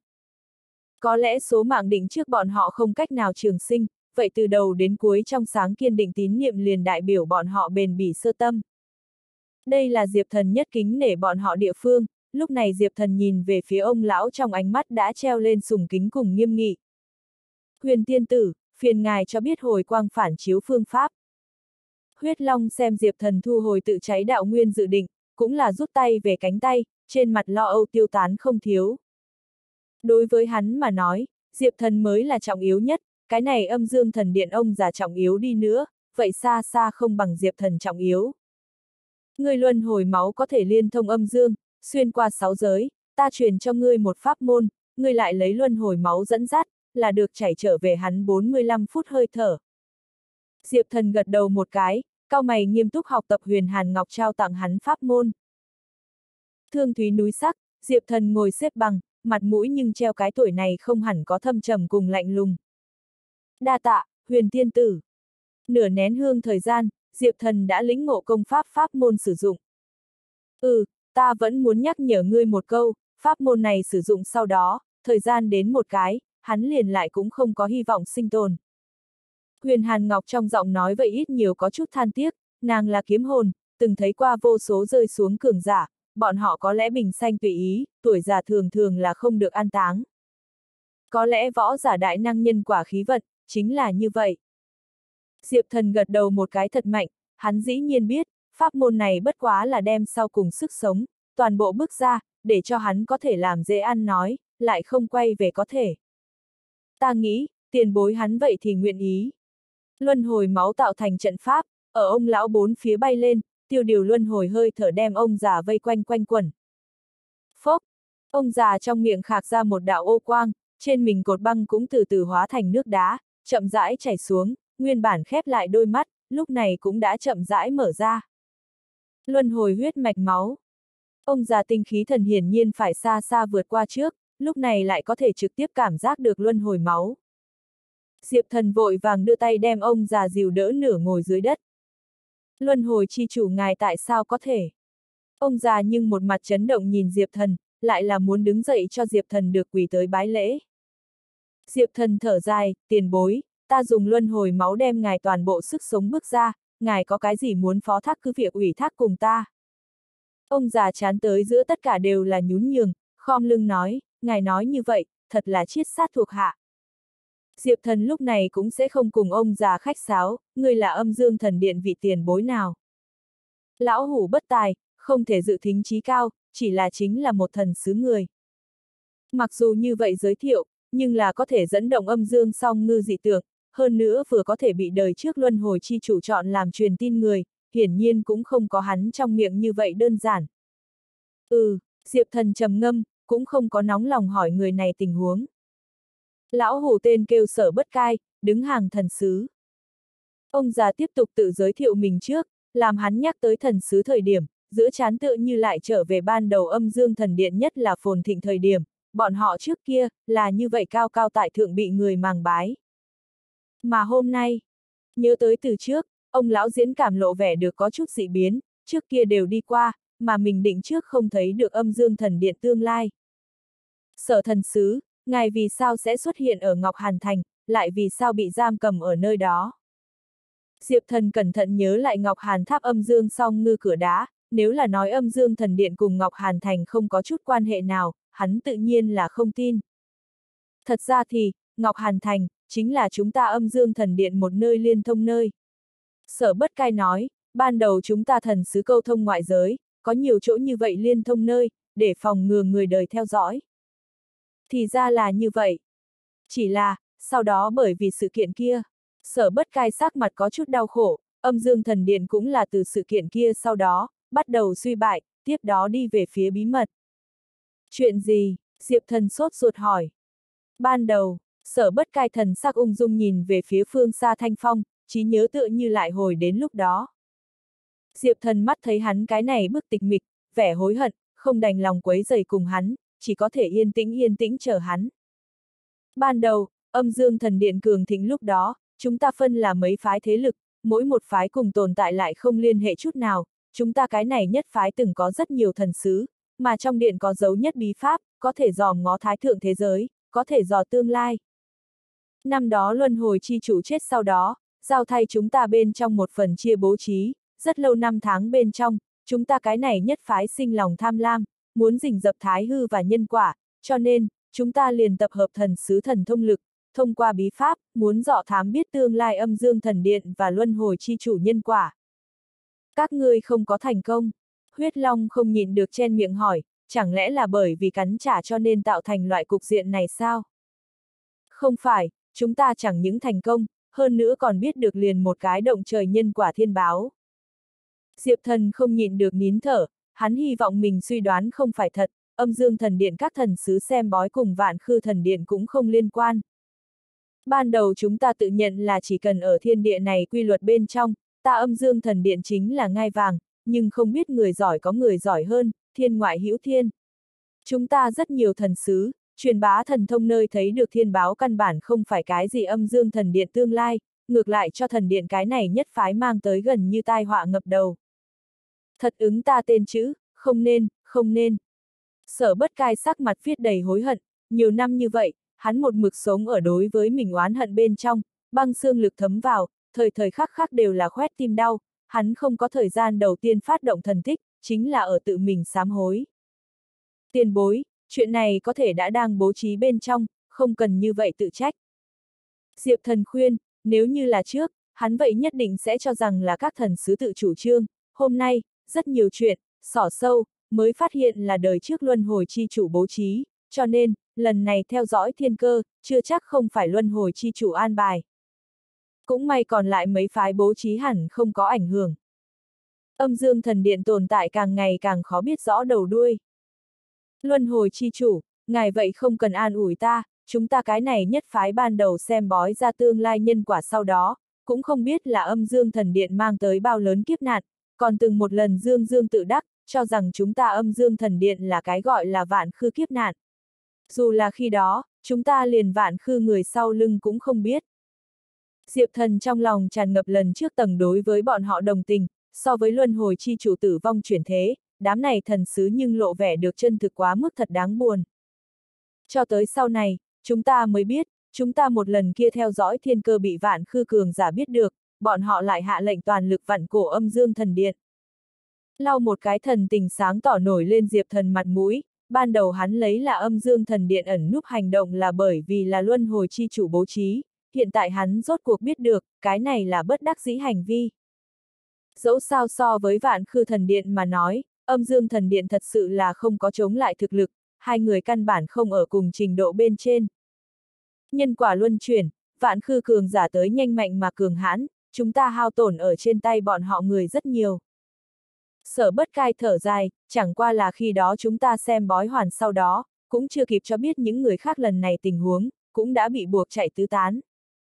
Có lẽ số mạng định trước bọn họ không cách nào trường sinh, vậy từ đầu đến cuối trong sáng kiên định tín niệm liền đại biểu bọn họ bền bỉ sơ tâm. Đây là Diệp Thần nhất kính nể bọn họ địa phương, lúc này Diệp Thần nhìn về phía ông lão trong ánh mắt đã treo lên sùng kính cùng nghiêm nghị. Huyền Tiên Tử, phiền ngài cho biết hồi quang phản chiếu phương pháp. Huyết Long xem Diệp Thần thu hồi tự cháy đạo nguyên dự định, cũng là rút tay về cánh tay, trên mặt lo âu tiêu tán không thiếu. Đối với hắn mà nói, Diệp Thần mới là trọng yếu nhất, cái này âm dương thần điện ông già trọng yếu đi nữa, vậy xa xa không bằng Diệp Thần trọng yếu. Ngươi luân hồi máu có thể liên thông âm dương, xuyên qua 6 giới, ta truyền cho ngươi một pháp môn, ngươi lại lấy luân hồi máu dẫn dắt, là được chảy trở về hắn 45 phút hơi thở. Diệp Thần gật đầu một cái, cau mày nghiêm túc học tập Huyền Hàn Ngọc trao tặng hắn pháp môn. Thương thúy núi sắc, Diệp Thần ngồi xếp bằng, mặt mũi nhưng treo cái tuổi này không hẳn có thâm trầm cùng lạnh lùng. Đa tạ, Huyền Tiên Tử. Nửa nén hương thời gian, Diệp Thần đã lĩnh ngộ công pháp pháp môn sử dụng. Ta vẫn muốn nhắc nhở ngươi một câu, pháp môn này sử dụng sau đó, thời gian đến một cái, hắn liền lại cũng không có hy vọng sinh tồn, Huyền Hàn Ngọc trong giọng nói vậy ít nhiều có chút than tiếc, nàng là kiếm hồn, từng thấy qua vô số rơi xuống cường giả, bọn họ có lẽ bình sanh tùy ý, tuổi già thường thường là không được an táng. Có lẽ võ giả đại năng nhân quả khí vận, chính là như vậy. Diệp Thần gật đầu một cái thật mạnh, hắn dĩ nhiên biết, pháp môn này bất quá là đem sau cùng sức sống, toàn bộ bước ra, để cho hắn có thể làm dễ ăn nói, lại không quay về có thể. Ta nghĩ, tiền bối hắn vậy thì nguyện ý. Luân hồi máu tạo thành trận pháp, ở ông lão bốn phía bay lên, tiêu điều luân hồi hơi thở đem ông già vây quanh quanh quẩn. Phốc, ông già trong miệng khạc ra một đạo ô quang, trên mình cột băng cũng từ từ hóa thành nước đá, chậm rãi chảy xuống, nguyên bản khép lại đôi mắt, lúc này cũng đã chậm rãi mở ra. Luân hồi huyết mạch máu. Ông già tinh khí thần hiển nhiên phải xa xa vượt qua trước, lúc này lại có thể trực tiếp cảm giác được luân hồi máu. Diệp Thần vội vàng đưa tay đem ông già dìu đỡ nửa ngồi dưới đất. Luân hồi chi chủ ngài tại sao có thể? Ông già nhưng một mặt chấn động nhìn Diệp Thần, lại là muốn đứng dậy cho Diệp Thần được quỳ tới bái lễ. Diệp Thần thở dài, tiền bối, ta dùng luân hồi máu đem ngài toàn bộ sức sống bước ra, ngài có cái gì muốn phó thác cứ việc ủy thác cùng ta. Ông già chán tới giữa tất cả đều là nhún nhường, khom lưng nói, ngài nói như vậy, thật là chiết sát thuộc hạ. Diệp Thần lúc này cũng sẽ không cùng ông già khách sáo, người là Âm Dương Thần Điện vị tiền bối nào. Lão hủ bất tài, không thể dự thính trí cao, chỉ là chính là một thần sứ người. Mặc dù như vậy giới thiệu, nhưng là có thể dẫn động Âm Dương song ngư dị tượng, hơn nữa vừa có thể bị đời trước luân hồi chi chủ chọn làm truyền tin người, hiển nhiên cũng không có hắn trong miệng như vậy đơn giản. Diệp Thần trầm ngâm, cũng không có nóng lòng hỏi người này tình huống. Lão hủ tên kêu Sở Bất Cai, đứng hàng thần sứ. Ông già tiếp tục tự giới thiệu mình trước, làm hắn nhắc tới thần sứ thời điểm, giữa trán tựa như lại trở về ban đầu Âm Dương Thần Điện nhất là phồn thịnh thời điểm, bọn họ trước kia, là như vậy cao cao tại thượng bị người màng bái. Mà hôm nay, nhớ tới từ trước, ông lão diễn cảm lộ vẻ được có chút dị biến, trước kia đều đi qua, mà mình định trước không thấy được Âm Dương Thần Điện tương lai. Sở thần sứ, ngài vì sao sẽ xuất hiện ở Ngọc Hàn Thành, lại vì sao bị giam cầm ở nơi đó? Diệp Thần cẩn thận nhớ lại Ngọc Hàn Tháp Âm Dương song ngư cửa đá, nếu là nói Âm Dương Thần Điện cùng Ngọc Hàn Thành không có chút quan hệ nào, hắn tự nhiên là không tin. Thật ra thì, Ngọc Hàn Thành, chính là chúng ta Âm Dương Thần Điện một nơi liên thông nơi. Sở Bất Cai nói, ban đầu chúng ta thần sứ câu thông ngoại giới, có nhiều chỗ như vậy liên thông nơi, để phòng ngừa người đời theo dõi. Thì ra là như vậy. Chỉ là, sau đó bởi vì sự kiện kia, Sở Bất Cai sắc mặt có chút đau khổ, Âm Dương Thần Điện cũng là từ sự kiện kia sau đó, bắt đầu suy bại, tiếp đó đi về phía bí mật. Chuyện gì? Diệp Thần sốt ruột hỏi. Ban đầu, Sở Bất Cai thần sắc ung dung nhìn về phía phương xa Thanh Phong, trí nhớ tựa như lại hồi đến lúc đó. Diệp Thần mắt thấy hắn cái này bức tịch mịch, vẻ hối hận, không đành lòng quấy rầy cùng hắn, chỉ có thể yên tĩnh chờ hắn. Ban đầu, Âm Dương Thần Điện cường thịnh lúc đó, chúng ta phân là mấy phái thế lực, mỗi một phái cùng tồn tại lại không liên hệ chút nào, chúng ta cái này nhất phái từng có rất nhiều thần sứ, mà trong điện có dấu nhất bí pháp, có thể dòm ngó thái thượng thế giới, có thể dò tương lai. Năm đó luân hồi chi chủ chết sau đó, giao thay chúng ta bên trong một phần chia bố trí, rất lâu năm tháng bên trong, chúng ta cái này nhất phái sinh lòng tham lam, muốn rình rập thái hư và nhân quả, cho nên, chúng ta liền tập hợp thần sứ thần thông lực, thông qua bí pháp, muốn dò thám biết tương lai Âm Dương Thần Điện và luân hồi chi chủ nhân quả. Các ngươi không có thành công. Huyết Long không nhịn được chen miệng hỏi, chẳng lẽ là bởi vì cắn trả cho nên tạo thành loại cục diện này sao? Không phải, chúng ta chẳng những thành công, hơn nữa còn biết được liền một cái động trời nhân quả thiên báo. Diệp Thần không nhịn được nín thở, hắn hy vọng mình suy đoán không phải thật, Âm Dương Thần Điện các thần sứ xem bói cùng Vạn Khư Thần Điện cũng không liên quan. Ban đầu chúng ta tự nhận là chỉ cần ở thiên địa này quy luật bên trong, ta Âm Dương Thần Điện chính là ngai vàng, nhưng không biết người giỏi có người giỏi hơn, thiên ngoại hữu thiên. Chúng ta rất nhiều thần sứ, truyền bá thần thông nơi thấy được thiên báo căn bản không phải cái gì Âm Dương Thần Điện tương lai, ngược lại cho thần điện cái này nhất phái mang tới gần như tai họa ngập đầu. Thật ứng ta tên chữ, không nên, không nên. Sở Bất Cai sắc mặt viết đầy hối hận, nhiều năm như vậy, hắn một mực sống ở đối với mình oán hận bên trong, băng xương lực thấm vào, thời thời khắc khắc đều là khoét tim đau, hắn không có thời gian đầu tiên phát động thần tích, chính là ở tự mình sám hối. Tiền bối, chuyện này có thể đã đang bố trí bên trong, không cần như vậy tự trách. Diệp Thần khuyên, nếu như là trước, hắn vậy nhất định sẽ cho rằng là các thần sứ tự chủ trương, hôm nay, rất nhiều chuyện, xỏ sâu, mới phát hiện là đời trước luân hồi chi chủ bố trí, cho nên, lần này theo dõi thiên cơ, chưa chắc không phải luân hồi chi chủ an bài. Cũng may còn lại mấy phái bố trí hẳn không có ảnh hưởng. Âm Dương Thần Điện tồn tại càng ngày càng khó biết rõ đầu đuôi. Luân hồi chi chủ, ngài vậy không cần an ủi ta, chúng ta cái này nhất phái ban đầu xem bói ra tương lai nhân quả sau đó, cũng không biết là Âm Dương Thần Điện mang tới bao lớn kiếp nạn, còn từng một lần Dương Dương tự đắc, cho rằng chúng ta Âm Dương Thần Điện là cái gọi là vạn khư kiếp nạn. Dù là khi đó, chúng ta liền vạn khư người sau lưng cũng không biết. Diệp Thần trong lòng tràn ngập lần trước tầng đối với bọn họ đồng tình, so với luân hồi chi chủ tử vong chuyển thế, đám này thần sứ nhưng lộ vẻ được chân thực quá mức thật đáng buồn. Cho tới sau này, chúng ta mới biết, chúng ta một lần kia theo dõi thiên cơ bị vạn khư cường giả biết được, bọn họ lại hạ lệnh toàn lực vặn cổ Âm Dương Thần Điện. Lau một cái thần tình sáng tỏ nổi lên Diệp Thần mặt mũi, ban đầu hắn lấy là Âm Dương Thần Điện ẩn núp hành động là bởi vì là luân hồi chi chủ bố trí, hiện tại hắn rốt cuộc biết được, cái này là bất đắc dĩ hành vi. Dẫu sao so với vạn khư thần điện mà nói, Âm Dương Thần Điện thật sự là không có chống lại thực lực, hai người căn bản không ở cùng trình độ bên trên. Nhân quả luân chuyển, vạn khư cường giả tới nhanh mạnh mà cường hãn, chúng ta hao tổn ở trên tay bọn họ người rất nhiều. Sở Bất Cai thở dài, chẳng qua là khi đó chúng ta xem bói hoàn sau đó, cũng chưa kịp cho biết những người khác lần này tình huống, cũng đã bị buộc chạy tứ tán.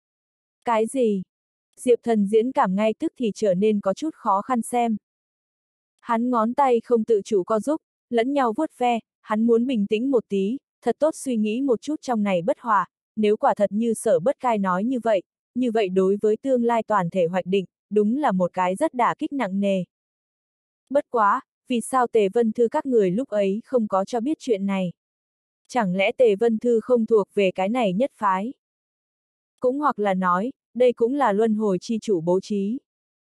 Cái gì? Diệp Thần diễn cảm ngay tức thì trở nên có chút khó khăn xem. Hắn ngón tay không tự chủ co giúp, lẫn nhau vuốt ve, hắn muốn bình tĩnh một tí, thật tốt suy nghĩ một chút trong này bất hòa, nếu quả thật như Sở Bất Cai nói như vậy đối với tương lai toàn thể hoạch định, đúng là một cái rất đả kích nặng nề. Bất quá, vì sao Tề Vân Thư các người lúc ấy không có cho biết chuyện này? Chẳng lẽ Tề Vân Thư không thuộc về cái này nhất phái? Cũng hoặc là nói, đây cũng là luân hồi chi chủ bố trí.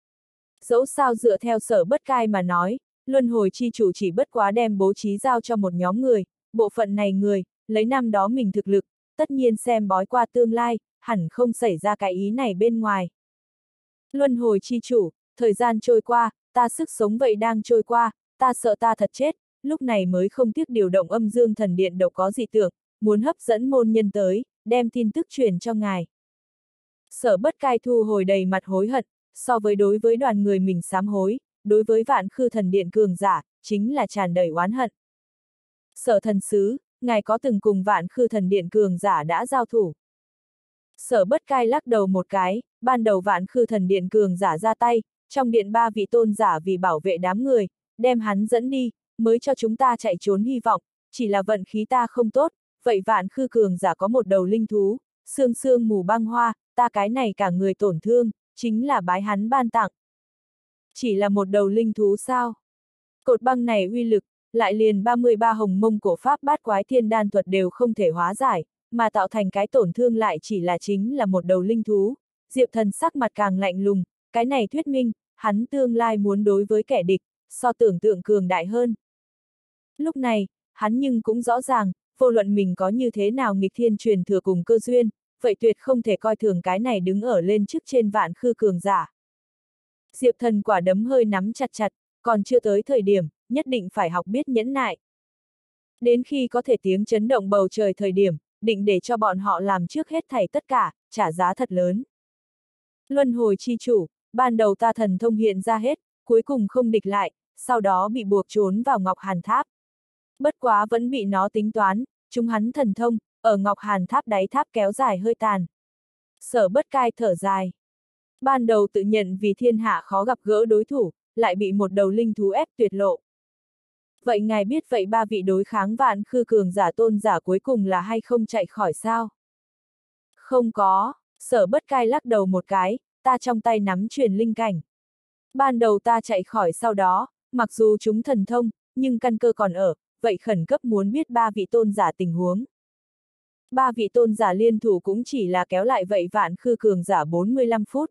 Dẫu sao dựa theo Sở Bất Cai mà nói, luân hồi chi chủ chỉ bất quá đem bố trí giao cho một nhóm người, bộ phận này người, lấy năm đó mình thực lực, tất nhiên xem bói qua tương lai, hẳn không xảy ra cái ý này bên ngoài. Luân hồi chi chủ, thời gian trôi qua, ta sức sống vậy đang trôi qua, ta sợ ta thật chết, lúc này mới không tiếc điều động Âm Dương Thần Điện độc có dị tưởng, muốn hấp dẫn môn nhân tới, đem tin tức truyền cho ngài. Sở Bất Cai thu hồi đầy mặt hối hận, so với đối với đoàn người mình sám hối, đối với vạn khư thần điện cường giả, chính là tràn đầy oán hận. Sở thần sứ, ngài có từng cùng vạn khư thần điện cường giả đã giao thủ? Sở Bất Cai lắc đầu một cái, ban đầu vạn khư thần điện cường giả ra tay, trong điện ba vị tôn giả vì bảo vệ đám người, đem hắn dẫn đi, mới cho chúng ta chạy trốn hy vọng, chỉ là vận khí ta không tốt, vậy vạn khư cường giả có một đầu linh thú, sương sương mù băng hoa, ta cái này cả người tổn thương, chính là bái hắn ban tặng. Chỉ là một đầu linh thú sao? Cột băng này uy lực, lại liền 33 hồng mông cổ pháp bát quái thiên đan thuật đều không thể hóa giải, mà tạo thành cái tổn thương lại chỉ là chính là một đầu linh thú. Diệp Thần sắc mặt càng lạnh lùng, cái này thuyết minh, hắn tương lai muốn đối với kẻ địch, so tưởng tượng cường đại hơn. Lúc này, hắn nhưng cũng rõ ràng, vô luận mình có như thế nào nghịch thiên truyền thừa cùng cơ duyên, vậy tuyệt không thể coi thường cái này đứng ở lên trước trên vạn khư cường giả. Diệp Thần quả đấm hơi nắm chặt chặt, còn chưa tới thời điểm, nhất định phải học biết nhẫn nại. Đến khi có thể tiếng chấn động bầu trời thời điểm, định để cho bọn họ làm trước hết thảy tất cả, trả giá thật lớn. Luân hồi chi chủ, ban đầu ta thần thông hiện ra hết, cuối cùng không địch lại, sau đó bị buộc trốn vào Ngọc Hàn Tháp. Bất quá vẫn bị nó tính toán, chúng hắn thần thông, ở Ngọc Hàn Tháp đáy tháp kéo dài hơi tàn. Sở Bất Cai thở dài. Ban đầu tự nhận vì thiên hạ khó gặp gỡ đối thủ, lại bị một đầu linh thú ép tuyệt lộ. Vậy ngài biết vậy ba vị đối kháng vạn khư cường giả tôn giả cuối cùng là hay không chạy khỏi sao? Không có, Sở Bất Cai lắc đầu một cái, ta trong tay nắm truyền linh cảnh. Ban đầu ta chạy khỏi sau đó, mặc dù chúng thần thông, nhưng căn cơ còn ở, vậy khẩn cấp muốn biết ba vị tôn giả tình huống. Ba vị tôn giả liên thủ cũng chỉ là kéo lại vậy vạn khư cường giả 45 phút.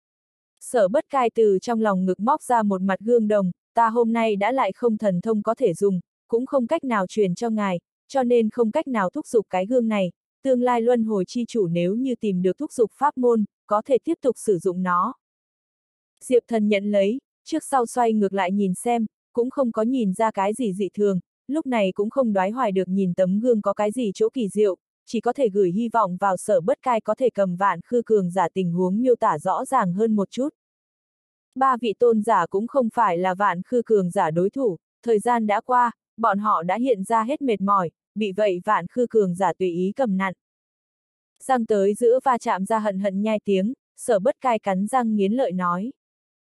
Sở Bất Cai từ trong lòng ngực móc ra một mặt gương đồng, ta hôm nay đã lại không thần thông có thể dùng, cũng không cách nào truyền cho ngài, cho nên không cách nào thúc giục cái gương này, tương lai luân hồi chi chủ nếu như tìm được thúc giục pháp môn, có thể tiếp tục sử dụng nó. Diệp Thần nhận lấy, trước sau xoay ngược lại nhìn xem, cũng không có nhìn ra cái gì dị thường, lúc này cũng không đoái hoài được nhìn tấm gương có cái gì chỗ kỳ diệu, chỉ có thể gửi hy vọng vào Sở Bất Cai có thể cầm vạn khư cường giả tình huống miêu tả rõ ràng hơn một chút. Ba vị tôn giả cũng không phải là vạn khư cường giả đối thủ, thời gian đã qua, bọn họ đã hiện ra hết mệt mỏi, bị vậy vạn khư cường giả tùy ý cầm nặn. Răng tới giữa va chạm ra hận hận nhai tiếng, Sở Bất Cai cắn răng nghiến lợi nói.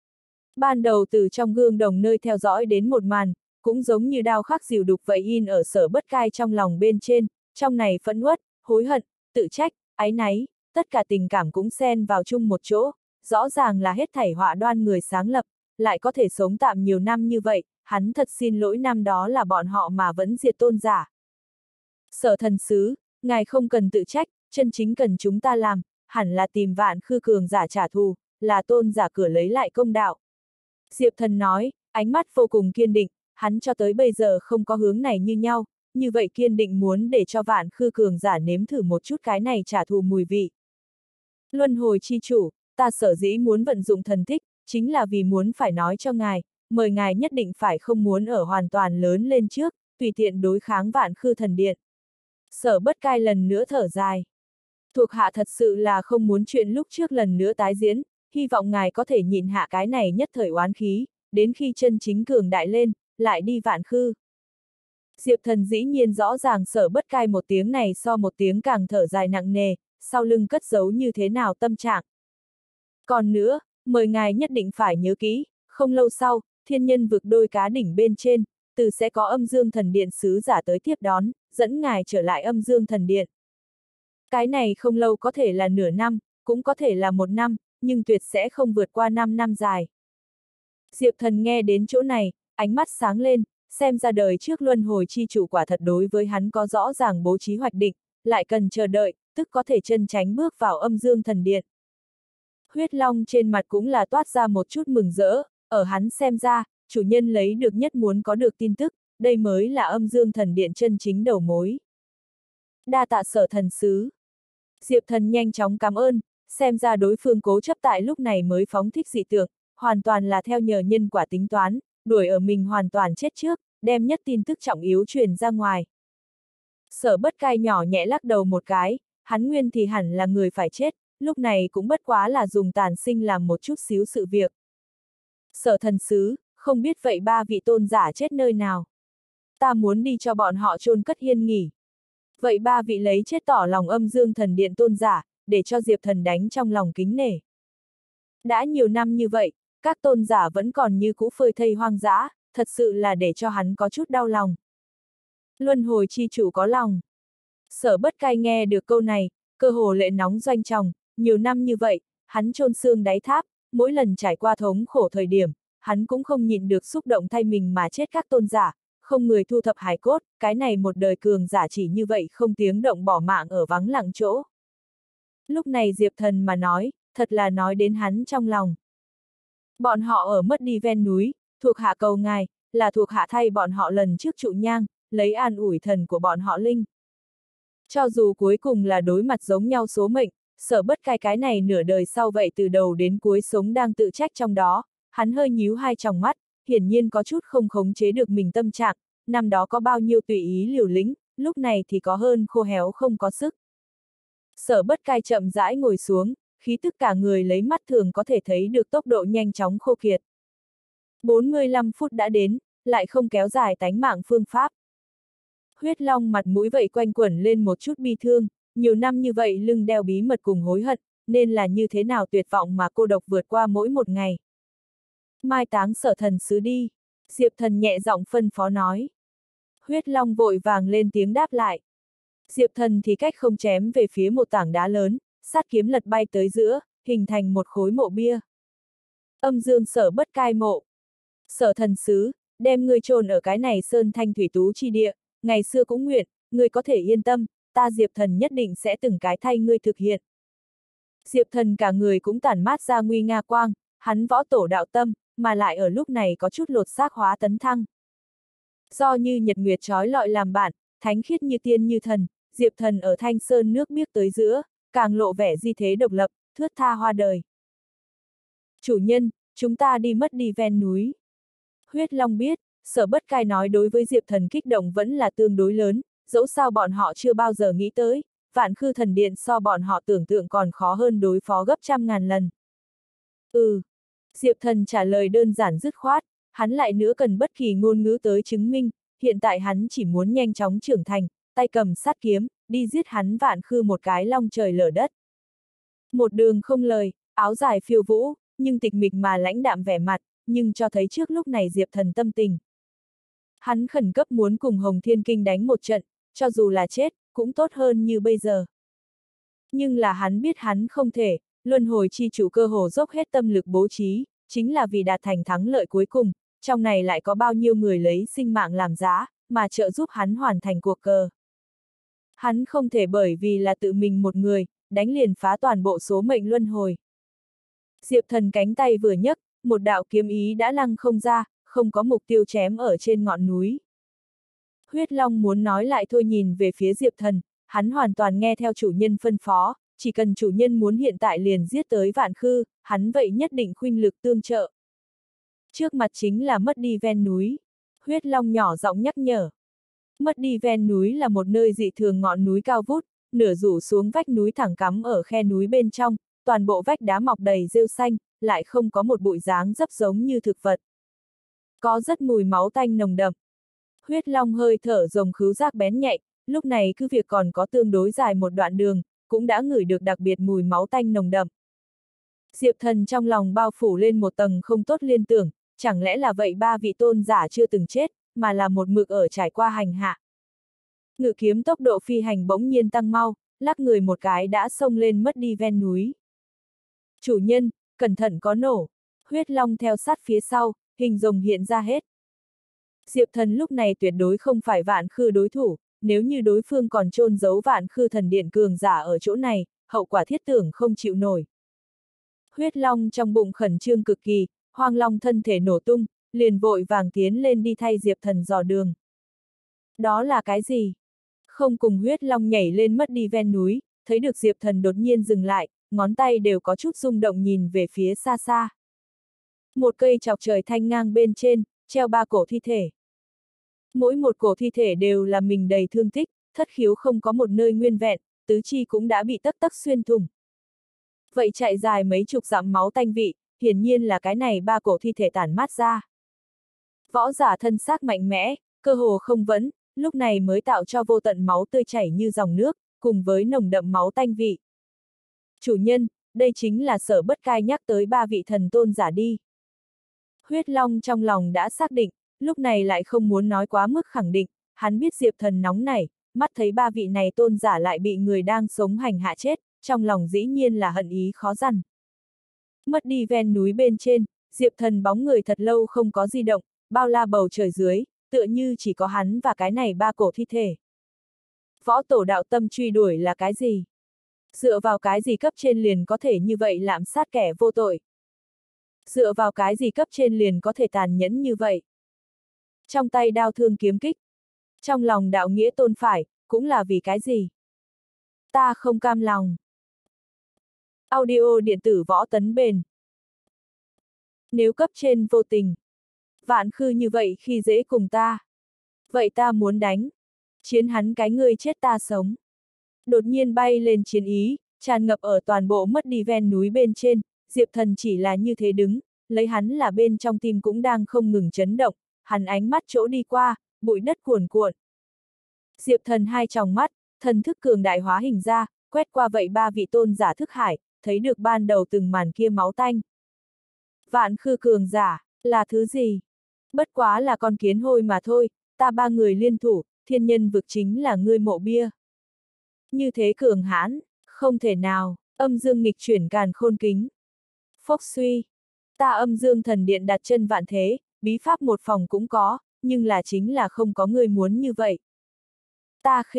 Ban đầu từ trong gương đồng nơi theo dõi đến một màn, cũng giống như đao khắc dìu đục vậy in ở Sở Bất Cai trong lòng bên trên, trong này phẫn uất, hối hận, tự trách, áy náy, tất cả tình cảm cũng xen vào chung một chỗ, rõ ràng là hết thảy họa đoan người sáng lập, lại có thể sống tạm nhiều năm như vậy, hắn thật xin lỗi năm đó là bọn họ mà vẫn diệt tôn giả. Sở thần sứ, ngài không cần tự trách, chân chính cần chúng ta làm, hẳn là tìm vạn khư cường giả trả thù, là tôn giả cửa lấy lại công đạo. Diệp Thần nói, ánh mắt vô cùng kiên định, hắn cho tới bây giờ không có hướng này như nhau, như vậy kiên định muốn để cho vạn khư cường giả nếm thử một chút cái này trả thù mùi vị. Luân hồi chi chủ, ta sở dĩ muốn vận dụng thần thích, chính là vì muốn phải nói cho ngài, mời ngài nhất định phải không muốn ở hoàn toàn lớn lên trước, tùy tiện đối kháng vạn khư thần điện. Sở Bất Cai lần nữa thở dài. Thuộc hạ thật sự là không muốn chuyện lúc trước lần nữa tái diễn, hy vọng ngài có thể nhịn hạ cái này nhất thời oán khí, đến khi chân chính cường đại lên, lại đi vạn khư. Diệp Thần dĩ nhiên rõ ràng Sở Bất Cai một tiếng này so một tiếng càng thở dài nặng nề, sau lưng cất giấu như thế nào tâm trạng. Còn nữa, mời ngài nhất định phải nhớ kỹ, không lâu sau, thiên nhân vực đôi cá đỉnh bên trên, từ sẽ có âm dương thần điện sứ giả tới tiếp đón, dẫn ngài trở lại âm dương thần điện. Cái này không lâu có thể là nửa năm, cũng có thể là một năm, nhưng tuyệt sẽ không vượt qua 5 năm dài. Diệp Thần nghe đến chỗ này, ánh mắt sáng lên, xem ra đời trước luân hồi chi chủ quả thật đối với hắn có rõ ràng bố trí hoạch định, lại cần chờ đợi, tức có thể chân tránh bước vào âm dương thần điện. Huyết Long trên mặt cũng là toát ra một chút mừng rỡ, ở hắn xem ra, chủ nhân lấy được nhất muốn có được tin tức, đây mới là âm dương thần điện chân chính đầu mối. Đa tạ Sở thần sứ. Diệp Thần nhanh chóng cảm ơn, xem ra đối phương cố chấp tại lúc này mới phóng thích dị tượng, hoàn toàn là theo nhờ nhân quả tính toán, đuổi ở mình hoàn toàn chết trước, đem nhất tin tức trọng yếu truyền ra ngoài. Sở Bất Cai nhỏ nhẹ lắc đầu một cái, hắn nguyên thì hẳn là người phải chết, lúc này cũng bất quá là dùng tàn sinh làm một chút xíu sự việc. Sở thần sứ, không biết vậy ba vị tôn giả chết nơi nào? Ta muốn đi cho bọn họ chôn cất hiên nghỉ. Vậy ba vị lấy chết tỏ lòng âm dương thần điện tôn giả, để cho Diệp Thần đánh trong lòng kính nể. Đã nhiều năm như vậy, các tôn giả vẫn còn như cũ phơi thây hoang dã, thật sự là để cho hắn có chút đau lòng. Luân hồi chi chủ có lòng. Sở Bất Cai nghe được câu này, cơ hồ lệ nóng doanh tròng, nhiều năm như vậy, hắn chôn xương đáy tháp, mỗi lần trải qua thống khổ thời điểm, hắn cũng không nhịn được xúc động thay mình mà chết các tôn giả, không người thu thập hài cốt, cái này một đời cường giả chỉ như vậy không tiếng động bỏ mạng ở vắng lặng chỗ. Lúc này Diệp Thần mà nói, thật là nói đến hắn trong lòng. Bọn họ ở mất đi ven núi, thuộc hạ cầu ngài, là thuộc hạ thay bọn họ lần trước trụ nhang, lấy an ủi thần của bọn họ linh. Cho dù cuối cùng là đối mặt giống nhau số mệnh, Sở Bất Cai cái này nửa đời sau vậy từ đầu đến cuối sống đang tự trách trong đó, hắn hơi nhíu hai tròng mắt, hiển nhiên có chút không khống chế được mình tâm trạng, năm đó có bao nhiêu tùy ý liều lĩnh, lúc này thì có hơn khô héo không có sức. Sở Bất Cai chậm rãi ngồi xuống, khí tức cả người lấy mắt thường có thể thấy được tốc độ nhanh chóng khô kiệt. 45 phút đã đến, lại không kéo dài tánh mạng phương pháp. Huyết Long mặt mũi vậy quanh quẩn lên một chút bi thương, nhiều năm như vậy lưng đeo bí mật cùng hối hận, nên là như thế nào tuyệt vọng mà cô độc vượt qua mỗi một ngày. Mai táng Sở thần sứ đi, Diệp Thần nhẹ giọng phân phó nói. Huyết Long vội vàng lên tiếng đáp lại. Diệp Thần thì cách không chém về phía một tảng đá lớn, sát kiếm lật bay tới giữa, hình thành một khối mộ bia. Âm dương Sở Bất Cai mộ. Sở thần sứ, đem ngươi chôn ở cái này sơn thanh thủy tú chi địa, ngày xưa cũng nguyện, ngươi có thể yên tâm, ta Diệp Thần nhất định sẽ từng cái thay ngươi thực hiện. Diệp Thần cả người cũng tản mát ra nguy nga quang, hắn võ tổ đạo tâm, mà lại ở lúc này có chút lột xác hóa tấn thăng. Do như nhật nguyệt trói lọi làm bạn, thánh khiết như tiên như thần, Diệp Thần ở thanh sơn nước biếc tới giữa, càng lộ vẻ di thế độc lập, thướt tha hoa đời. Chủ nhân, chúng ta đi mất đi ven núi. Huyết Long biết, Sở Bất Cai nói đối với Diệp Thần kích động vẫn là tương đối lớn, dẫu sao bọn họ chưa bao giờ nghĩ tới, Vạn Khư Thần Điện so bọn họ tưởng tượng còn khó hơn đối phó gấp trăm ngàn lần. Diệp Thần trả lời đơn giản dứt khoát, hắn lại nữa cần bất kỳ ngôn ngữ tới chứng minh, hiện tại hắn chỉ muốn nhanh chóng trưởng thành, tay cầm sát kiếm, đi giết hắn Vạn Khư một cái long trời lở đất. Một đường không lời, áo dài phiêu vũ, nhưng tịch mịch mà lãnh đạm vẻ mặt, nhưng cho thấy trước lúc này Diệp Thần tâm tình. Hắn khẩn cấp muốn cùng Hồng Thiên Kinh đánh một trận, cho dù là chết, cũng tốt hơn như bây giờ. Nhưng là hắn biết hắn không thể, luân hồi chi chủ cơ hồ dốc hết tâm lực bố trí, chính là vì đạt thành thắng lợi cuối cùng, trong này lại có bao nhiêu người lấy sinh mạng làm giá, mà trợ giúp hắn hoàn thành cuộc cờ. Hắn không thể bởi vì là tự mình một người, đánh liền phá toàn bộ số mệnh luân hồi. Diệp Thần cánh tay vừa nhấc, một đạo kiếm ý đã lăng không ra, không có mục tiêu chém ở trên ngọn núi. Huyết Long muốn nói lại thôi nhìn về phía Diệp Thần, hắn hoàn toàn nghe theo chủ nhân phân phó, chỉ cần chủ nhân muốn hiện tại liền giết tới Vạn Khư, hắn vậy nhất định khuynh lực tương trợ. Trước mặt chính là mất đi ven núi. Huyết Long nhỏ giọng nhắc nhở. Mất đi ven núi là một nơi dị thường ngọn núi cao vút, nửa rủ xuống vách núi thẳng cắm ở khe núi bên trong, toàn bộ vách đá mọc đầy rêu xanh, lại không có một bụi dáng dấp giống như thực vật. Có rất mùi máu tanh nồng đậm. Huyết Long hơi thở rồng khứu giác bén nhạy, lúc này cứ việc còn có tương đối dài một đoạn đường, cũng đã ngửi được đặc biệt mùi máu tanh nồng đậm. Diệp Thần trong lòng bao phủ lên một tầng không tốt liên tưởng, chẳng lẽ là vậy ba vị tôn giả chưa từng chết, mà là một mực ở trải qua hành hạ. Ngự kiếm tốc độ phi hành bỗng nhiên tăng mau, lắc người một cái đã xông lên mất đi ven núi. Chủ nhân, cẩn thận có nổ. Huyết Long theo sát phía sau, hình rồng hiện ra hết. Diệp Thần lúc này tuyệt đối không phải Vạn Khư đối thủ, nếu như đối phương còn chôn giấu Vạn Khư thần điện cường giả ở chỗ này, hậu quả thiết tưởng không chịu nổi. Huyết Long trong bụng khẩn trương cực kỳ, Hoang Long thân thể nổ tung, liền vội vàng tiến lên đi thay Diệp Thần dò đường. Đó là cái gì? Không cùng Huyết Long nhảy lên mất đi ven núi, thấy được Diệp Thần đột nhiên dừng lại, ngón tay đều có chút rung động nhìn về phía xa xa. Một cây chọc trời thanh ngang bên trên, treo ba cổ thi thể. Mỗi một cổ thi thể đều là mình đầy thương tích, thất khiếu không có một nơi nguyên vẹn, tứ chi cũng đã bị tấc tấc xuyên thủng. Vậy chạy dài mấy chục dặm máu tanh vị, hiển nhiên là cái này ba cổ thi thể tản mát ra. Võ giả thân xác mạnh mẽ, cơ hồ không vấn, lúc này mới tạo cho vô tận máu tươi chảy như dòng nước, cùng với nồng đậm máu tanh vị. Chủ nhân, đây chính là Sở Bất Cai nhắc tới ba vị thần tôn giả đi. Huyết Long trong lòng đã xác định, lúc này lại không muốn nói quá mức khẳng định, hắn biết Diệp Thần nóng nảy, mắt thấy ba vị này tôn giả lại bị người đang sống hành hạ chết, trong lòng dĩ nhiên là hận ý khó dằn. Mất đi ven núi bên trên, Diệp Thần bóng người thật lâu không có di động, bao la bầu trời dưới, tựa như chỉ có hắn và cái này ba cổ thi thể. Võ tổ đạo tâm truy đuổi là cái gì? Dựa vào cái gì cấp trên liền có thể như vậy lạm sát kẻ vô tội? Dựa vào cái gì cấp trên liền có thể tàn nhẫn như vậy? Trong tay đao thương kiếm kích. Trong lòng đạo nghĩa tôn phải, cũng là vì cái gì? Ta không cam lòng. Audio điện tử Võ Tấn Bền. Nếu cấp trên vô tình, Vạn Khư như vậy khi dễ cùng ta. Vậy ta muốn đánh. Chiến hắn cái ngươi chết ta sống. Đột nhiên bay lên chiến ý, tràn ngập ở toàn bộ mất đi ven núi bên trên, Diệp Thần chỉ là như thế đứng, lấy hắn là bên trong tim cũng đang không ngừng chấn động, hắn ánh mắt chỗ đi qua, bụi đất cuồn cuộn. Diệp Thần hai tròng mắt, thần thức cường đại hóa hình ra, quét qua vậy ba vị tôn giả thức hải, thấy được ban đầu từng màn kia máu tanh. Vạn Khư cường giả, là thứ gì? Bất quá là con kiến hôi mà thôi, ta ba người liên thủ, thiên nhân vực chính là ngươi mộ bia. Như thế cường hãn, không thể nào, âm dương nghịch chuyển càn khôn kính. Phốc suy, ta âm dương thần điện đặt chân vạn thế, bí pháp một phòng cũng có, nhưng là chính là không có người muốn như vậy. Ta khinh,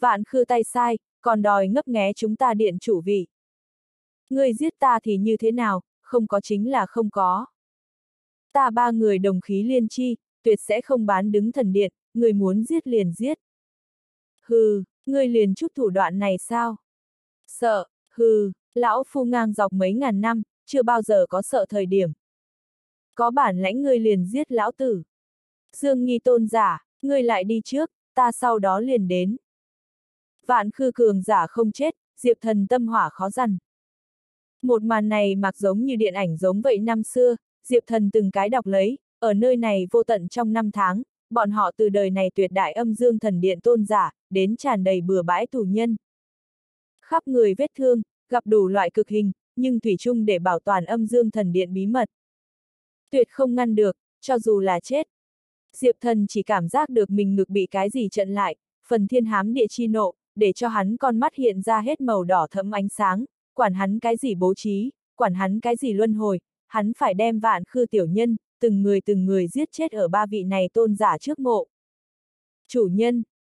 Vạn Khư tay sai, còn đòi ngấp nghé chúng ta điện chủ vị. Ngươi giết ta thì như thế nào, không có chính là không có. Ta ba người đồng khí liên chi, tuyệt sẽ không bán đứng thần điện, người muốn giết liền giết. Hừ, ngươi liền chút thủ đoạn này sao? Sợ, hừ, lão phu ngang dọc mấy ngàn năm, chưa bao giờ có sợ thời điểm. Có bản lãnh ngươi liền giết lão tử. Dương Nghi tôn giả, ngươi lại đi trước, ta sau đó liền đến. Vạn Khư cường giả không chết, Diệp Thần tâm hỏa khó dằn. Một màn này mặc giống như điện ảnh giống vậy năm xưa, Diệp Thần từng cái đọc lấy, ở nơi này vô tận trong năm tháng, bọn họ từ đời này tuyệt đại âm dương thần điện tôn giả, đến tràn đầy bừa bãi tù nhân. Khắp người vết thương, gặp đủ loại cực hình, nhưng thủy chung để bảo toàn âm dương thần điện bí mật. Tuyệt không ngăn được, cho dù là chết. Diệp Thần chỉ cảm giác được mình ngực bị cái gì trận lại, phần thiên hám địa chi nộ, để cho hắn con mắt hiện ra hết màu đỏ thẫm ánh sáng, quản hắn cái gì bố trí, quản hắn cái gì luân hồi, hắn phải đem Vạn Khư tiểu nhân, từng người giết chết ở ba vị này tôn giả trước mộ. Chủ nhân,